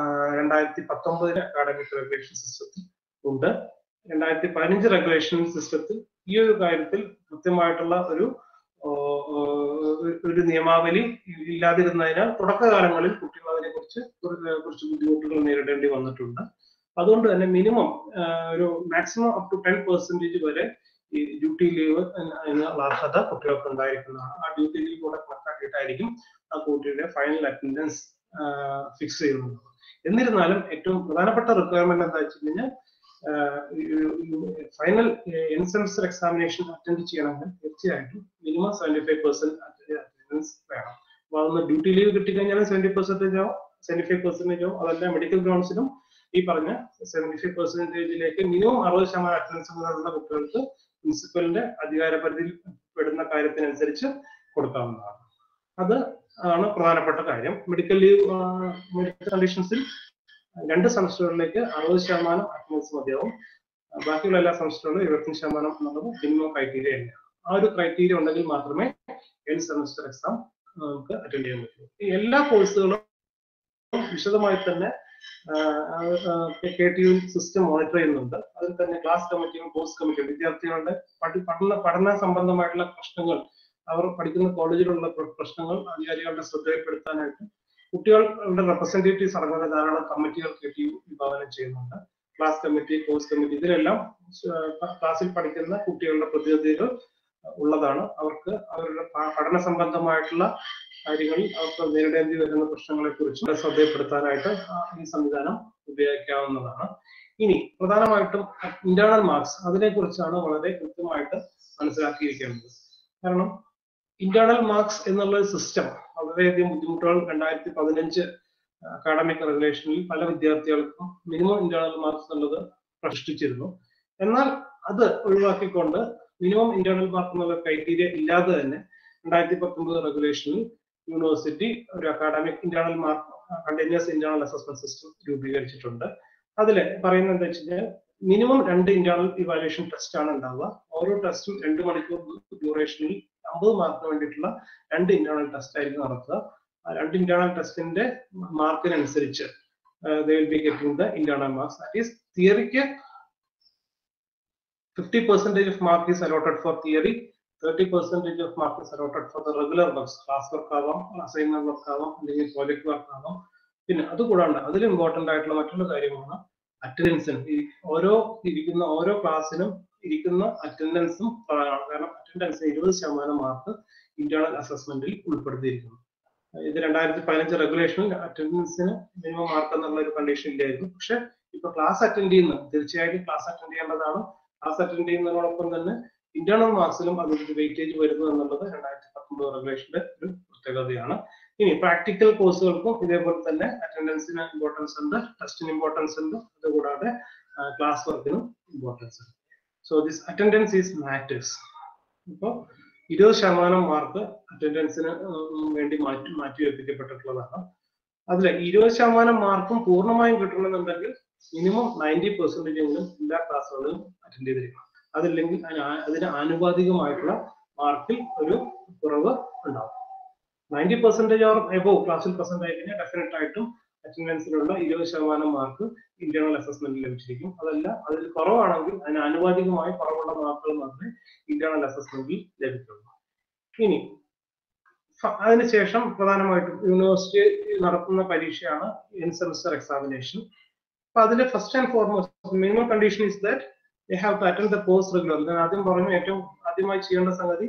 2019 അക്കാഡമിക് റെഗുലേഷൻ സിസ്റ്റത്തിൽ ഉണ്ട്. 2015 റെഗുലേഷൻ സിസ്റ്റത്തിൽ ഈ ഒരു കാര്യത്തിൽ കൃത്യമായിട്ടുള്ള ഒരു നിയമാവലി ഇല്ലാതിരുന്നതിനാൽ തുടക്കകാലങ്ങളിൽ കുട്ടികൾ അതിനെ കുറിച്ച് കുറച്ച് ബുദ്ധിമുട്ടുകൾ നേരിടേണ്ടി വന്നിട്ടുണ്ട്. അതുകൊണ്ട് തന്നെ മിനിമം ഒരു മാക്സിമം അപ് ടു 10% വരെ ഈ ഡ്യൂട്ടി ലീവ് എന്നുള്ള അർഹത കുട്ടികൾക്ക് ഉണ്ടായിരിക്കുന്നതാണ്. ആ ഡ്യൂട്ടി ലീവ് കൂടെ കണക്കാക്കിയിട്ടായിരിക്കും ആ കുട്ടിയുടെ ഫൈനൽ അറ്റൻഡൻസ് ഫിക്സ് ചെയ്യുന്നത്. എന്നിരുന്നാലും ഏറ്റവും പ്രധാനപ്പെട്ട റിക്വയർമെന്റ് എന്താ വെച്ച് കഴിഞ്ഞാൽ final end semester examination attend ചെയ്യണമെങ്കിൽ തീർച്ചയായിട്ടും മിനിമം 75% അറ്റൻഡൻസ് വേണം. അപ്പൊ അതൊന്ന് ഡ്യൂട്ടി ലീവ് കിട്ടിക്കഴിഞ്ഞാലും 70% ആവും, 75% ആവും. അതല്ല മെഡിക്കൽ ഗ്രൗണ്ട്സിലും ഈ പറഞ്ഞ 75%ലേക്ക് മിനിമം 60% അറ്റൻഡൻസ് മുതലുള്ള കുട്ടികൾക്ക് പ്രിൻസിപ്പലിന്റെ അധികാര പരിധിയിൽ പെടുന്ന കാര്യത്തിനനുസരിച്ച് കൊടുക്കാവുന്നതാണ്. അത് ആണ് പ്രധാനപ്പെട്ട കാര്യം. മെഡിക്കൽ കണ്ടീഷൻസിൽ 2 സെമസ്റ്ററുകളിലേക്ക് 60% അറ്റൻഡൻസ് മതിയാവും. ബാക്കിയുള്ള എല്ലാ സെമസ്റ്ററുകളിലും 75% എന്നുള്ളത് മിനിമം ക്രൈറ്റീരിയ തന്നെയാണ്. ആ ഒരു ക്രൈറ്റീരിയ ഉണ്ടെങ്കിൽ മാത്രമേ എൻഡ് സെമസ്റ്റർ എക്സാം നമുക്ക് അറ്റൻഡ് ചെയ്യാൻ പറ്റൂ. ഈ എല്ലാ കോഴ്സുകളും വിശദമായി തന്നെ KTU സിസ്റ്റം മോണിറ്റർ ചെയ്യുന്നുണ്ട്. അതിൽ തന്നെ ക്ലാസ് കമ്മിറ്റിയും കോഴ്സ് കമ്മിറ്റിയും വിദ്യാർത്ഥികളുടെ പഠന സംബന്ധമായിട്ടുള്ള പ്രശ്നങ്ങൾ, അവർ പഠിക്കുന്ന കോളേജിലുള്ള പ്രശ്നങ്ങൾ അധികാരികളുടെ ശ്രദ്ധയിൽപ്പെടുത്താനായിട്ട് കുട്ടികളുടെ റെപ്രസെന്റേറ്റീവ്സ് അടങ്ങുന്ന ധാരാളം കമ്മിറ്റികൾ KTU വിഭാവനം ചെയ്യുന്നുണ്ട്. ക്ലാസ് കമ്മിറ്റി, കോഴ്സ് കമ്മിറ്റി, ഇതിലെല്ലാം ക്ലാസ്സിൽ പഠിക്കുന്ന കുട്ടികളുടെ പ്രതിനിധികൾ ഉള്ളതാണ്. അവർക്ക് അവരുടെ പഠന സംബന്ധമായിട്ടുള്ള കാര്യങ്ങളിൽ അവർക്ക് നേരിടേണ്ടി വരുന്ന പ്രശ്നങ്ങളെ കുറിച്ച് ശ്രദ്ധപ്പെടുത്താനായിട്ട് ഈ സംവിധാനം ഉപയോഗിക്കാവുന്നതാണ്. ഇനി പ്രധാനമായിട്ടും ഇന്റേണൽ മാർക്സ്, അതിനെ കുറിച്ചാണ് വളരെ കൃത്യമായിട്ട് മനസ്സിലാക്കിയിരിക്കേണ്ടത്. കാരണം ഇന്റേണൽ മാർക്സ് എന്നുള്ള സിസ്റ്റം വളരെയധികം ബുദ്ധിമുട്ടുകൾ 2015 അക്കാഡമിക് റെഗുലേഷനിൽ പല വിദ്യാർത്ഥികൾക്കും മിനിമം ഇന്റേണൽ മാർക്സ് എന്നുള്ളത് സൃഷ്ടിച്ചിരുന്നു. എന്നാൽ അത് ഒഴിവാക്കിക്കൊണ്ട് മിനിമം ഇന്റേണൽ മാർക്ക് എന്നുള്ള ക്രൈറ്റീരിയ ഇല്ലാതെ തന്നെ 2019 റെഗുലേഷനിൽ യൂണിവേഴ്സിറ്റി ഒരു academic internal mark continuous internal assessment system രൂപീകരിച്ചിട്ടുണ്ട്. അതിൽ പറയുന്നത് എന്താ വെച്ച് കഴിഞ്ഞാൽ മിനിമം 2 ഇന്റേണൽ ഇവാലുവേഷൻ ടെസ്റ്റ് ആണ് ഉണ്ടാവുക. ഓരോ ടെസ്റ്റും 2 മണിക്കൂർ ഡ്യൂറേഷനിൽ 50 മാർക്കിന് വേണ്ടിയിട്ടുള്ള 2 ഇന്റേണൽ ടെസ്റ്റ് ആയിരിക്കും നടത്തുക. ആ 2 ഇന്റേണൽ ടെസ്റ്റിന്റെ മാർക്കിനനുസരിച്ച് they will be getting the internal marks. That is, തിയറിക്ക് 50% of mark is allotted for theory, 30% of mark is allotted for the regular works, class work ആവാം, അസൈൻമെന്റ് വർക്ക് ആവാം, അല്ലെങ്കിൽ പ്രോജക്ട് വർക്ക് ആവാം. പിന്നെ അതുകൂടാണ്ട് അതിൽ ഇമ്പോർട്ടന്റ് ആയിട്ടുള്ള മറ്റൊരു കാര്യമാണ് അറ്റൻഡൻസിന്. ഓരോ ക്ലാസ്സിനും ഇരിക്കുന്ന അറ്റൻഡൻസും പ്രധാനമാണ്. കാരണം അറ്റൻഡൻസിന് 20% മാർക്ക് ഇന്റേണൽ അസസ്മെന്റിൽ ഉൾപ്പെടുത്തിയിരിക്കുന്നു. ഇത് 2015 റെഗുലേഷനിൽ അറ്റൻഡൻസിന് മിനിമം മാർക്ക് എന്നുള്ള ഒരു കണ്ടീഷൻ ഇല്ലായിരുന്നു. പക്ഷെ ഇപ്പൊ ക്ലാസ് അറ്റൻഡ് ചെയ്യുന്ന, തീർച്ചയായിട്ടും ക്ലാസ് അറ്റൻഡ് ചെയ്യേണ്ടതാണ്. ക്ലാസ് അറ്റൻഡ് ചെയ്യുന്നതിനോടൊപ്പം തന്നെ ഇന്റേണൽ മാർക്സിലും അതിന്റെ വെയിറ്റേജ് വരുന്നു എന്നുള്ളത് 2019 റെഗുലേഷന്റെ ഒരു പ്രത്യേകതയാണ്. ഇനി പ്രാക്ടിക്കൽ കോഴ്സുകൾക്കും ഇതേപോലെ തന്നെ അറ്റൻഡൻസിന് ഇമ്പോർട്ടൻസ് ഉണ്ട്, ടെസ്റ്റിന് ഇമ്പോർട്ടൻസ് ഉണ്ട്, അതുകൂടാതെ ക്ലാസ് വർക്കിനും ഇമ്പോർട്ടൻസ് ഉണ്ട്. So this attendance is matters. ഇപ്പോൾ 20% മാർക്ക് അറ്റൻഡൻസിന് വേണ്ടി മാറ്റി വെപ്പിക്കപ്പെട്ടിട്ടുള്ളതാണ്. അതിൽ 20% മാർക്കും പൂർണ്ണമായും കിട്ടണമെന്നുണ്ടെങ്കിൽ മിനിമം 90% എങ്കിലും എല്ലാ ക്ലാസ്സുകളിലും അറ്റൻഡ് ചെയ്തിരിക്കണം. അതില്ലെങ്കിൽ അതിന് ആനുപാതികമായിട്ടുള്ള മാർക്കിൽ ഒരു കുറവ് ഉണ്ടാവും. 90% ഓർ എബോവ് ക്ലാസ്സിൽ പ്രസന്റ് ആയി കഴിഞ്ഞാൽ ഡെഫിനറ്റ് ആയിട്ടും അറ്റൻഡൻസിനുള്ള 20% മാർക്ക് ഇന്റേണൽ അസസ്മെന്റിൽ ലഭിച്ചിരിക്കും. അതല്ല അതിൽ കുറവാണെങ്കിൽ അതിന് ആനുപാതികമായി കുറവുള്ള മാർക്കുകൾ മാത്രമേ ഇന്റേണൽ അസസ്മെന്റിൽ ലഭിക്കുള്ളൂ. ഇനി അതിനുശേഷം പ്രധാനമായിട്ടും യൂണിവേഴ്സിറ്റി നടത്തുന്ന പരീക്ഷയാണ് എൻഡ് സെമസ്റ്റർ എക്സാമിനേഷൻ. അപ്പൊ അതിന്റെ first and foremost minimum condition is that they have to attend the course regularly. ഞാൻ ആദ്യം പറഞ്ഞു ഏറ്റവും ആദ്യമായി ചെയ്യേണ്ട സംഗതി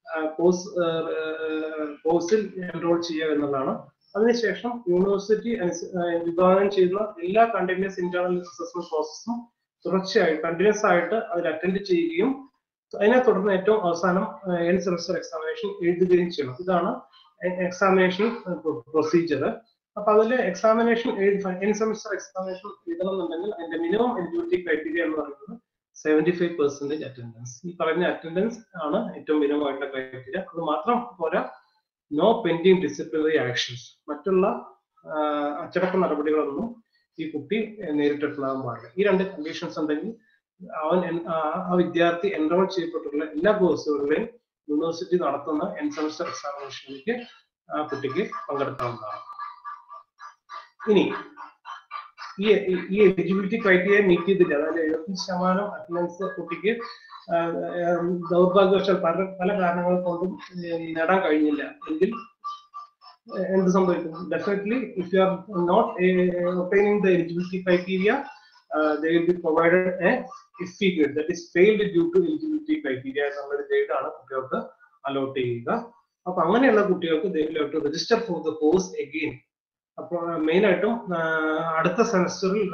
കോഴ്സിൽ എൻറോൾ ചെയ്യുക എന്നുള്ളതാണ്. അതിനുശേഷം യൂണിവേഴ്സിറ്റി വിഭാവനം ചെയ്യുന്ന എല്ലാ കണ്ടിന്യൂസ് ഇന്റേണൽ അസസ്മെന്റ് പ്രോസസ്സും തുടർച്ചയായി കണ്ടിന്യൂസ് ആയിട്ട് അതിൽ അറ്റൻഡ് ചെയ്യുകയും അതിനെ തുടർന്ന് ഏറ്റവും അവസാനം എൻഡ് സെമസ്റ്റർ എക്സാമിനേഷൻ എഴുതുകയും ചെയ്യണം. ഇതാണ് എക്സാമിനേഷൻ പ്രൊസീജിയർ. അപ്പൊ അതിലെ എക്സാമിനേഷൻ എൻഡ് സെമസ്റ്റർ എക്സാമിനേഷൻ എഴുതണം എന്നുണ്ടെങ്കിൽ അതിന്റെ മിനിമം എലിജിബിലിറ്റി ക്രൈറ്റീരിയ എന്ന് പറയുന്നത് 75% അറ്റൻഡൻസ്. ഈ പറയുന്ന അറ്റൻഡൻസ് ആണ് ഏറ്റവും മിനിമം ആയിട്ടുള്ള ക്രൈറ്റീരിയ. അത് മാത്രം പോരാ, നോ പെൻഡിങ് ഡിസിപ്ലിനറി ആക്ഷൻസ്, മറ്റുള്ള അച്ചടക്ക നടപടികളൊന്നും ഈ കുട്ടി നേരിട്ടിട്ടുണ്ടാകാൻ പാടില്ല. ഈ 2 കണ്ടീഷൻസ് ഉണ്ടെങ്കിൽ ആ വിദ്യാർത്ഥി എൻറോൾ ചെയ്യപ്പെട്ടിട്ടുള്ള എല്ലാ കോഴ്സുകളിലെയും യൂണിവേഴ്സിറ്റി നടത്തുന്ന എൻഡ് സെമസ്റ്റർ എക്സാമിനേഷനിലേക്ക് ആ കുട്ടിക്ക് പങ്കെടുക്കാവുന്നതാണ്. ഇനി ഈ എലിജിബിലിറ്റി ക്രൈറ്റീരിയ മീറ്റ് ചെയ്തില്ല, അതായത് 75% അറ്റൻഡൻസ് കുട്ടിക്ക് ദൗർഭാഗ്യവശാൽ പല കാരണങ്ങൾ കൊണ്ടും നേടാൻ കഴിഞ്ഞില്ല എങ്കിൽ എന്ത് സംഭവിക്കും? Definitely if you are not obtaining the eligibility criteria, they will be provided a iffy grade, that is failed due to eligibility criteria എന്നുള്ളൊരു ഗ്രേഡ് ആണ് കുട്ടികൾക്ക് അലോട്ട് ചെയ്യുക. അപ്പൊ അങ്ങനെയുള്ള കുട്ടികൾക്ക് they will have to register for the course again. അപ്പോൾ മെയിൻ ആയിട്ടും അടുത്ത സെമസ്റ്ററിൽ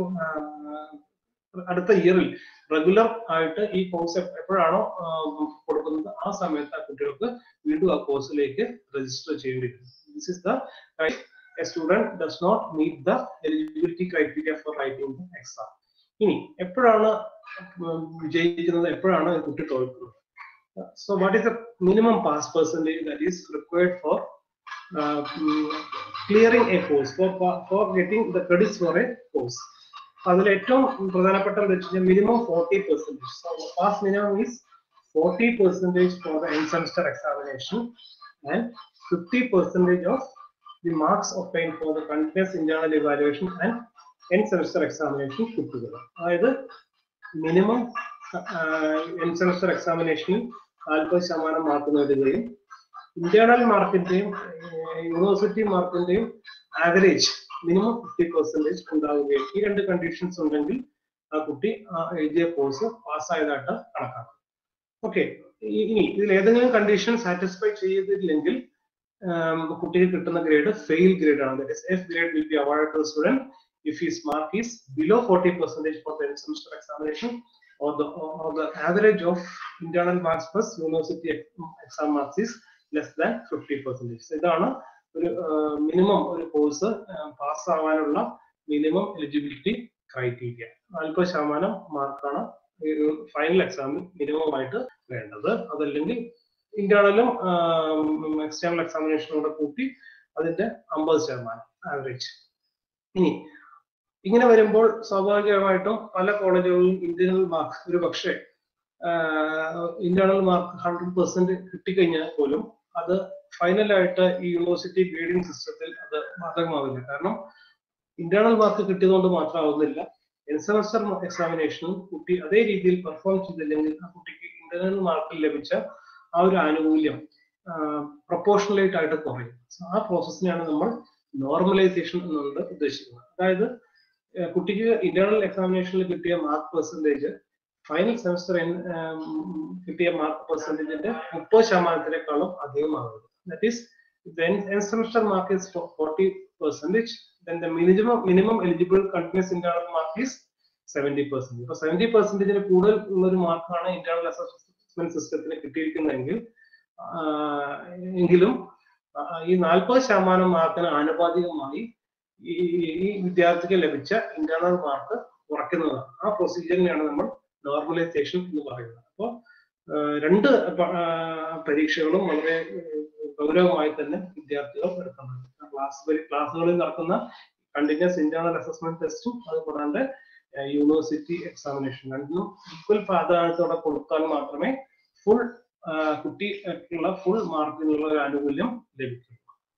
അടുത്ത ഇയറിൽ റെഗുലർ ആയിട്ട് ഈ കോഴ്സ് എപ്പോഴാണോ കൊടുക്കുന്നത് ആ സമയത്ത് ആ കുട്ടികൾക്ക് വീണ്ടും ആ കോഴ്സിലേക്ക് രജിസ്റ്റർ ചെയ്യേണ്ടി വരും. This is the a student does not meet the eligibility criteria for writing the exam. ഇനി എപ്പോഴാണ് വിജയിക്കുന്നത്, എപ്പോഴാണ് കുട്ടി തോൽക്കുന്നത്? So what is the minimum pass percentage that is required for clearing a course, for getting the credits for a course? അതിൽ ഏറ്റവും പ്രധാനപ്പെട്ട minimum 40%. So pass minimum is 40% for the end semester examination and 50% of the marks obtained for the continuous internal evaluation and end semester examination കിട്ടുക. അതായത് മിനിമം എൻഡ് സെമസ്റ്റർ എക്സാമിനേഷനിൽ 40% മാർക്ക് നേടുകയും ഇന്റേണൽ മാർക്കിന്റെയും യൂണിവേഴ്സിറ്റി മാർക്കിന്റെയും ആവറേജ് മിനിമം 50% ഉണ്ടാവുകയും ഈ രണ്ട് കണ്ടീഷൻസ് ഉണ്ടെങ്കിൽ ആ കുട്ടി എഴുതിയ കോഴ്സ് പാസ്സായതായിട്ട് കണക്കാക്കും. ഓക്കെ, ഇനി ഇതിൽ ഏതെങ്കിലും കണ്ടീഷൻ സാറ്റിസ്ഫൈ ചെയ്തില്ലെങ്കിൽ കുട്ടിക്ക് കിട്ടുന്ന ഗ്രേഡ് ഫെയിൽ ഗ്രേഡ് ആണ്. That is F grade will be awarded to the student if his mark is below 40% for the semester examination or the average of internal marks plus university exam marks is less than 50%. ഇതാണ് ഒരു മിനിമം ഒരു കോഴ്സ് പാസ്സാവാനുള്ള മിനിമം എലിജിബിലിറ്റി ക്രൈറ്റീരിയ. 40% മാർക്കാണ് ഫൈനൽ എക്സാമിൽ മിനിമം ആയിട്ട് വേണ്ടത്. അതല്ലെങ്കിൽ ഇന്റേണലും എക്സ്റ്റേണൽ എക്സാമിനേഷനും കൂടെ കൂട്ടി അതിന്റെ 50% ആവറേജ്. ഇനി ഇങ്ങനെ വരുമ്പോൾ സ്വാഭാവികമായിട്ടും പല കോളേജുകളിലും ഇന്റേണൽ മാർക്ക് ഒരു പക്ഷേ ഇന്റേണൽ മാർക്ക് 100% കിട്ടിക്കഴിഞ്ഞാൽ പോലും അത് ഫൈനലായിട്ട് ഈ യൂണിവേഴ്സിറ്റി ഗ്രേഡിംഗ് സിസ്റ്റത്തിൽ അത് ബാധകമാവില്ല. കാരണം ഇന്റേണൽ മാർക്ക് കിട്ടിയതുകൊണ്ട് മാത്രമാവുന്നില്ല, എൻഡ് സെമസ്റ്റർ എക്സാമിനേഷനും കുട്ടി അതേ രീതിയിൽ പെർഫോം ചെയ്തില്ലെങ്കിൽ ആ കുട്ടിക്ക് ഇന്റേണൽ മാർക്കിൽ ലഭിച്ച ആ ഒരു ആനുകൂല്യം പ്രൊപ്പോർഷണലേറ്റ് ആയിട്ട് കുറയും. ആ പ്രോസസ്സിനെയാണ് നമ്മൾ നോർമലൈസേഷൻ എന്നുകൊണ്ട് ഉദ്ദേശിക്കുന്നത്. അതായത് കുട്ടിക്ക് ഇന്റേണൽ എക്സാമിനേഷനിൽ കിട്ടിയ മാർക്ക് പെർസെൻറ്റേജ് ഫൈനൽ സെമസ്റ്റർ കിട്ടിയ മാർക്ക് പെർസെൻറ്റേജിന്റെ 30%-ക്കാളും അധികമാകുന്നത്. That is the end semester mark is 40%, then the minimum eligible continuous internal mark is 70%. ഇപ്പൊ 70%-ന് കൂടുതൽ ഉള്ളൊരു മാർക്കാണ് ഇന്റേണൽ അസസ്മെന്റ് സിസ്റ്റത്തിന് കിട്ടിയിരിക്കുന്നതെങ്കിൽ എങ്കിലും ഈ 40% മാർക്കിന് ആനുപാതികമായി ഈ വിദ്യാർത്ഥിക്ക് ലഭിച്ച ഇന്റേണൽ മാർക്ക് കുറയ്ക്കുന്നതാണ്. ആ പ്രൊസീജിയറിനെയാണ് നമ്മൾ നോർമലൈസേഷൻ എന്ന് പറയുന്നത്. അപ്പോൾ രണ്ട് പരീക്ഷകളും വളരെ ഗൗരവമായി തന്നെ വിദ്യാർത്ഥികൾ എടുക്കുന്നുണ്ട്. ക്ലാസ്സുകളിൽ നടക്കുന്ന കണ്ടിന്യൂസ് ഇന്റേണൽ അസസ്മെന്റ് ടെസ്റ്റും അതുകൂടാണ്ട് യൂണിവേഴ്സിറ്റി എക്സാമിനേഷൻ രണ്ടും ഈക്വൽ പ്രാധാന്യത്തോടെ കൊടുത്താൽ മാത്രമേ ഫുൾ കുട്ടിക്കുള്ള ഫുൾ മാർക്കിനുള്ള ഒരു ആനുകൂല്യം ലഭിക്കും.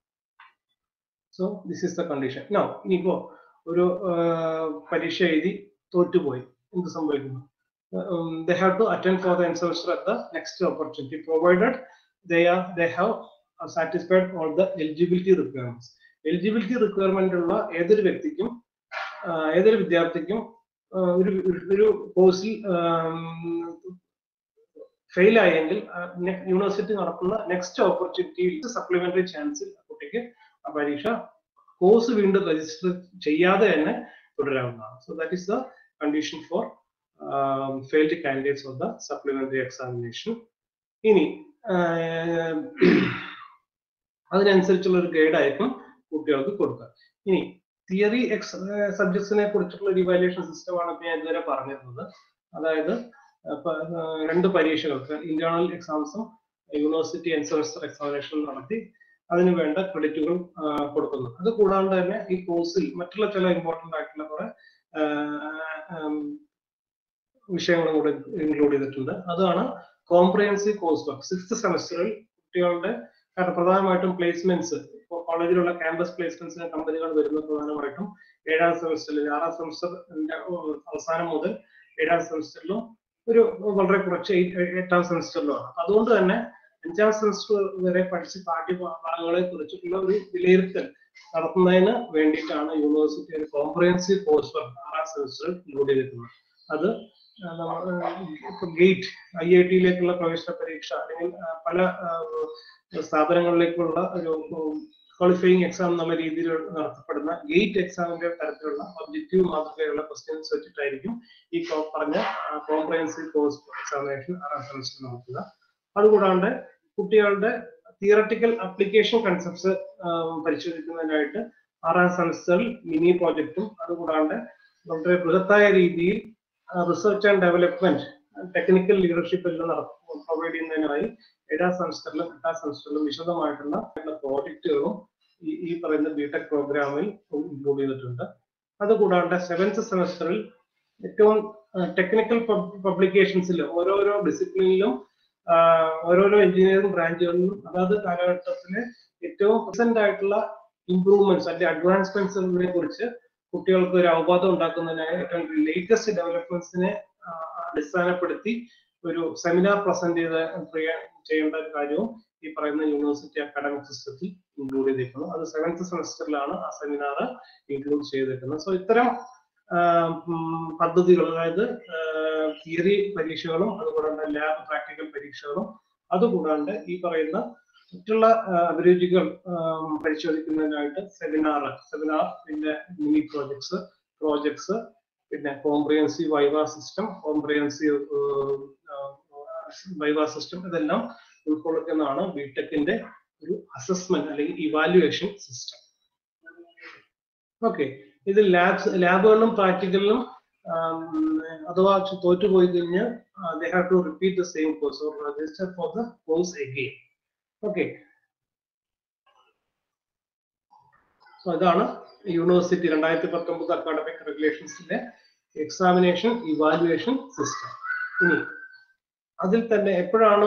So this is the condition. Now ഇനിയിപ്പോ ഒരു പരീക്ഷ എഴുതി തോറ്റുപോയി, എന്ത് സംഭവിക്കുന്നു? They have to attend for the end semester at the next opportunity, provided they have satisfied all the eligibility requirements. Eligibility requirement ഉള്ള ഏതൊരു വ്യക്തിക്കും ഏതൊരു വിദ്യാർത്ഥിക്കും ഒരു കോഴ്സിൽ ഫെയിൽ ആയെങ്കിൽ യൂണിവേഴ്സിറ്റി നടക്കുന്ന നെക്സ്റ്റ് ഓപ്പർച്യൂണിറ്റിയിൽ സപ്ലിമെന്ററി ചാൻസിൽ കുട്ടിക്ക് ആ പരീക്ഷ കോഴ്സ് വീണ്ടും രജിസ്റ്റർ ചെയ്യാതെ തന്നെ തുടരാവുന്നതാണ്. So that is the condition for failed candidates of the supplementary examination. ഇനി അതിനനുസരിച്ചുള്ള ഒരു ഗ്രേഡ് ആയിരിക്കും കുട്ടികൾക്ക് കൊടുക്കുക. ഇനി തിയറി സബ്ജക്ട്സിനെ കുറിച്ചുള്ള ഒരു ഇവാലുവേഷൻ സിസ്റ്റമാണ് ഞാൻ ഇതുവരെ പറഞ്ഞിരുന്നത്. അതായത് രണ്ട് പരീക്ഷകൾക്ക് ഇന്റേണൽ എക്സാംസും യൂണിവേഴ്സിറ്റി എൻഡ് സെമസ്റ്റർ എക്സാമിനേഷനും നടത്തി അതിന് വേണ്ട ക്രെഡിറ്റുകൾ കൊടുക്കുന്നു. അത് കൂടാണ്ട് തന്നെ ഈ കോഴ്സിൽ മറ്റുള്ള ചില ഇമ്പോർട്ടന്റ് ആയിട്ടുള്ള കുറെ വിഷയങ്ങളും കൂടെ ഇൻക്ലൂഡ് ചെയ്തിട്ടുണ്ട്. അതാണ് കോംപ്രിഹെൻസീവ് കോഴ്സ് വർക്ക്. 6th സെമസ്റ്ററിൽ കുട്ടികളുടെ കാരണം പ്രധാനമായിട്ടും പ്ലേസ്മെന്റ്സ് കോളേജിലുള്ള ക്യാമ്പസ് പ്ലേസ്മെന്റ്സിന് കമ്പനികൾ വരുന്നത് പ്രധാനമായിട്ടും 7ാം സെമസ്റ്ററിൽ 6ാം സെമസ്റ്ററിന്റെ അവസാനം മുതൽ 7ാം സെമസ്റ്ററിലും ഒരു വളരെ കുറച്ച് 8ാം സെമസ്റ്ററിലുമാണ്. അതുകൊണ്ട് തന്നെ 5ാം സെമസ്റ്റർ വരെ പഠിച്ച പാഠ്യഭാഗങ്ങളെ കുറിച്ചിട്ടുള്ള ഒരു വിലയിരുത്തൽ നടത്തുന്നതിന് വേണ്ടിയിട്ടാണ് യൂണിവേഴ്സിറ്റി ഒരു കോംപ്രിഹെൻസീവ് കോഴ്സ് വർക്ക് 6ാം സെമസ്റ്ററിൽ ഇൻക്ലൂഡ് ചെയ്തിട്ടുള്ളത്. അത് ഗേറ്റ് IIT-യിലേക്കുള്ള പ്രവേശന പരീക്ഷ അല്ലെങ്കിൽ പല സ്ഥാപനങ്ങളിലേക്കുള്ള ഒരു ക്വാളിഫയിങ് എക്സാം എന്നുള്ള രീതിയിൽ നടത്തപ്പെടുന്ന ഗേറ്റ് എക്സാമിന്റെ തരത്തിലുള്ള ഒബ്ജക്റ്റീവ് മാതൃകയുള്ള ക്വസ്റ്റ്യൻസ് വെച്ചിട്ടായിരിക്കും ഈ പറഞ്ഞ കോംപ്രിഹെൻസീവ് കോഴ്സ് എക്സാമിനേഷൻ 6ാം സെമസ്റ്ററിൽ നടത്തുക. അതുകൂടാണ്ട് കുട്ടികളുടെ തിയറട്ടിക്കൽ ആപ്ലിക്കേഷൻ കൺസെപ്റ്റ്സ് പരിശോധിക്കുന്നതിനായിട്ട് 6ാം സെമസ്റ്ററിൽ മിനി പ്രോജക്റ്റും അതുകൂടാണ്ട് വളരെ ബൃഹത്തായ രീതിയിൽ research and development technical leadership എല്ലാം പ്രൊവൈഡ് ചെയ്യുന്നതിനായി 7ാം സെമസ്റ്ററിലും 8ാം സെമസ്റ്ററിലും വിശദമായിട്ടുള്ള പ്രോജക്റ്റുകളും ഈ പറയുന്ന ബിടെക് പ്രോഗ്രാമിൽ ഇൻക്ലൂഡ് ചെയ്തിട്ടുണ്ട്. അതുകൂടാണ്ട് 7th സെമസ്റ്ററിൽ ഏറ്റവും ടെക്നിക്കൽ പബ്ലിക്കേഷൻസിൽ ഓരോരോ ഡിസിപ്ലിനിലും ഓരോരോ എഞ്ചിനീയറിംഗ് ബ്രാഞ്ചുകളിലും അതാത് കാലഘട്ടത്തിലെ ഏറ്റവും പ്രസന്റ് ആയിട്ടുള്ള ഇംപ്രൂവ്മെന്റ്സ് അല്ലെങ്കിൽ അഡ്വാൻസ്മെന്റ്സിനെ കുറിച്ച് കുട്ടികൾക്ക് ഒരു അവബോധം ഉണ്ടാക്കുന്നതിനായി ഏറ്റവും ലേറ്റസ്റ്റ് ഡെവലപ്മെന്റ്സിനെ അടിസ്ഥാനപ്പെടുത്തി ഒരു സെമിനാർ പ്രസന്റ് ചെയ്യേണ്ട ഒരു കാര്യവും ഈ പറയുന്ന യൂണിവേഴ്സിറ്റി അക്കാഡമിക് സിസ്റ്റത്തിൽ ഇൻക്ലൂഡ് ചെയ്തിരിക്കുന്നു. അത് 7th സെമസ്റ്ററിലാണ് ആ സെമിനാർ ഇൻക്ലൂഡ് ചെയ്തിരിക്കുന്നത്. സോ ഇത്തരം പദ്ധതികൾ, അതായത് തിയറി പരീക്ഷകളും അതുകൂടാണ്ട് ലാബ് പ്രാക്ടിക്കൽ പരീക്ഷകളും അതുകൂടാണ്ട് ഈ പറയുന്ന മറ്റുള്ള അഭിരുചികൾ പരിശോധിക്കുന്നതിനായിട്ട് സെമിനാർ, പിന്നെ മിനി പ്രോജക്ട്സ്, പിന്നെ കോംപ്രിഹെൻസീവ് വൈവ സിസ്റ്റം ഇതെല്ലാം ഉൾക്കൊള്ളിക്കുന്നതാണ് ബിടെക്കിന്റെ ഒരു അസസ്മെന്റ് അല്ലെങ്കിൽ ഇവാലുവേഷൻ സിസ്റ്റം. ഓക്കെ, ഇത് ലാബുകളിലും പ്രാക്ടിക്കലിലും അഥവാ തോറ്റുപോയി കഴിഞ്ഞാൽ they have to repeat the same course or register for the course again. Okay, so ഇതാണ് യൂണിവേഴ്സിറ്റി 2019 അക്കാഡമിക് റെഗുലേഷൻസിന്റെ എക്സാമിനേഷൻ ഇവാലുവേഷൻ സിസ്റ്റം. ഇനി അതിൽ തന്നെ എപ്പോഴാണ്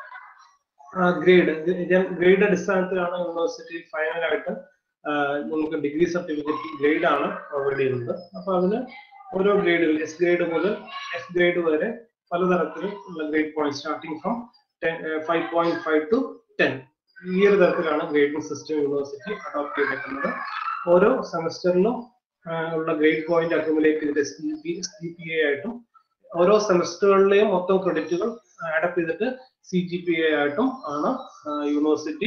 ഗ്രേഡ് അടിസ്ഥാനത്തിലാണ് യൂണിവേഴ്സിറ്റി ഫൈനലായിട്ട് നമുക്ക് ഡിഗ്രി സർട്ടിഫിക്കറ്റ് ഗ്രേഡ് ആണ് പ്രൊവൈഡ് ചെയ്യുന്നത്. അപ്പൊ അതിന് ഓരോ ഗ്രേഡുകൾ S ഗ്രേഡ് മുതൽ F ഗ്രേഡ് വരെ പലതരത്തിലുള്ള grade point starting from 5.5 to 10 ഈ ഒരു തരത്തിലാണ് ഗ്രേഡിംഗ് സിസ്റ്റം യൂണിവേഴ്സിറ്റി അഡോപ്റ്റ് ചെയ്തിരിക്കുന്നത്. ഓരോ സെമസ്റ്ററിലും ഉള്ള ഗ്രേഡ് പോയിന്റ് അക്യുമുലേറ്റ് ചെയ്തിട്ട് CGPA ആയിട്ടും ഓരോ സെമസ്റ്ററുകളിലെയും മൊത്തം ക്രെഡിറ്റുകൾ ആഡപ്പ് ചെയ്തിട്ട് CGPA ആയിട്ടും ആണ് യൂണിവേഴ്സിറ്റി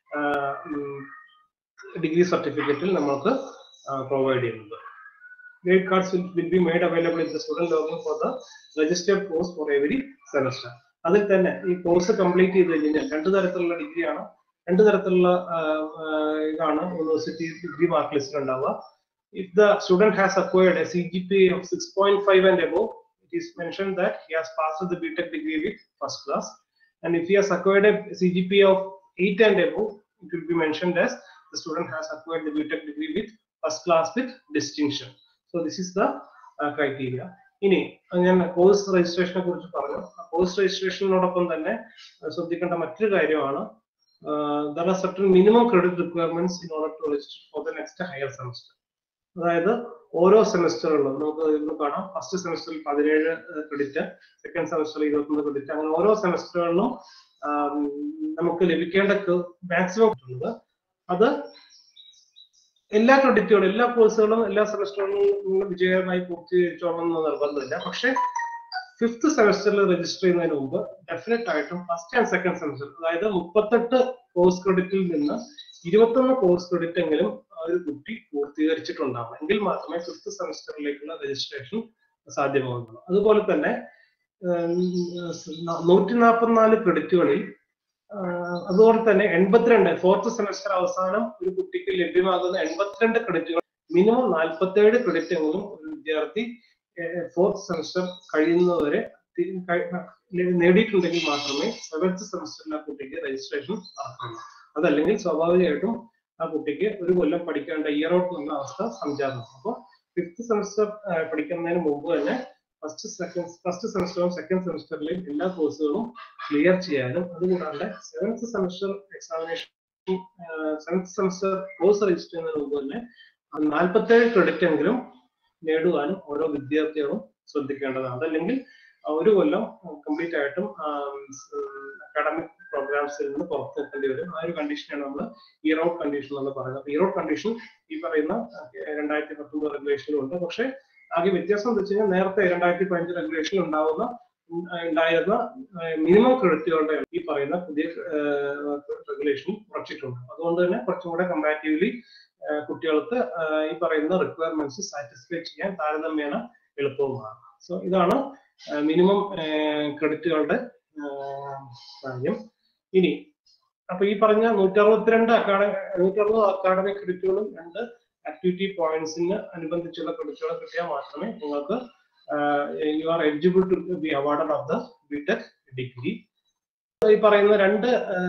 ഡിഗ്രി സർട്ടിഫിക്കറ്റിൽ നമുക്ക് പ്രൊവൈഡ് ചെയ്യുന്നത്. Grade cards will be made available in the student login for the registered course for every semester. അതിൽ തന്നെ ഈ കോഴ്സ് കംപ്ലീറ്റ് ചെയ്ത് കഴിഞ്ഞാൽ 2 തരത്തിലുള്ള ഡിഗ്രിയാണ്, 2 തരത്തിലുള്ള ഇതാണ് യൂണിവേഴ്സിറ്റി ഡിഗ്രി മാർക്ക് ലിസ്റ്റിൽ ഉണ്ടാവുക. If the student has acquired a CGPA of 6.5 and above, it is mentioned that he has passed the BTech degree with first class. And if he has acquired a CGPA of 8 and above, it will be mentioned as the student has acquired the BTech degree with first class with distinction. So this is the criteria. ഇനി ഞാൻ കോഴ്സ് രജിസ്ട്രേഷനെ കുറിച്ച് പറഞ്ഞു. കോഴ്സ് രജിസ്ട്രേഷനോടൊപ്പം തന്നെ ശ്രദ്ധിക്കേണ്ട മറ്റൊരു കാര്യമാണ് there are certain minimum credit requirements in order to register for the next higher semester. അതായത് ഓരോ സെമസ്റ്ററുകളിലും നമുക്ക് ഇന്ന് കാണാം, ഫസ്റ്റ് സെമസ്റ്ററിൽ 17 ക്രെഡിറ്റ്, സെക്കൻഡ് സെമസ്റ്ററിൽ 21 ക്രെഡിറ്റ്, അങ്ങനെ ഓരോ സെമസ്റ്ററുകളിലും നമുക്ക് ലഭിക്കേണ്ട മാക്സിമം കിട്ടുന്നത് അത് എല്ലാ ക്രെഡിറ്റുകളും എല്ലാ കോഴ്സുകളും എല്ലാ സെമസ്റ്ററുകളും വിജയകരമായി പൂർത്തീകരിച്ചോളണം എന്ന് നിർബന്ധമില്ല. പക്ഷെ 5th സെമസ്റ്ററിൽ രജിസ്റ്റർ ചെയ്യുന്നതിന് മുമ്പ് ഡെഫിനറ്റ് ആയിട്ടും ഫസ്റ്റ് ആൻഡ് സെക്കൻഡ് സെമസ്റ്റർ, അതായത് 38 കോഴ്സ് ക്രെഡിറ്റിൽ നിന്ന് 21 കോഴ്സ് ക്രെഡിറ്റ് എങ്കിലും ഒരു കുട്ടി പൂർത്തീകരിച്ചിട്ടുണ്ടാവും. എങ്കിൽ മാത്രമേ 5th സെമസ്റ്ററിലേക്കുള്ള രജിസ്ട്രേഷൻ സാധ്യമാകുന്നുള്ളൂ. അതുപോലെ തന്നെ 144 ക്രെഡിറ്റുകളിൽ അതുപോലെ തന്നെ 82 4th സെമസ്റ്റർ അവസാനം ഒരു കുട്ടിക്ക് ലഭ്യമാകുന്ന 82 ക്രെഡിറ്റുകൾ മിനിമം 47 ക്രെഡിറ്റ് എങ്കിലും ഒരു വിദ്യാർത്ഥി 4th സെമസ്റ്റർ കഴിയുന്നവരെ നേടിയിട്ടുണ്ടെങ്കിൽ മാത്രമേ 7th സെമസ്റ്ററിൽ ആ കുട്ടിക്ക് രജിസ്ട്രേഷൻ നടക്കുള്ളൂ. അതല്ലെങ്കിൽ സ്വാഭാവികമായിട്ടും ആ കുട്ടിക്ക് ഒരു കൊല്ലം പഠിക്കേണ്ട ഇയർ ഔട്ട് എന്ന അവസ്ഥ സംജാതമാകും. അപ്പോൾ 5th സെമസ്റ്റർ പഠിക്കുന്നതിന് മുമ്പ് തന്നെ ഫസ്റ്റ് സെമസ്റ്ററും സെക്കൻഡ് സെമസ്റ്ററിലെയും എല്ലാ കോഴ്സുകളും ക്ലിയർ ചെയ്യാനും അതുകൂടാണ്ട് 7th semester examination 7th semester course register ചെയ്യുന്നതിന് മുമ്പ് തന്നെ 47 ക്രെഡിറ്റ് എങ്കിലും നേടുവാനും ഓരോ വിദ്യാർത്ഥികളും ശ്രദ്ധിക്കേണ്ടതാണ്. അതല്ലെങ്കിൽ ഒരു കൊല്ലം കംപ്ലീറ്റ് ആയിട്ടും അക്കാഡമിക് പ്രോഗ്രാംസിൽ നിന്ന് പുറത്തു നിൽക്കേണ്ടി വരും. ആ ഒരു കണ്ടീഷനാണ് നമ്മൾ ഇയർ ഔട്ട് കണ്ടീഷൻ എന്ന് പറയുന്നത്. ഇയർ ഔട്ട് കണ്ടീഷൻ ഈ പറയുന്ന 2019 റെഗുലേഷനിലുണ്ട്. പക്ഷെ ആകെ വ്യത്യാസം എന്ന് വെച്ച് കഴിഞ്ഞാൽ നേരത്തെ 2015 റെഗുലേഷനിൽ ഉണ്ടായിരുന്ന മിനിമം ക്രെഡിറ്റുകളുടെ ഈ പറയുന്ന പുതിയ റെഗുലേഷൻ കുറച്ചിട്ടുണ്ട്. അതുകൊണ്ട് തന്നെ കുറച്ചും കൂടെ കമ്പാരിറ്റീവ്ലി കുട്ടികൾക്ക് ഈ പറയുന്ന റിക്വയർമെന്റ്സ് സാറ്റിസ്ഫൈ ചെയ്യാൻ താരതമ്യേന എളുപ്പവുമാണ്. സോ ഇതാണ് മിനിമം ക്രെഡിറ്റുകളുടെ കാര്യം. ഇനി അപ്പൊ ഈ പറഞ്ഞ 162 അക്കാഡമിക് ക്രെഡിറ്റുകളും 2 ആക്ടിവിറ്റി പോയിന്റ്സിന് അനുബന്ധിച്ചുള്ള ക്രെഡിറ്റുകൾ കിട്ടിയാൽ മാത്രമേ നിങ്ങൾക്ക് you are eligible to be awarded of the BTech degree. ഈ പറയുന്ന 2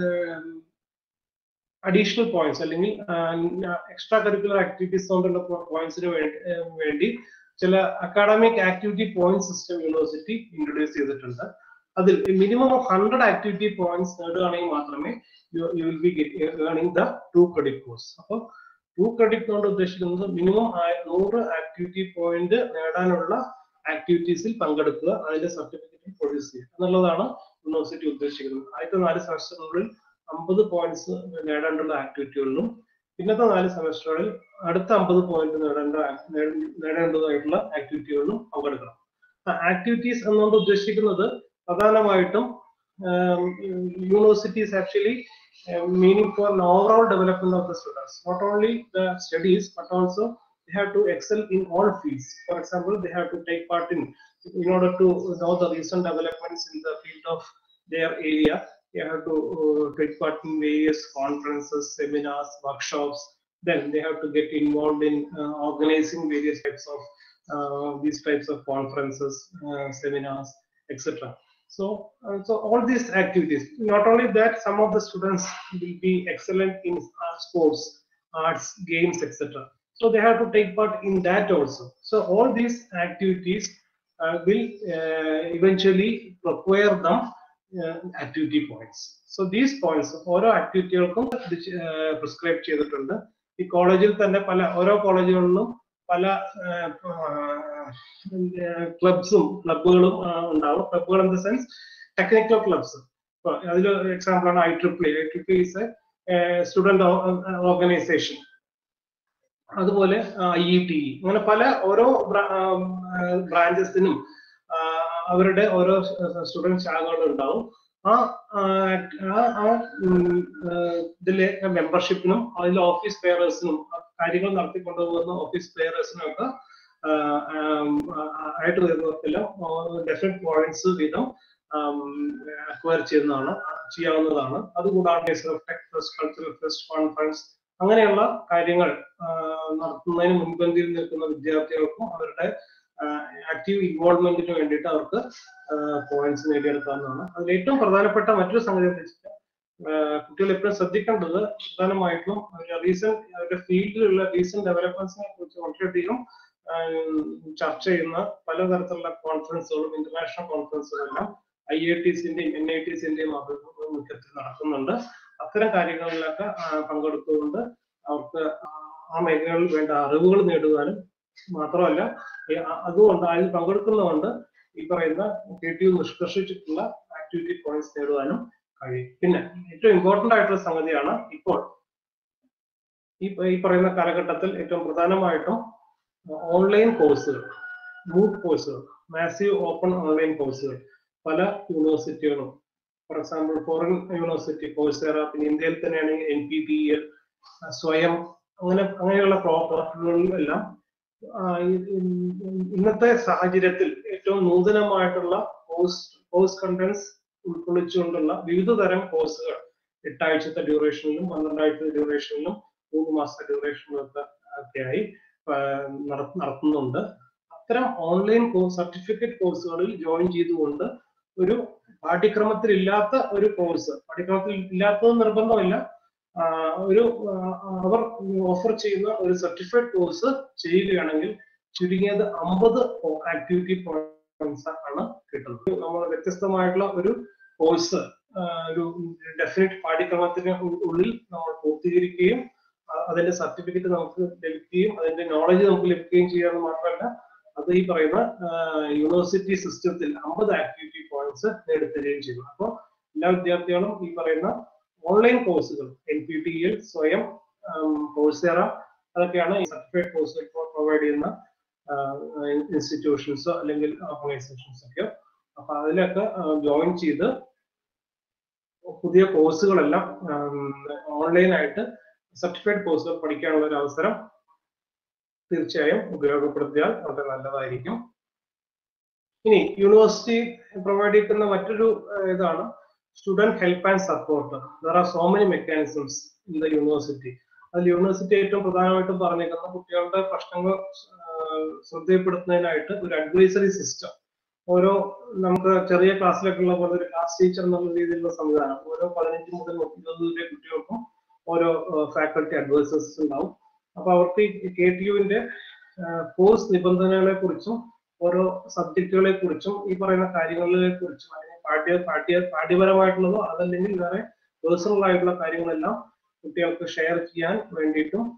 അഡീഷണൽ പോയിന്റ്സ് അല്ലെങ്കിൽ എക്സ്ട്രാ കരിക്കുലർ ആക്ടിവിറ്റീസ് കൊണ്ടുള്ള പോയിന്റ്സിന് വേണ്ടി ചില academic activity point system university introduce ചെയ്തിട്ടുണ്ട്. അതിൽ മിനിമം 100 ആക്ടിവിറ്റി പോയിന്റ്സ് നേടുകയാണെങ്കിൽ മാത്രമേ you will be earning the 2 credit course. അപ്പോൾ 2 ക്രെഡിറ്റ് കൊണ്ട് ഉദ്ദേശിക്കുന്നത് മിനിമം 100 ആക്ടിവിറ്റി പോയിന്റ് നേടാനുള്ള ആക്ടിവിറ്റീസിൽ പങ്കെടുക്കുക, അതിന്റെ സർട്ടിഫിക്കറ്റ് പ്രൊഡ്യൂസ് ചെയ്യുക എന്നുള്ളതാണ് യൂണിവേഴ്സിറ്റി ഉദ്ദേശിക്കുന്നത്. ആദ്യത്തെ 4 സെമസ്റ്ററുകളിൽ 50 പോയിന്റ്സ് നേടേണ്ടുള്ള ആക്ടിവിറ്റികളിലും പിന്നത്തെ 4 സെമസ്റ്ററുകളിൽ അടുത്ത 50 പോയിന്റ് നേടേണ്ടതായിട്ടുള്ള ആക്ടിവിറ്റികളിലും പങ്കെടുക്കണം. ആക്ടിവിറ്റീസ് എന്നുകൊണ്ട് ഉദ്ദേശിക്കുന്നത് പ്രധാനമായിട്ടും universities actually meaning for an overall development of the students, not only the studies but also they have to excel in all fields. For example, they have to take part in order to know the recent developments in the field of their area. They have to take part in various conferences, seminars, workshops. Then they have to get involved in organizing various types of these types of conferences, seminars, etc. So all these activities. Not only that, some of the students will be excellent in sports, arts, games, etc. So they have to take part in that also. So all these activities will eventually require them activity points. So these points, ഓരോ ആക്ടിവിറ്റികൾക്കും പ്രിസ്ക്രൈബ് ചെയ്തിട്ടുണ്ട്. ഈ കോളേജിൽ തന്നെ ഓരോ കോളേജുകളിലും പല ക്ലബുകളും ഉണ്ടാവും. ക്ലബുകൾ in the sense technical clubs. അതിൽ എക്സാമ്പിൾ ആണ് IEEE. IEEE is a student organisation. അതുപോലെ IETE. അങ്ങനെ പല ഓരോ ബ്രാഞ്ചസിനും അവരുടെ ഓരോ സ്റ്റുഡന്റ് ശാഖകൾ ഉണ്ടാവും. ഇതിലെ മെമ്പർഷിപ്പിനും അതിൽ ഓഫീസ് ബെയറേഴ്സിനും കാര്യങ്ങൾ നടത്തിക്കൊണ്ടുപോകുന്ന ഓഫീസ് ബെയറേഴ്സിനും ഒക്കെ ആയിട്ട് വരുന്നവർക്കെല്ലാം ഡെഫിനറ്റ് പോയിന്റ്സ് വീതം അക്വയർ ചെയ്യാവുന്നതാണ്. അതുകൂടാതെ tech fest, cultural fest, conference അങ്ങനെയുള്ള കാര്യങ്ങൾ നടത്തുന്നതിന് മുൻപന്തിയിൽ നിൽക്കുന്ന വിദ്യാർത്ഥികൾക്കും അവരുടെ ആക്റ്റീവ് ഇൻവോൾവ്മെന്റിന് വേണ്ടിയിട്ട് അവർക്ക് പോയിന്റ്സ് നേടിയെടുക്കാവുന്നതാണ്. അതിൽ ഏറ്റവും പ്രധാനപ്പെട്ട മറ്റൊരു സംഗതി എന്ന് വെച്ചാൽ കുട്ടികൾ എപ്പോഴും ശ്രദ്ധിക്കേണ്ടത് പ്രധാനമായിട്ടും അവരുടെ ഫീൽഡിലുള്ള റീസെന്റ് ഡെവലപ്മെന്റ്സിനെ കുറിച്ച് വളരെയധികം ചർച്ച ചെയ്യുന്ന പലതരത്തിലുള്ള കോൺഫറൻസുകളും ഇന്റർനാഷണൽ കോൺഫറൻസുകളെല്ലാം IITസിന്റെയും NITസിന്റെയും ആഭിമുഖ്യത്തിൽ നടക്കുന്നുണ്ട്. അത്തരം കാര്യങ്ങളിലൊക്കെ പങ്കെടുത്തുകൊണ്ട് അവർക്ക് ആ മേഖലകളിൽ വേണ്ട അറിവുകൾ നേടുവാനും മാത്രമല്ല അതുകൊണ്ട് അതിൽ പങ്കെടുക്കുന്നതുകൊണ്ട് ഈ പറയുന്ന KTU നിഷ്കർഷിച്ചിട്ടുള്ള ആക്ടിവിറ്റി പോയിന്റ്സ് നേടുവാനും കഴിയും. പിന്നെ ഏറ്റവും ഇമ്പോർട്ടന്റ് ആയിട്ടുള്ള സംഗതിയാണ് ഇപ്പോൾ ഈ പറയുന്ന കാലഘട്ടത്തിൽ ഏറ്റവും പ്രധാനമായിട്ടും ഓൺലൈൻ കോഴ്സുകൾ, മൂക്ക് കോഴ്സുകൾ, മാസീവ് ഓപ്പൺ ഓൺലൈൻ കോഴ്സുകൾ പല യൂണിവേഴ്സിറ്റികളും, for example foreign university Coursera, പിന്നെ ഇന്ത്യയിൽ തന്നെയാണെങ്കിൽ NPTEL, സ്വയം, അങ്ങനെയുള്ള പോർട്ടലുകളിലെല്ലാം ഇന്നത്തെ സാഹചര്യത്തിൽ ഏറ്റവും നൂതനമായിട്ടുള്ള കോഴ്സ് കണ്ടന്റ്സ് ഉൾക്കൊള്ളിച്ചുകൊണ്ടുള്ള വിവിധ തരം കോഴ്സുകൾ 8 ആഴ്ചത്തെ ഡ്യൂറേഷനിലും 12 ആഴ്ചത്തെ ഡ്യൂറേഷനിലും 3 മാസത്തെ ഡ്യൂറേഷനിലും ഒക്കെയായി നടത്തുന്നുണ്ട്. അത്തരം ഓൺലൈൻ സർട്ടിഫിക്കറ്റ് കോഴ്സുകളിൽ ജോയിൻ ചെയ്തുകൊണ്ട് ഒരു പാഠ്യക്രമത്തിൽ ഇല്ലാത്ത ഒരു കോഴ്സ്, പാഠ്യക്രമത്തിൽ ഇല്ലാത്തത് നിർബന്ധമില്ല, അവർ ഓഫർ ചെയ്യുന്ന ഒരു സർട്ടിഫൈഡ് കോഴ്സ് ചെയ്യുകയാണെങ്കിൽ ചുരുങ്ങിയത് 50 ആക്ടിവിറ്റി പോയിന്റ്സ് ആണ് കിട്ടുന്നത്. നമ്മൾ വ്യത്യസ്തമായിട്ടുള്ള ഒരു കോഴ്സ് ഒരു ഡെഫിനറ്റ് പാഠ്യക്രമത്തിന് ഉള്ളിൽ നമ്മൾ പൂർത്തീകരിക്കുകയും അതിന്റെ സർട്ടിഫിക്കറ്റ് നമുക്ക് ലഭിക്കുകയും അതിന്റെ നോളജ് നമുക്ക് ലഭിക്കുകയും ചെയ്യാന്ന് മാത്രമല്ല, അത് ഈ പറയുന്ന യൂണിവേഴ്സിറ്റി സിസ്റ്റത്തിൽ 50 ആക്ടിവിറ്റി പോയിന്റ്സ് നേടിത്തരികയും ചെയ്തു. അപ്പോൾ എല്ലാ വിദ്യാർത്ഥികളും ഈ പറയുന്ന ഓൺലൈൻ കോഴ്സുകൾ NPTEL, സ്വയം, കോഴ്സേറ അതൊക്കെയാണ് ഈ സർട്ടിഫൈഡ് കോഴ്സുകൾ പ്രൊവൈഡ് ചെയ്യുന്ന ഇൻസ്റ്റിറ്റ്യൂഷൻസോ അല്ലെങ്കിൽ ഓർഗനൈസേഷൻസ് ഒക്കെ. അപ്പൊ അതിലൊക്കെ ജോയിൻ ചെയ്ത് പുതിയ കോഴ്സുകളെല്ലാം ഓൺലൈനായിട്ട് സർട്ടിഫൈഡ് കോഴ്സുകൾ പഠിക്കാനുള്ള ഒരു അവസരം തീർച്ചയായും ഉപയോഗപ്പെടുത്തിയാൽ വളരെ നല്ലതായിരിക്കും. ഇനി യൂണിവേഴ്സിറ്റി പ്രൊവൈഡ് ചെയ്യുന്ന മറ്റൊരു ഇതാണ് student help and support. There are so many mechanisms in the university. അതിൽ യൂണിവേഴ്സിറ്റി ഏറ്റവും പ്രധാനമായിട്ടും പറഞ്ഞിരിക്കുന്ന കുട്ടികളുടെ പ്രശ്നങ്ങൾ ശ്രദ്ധയിൽപ്പെടുത്തുന്നതിനായിട്ട് ഒരു അഡ്വൈസറി സിസ്റ്റം, ഓരോ നമുക്ക് ചെറിയ ക്ലാസ്സിലൊക്കെയുള്ള പോലെ ഒരു ക്ലാസ് ടീച്ചർ എന്നുള്ള രീതിയിലുള്ള സംവിധാനം, ഓരോ 15 മുതൽ 30 വരെ കുട്ടികൾക്കും ഓരോ ഫാക്കൽറ്റി അഡ്വൈസേഴ്സ് ഉണ്ടാവും. അപ്പൊ അവർക്ക് KTUവിന്റെ കോഴ്സ് നിബന്ധനകളെ കുറിച്ചും ഓരോ സബ്ജക്റ്റുകളെ കുറിച്ചും ഈ പറയുന്ന കാര്യങ്ങളെ കുറിച്ചും പാഠ്യപരമായിട്ടുള്ളതോ അതല്ലെങ്കിൽ വേറെ പേഴ്സണൽ ആയിട്ടുള്ള കാര്യങ്ങളെല്ലാം കുട്ടികൾക്ക് ഷെയർ ചെയ്യാൻ വേണ്ടിയിട്ടും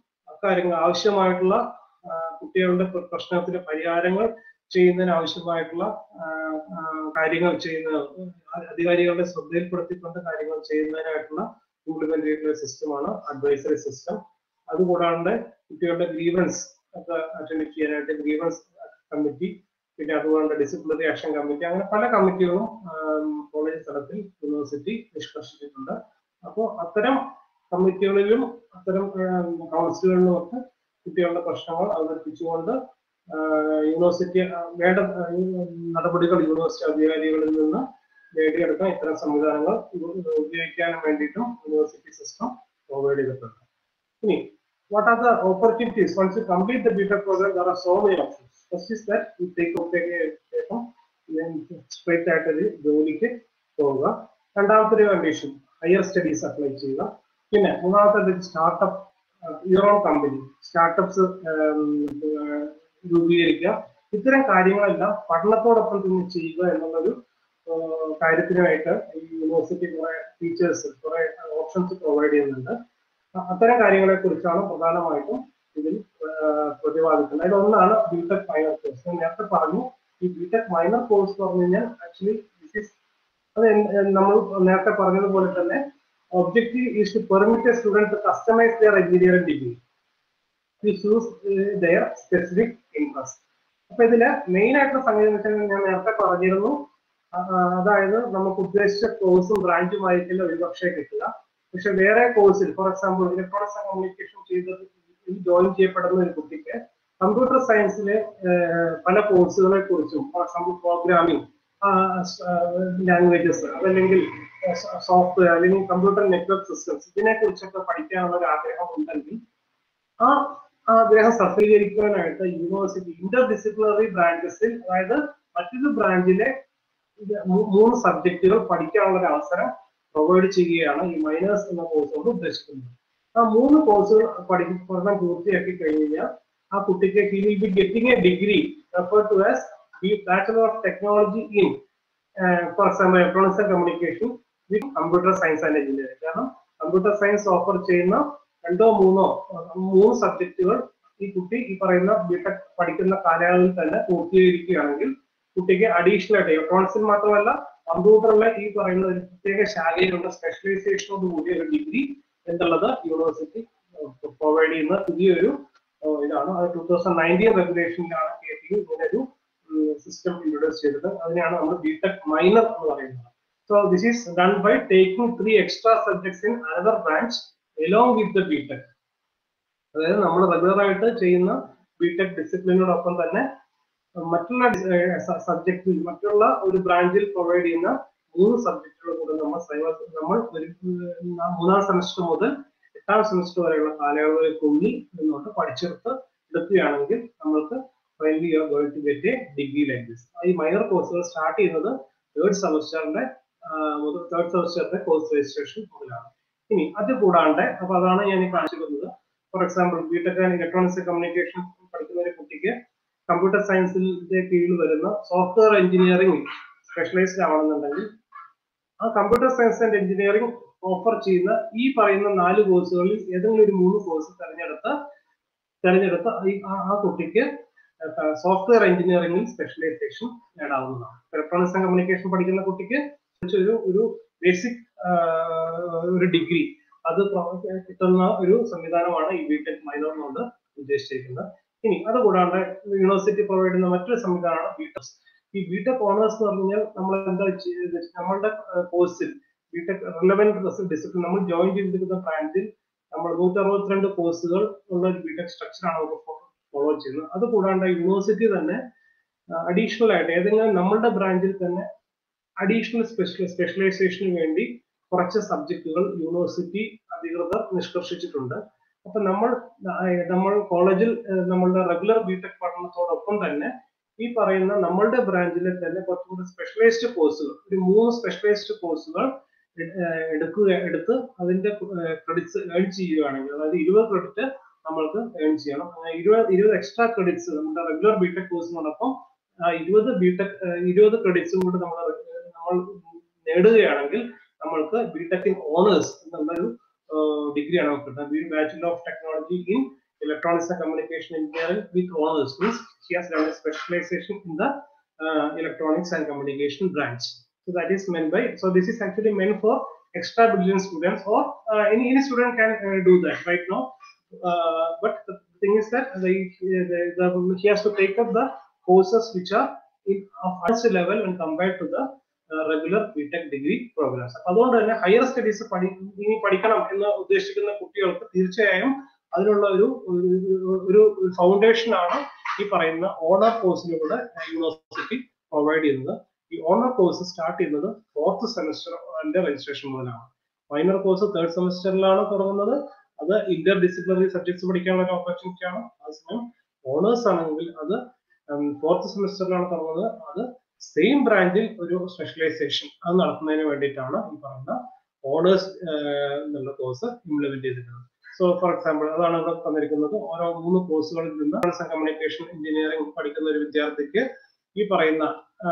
കാര്യങ്ങൾ ആവശ്യമായിട്ടുള്ള കുട്ടികളുടെ പ്രശ്നത്തിന് പരിഹാരങ്ങൾ ചെയ്യുന്നതിന് ആവശ്യമായിട്ടുള്ള കാര്യങ്ങൾ ചെയ്യുന്ന അധികാരികളുടെ ശ്രദ്ധയിൽപ്പെടുത്തിക്കൊണ്ട് കാര്യങ്ങൾ ചെയ്യുന്നതിനായിട്ടുള്ള ഇംപ്ലിമെന്റ് ചെയ്തിട്ടുള്ള സിസ്റ്റമാണ് അഡ്വൈസറി സിസ്റ്റം. അതുകൂടാണ്ട് കുട്ടികളുടെ ഗ്രീവൻസ് ഒക്കെ അറ്റൻഡ് ചെയ്യാനായിട്ട് ഗ്രീവൻസ് കമ്മിറ്റി, പിന്നെ അതുപോലെ ഡിസിപ്ലിനറി ആക്ഷൻ കമ്മിറ്റി, അങ്ങനെ പല കമ്മിറ്റികളും കോളേജ് തലത്തിൽ യൂണിവേഴ്സിറ്റി നിഷ്കർഷിച്ചിട്ടുണ്ട്. അപ്പോൾ അത്തരം കമ്മിറ്റികളിലും അത്തരം കൗൺസിലുകളിലും ഒക്കെ കുട്ടികളുടെ പ്രശ്നങ്ങൾ അവതരിപ്പിച്ചുകൊണ്ട് യൂണിവേഴ്സിറ്റി വേണ്ട നടപടികൾ യൂണിവേഴ്സിറ്റി അധികാരികളിൽ നിന്ന് നേടിയെടുക്കാൻ ഇത്തരം സംവിധാനങ്ങൾ ഉപയോഗിക്കാനും വേണ്ടിയിട്ടും യൂണിവേഴ്സിറ്റി സിസ്റ്റം പ്രൊവൈഡ് ചെയ്തിട്ടുണ്ട്. ഇനി what are the opportunities once you complete the BTech program? There are so many options. First is that you take straight ആയിട്ട് ഒരു ജോലിക്ക് പോവുക. രണ്ടാമത്തെ കണ്ടീഷൻ ഹയർ സ്റ്റഡീസ് അപ്ലൈ ചെയ്യുക. പിന്നെ മൂന്നാമത്തെ startup, your own company, startups രൂപീകരിക്കുക. ഇത്തരം കാര്യങ്ങളെല്ലാം പഠനത്തോടൊപ്പം തന്നെ ചെയ്യുക എന്നുള്ളൊരു കാര്യത്തിനായിട്ട് ഈ യൂണിവേഴ്സിറ്റി കുറെ ഫീച്ചേഴ്സ്, കുറെ ഓപ്ഷൻസ് പ്രൊവൈഡ് ചെയ്യുന്നുണ്ട്. അത്തരം കാര്യങ്ങളെ കുറിച്ചാണ് പ്രധാനമായിട്ടും ഇതിൽ പ്രതിപാദിക്കുന്നത്. അതിലൊന്നാണ് ബിടെക് മൈനർ കോഴ്സ്. ഞാൻ നേരത്തെ പറഞ്ഞു, ഈ ബിടെക് മൈനർ കോഴ്സ് എന്ന് പറഞ്ഞു കഴിഞ്ഞാൽ ആക്ച്വലി അത് നമ്മൾ നേരത്തെ പറഞ്ഞതുപോലെ തന്നെ objective is to permit a student to customise their engineering degree to choose their specific interest. അപ്പൊ ഇതില് മെയിൻ ആയിട്ടുള്ള സംഗതി ഞാൻ നേരത്തെ പറഞ്ഞിരുന്നു, അതായത് നമുക്ക് ഉദ്ദേശിച്ച കോഴ്സും ബ്രാഞ്ചും ആയിരിക്കില്ല ഒരുപക്ഷെ കിട്ടുക. പക്ഷെ വേറെ കോഴ്സിൽ, for example electronics and communication join ചെയ്യപ്പെടുന്ന ഒരു കുട്ടിക്ക് കമ്പ്യൂട്ടർ സയൻസിലെ പല കോഴ്സുകളെ കുറിച്ചും, ഫോർ എക്സാമ്പിൾ പ്രോഗ്രാമിംഗ് ലാംഗ്വേജസ്, അതല്ലെങ്കിൽ സോഫ്റ്റ്വെയർ, അല്ലെങ്കിൽ കമ്പ്യൂട്ടർ നെറ്റ്വർക്ക് സിസ്റ്റംസ്, ഇതിനെ കുറിച്ചൊക്കെ പഠിക്കാനുള്ള ഒരു ആഗ്രഹം ഉണ്ടെങ്കിൽ ആ ആഗ്രഹം സഫലീകരിക്കാനായിട്ട് യൂണിവേഴ്സിറ്റി ഇന്റർ ഡിസിപ്ലിനറി ബ്രാഞ്ചസിൽ, അതായത് മറ്റൊരു ബ്രാഞ്ചിലെ 3 സബ്ജക്റ്റുകൾ പഠിക്കാനുള്ള ഒരു അവസരം പ്രൊവൈഡ് ചെയ്യുകയാണ് ഈ മൈനേഴ്സ് എന്ന കോഴ്സ് കൊണ്ട് ഉദ്ദേശിക്കുന്നത്. ആ 3 കോഴ്സുകൾ പഠനം പൂർത്തിയാക്കി കഴിഞ്ഞാൽ ആ കുട്ടിക്ക് he will be getting a degree referred to as bachelor of technology in for example electronics and communication with computer science and engineering. കാരണം കമ്പ്യൂട്ടർ സയൻസ് ഓഫർ ചെയ്യുന്ന 2-3 സബ്ജക്റ്റുകൾ ഈ കുട്ടി ഈ പറയുന്ന ബിടെക് പഠിക്കുന്ന കാലയളവിൽ തന്നെ പൂർത്തീകരിക്കുകയാണെങ്കിൽ കുട്ടിക്ക് അഡീഷണൽ ആയിട്ട് ഇലക്ട്രോണിക്സിൽ മാത്രമല്ല കമ്പ്യൂട്ടറിലെ ഈ പറയുന്ന ഒരു പ്രത്യേക ശാഖയിലുള്ള സ്പെഷ്യലൈസേഷനോട് കൂടിയ ഒരു ഡിഗ്രി എന്നുള്ളത് യൂണിവേഴ്സിറ്റി പ്രൊവൈഡ് ചെയ്യുന്ന പുതിയൊരു ഇതാണ്. അത് 2019 റെഗുലേഷനിലാണ് KTU ഇങ്ങനെ ഒരു സിസ്റ്റം ഇൻട്രൊഡ്യൂസ് ചെയ്തത്. അതിനെയാണ് നമ്മൾ ബിടെക് മൈനർ എന്ന് പറയുന്നത്. So this is done by taking 3 extra subjects in another branch along with the BTech. അതായത് നമ്മൾ റെഗുലർ ആയിട്ട് ചെയ്യുന്ന ബിടെക് ഡിസിപ്ലിനോടൊപ്പം തന്നെ മറ്റുള്ള സബ്ജക്റ്റിൽ, മറ്റുള്ള ഒരു ബ്രാഞ്ചിൽ പ്രൊവൈഡ് ചെയ്യുന്ന 3 സബ്ജക്റ്റുകൾ കൂടെ നമ്മൾ 3ാം സെമസ്റ്റർ മുതൽ 8ാം സെമസ്റ്റർ വരെയുള്ള കാലയളവിലേക്കുള്ളിൽ നിന്നോട്ട് പഠിച്ചെടുത്ത് എടുക്കുകയാണെങ്കിൽ നമ്മൾക്ക് finally you are going to get a degree like this. ഈ മൈനർ കോഴ്സുകൾ സ്റ്റാർട്ട് ചെയ്യുന്നത് 3rd സെമസ്റ്ററിന്റെ കോഴ്സ് രജിസ്ട്രേഷൻ മുതലാണ്. ഇനി അത് കൂടാണ്ട്, അപ്പൊ അതാണ് ഞാൻ ഈ കാണിച്ചിരുന്നത്. For example BTech and electronics communication പഠിക്കുന്ന ഒരു കുട്ടിക്ക് കമ്പ്യൂട്ടർ സയൻസിന്റെ കീഴിൽ വരുന്ന സോഫ്റ്റ്വെയർ എഞ്ചിനീയറിംഗ് സ്പെഷ്യലൈസ്ഡ് ആവണമെന്നുണ്ടെങ്കിൽ ആ computer science and engineering offer ചെയ്യുന്ന ഈ പറയുന്ന 4 കോഴ്സുകളിൽ ഏതെങ്കിലും ഒരു 3 കോഴ്സ് തെരഞ്ഞെടുത്ത് ആ കുട്ടിക്ക് സോഫ്റ്റ്വെയർ എഞ്ചിനീയറിംഗിൽ സ്പെഷ്യലൈസേഷൻ നേടാവുന്നതാണ്. ഇലക്ട്രോണിക്സ് ആൻഡ് കമ്മ്യൂണിക്കേഷൻ പഠിക്കുന്ന കുട്ടിക്ക് ഒരു ബേസിക് ഒരു ഡിഗ്രി അത് കിട്ടുന്ന ഒരു സംവിധാനമാണ് ഈ ബിടെക് മൈനർ കൊണ്ട് ഉദ്ദേശിച്ചിരിക്കുന്നത്. ഇനി അതുകൂടാണ്ട് യൂണിവേഴ്സിറ്റി പ്രൊവൈഡ് ചെയ്യുന്ന മറ്റൊരു സംവിധാനമാണ് ബിടെക്. ഈ ബിടെക് ഓണേഴ്സ് എന്ന് പറഞ്ഞാൽ നമ്മൾ എന്താ ചെയ്തത്, നമ്മളുടെ കോഴ്സിൽ ബിടെക് റിലവന്റ് ഡിസിപ്ലിൻ നമ്മൾ ജോയിൻ ചെയ്തിരിക്കുന്ന ബ്രാഞ്ചിൽ നമ്മൾ 162 കോഴ്സുകൾ ഉള്ള ഒരു ബിടെക് സ്ട്രക്ചറാണ് നമുക്ക് ഫോളോ ചെയ്യുന്നത്. അതുകൂടാണ്ട് യൂണിവേഴ്സിറ്റി തന്നെ അഡീഷണൽ ആയിട്ട് ഏതെങ്കിലും നമ്മളുടെ ബ്രാഞ്ചിൽ തന്നെ അഡീഷണൽ സ്പെഷ്യലൈസേഷന് വേണ്ടി കുറച്ച് സബ്ജക്റ്റുകൾ യൂണിവേഴ്സിറ്റി അധികൃതർ നിഷ്കർഷിച്ചിട്ടുണ്ട്. അപ്പൊ നമ്മൾ കോളേജിൽ നമ്മളുടെ റെഗുലർ ബിടെക് പഠനത്തോടൊപ്പം തന്നെ ഈ പറയുന്ന നമ്മളുടെ ബ്രാഞ്ചിലെ തന്നെ കുറച്ചുകൂടി സ്പെഷ്യലൈസ്ഡ് കോഴ്സുകൾ, ഒരു 3 സ്പെഷ്യലൈസ്ഡ് കോഴ്സുകൾ എടുത്ത് അതിന്റെ ക്രെഡിറ്റ്സ് ഏൺ ചെയ്യുകയാണെങ്കിൽ, അതായത് 20 ക്രെഡിറ്റ് നമ്മൾക്ക് ഏൺ ചെയ്യണം. 20 എക്സ്ട്രാ ക്രെഡിറ്റ്സ് നമ്മുടെ റെഗുലർ ബിടെക് കോഴ്സിനോടൊപ്പം 20 ക്രെഡിറ്റ്സും കൂടി നമ്മൾ നേടുകയാണെങ്കിൽ നമ്മൾക്ക് ബിടെക് ഇൻ ഓണേഴ്സ് എന്നുള്ളൊരു ഡിഗ്രിയാണ് നമുക്ക് കിട്ടുന്നത്. Bachelor of technology in electronics and communication engineering with honors, means she has done a specialization in the electronics and communication branch. So that is meant by, so this is actually meant for extra brilliant students, or any student can do that right now. But the thing is that he has to take up the courses which are in advanced level when compared to the regular BTech degree programs. അതുകൊണ്ട് തന്നെ ഹയർ സ്റ്റഡീസ് ഇനി പഠിക്കണം എന്ന് ഉദ്ദേശിക്കുന്ന കുട്ടികൾക്ക് തീർച്ചയായും അതിനുള്ള ഒരു ഫൗണ്ടേഷൻ ആണ് ഈ പറയുന്ന ഓണർ കോഴ്സിലൂടെ യൂണിവേഴ്സിറ്റി പ്രൊവൈഡ് ചെയ്യുന്നത്. ഈ ഓണർ കോഴ്സ് സ്റ്റാർട്ട് ചെയ്യുന്നത് 4th സെമസ്റ്ററിന്റെ രജിസ്ട്രേഷൻ മുതലാണ്. മൈനർ കോഴ്സ് 3rd സെമസ്റ്ററിലാണ് തുടങ്ങുന്നത്. അത് ഇന്റർ ഡിസിപ്ലിനറി സബ്ജക്ട്സ് പഠിക്കാനുള്ള ഒരു ഓപ്പർച്യൂണിറ്റി ആണ്. അതേസമയം ഓണേഴ്സ് ആണെങ്കിൽ അത് 4th സെമസ്റ്ററിലാണ് തുടങ്ങുന്നത്. അത് സെയിം ബ്രാഞ്ചിൽ ഒരു സ്പെഷ്യലൈസേഷൻ അത് നടത്തുന്നതിന് വേണ്ടിയിട്ടാണ് ഈ പറയുന്ന ഓണേഴ്സ് എന്നുള്ള കോഴ്സ് ഇംപ്ലിമെന്റ് ചെയ്തിട്ടുള്ളത്. സോ ഫോർ എക്സാമ്പിൾ അതാണ് ഇവിടെ തന്നിരിക്കുന്നത്. ഓരോ 3 കോഴ്സുകളിൽ നിന്ന് കമ്മ്യൂണിക്കേഷൻ എഞ്ചിനീയറിംഗ് പഠിക്കുന്ന ഒരു വിദ്യാർത്ഥിക്ക് ഈ പറയുന്ന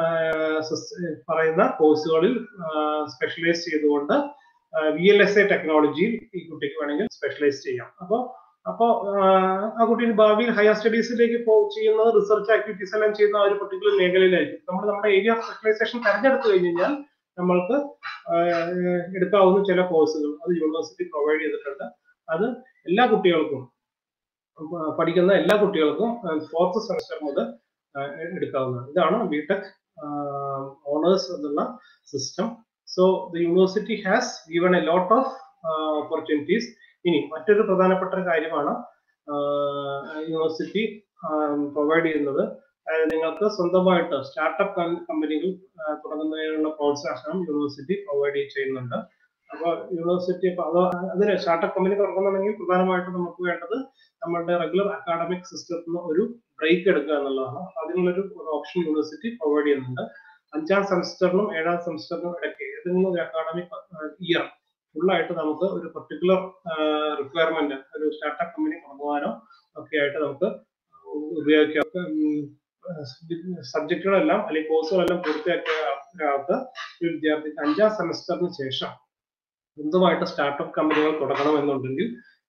കോഴ്സുകളിൽ സ്പെഷ്യലൈസ് ചെയ്തുകൊണ്ട് VLSI ടെക്നോളജിയിൽ ഈ കുട്ടിക്ക് വേണമെങ്കിൽ സ്പെഷ്യലൈസ് ചെയ്യാം. അപ്പോൾ ആ കുട്ടിയുടെ ഭാവിയിൽ ഹയർ സ്റ്റഡീസിലേക്ക് ചെയ്യുന്നത് റിസർച്ച് ആക്ടിവിറ്റീസ് എല്ലാം ചെയ്യുന്ന ആ ഒരു പർട്ടിക്കുലർ മേഖലയിലായിരിക്കും. നമ്മുടെ ഏരിയ ഓഫ് സ്പെഷ്യലൈസേഷൻ തെരഞ്ഞെടുത്തു കഴിഞ്ഞാൽ നമ്മൾക്ക് എടുക്കാവുന്ന ചില കോഴ്സുകൾ അത് യൂണിവേഴ്സിറ്റി പ്രൊവൈഡ് ചെയ്തിട്ടുണ്ട്. അത് എല്ലാ കുട്ടികൾക്കും പഠിക്കുന്ന എല്ലാ കുട്ടികൾക്കും 4th സെമസ്റ്റർ മുതൽ എടുക്കാവുന്നതാണ്. ഇതാണ് BTech ഓണേഴ്സ് എന്നുള്ള system. So the university has given a lot of opportunities. ഇനി മറ്റൊരു പ്രധാനപ്പെട്ട കാര്യമാണ് യൂണിവേഴ്സിറ്റി പ്രൊവൈഡ് ചെയ്യുന്നത്. നിങ്ങൾക്ക് സ്വന്തമായിട്ട് സ്റ്റാർട്ടപ്പ് കമ്പനികൾ തുടങ്ങുന്നതിനുള്ള പ്രോത്സാഹനം യൂണിവേഴ്സിറ്റി പ്രൊവൈഡ് ചെയ്യുന്നുണ്ട്. അപ്പോൾ യൂണിവേഴ്സിറ്റി അതിന് സ്റ്റാർട്ടപ്പ് കമ്പനി തുടങ്ങുന്നുണ്ടെങ്കിൽ പ്രധാനമായിട്ടും നമുക്ക് വേണ്ടത് നമ്മളുടെ റെഗുലർ അക്കാഡമിക് സിസ്റ്റത്തിൽ നിന്ന് ഒരു ബ്രേക്ക് എടുക്കുക എന്നുള്ളതാണ്. അതിനുള്ളൊരു ഓപ്ഷൻ യൂണിവേഴ്സിറ്റി പ്രൊവൈഡ് ചെയ്യുന്നുണ്ട്. 5ാം സെമസ്റ്ററിനും 7ാം സെമസ്റ്ററിനും ഇടയ്ക്ക് ഏതെങ്കിലും ഒരു അക്കാഡമിക് ഇയർ ഫുള്ളായിട്ട് നമുക്ക് ഒരു പർട്ടിക്കുലർ റിക്വയർമെന്റ് ഒരു സ്റ്റാർട്ടപ്പ് കമ്പനി തുടങ്ങുവാനോ ഒക്കെ ആയിട്ട് നമുക്ക് ഉപയോഗിക്കാം. സബ്ജക്റ്റുകളെല്ലാം അല്ലെങ്കിൽ കോഴ്സുകളെല്ലാം പൂർത്തിയാക്കിയ ഒരാൾക്ക് ഒരു വിദ്യാർത്ഥിക്ക് 5ാം സെമസ്റ്ററിന് ശേഷം സ്വന്തമായിട്ട് സ്റ്റാർട്ടപ്പ് കമ്പനികൾ തുടങ്ങണമെന്നുണ്ടെങ്കിൽ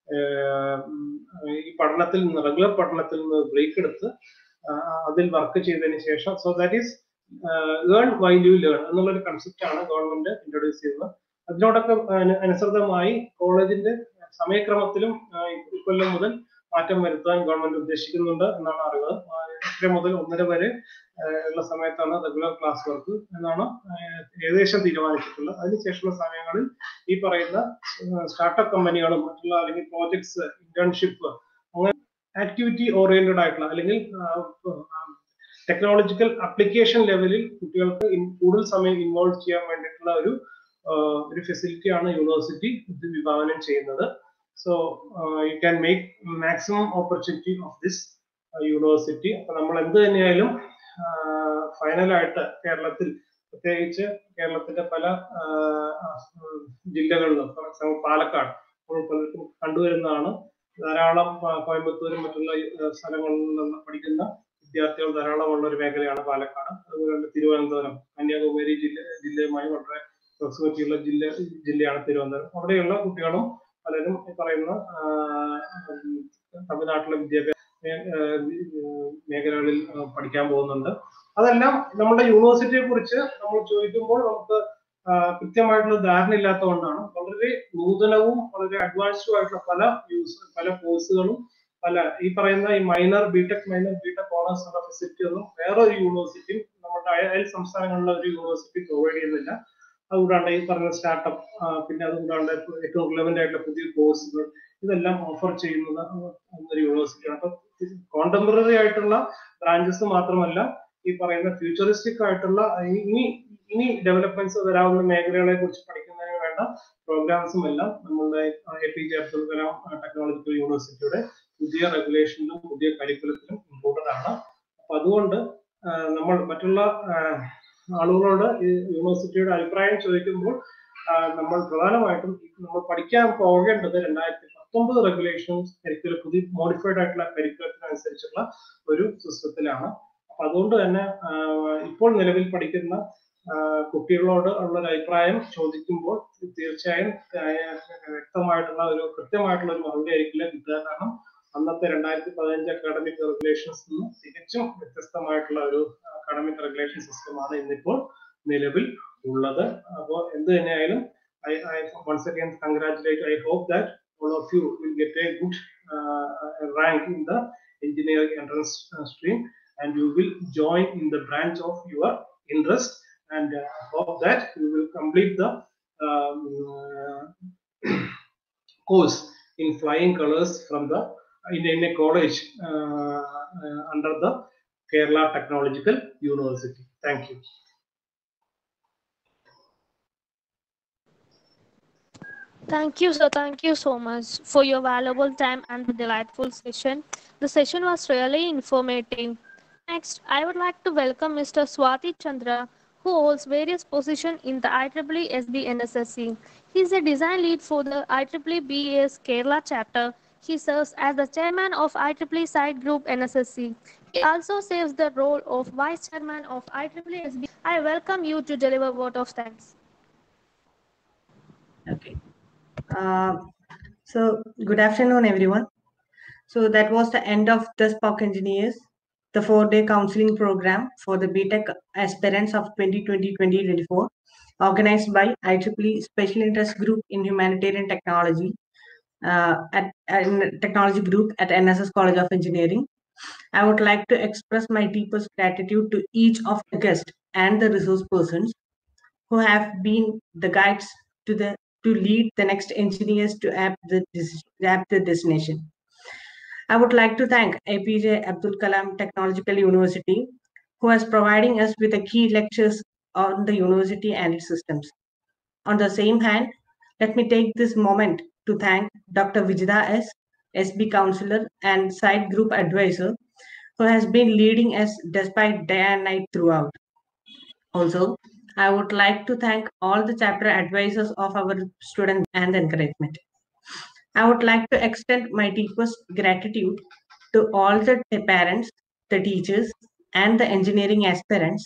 ഈ പഠനത്തിൽ നിന്ന് റെഗുലർ പഠനത്തിൽ നിന്ന് ബ്രേക്ക് എടുത്ത് അതിൽ വർക്ക് ചെയ്തതിന് ശേഷം, so that is learn while you learn എന്നുള്ളൊരു കൺസെപ്റ്റ് ആണ് ഗവൺമെന്റ് ഇൻട്രൊഡ്യൂസ് ചെയ്യുന്നത്. അതിനോടൊക്കെ അനുസൃതമായി കോളേജിന്റെ സമയക്രമത്തിലും ഇക്കൊല്ലം മുതൽ മാറ്റം വരുത്താൻ ഗവൺമെന്റ് ഉദ്ദേശിക്കുന്നുണ്ട് എന്നാണ് അറിവ്. 8 മുതൽ 1:30 വരെ ഉള്ള സമയത്താണ് റെഗുലർ ക്ലാസ് വർക്ക് എന്നാണ് ഏകദേശം തീരുമാനിച്ചിട്ടുള്ളത്. അതിനുശേഷമുള്ള സമയങ്ങളിൽ ഈ പറയുന്ന സ്റ്റാർട്ടപ്പ് കമ്പനികളും മറ്റുള്ള അല്ലെങ്കിൽ പ്രോജക്ട്സ്, ഇന്റേൺഷിപ്പ്, അങ്ങനെ ആക്ടിവിറ്റി ഓറിയന്റഡ് ആയിട്ടുള്ള അല്ലെങ്കിൽ ടെക്നോളജിക്കൽ അപ്ലിക്കേഷൻ ലെവലിൽ കുട്ടികൾക്ക് കൂടുതൽ സമയം ഇൻവോൾവ് ചെയ്യാൻ വേണ്ടിയിട്ടുള്ള ഒരു ഫെസിലിറ്റിയാണ് യൂണിവേഴ്സിറ്റി ഇത് വിഭാവനം ചെയ്യുന്നത്. So you can make maximum opportunity of this university. അപ്പൊ നമ്മൾ എന്ത് തന്നെയായാലും ഫൈനലായിട്ട് കേരളത്തിൽ, പ്രത്യേകിച്ച് കേരളത്തിന്റെ പല ജില്ലകളിലും, ഫോർ എക്സാമ്പിൾ പാലക്കാട് പലർക്കും കണ്ടുവരുന്നതാണ്. ധാരാളം കോയമ്പത്തൂരും മറ്റുള്ള സ്ഥലങ്ങളിൽ നിന്ന് പഠിക്കുന്ന വിദ്യാർത്ഥികൾ ധാരാളമുള്ള ഒരു മേഖലയാണ് പാലക്കാട്. അതുപോലെ തിരുവനന്തപുരം, കന്യാകുമാരി ജില്ലയുമായി വളരെ പ്രോക്സിമിറ്റിയുള്ള ജില്ലയാണ് തിരുവനന്തപുരം. അവിടെയുള്ള കുട്ടികളും പലരും ഈ പറയുന്ന തമിഴ്നാട്ടിലെ വിദ്യാഭ്യാസ മേഖലകളിൽ പഠിക്കാൻ പോകുന്നുണ്ട്. അതെല്ലാം നമ്മുടെ യൂണിവേഴ്സിറ്റിയെ കുറിച്ച് നമ്മൾ ചോദിക്കുമ്പോൾ നമുക്ക് കൃത്യമായിട്ടുള്ള ധാരണ ഇല്ലാത്തതുകൊണ്ടാണ്. വളരെ നൂതനവും വളരെ അഡ്വാൻസ്ഡും ആയിട്ടുള്ള പല കോഴ്സുകളും ഈ പറയുന്ന ഈ BTech ഓണേഴ്സ് എന്ന ഫെസിലിറ്റി ഒന്നും വേറൊരു യൂണിവേഴ്സിറ്റിയും നമ്മുടെ അയൽ സംസ്ഥാനങ്ങളിലെ ഒരു യൂണിവേഴ്സിറ്റി പ്രൊവൈഡ് ചെയ്യുന്നില്ല. അതുകൂടാണ്ട് ഈ പറഞ്ഞ സ്റ്റാർട്ടപ്പ്, പിന്നെ അതുകൂടാണ്ട് ഏറ്റവും റിലവന്റ് ആയിട്ടുള്ള പുതിയ കോഴ്സുകൾ ഇതെല്ലാം ഓഫർ ചെയ്യുന്നത് ഒരു യൂണിവേഴ്സിറ്റിയാണ്. അപ്പൊ കോണ്ടംപററി ആയിട്ടുള്ള ബ്രാഞ്ചസ് മാത്രമല്ല, ഈ പറയുന്ന ഫ്യൂച്ചറിസ്റ്റിക് ആയിട്ടുള്ള ഇനി ഡെവലപ്മെന്റ്സ് വരാവുന്ന മേഖലകളെ കുറിച്ച് പഠിക്കുന്നതിന് വേണ്ട പ്രോഗ്രാംസും എല്ലാം നമ്മളുടെ APJ അബ്ദുൽ കലാം ടെക്നോളജിക്കൽ യൂണിവേഴ്സിറ്റിയുടെ പുതിയ റെഗുലേഷനിലും പുതിയ കരിക്കുലത്തിലും ഇൻക്ലൂഡഡ് ആണ്. അപ്പൊ അതുകൊണ്ട് നമ്മൾ മറ്റുള്ള ആളുകളോട് ഈ യൂണിവേഴ്സിറ്റിയുടെ അഭിപ്രായം ചോദിക്കുമ്പോൾ നമ്മൾ പ്രധാനമായിട്ടും നമ്മൾ പഠിക്കാൻ പോകേണ്ടത് 2019 റെഗുലേഷൻസ് കരിക്കുലം, പുതിയ മോഡിഫൈഡ് ആയിട്ടുള്ള കരിക്കുലത്തിനനുസരിച്ചുള്ള ഒരു സിസ്റ്റത്തിലാണ്. അപ്പൊ അതുകൊണ്ട് തന്നെ ഇപ്പോൾ നിലവിൽ പഠിക്കുന്ന കുട്ടികളോട് ഉള്ള ഒരു അഭിപ്രായം ചോദിക്കുമ്പോൾ തീർച്ചയായും വ്യക്തമായിട്ടുള്ള കൃത്യമായിട്ടുള്ള ഒരു മറുപടി ആയിരിക്കില്ല കിട്ടുക. കാരണം അന്നത്തെ 2015 അക്കാഡമിക് റെഗുലേഷൻസ് നിന്നും തികച്ചും വ്യത്യസ്തമായിട്ടുള്ള ഒരു അക്കാഡമിക് റെഗുലേഷൻ സിസ്റ്റമാണ് ഇന്നിപ്പോൾ നിലവിൽ ഉള്ളത്. അപ്പോൾ എന്ത് തന്നെയായാലും I once again congratulate. I hope that all of you will get a good rank in the engineering entrance stream, and you will join in the branch of your interest, and hope that you will complete the course in flying colors from the in a college under the Kerala Technological University. Thank you. Thank you, sir. Thank you so much for your valuable time and the delightful session. The session was really informative. Next, I would like to welcome Mr. Swati Chandra, who holds various positions in the IEEE SB NSSC. He is a design lead for the IEEE BAS Kerala chapter. He serves as the chairman of IEEE Side Group NSSC. He also serves the role of vice chairman of IEEE SB. I welcome you to deliver vote of thanks. Okay. So good afternoon, everyone. So that was the end of the Spark Engineers, the 4-day counseling program for the BTech aspirants of 2020-2024, organized by IEEE Special Interest Group in Humanitarian Technology at Technology Group at NSS College of Engineering. I would like to express my deepest gratitude to each of the guests and the resource persons who have been the guides to lead the next engineers to adapt the destination. I would like to thank APJ Abdul Kalam Technological University, who is providing us with the key lectures on the university and its systems. On the same hand, let me take this moment to thank Dr. Vijida S., SB Counselor and Side Group Advisor, who has been leading us despite day and night throughout. Also, I would like to thank all the chapter advisors of our students and encouragement. I would like to extend my deepest gratitude to all the parents, the teachers, and the engineering aspirants,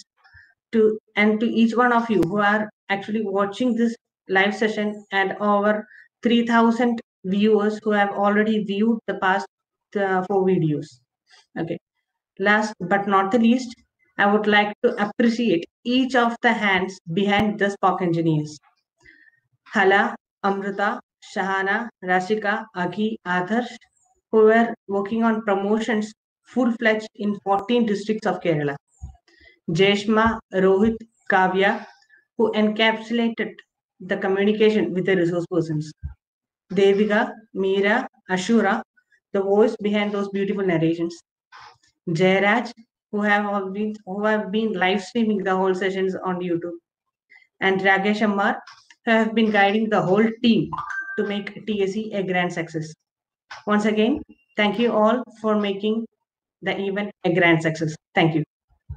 and to each one of you who are actually watching this live session, and over 3,000 viewers who have already viewed the past 4 videos. Okay. Last but not the least, I would like to appreciate each of the hands behind the Spark Engineers. Hala, Amrita, Shahana, Rashika, Aghi, Adarsh, who were working on promotions full-fledged in 14 districts of Kerala. Jeshma, Rohit, Kavya, who encapsulated the communication with the resource persons. Devika, Meera, Ashura, the voice behind those beautiful narrations. Jairaj, who have been live streaming the whole sessions on YouTube, and Rakesh Ammar, who have been guiding the whole team to make TSE a grand success. Once again, thank you all for making the event a grand success. Thank you.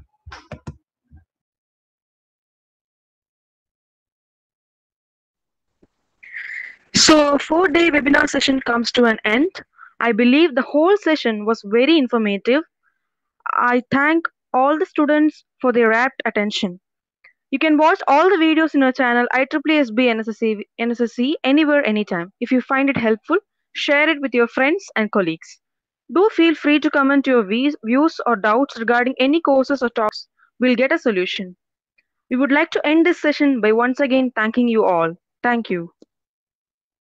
So, 4-day webinar session comes to an end. I believe the whole session was very informative. I thank all the students for their rapt attention. You can watch all the videos in our channel IEEE NSSC anywhere, anytime. If you find it helpful, share it with your friends and colleagues. Do feel free to comment your views or doubts regarding any courses or talks. We'll get a solution. We would like to end this session by once again thanking you all. Thank you.